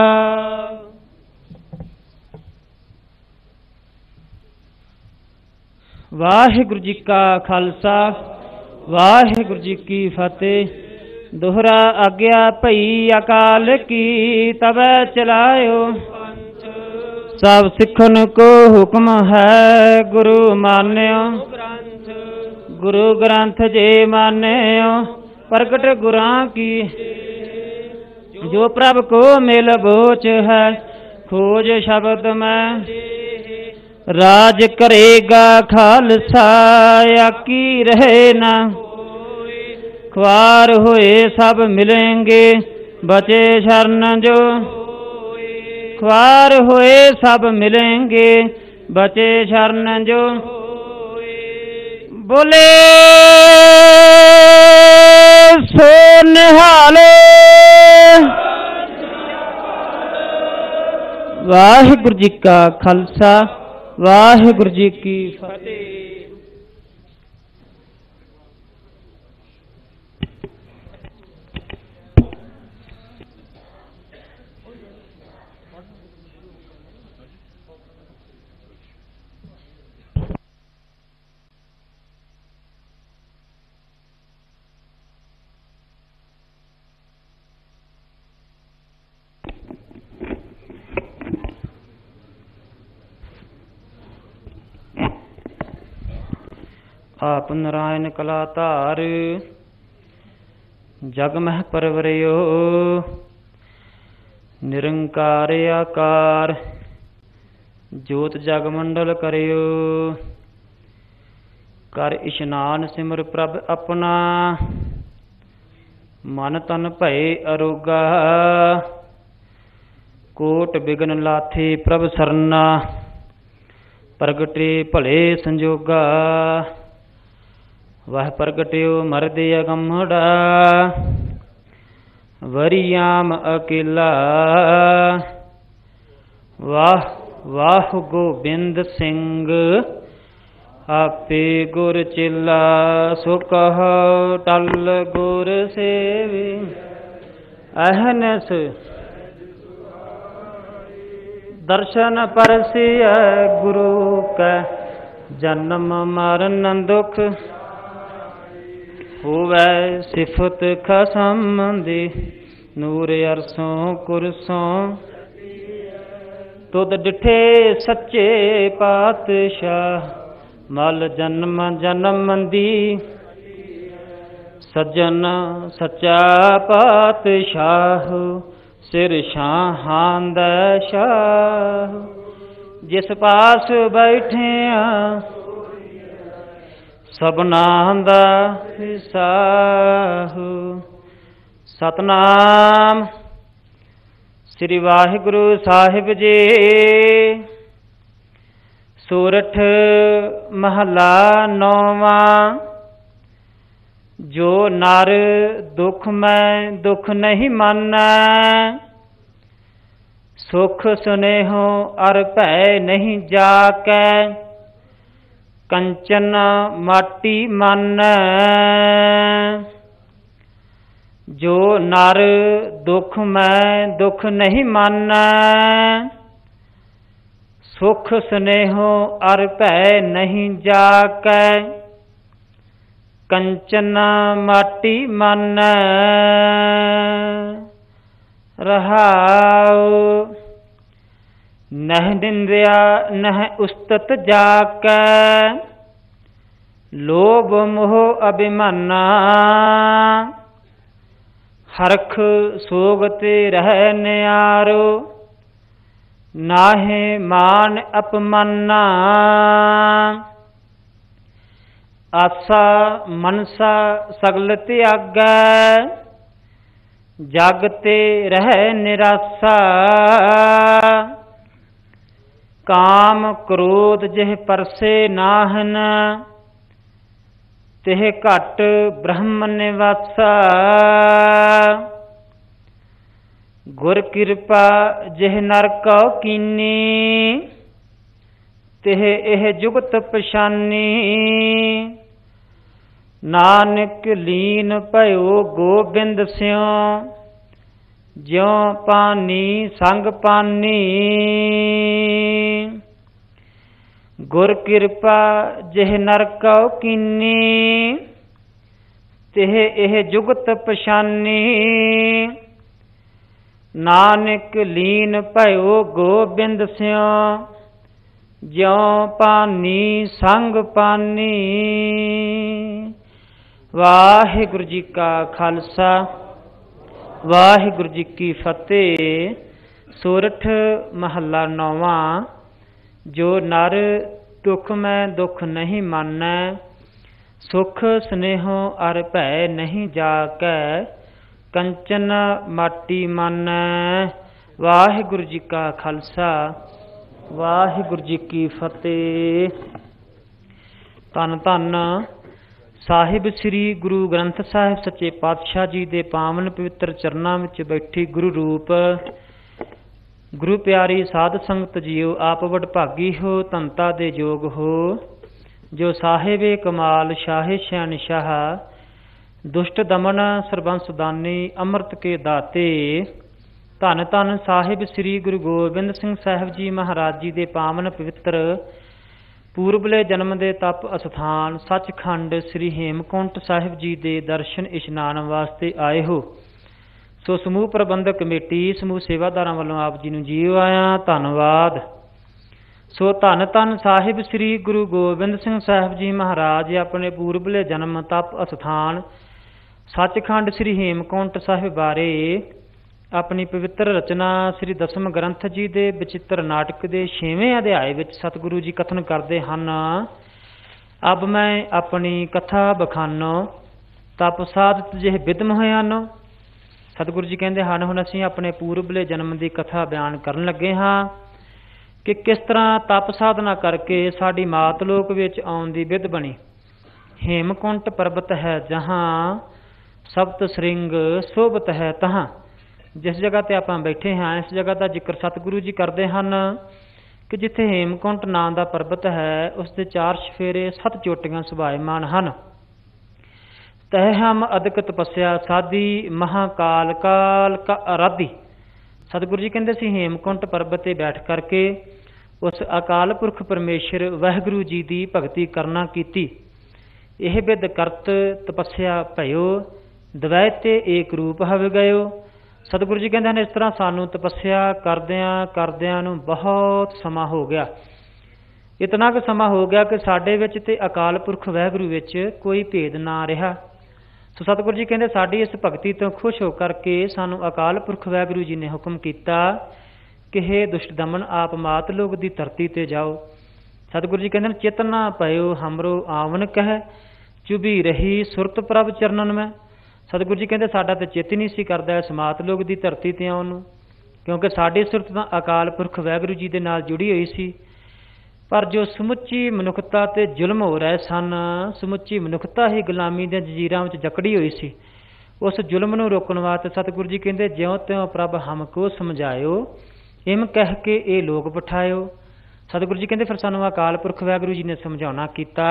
ਵਾਹਿਗੁਰੂ ਜੀ ਕਾ ਖਾਲਸਾ, ਵਾਹਿਗੁਰੂ ਜੀ ਕੀ ਫਤਿਹ। ਦੋਹਰਾ ਆਗਿਆ ਭਈ ਅਕਾਲ ਕੀ, ਤਬੈ ਚਲਾਇਓ ਸਭ ਸਿੱਖਨ ਕੋ ਹੁਕਮ ਹੈ। ਗੁਰੂ ਮਾਨਿਓ ਗੁਰੂ ਗ੍ਰੰਥ ਜੇ ਮਾਨਿਓ, ਪ੍ਰਗਟ ਗੁਰਾਂ ਕੀ ਜੋ ਪ੍ਰਭ ਕੋ ਮਿਲ ਬੋਚ ਹੈ। ਖੋਜ ਸ਼ਬਦ ਮੈਂ ਰਾਜ ਕਰੇਗਾ ਖਾਲਸਾ, ਆਕੀ ਰਹੇ ਨਾ ਖੁਆਰ ਹੋਏ ਸਭ ਮਿਲेंगे। ਬਚੇ ਸ਼ਰਨ ਜੋ ਖੁਆਰ ਹੋਏ ਸਭ ਮਿਲेंगे। ਬਚੇ ਸ਼ਰਨ ਜੋ ਬੋਲੇ ਸੋ ਨਿਹਾਲੇ। ਵਾਹਿਗੁਰੂ ਜੀ ਕਾ ਖਾਲਸਾ, ਵਾਹਿਗੁਰੂ ਜੀ ਕੀ ਫਤਿਹ। ਆਪ ਨਾਰਾਇਣ ਕਲਾ ਧਾਰ, ਜਗ ਮਹਿ ਪਰਵਰਿਓ। ਨਿਰੰਕਾਰ ਆਕਾਰ, ਜੋਤ ਜਗ ਮੰਡਲ ਕਰਿਓ। ਕਰ ਇਸ਼ਨਾਨ ਸਿਮਰ ਪ੍ਰਭ ਆਪਣਾ, ਮਨ ਤਨ ਭਏ ਅਰੋਗਾ। ਕੋਟ ਬਿਗਨ ਲਾਥੇ ਪ੍ਰਭ ਸਰਨਾ, ਪ੍ਰਗਟੇ ਭਲੇ ਸੰਜੋਗਾ। ਵਹ ਪ੍ਰਗਟਿਓ ਮਰਦ ਅਗੰਮੜਾ, ਵਰਿਆਮ ਅਕੇਲਾ। ਵਾਹ ਵਾਹ ਗੋਬਿੰਦ ਸਿੰਘ, ਆਪੇ ਗੁਰ ਚੇਲਾ। ਸੋ ਕਹੋ ਟਲ ਗੁਰ ਸੇਵੀ, ਅਹਨਸ ਦਰਸ਼ਨ ਪਰਸਿਐ ਗੁਰੂ ਕੈ। ਜਨਮ ਮਰਨ ਦੁਖ ਹੋਵੈ ਸਿਫਤ ਖਸਮ ਦੀ। ਨੂਰ ਅਰਸੋਂ ਕੁਰਸੋਂ ਤੁਧ ਡਿਠੇ ਸੱਚੇ ਪਾਤਸ਼ਾਹ। ਮਲ ਜਨਮ ਜਨਮ ਦੀ ਸੱਜਣ ਸੱਚਾ ਪਾਤਸ਼ਾਹ। ਸਿਰ ਸ਼ਾਹਾਂ ਦਾ ਸ਼ਾਹ, ਜਿਸ ਪਾਸ ਬੈਠਿਆ ਸਭਨਾਂ ਦਾ ਸਾਹੂ। ਸਤਨਾਮ ਸ੍ਰੀ ਵਾਹਿਗੁਰੂ ਸਾਹਿਬ ਜੀ। ਸੂਰਠ ਮਹਲਾ ਨੌਵਾਂ। ਜੋ ਨਰ ਦੁਖ ਮੈਂ ਦੁਖ ਨਹੀਂ ਮਾਨੈ। ਸੁਖ ਸੁਨੇਹੋ ਅਰ ਭੈ ਨਹੀਂ ਜਾਕੈ। ਕੰਚਨ ਮਾਟੀ ਮਾਨੈ। ਜੋ ਨਰ ਦੁਖ ਮੈਂ ਦੁਖ ਨਹੀਂ ਮਾਨੈ। ਸੁਖ ਸੁਨੇਹੋ ਅਰ ਭੈ ਨਹੀਂ ਜਾਕੈ। ਕੰਚਨ ਮਾਟੀ ਮਾਨੈ। ਰਹਾਉ ਨਹਿ ਨਿੰਦਿਆ ਨਹਿ ਉਸਤਤ ਜਾਕੈ। ਲੋਭ ਮੋਹ ਅਭਿਮਾਨਾ। ਹਰਖ ਸੋਗ ਤੇ ਰਹਿ ਨਿਆਰੋ। ਨਾਹਿ ਮਾਨ ਅਪਮਾਨਾ। ਆਸਾ ਮਨਸਾ ਸਗਲ ਤਿਆਗੈ। ਜਗ ਤੇ ਰਹਿ ਨਿਰਾਸਾ। ਕਾਮ ਕ੍ਰੋਧ ਜਿਹ ਪਰਸੇ ਨਾਹਨ। ਤਿਹ ਘਟ ਬ੍ਰਹਮ ਨਿਵਾਸਾ। ਗੁਰ ਕਿਰਪਾ ਜਿਹ ਨਰ ਕਉ ਕੀਨੀ। ਤਿਹ ਇਹ ਜੁਗਤ ਪਛਾਨੀ। ਨਾਨਕ ਲੀਨ ਭਇਓ ਗੋਬਿੰਦ ਸਿਉ, ਜਿਉ ਪਾਨੀ ਸੰਗ ਪਾਨੀ। ਗੁਰ ਕਿਰਪਾ ਜਿਹ ਨਰ ਕਉ ਕੀਨੀ, ਤਿਹ ਇਹ ਜੁਗਤ ਪਛਾਨੀ। ਨਾਨਕ ਲੀਨ ਭਇਓ ਗੋਬਿੰਦ ਸਿਉ, ਜਿਉ ਪਾਨੀ ਸੰਗ ਪਾਨੀ। ਵਾਹਿਗੁਰੂ ਜੀ ਕਾ ਖਾਲਸਾ, ਵਾਹਿਗੁਰੂ ਜੀ ਕੀ ਫਤਿਹ। ਸੋਰਠ ਮਹੱਲਾ ਨੌਵਾਂ। ਜੋ ਨਰ ਦੁਖ ਮੈਂ ਦੁਖ ਨਹੀਂ ਮਾਨੈ, ਸੁਖ ਸਨੇਹੋ ਅਰ ਭੈ ਨਹੀਂ ਜਾਕੈ, ਕੰਚਨ ਮਾਟੀ ਮਾਨੈ। ਵਾਹਿਗੁਰੂ ਜੀ ਕਾ ਖਾਲਸਾ, ਵਾਹਿਗੁਰੂ ਜੀ ਕੀ ਫਤਿਹ। ਧੰਨ ਧੰਨ ਸਾਹਿਬ ਸ੍ਰੀ ਗੁਰੂ ਗ੍ਰੰਥ ਸਾਹਿਬ ਸੱਚੇ ਪਾਤਸ਼ਾਹ ਜੀ ਦੇ ਪਾਵਨ ਪਵਿੱਤਰ ਚਰਨਾਂ ਵਿੱਚ ਬੈਠੀ ਗੁਰੂ ਰੂਪ ਗੁਰੂ ਪਿਆਰੀ ਸਾਧ ਸੰਗਤ ਜੀਓ, ਆਪ ਵਡਭਾਗੀ ਹੋ, ਧੰਤਾ ਦੇ ਯੋਗ ਹੋ। ਜੋ ਸਾਹਿਬੇ ਕਮਾਲ ਸ਼ਾਹੇ ਸ਼ਹਿਨਸ਼ਾਹ, ਦੁਸ਼ਟ ਦਮਨ ਸਰਬੰਸ ਦਾਨੀ, ਅੰਮ੍ਰਿਤ ਕੇ ਦਾਤੇ। ਧੰਨ ਧੰਨ ਸਾਹਿਬ ਸ੍ਰੀ ਗੁਰੂ ਗੋਬਿੰਦ ਸਿੰਘ ਸਾਹਿਬ ਜੀ ਮਹਾਰਾਜ ਜੀ ਦੇ ਪਾਵਨ ਪਵਿੱਤਰ ਪੂਰਬਲੇ ਜਨਮ ਦੇ ਤਪ ਅਸਥਾਨ ਸੱਚਖੰਡ ਸ੍ਰੀ ਹੇਮਕੁੰਟ ਸਾਹਿਬ ਜੀ ਦੇ ਦਰਸ਼ਨ ਇਸ਼ਨਾਨ ਵਾਸਤੇ ਆਏ ਹੋ। ਸੋ ਸਮੂਹ ਪ੍ਰਬੰਧਕ ਕਮੇਟੀ, ਸਮੂਹ ਸੇਵਾਦਾਰਾਂ ਵੱਲੋਂ ਆਪ ਜੀ ਨੂੰ ਜੀਓ ਆਇਆ, ਧੰਨਵਾਦ। ਸੋ ਧੰਨ ਧੰਨ ਸਾਹਿਬ ਸ੍ਰੀ ਗੁਰੂ ਗੋਬਿੰਦ ਸਿੰਘ ਸਾਹਿਬ ਜੀ ਮਹਾਰਾਜ ਆਪਣੇ ਪੂਰਬਲੇ ਜਨਮ ਤਪ ਅਸਥਾਨ ਸੱਚਖੰਡ ਸ੍ਰੀ ਹੇਮਕੁੰਟ ਸਾਹਿਬ ਬਾਰੇ ਆਪਣੀ ਪਵਿੱਤਰ ਰਚਨਾ ਸ੍ਰੀ ਦਸਮ ਗ੍ਰੰਥ ਜੀ ਦੇ ਵਿਚਿੱਤਰ ਨਾਟਕ ਦੇ ਛੇਵੇਂ ਅਧਿਆਏ ਵਿੱਚ ਸਤਿਗੁਰੂ ਜੀ ਕਥਨ ਕਰਦੇ ਹਨ। ਅਬ ਮੈਂ ਆਪਣੀ ਕਥਾ ਬਖਾਨੋ, ਤਪ ਸਾਧਤ ਜਿਹ ਬਿਦਮ ਹੋਇਆ ਨੋ। ਸਤਿਗੁਰੂ ਜੀ ਕਹਿੰਦੇ ਹਨ, ਹੁਣ ਅਸੀਂ ਆਪਣੇ ਪੂਰਬਲੇ ਜਨਮ ਦੀ ਕਥਾ ਬਿਆਨ ਕਰਨ ਲੱਗੇ ਹਾਂ ਕਿ ਕਿਸ ਤਰ੍ਹਾਂ ਤਪ ਸਾਧਨਾ ਕਰਕੇ ਸਾਡੀ ਮਾਤ ਲੋਕ ਵਿੱਚ ਆਉਣ ਦੀ ਵਿਧ ਬਣੀ। ਹੇਮਕੁੰਟ ਪਰਬਤ ਹੈ ਜਹਾਂ, ਸਬਤ ਸ੍ਰਿੰਗ ਸੋਭਤ ਹੈ ਤਹਾਂ। ਜਿਸ ਜਗ੍ਹਾ ਤੇ ਆਪਾਂ ਬੈਠੇ ਹਾਂ, ਇਸ ਜਗ੍ਹਾ ਦਾ ਜ਼ਿਕਰ ਸਤਿਗੁਰੂ ਜੀ ਕਰਦੇ ਹਨ ਕਿ ਜਿੱਥੇ ਹੇਮਕੁੰਟ ਨਾਂ ਦਾ ਪਰਬਤ ਹੈ, ਉਸ ਦੇ ਚਾਰ ਚਫੇਰੇ ਸੱਤ ਚੋਟੀਆਂ ਸੁਭਾਇਮਾਨ ਹਨ। ਤਹਿ ਹਮ ਅਦਕ ਤਪੱਸਿਆ ਸਾਧੀ, ਮਹਾਕਾਲ ਕਾਲ ਕਾ ਅਰਾਧੀ। ਸਤਿਗੁਰੂ ਜੀ ਕਹਿੰਦੇ ਸੀ ਹੇਮਕੁੰਟ ਪਰਬਤ ਤੇ ਬੈਠ ਕਰਕੇ ਉਸ ਅਕਾਲ ਪੁਰਖ ਪਰਮੇਸ਼ਰ ਵਾਹਿਗੁਰੂ ਜੀ ਦੀ ਭਗਤੀ ਕਰਨਾ ਕੀਤੀ। ਇਹ ਬਿਦ ਕਰਤ ਤਪੱਸਿਆ ਭਇਓ, ਦਵੈ ਤੇ ਏਕ ਰੂਪ ਹਵ ਗਇਓ। ਸਤਿਗੁਰੂ ਜੀ ਕਹਿੰਦੇ ਹਨ, ਇਸ ਤਰ੍ਹਾਂ ਸਾਨੂੰ ਤਪੱਸਿਆ ਕਰਦਿਆਂ ਕਰਦਿਆਂ ਨੂੰ ਬਹੁਤ ਸਮਾਂ ਹੋ ਗਿਆ। ਇਤਨਾ ਕੁ ਸਮਾਂ ਹੋ ਗਿਆ ਕਿ ਸਾਡੇ ਵਿੱਚ ਤੇ ਅਕਾਲ ਪੁਰਖ ਵਾਹਿਗੁਰੂ ਵਿੱਚ ਕੋਈ ਭੇਦ ਨਾ ਰਿਹਾ। ਸੋ ਸਤਿਗੁਰੂ ਜੀ ਕਹਿੰਦੇ ਸਾਡੀ ਇਸ ਭਗਤੀ ਤੋਂ ਖੁਸ਼ ਹੋ ਕਰਕੇ ਸਾਨੂੰ ਅਕਾਲ ਪੁਰਖ ਵਾਹਿਗੁਰੂ ਜੀ ਨੇ ਹੁਕਮ ਕੀਤਾ ਕਿ ਹੇ ਦੁਸ਼ਟ ਦਮਨ, ਆਪ ਮਾਤ ਲੋਕ ਦੀ ਧਰਤੀ ਤੇ ਜਾਓ। ਸਤਿਗੁਰੂ ਜੀ ਕਹਿੰਦੇ ਚੇਤਨਾ ਭਇਓ ਹਮਰੋ ਆਵਨ ਕਹਿ, ਚੁਭੀ ਰਹੀ ਸੁਰਤ ਪ੍ਰਭ ਚਰਨਨ ਮੈਂ। ਸਤਿਗੁਰੂ ਜੀ ਕਹਿੰਦੇ ਸਾਡਾ ਤਾਂ ਚਿੱਤ ਨਹੀਂ ਸੀ ਕਰਦਾ ਇਸ ਮਾਤ ਲੋਕ ਦੀ ਧਰਤੀ ਤੇ ਆਉਣ ਨੂੰ, ਕਿਉਂਕਿ ਸਾਡੀ ਸੁਰਤ ਤਾਂ ਅਕਾਲ ਪੁਰਖ ਵਾਹਿਗੁਰੂ ਜੀ ਦੇ ਨਾਲ ਜੁੜੀ ਹੋਈ ਸੀ। ਪਰ ਜੋ ਸਮੁੱਚੀ ਮਨੁੱਖਤਾ ਤੇ ਜ਼ੁਲਮ ਹੋ ਰਹੇ ਸਨ, ਸਮੁੱਚੀ ਮਨੁੱਖਤਾ ਹੀ ਗੁਲਾਮੀ ਦੀਆਂ ਜੰਜੀਰਾਂ ਵਿੱਚ ਜਕੜੀ ਹੋਈ ਸੀ, ਉਸ ਜ਼ੁਲਮ ਨੂੰ ਰੋਕਣ ਵਾਸਤੇ ਸਤਿਗੁਰੂ ਜੀ ਕਹਿੰਦੇ ਜਿਉਂ ਤਿਉਂ ਪ੍ਰਭ ਹਮਕੋ ਸਮਝਾਇਓ, ਇਮ ਕਹਿ ਕੇ ਇਹ ਲੋਕ ਪਠਾਇਓ। ਸਤਿਗੁਰੂ ਜੀ ਕਹਿੰਦੇ ਫਿਰ ਸਾਨੂੰ ਅਕਾਲ ਪੁਰਖ ਵਾਹਿਗੁਰੂ ਜੀ ਨੇ ਸਮਝਾਉਣਾ ਕੀਤਾ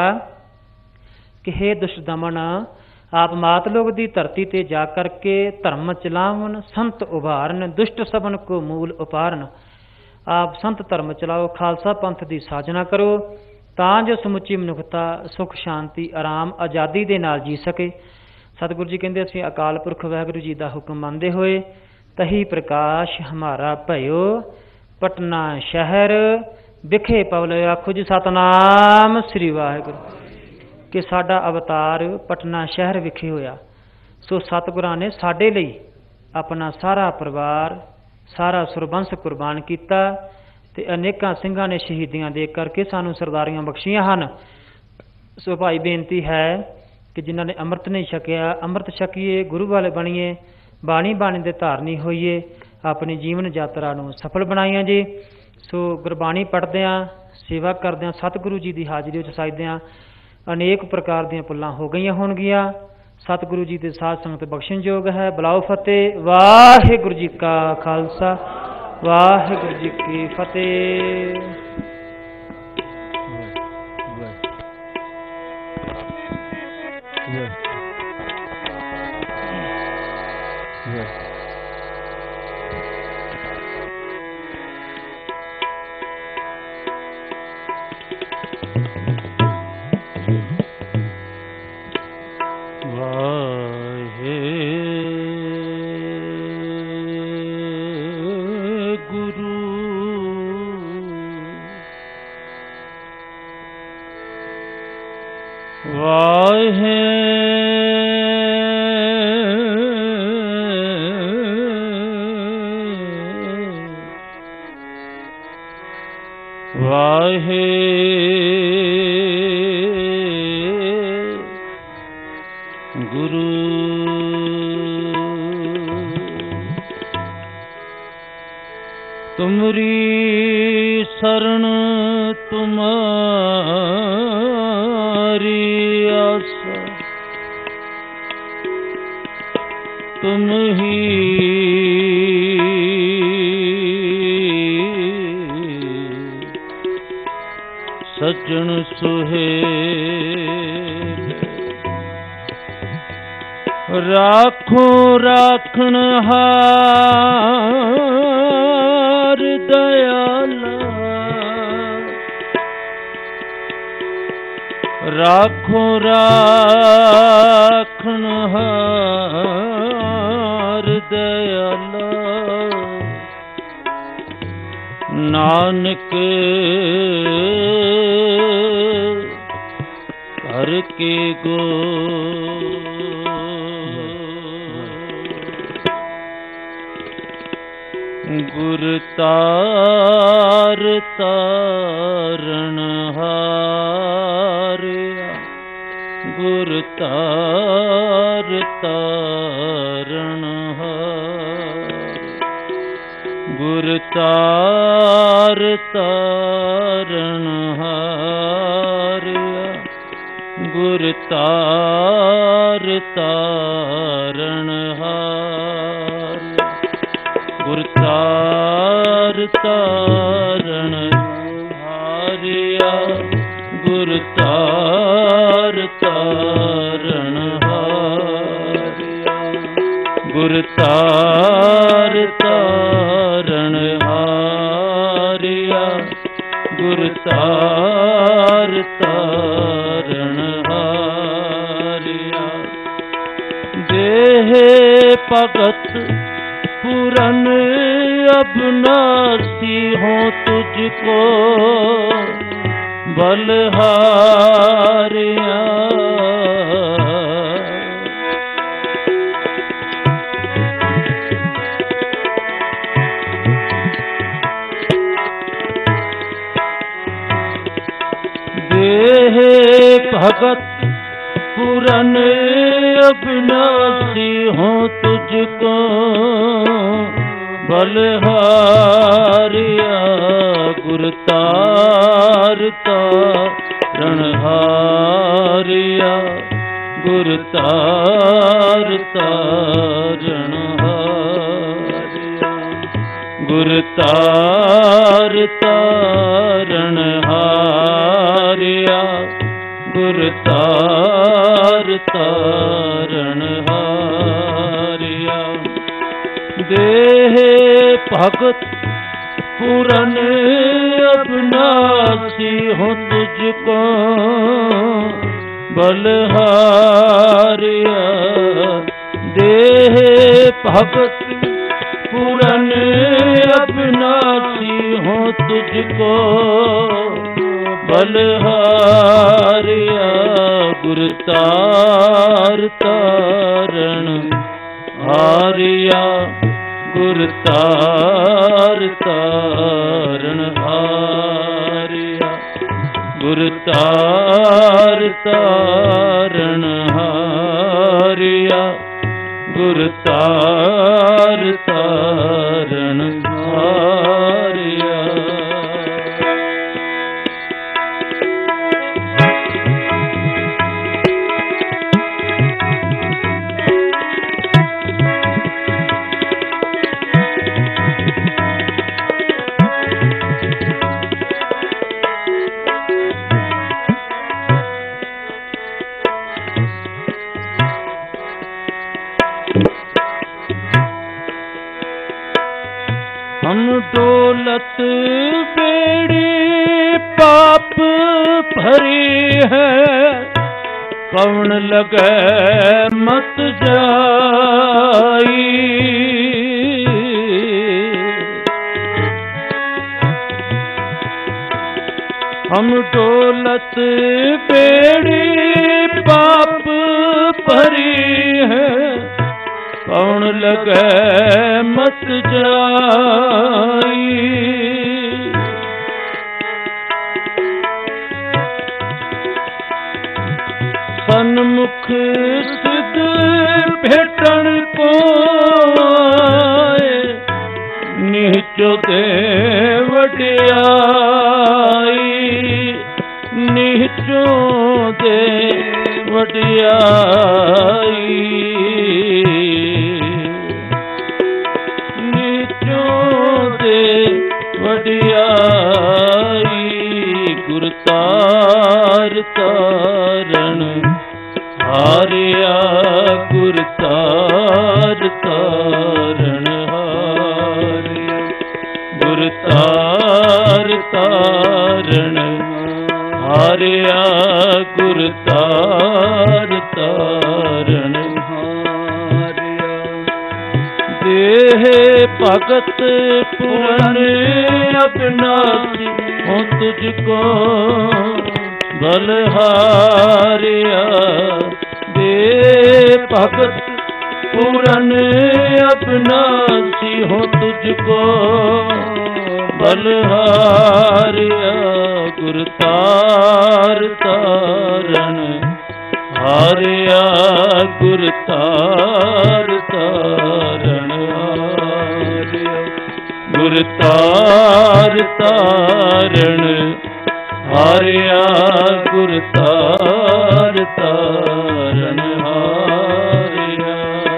ਕਿ ਹੇ ਦੁਸ਼ਟ ਦਮਨ, ਆਪ ਮਾਤ ਲੋਕ ਦੀ ਧਰਤੀ ਤੇ ਜਾ ਕਰਕੇ ਧਰਮ ਚਲਾਵਨ, ਸੰਤ ਉਭਾਰਨ, ਦੁਸ਼ਟ ਸਭਨ ਕੋ ਮੂਲ ਉਪਾਰਨ। ਆਪ ਸੰਤ ਧਰਮ ਚਲਾਓ, ਖਾਲਸਾ ਪੰਥ ਦੀ ਸਾਜਨਾ ਕਰੋ, ਤਾਂ ਜੋ ਸਮੁੱਚੀ ਮਨੁੱਖਤਾ ਸੁਖ ਸ਼ਾਂਤੀ ਆਰਾਮ ਆਜ਼ਾਦੀ ਦੇ ਨਾਲ ਜੀ ਸਕੇ। ਸਤਿਗੁਰੂ ਜੀ ਕਹਿੰਦੇ ਅਸੀਂ ਅਕਾਲ ਪੁਰਖ ਵਾਹਿਗੁਰੂ ਜੀ ਦਾ ਹੁਕਮ ਮੰਨਦੇ ਹੋਏ ਤਹੀ ਪ੍ਰਕਾਸ਼ ਹਮਾਰਾ ਭਇਓ, ਪਟਨਾ ਸ਼ਹਿਰ ਵਿਖੇ ਪਵਲ ਆਖੋ ਜੀ ਸਤਨਾਮ ਸ੍ਰੀ ਵਾਹਿਗੁਰੂ। ਕਿ ਸਾਡਾ ਅਵਤਾਰ ਪਟਨਾ ਸ਼ਹਿਰ ਵਿਖੇ ਹੋਇਆ। ਸੋ ਸਤਿਗੁਰਾਂ ਨੇ ਸਾਡੇ ਲਈ ਆਪਣਾ ਸਾਰਾ ਪਰਿਵਾਰ, ਸਾਰਾ ਸੁਰਬੰਸ ਕੁਰਬਾਨ ਕੀਤਾ ਤੇ ਅਨੇਕਾਂ ਸਿੰਘਾਂ ਨੇ ਸ਼ਹੀਦੀਆਂ ਦੇ ਕਰਕੇ ਸਾਨੂੰ ਸਰਦਾਰੀਆਂ ਬਖਸ਼ੀਆਂ ਹਨ। ਸੋ ਭਾਈ ਬੇਨਤੀ ਹੈ ਕਿ ਜਿਨ੍ਹਾਂ ਨੇ ਅੰਮ੍ਰਿਤ ਨਹੀਂ ਛਕਿਆ, ਅੰਮ੍ਰਿਤ ਛਕੀਏ, ਗੁਰੂ ਵਾਲੇ ਬਣੀਏ, ਬਾਣੀ ਬਾਣੀ ਦੇ ਧਾਰਨੀ ਹੋਈਏ, ਆਪਣੀ ਜੀਵਨ ਯਾਤਰਾ ਨੂੰ ਸਫਲ ਬਣਾਈਆਂ ਜੀ। ਸੋ ਗੁਰਬਾਣੀ ਪੜ੍ਹਦਿਆਂ, ਸੇਵਾ ਕਰਦਿਆਂ, ਸਤਿਗੁਰੂ ਜੀ ਦੀ ਹਾਜ਼ਰੀ ਵਿੱਚ ਸਜਦਿਆਂ ਅਨੇਕ ਪ੍ਰਕਾਰ ਦੀਆਂ ਭੁੱਲਾਂ ਹੋ ਗਈਆਂ ਹੋਣਗੀਆਂ। ਸਤਿਗੁਰੂ ਜੀ ਦੇ ਸਾਧ ਸੰਗਤ ਬਖਸ਼ਣਯੋਗ ਹੈ। ਬੁਲਾਓ ਫਤਿਹ। ਵਾਹਿਗੁਰੂ ਜੀ ਕਾ ਖਾਲਸਾ, ਵਾਹਿਗੁਰੂ ਜੀ ਕੀ ਫਤਿਹ। ਵਾਹੇ ਵਾਹੇ ਗੁਰੂ ਤੁਮਰੀ ਸਰਣ ਤੁਮਾਰੀ ਆਸਾ ਤੁਮ ਹੀ ਸੱਜਣ ਸੁਹੇਲ ਰਾਖੋ ਰਾਖਣ ਹਾਰ ਦਇਆਲਾ ਰਾਖੋ ਰਾਖਣ ਹਾਰ ਦਇਆਲਾ ਨਾਨਕ ਕਰ ਕੇ ਗੋ ਗੁਰ ਤਾਰ ਤਾਰਨ ਹਾਰਿਆ ਗੁਰ ਤਾਰ ਤਾਰਨ ਹਾਰ ਗੁਰ ਤਾਰ ਤਾਰਨ ਹਾਰਿਆ ਗੁਰ ਤਾਰ ਤਾਰਨ ਹਾਰ ਗੁਰ ਤਾਰ ਤਾਰਨ ਹਾਰਿਆ ਗੁਰ ਤਾਰ ਤਾਰਨ ਹਾਰਿਆ ਗੁਰ ਤਾਰ ਤਾਰਨ ਹਾਰਿਆ ਗੁਰ ਤਾਰ ਤਾਰਨ ਹਾਰਿਆ ਦੇਹ ਭਗਤ पूरन अबनासी हो तुझको बलहारिया देह भगत पूरन अबनासी हो तुझको बलहारिया गुर तार तारण हारिया गुर तार तारण हारिया गुर तार तारण हारिया गुर तार तारण हारिया देह भगत पूरन अबनासी हो तुझको बलहारिया देह भगत पूरन अबनासी हो तुझको बलहारिया गुर तार तारण हारिया गुर तार तारण हारिया गुर तार तारण हारिया गुर तार तारण हारिया हम दौलत बेड़ी पाप भरी है पवन लगे मत जाई हम डोलत बेड़ी पाप भरी है, कौन लगे मत जाई। सन्मुख सिद्ध भेटन को आए, नीचो दे वडियाई, नीचो दे वडियाई, नीचो दे वडियाई। गुर तार तारण हारिया, गुर तार तारण हारिया, गुर तार तारण हारिया, गुर तार तारण हारिया। देह भगत पुरन अविनाशी, हो तुझको बलहारिया। दे भगत पूरन अविनाशी, हो तुझको बलहारिया। गुर तार तारण हारिया, गुर तार तारण हारिया, गुर तार तारण हारिया, गुर तार तारण हारिया।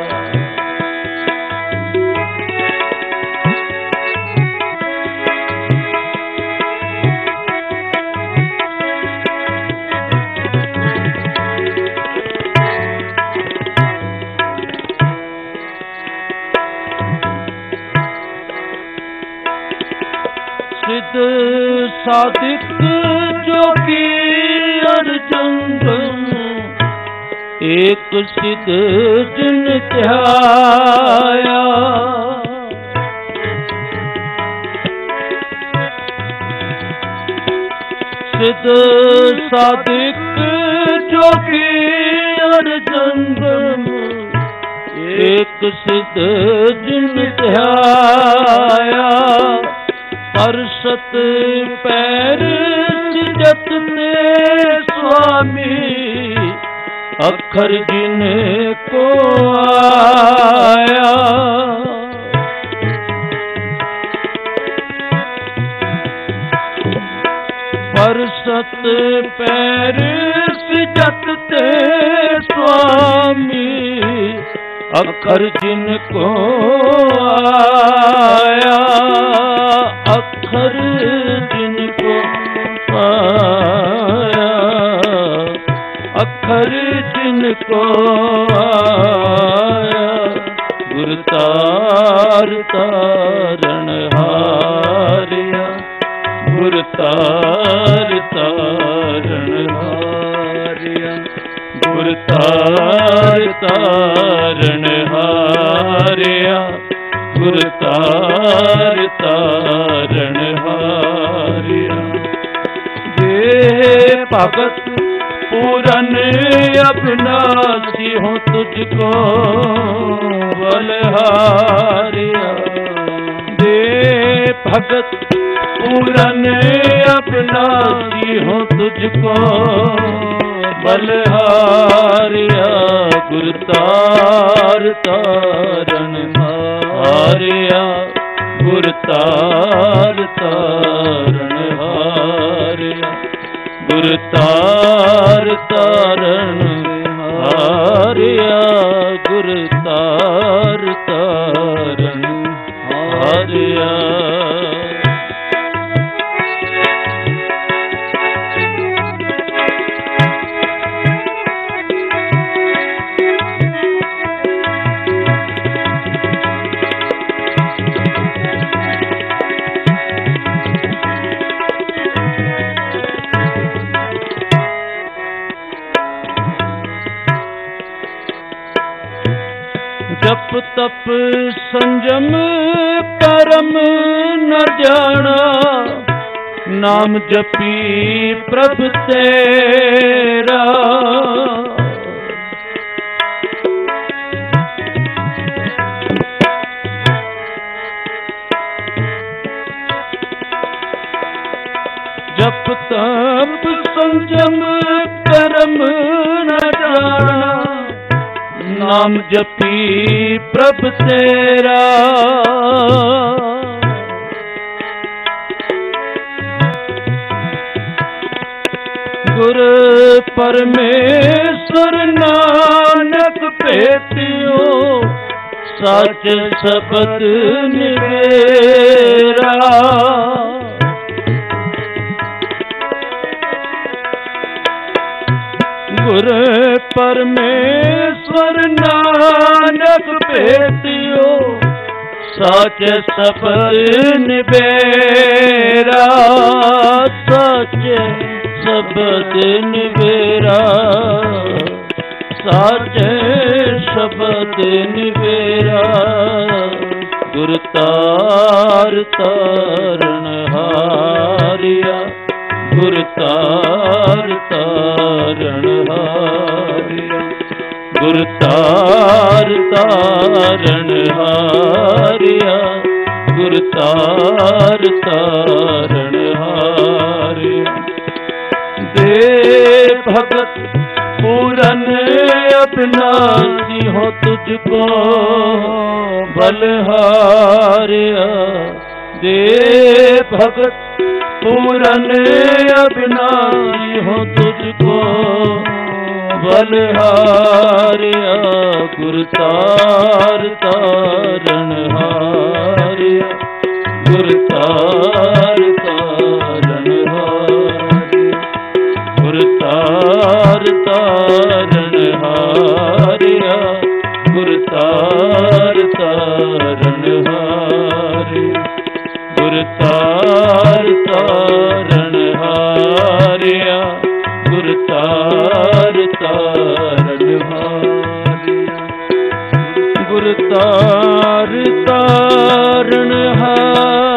सिद्ध साधिक जोगी अर्जुन, एक सिद्ध जिन ध्याया। सिद्ध साधिक जोगी अर्जुन, एक सिद्ध जिन ध्याया। परसत पैर सिजत ते स्वामी, अखर जिन को आया। परसत पैर सिजत ते स्वामी, अखर जिन को आया। अखर जिन को आया, अखर जिन को आया। गुर तार तारण हारिया, गुर तार तारण हारिया, गुर तार तारण हारिया, गुर तार तारण हारिया। देह भगत पूरन अविनाशी, हो तुझको बलहारिया। देह भगत पूरन अविनाशी, हो तुझको बलहारिया। गुर तार तारण हारिया, गुर तार तारण हारिया, गुर तार तारण हारिया, गुर तार तारण हारिया। जप तप संजम परम न जाना, ਨਾਮ ਜਪੀ ਪ੍ਰਭ ਤੇਰਾ। ਜਪ ਤਪ ਸੰਜਮ ਕਰਮ ਨ ਜਾਣਾ, ਨਾਮ ਜਪੀ ਪ੍ਰਭ ਤੇਰਾ। ਗੁਰ ਪਰਮੇਸ਼ਰ ਨਾਨਕ ਭੇਟਿਓ, ਸੱਚ ਸ਼ਬਦ ਨਿਵੇਰਾ। ਗੁਰ ਪਰਮੇਸ਼ਰ ਨਾਨਕ ਭੇਟਿਓ, ਸੱਚ ਸ਼ਬਦ ਨਿਵੇਰਾ। ਸੱਚ ਸ਼ਬਦ ਨਿਵੇਰਾ, ਸਾਚੇ ਸ਼ਬਦ ਨਿਵੇਰਾ। ਗੁਰ ਤਾਰ ਤਾਰਨ ਹਾਰਿਆ, ਗੁਰ ਤਾਰ ਤਾਰਨ ਹਾਰਿਆ। ਗੁਰ ਤਾਰ ਤਾਰਨ ਹਾਰਿਆ, ਗੁਰ ਤਾਰ ਤਾਰਨ ਹਾਰਿਆ। ਦੇ ਭਗਤ ਪੂਰਨ ਅਬਿਨਾਸੀ ਹੋ ਤੁਝਕੋ ਬਲਹਾਰਿਆ। ਦੇ ਭਗਤ ਪੂਰਨ ਅਬਿਨਾਸੀ ਹੋ ਤੁਝਕੋ ਬਲਹਾਰਿਆ। ਗੁਰ ਤਾਰ ਤਾਰਨ ਹਾਰਿਆ, ਗੁਰ ਤਾਰ ਤਾਰਨ ਹਾਰਿਆ। ਗੁਰ ਤਾਰ ਤਾਰਨ ਹਾਰਿਆ, ਗੁਰ ਤਾਰ ਤਾਰਨ ਹਾਰਿਆ। ਗੁਰ ਤਾਰ ਤਾਰਨ ਹਾਰਿਆ, ਗੁਰ ਤਾਰ ਤਾਰਨ ਹਾਰਿਆ। ਗੁਰ ਤਾਰ ਤਾਰਨ ਹਾਰਿਆ,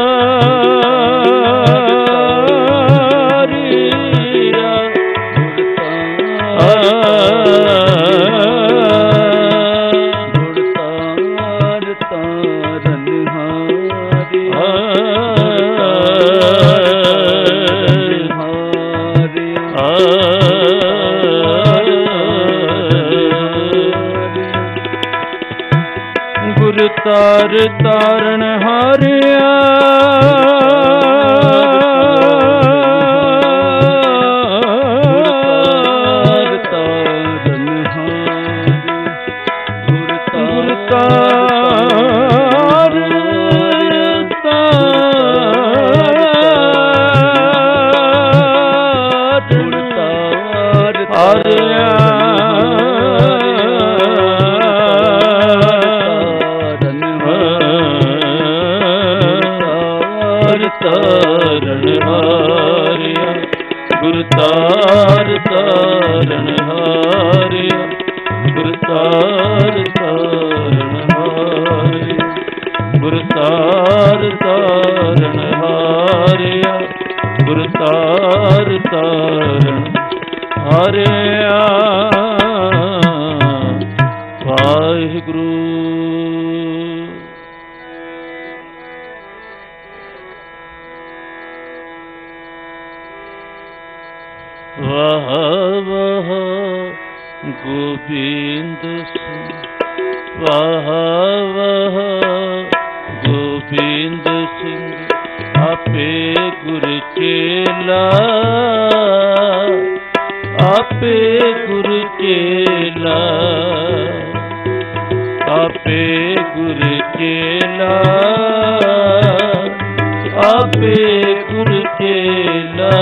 ਤਾਰ ਤਾਰਨ ਹਾਰਿਆ। ਗੁਰ ਤਾਰਨ ਹਾਰਿਆ, ਗੁਰ ਤਾਰ ਤਾਰਨ ਹਾਰਿਆ। ਤਾਰਨ ਹਾਰਿਆ, ਗੁਰ ਤਾਰ ਤਾਰਨ ਹਾਰਿਆ, ਗੁਰ ਤਾਰ ਤਾਰਨ ਹਾਰਿਆ। ਗੁਰ ਤਾਰ ਤਾਰਨ ਹਾਰਿਆ, ਗੁਰ ਤਾਰ ਤਾਰਨ ਹਾਰਿਆ। ਵਾਹਿਗੁਰੂ। ਵਾਹ ਵਾਹ ਗੋਬਿੰਦ ਸਿੰਘ, ਵਾਹ ਵਾਹ ਗੋਬਿੰਦ ਸਿੰਘ। ਆਪੇ ਗੁਰ ਚੇਲਾ, ਆਪੇ ਗੁਰ ਚੇਲਾ। ਆਪੇ ਗੁਰ ਚੇਲਾ, ਆਪੇ ਗੁਰ ਚੇਲਾ।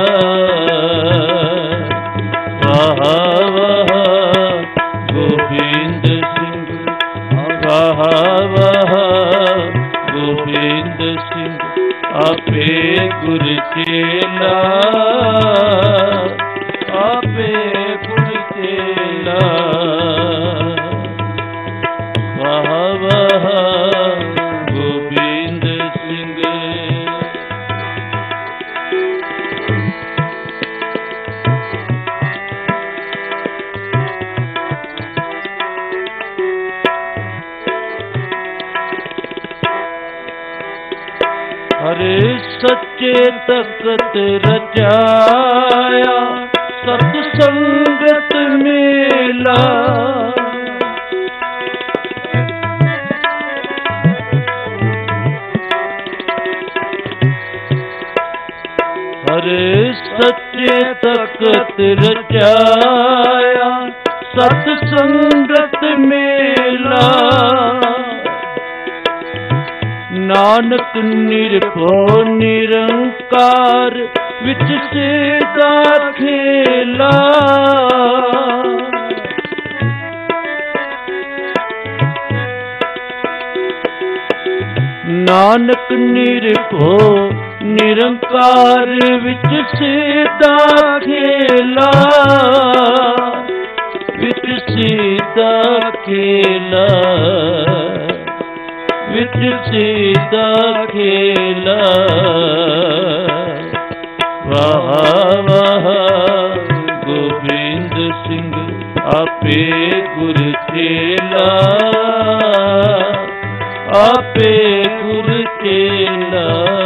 ਵਾਹ ਵਾਹ ਗੋਬਿੰਦ ਸਿੰਘ, ਵਾਹ ਵਾਹ ਗੋਬਿੰਦ ਸਿੰਘ। ਆਪੇ ਗੁਰ ਚੇਲਾ, ਆਪੇ ਗੁਰ ਚੇਲਾ। ਵਾਹ ਵਾਹ ਗੋਬਿੰਦ ਸਿੰਘ। ਹਰੇ ਸੱਚੇ ਤਖਤ ਰਚਾਇਆ, ਸਤ ਸੰਗਤ ਮੇਲਾ। ਹਰੇ ਸੱਚੇ ਤਖਤ ਰਚਾਇਆ, ਸਤ ਸੰਗਤ ਮੇਲਾ। ਨਾਨਕ ਨਿਰਭਉ ਨਿਰੰਕਾਰ, ਵਿੱਚ ਸਦਾ ਖੇਲਾ। ਨਾਨਕ ਨਿਰਭਉ ਨਿਰੰਕਾਰ, ਵਿੱਚ ਸਦਾ ਖੇਲਾ। ਵਿੱਚ ਸਦਾ ਖੇਲਾ, ਵਿੱਚ ਸਦਾ ਖੇਲਾ। ਵਾਹ ਵਾਹ ਗੋਬਿੰਦ ਸਿੰਘ ਆਪੇ ਗੁਰ ਚੇਲਾ, ਆਪੇ ਗੁਰ ਚੇਲਾ।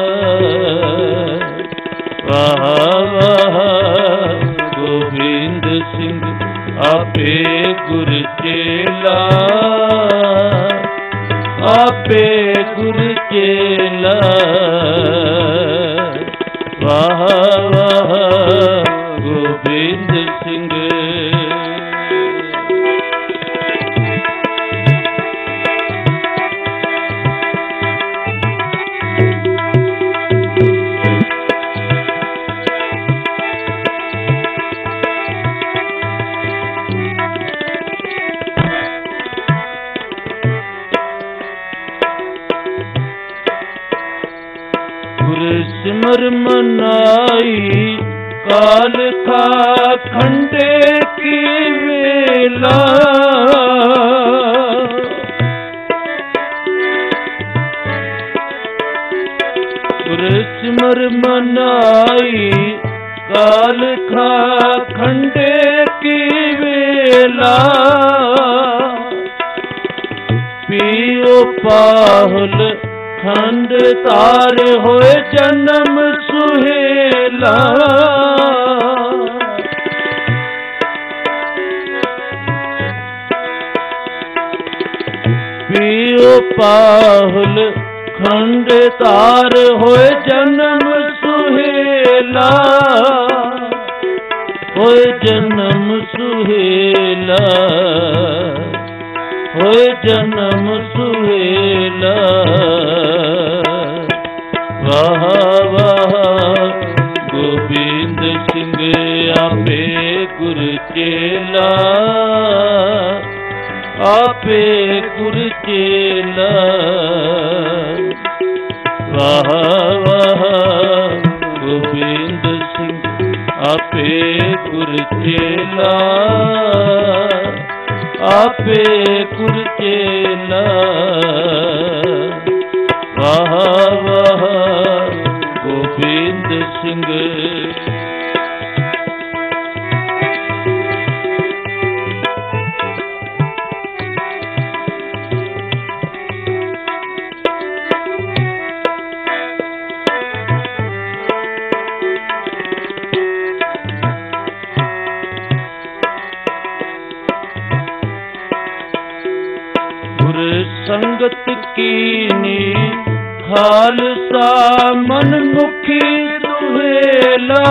ਵਾਹ ਵਾਹ ਗੋਬਿੰਦ ਸਿੰਘ ਆਪੇ ਗੁਰ ਚੇਲਾ, ਆਪੇ ਗੁਰ ਚੇਲਾ। ਵਾਹ ਵਾਹ ਗੋਬਿੰਦ ਸਿੰਘ। ਸਿਮਰ ਮਨਾਈ ਕਾਲ ਥਾ ਖੰਡੇ ਕੀ ਵੇਲਾ। ਗੁਰ ਸਿਮਰ ਮਨਾਈ ਕਾਲ ਥਾ ਖੰਡੇ ਕੀ ਵੇਲਾ। ਪੀਓ ਪਾਹੁਲ ਖੰਡ ਤਾਰੇ ਹੋਏ ਜਨਮ ਸੁਹੇਲਾ। ਪੀਓ ਪਾਹੁਲ ਖੰਡ ਤਾਰੇ ਹੋਏ ਜਨਮ ਸੁਹੇਲਾ। ਹੋਏ ਜਨਮ ਸੁਹੇਲਾ, ਹੋਏ ਜਨਮ ਸੁਹੇਲਾ। ਵਾਹ ਵਾਹ ਗੋਬਿੰਦ ਸਿੰਘ ਆਪੇ ਗੁਰ ਚੇਲਾ, ਆਪੇ ਗੁਰ ਚੇਲਾ। ਵਾਹ ਵਾਹ ਗੋਬਿੰਦ ਸਿੰਘ ਆਪੇ ਗੁਰ ਚੇਲਾ, ਆਪੇ ਗੁਰ ਚੇਲਾ। ਵਾਹ ਵਾਹ ਗੋਬਿੰਦ ਸਿੰਘ। ਸੰਗਤ ਕੀਨੀ ਖਾਲਸਾ ਮਨਮੁਖੀ ਦੁਹੇਲਾ।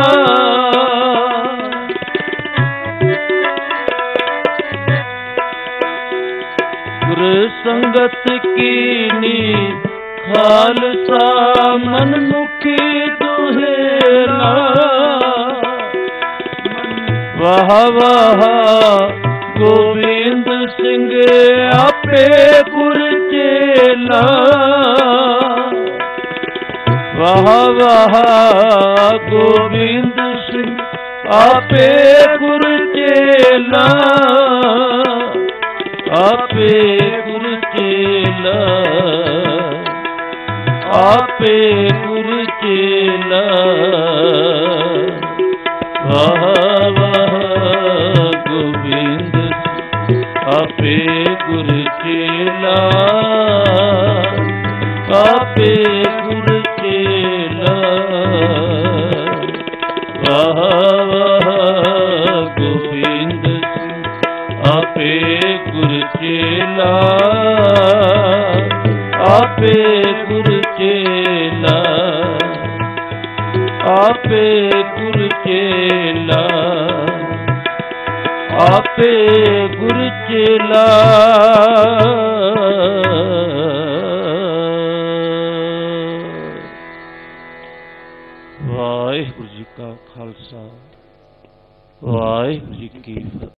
ਗੁਰ ਸੰਗਤ ਕੀਨੀ ਖਾਲਸਾ ਮਨਮੁਖੀ ਦੁਹੇਲਾ। ਵਾਹ ਵਾਹ ਗੋਬਿੰਦ ਸਿੰਘ ਆਪੇ ਗੁਰ ਚੇਲਾ। ਵਾਹ ਵਾਹ ਗੋਬਿੰਦ ਸਿੰਘ ਆਪੇ ਗੁਰ ਚੇਲਾ, ਆਪੇ ਗੁਰ ਚੇਲਾ, ਆਪੇ ਗੁਰ ਚੇਲਾ। ਵਾਹ ਵਾਹ ਗੋਬਿੰਦ ਆਪੇ ਗੁਰ ਚੇਲਾ, ਆਪੇ ਗੁਰ ਚੇਲਾ। ਆਪੇ ਗੁਰ ਚੇਲਾ, ਆਪੇ ਗੁਰ ਚੇਲਾ, ਆਪੇ ਗੁਰ ਚੇਲਾ। ਵਾਹਿਗੁਰੂ ਜੀ ਕਾ ਖਾਲਸਾ, ਵਾਹਿਗੁਰੂ ਜੀ ਕੀ ਫਤਿਹ।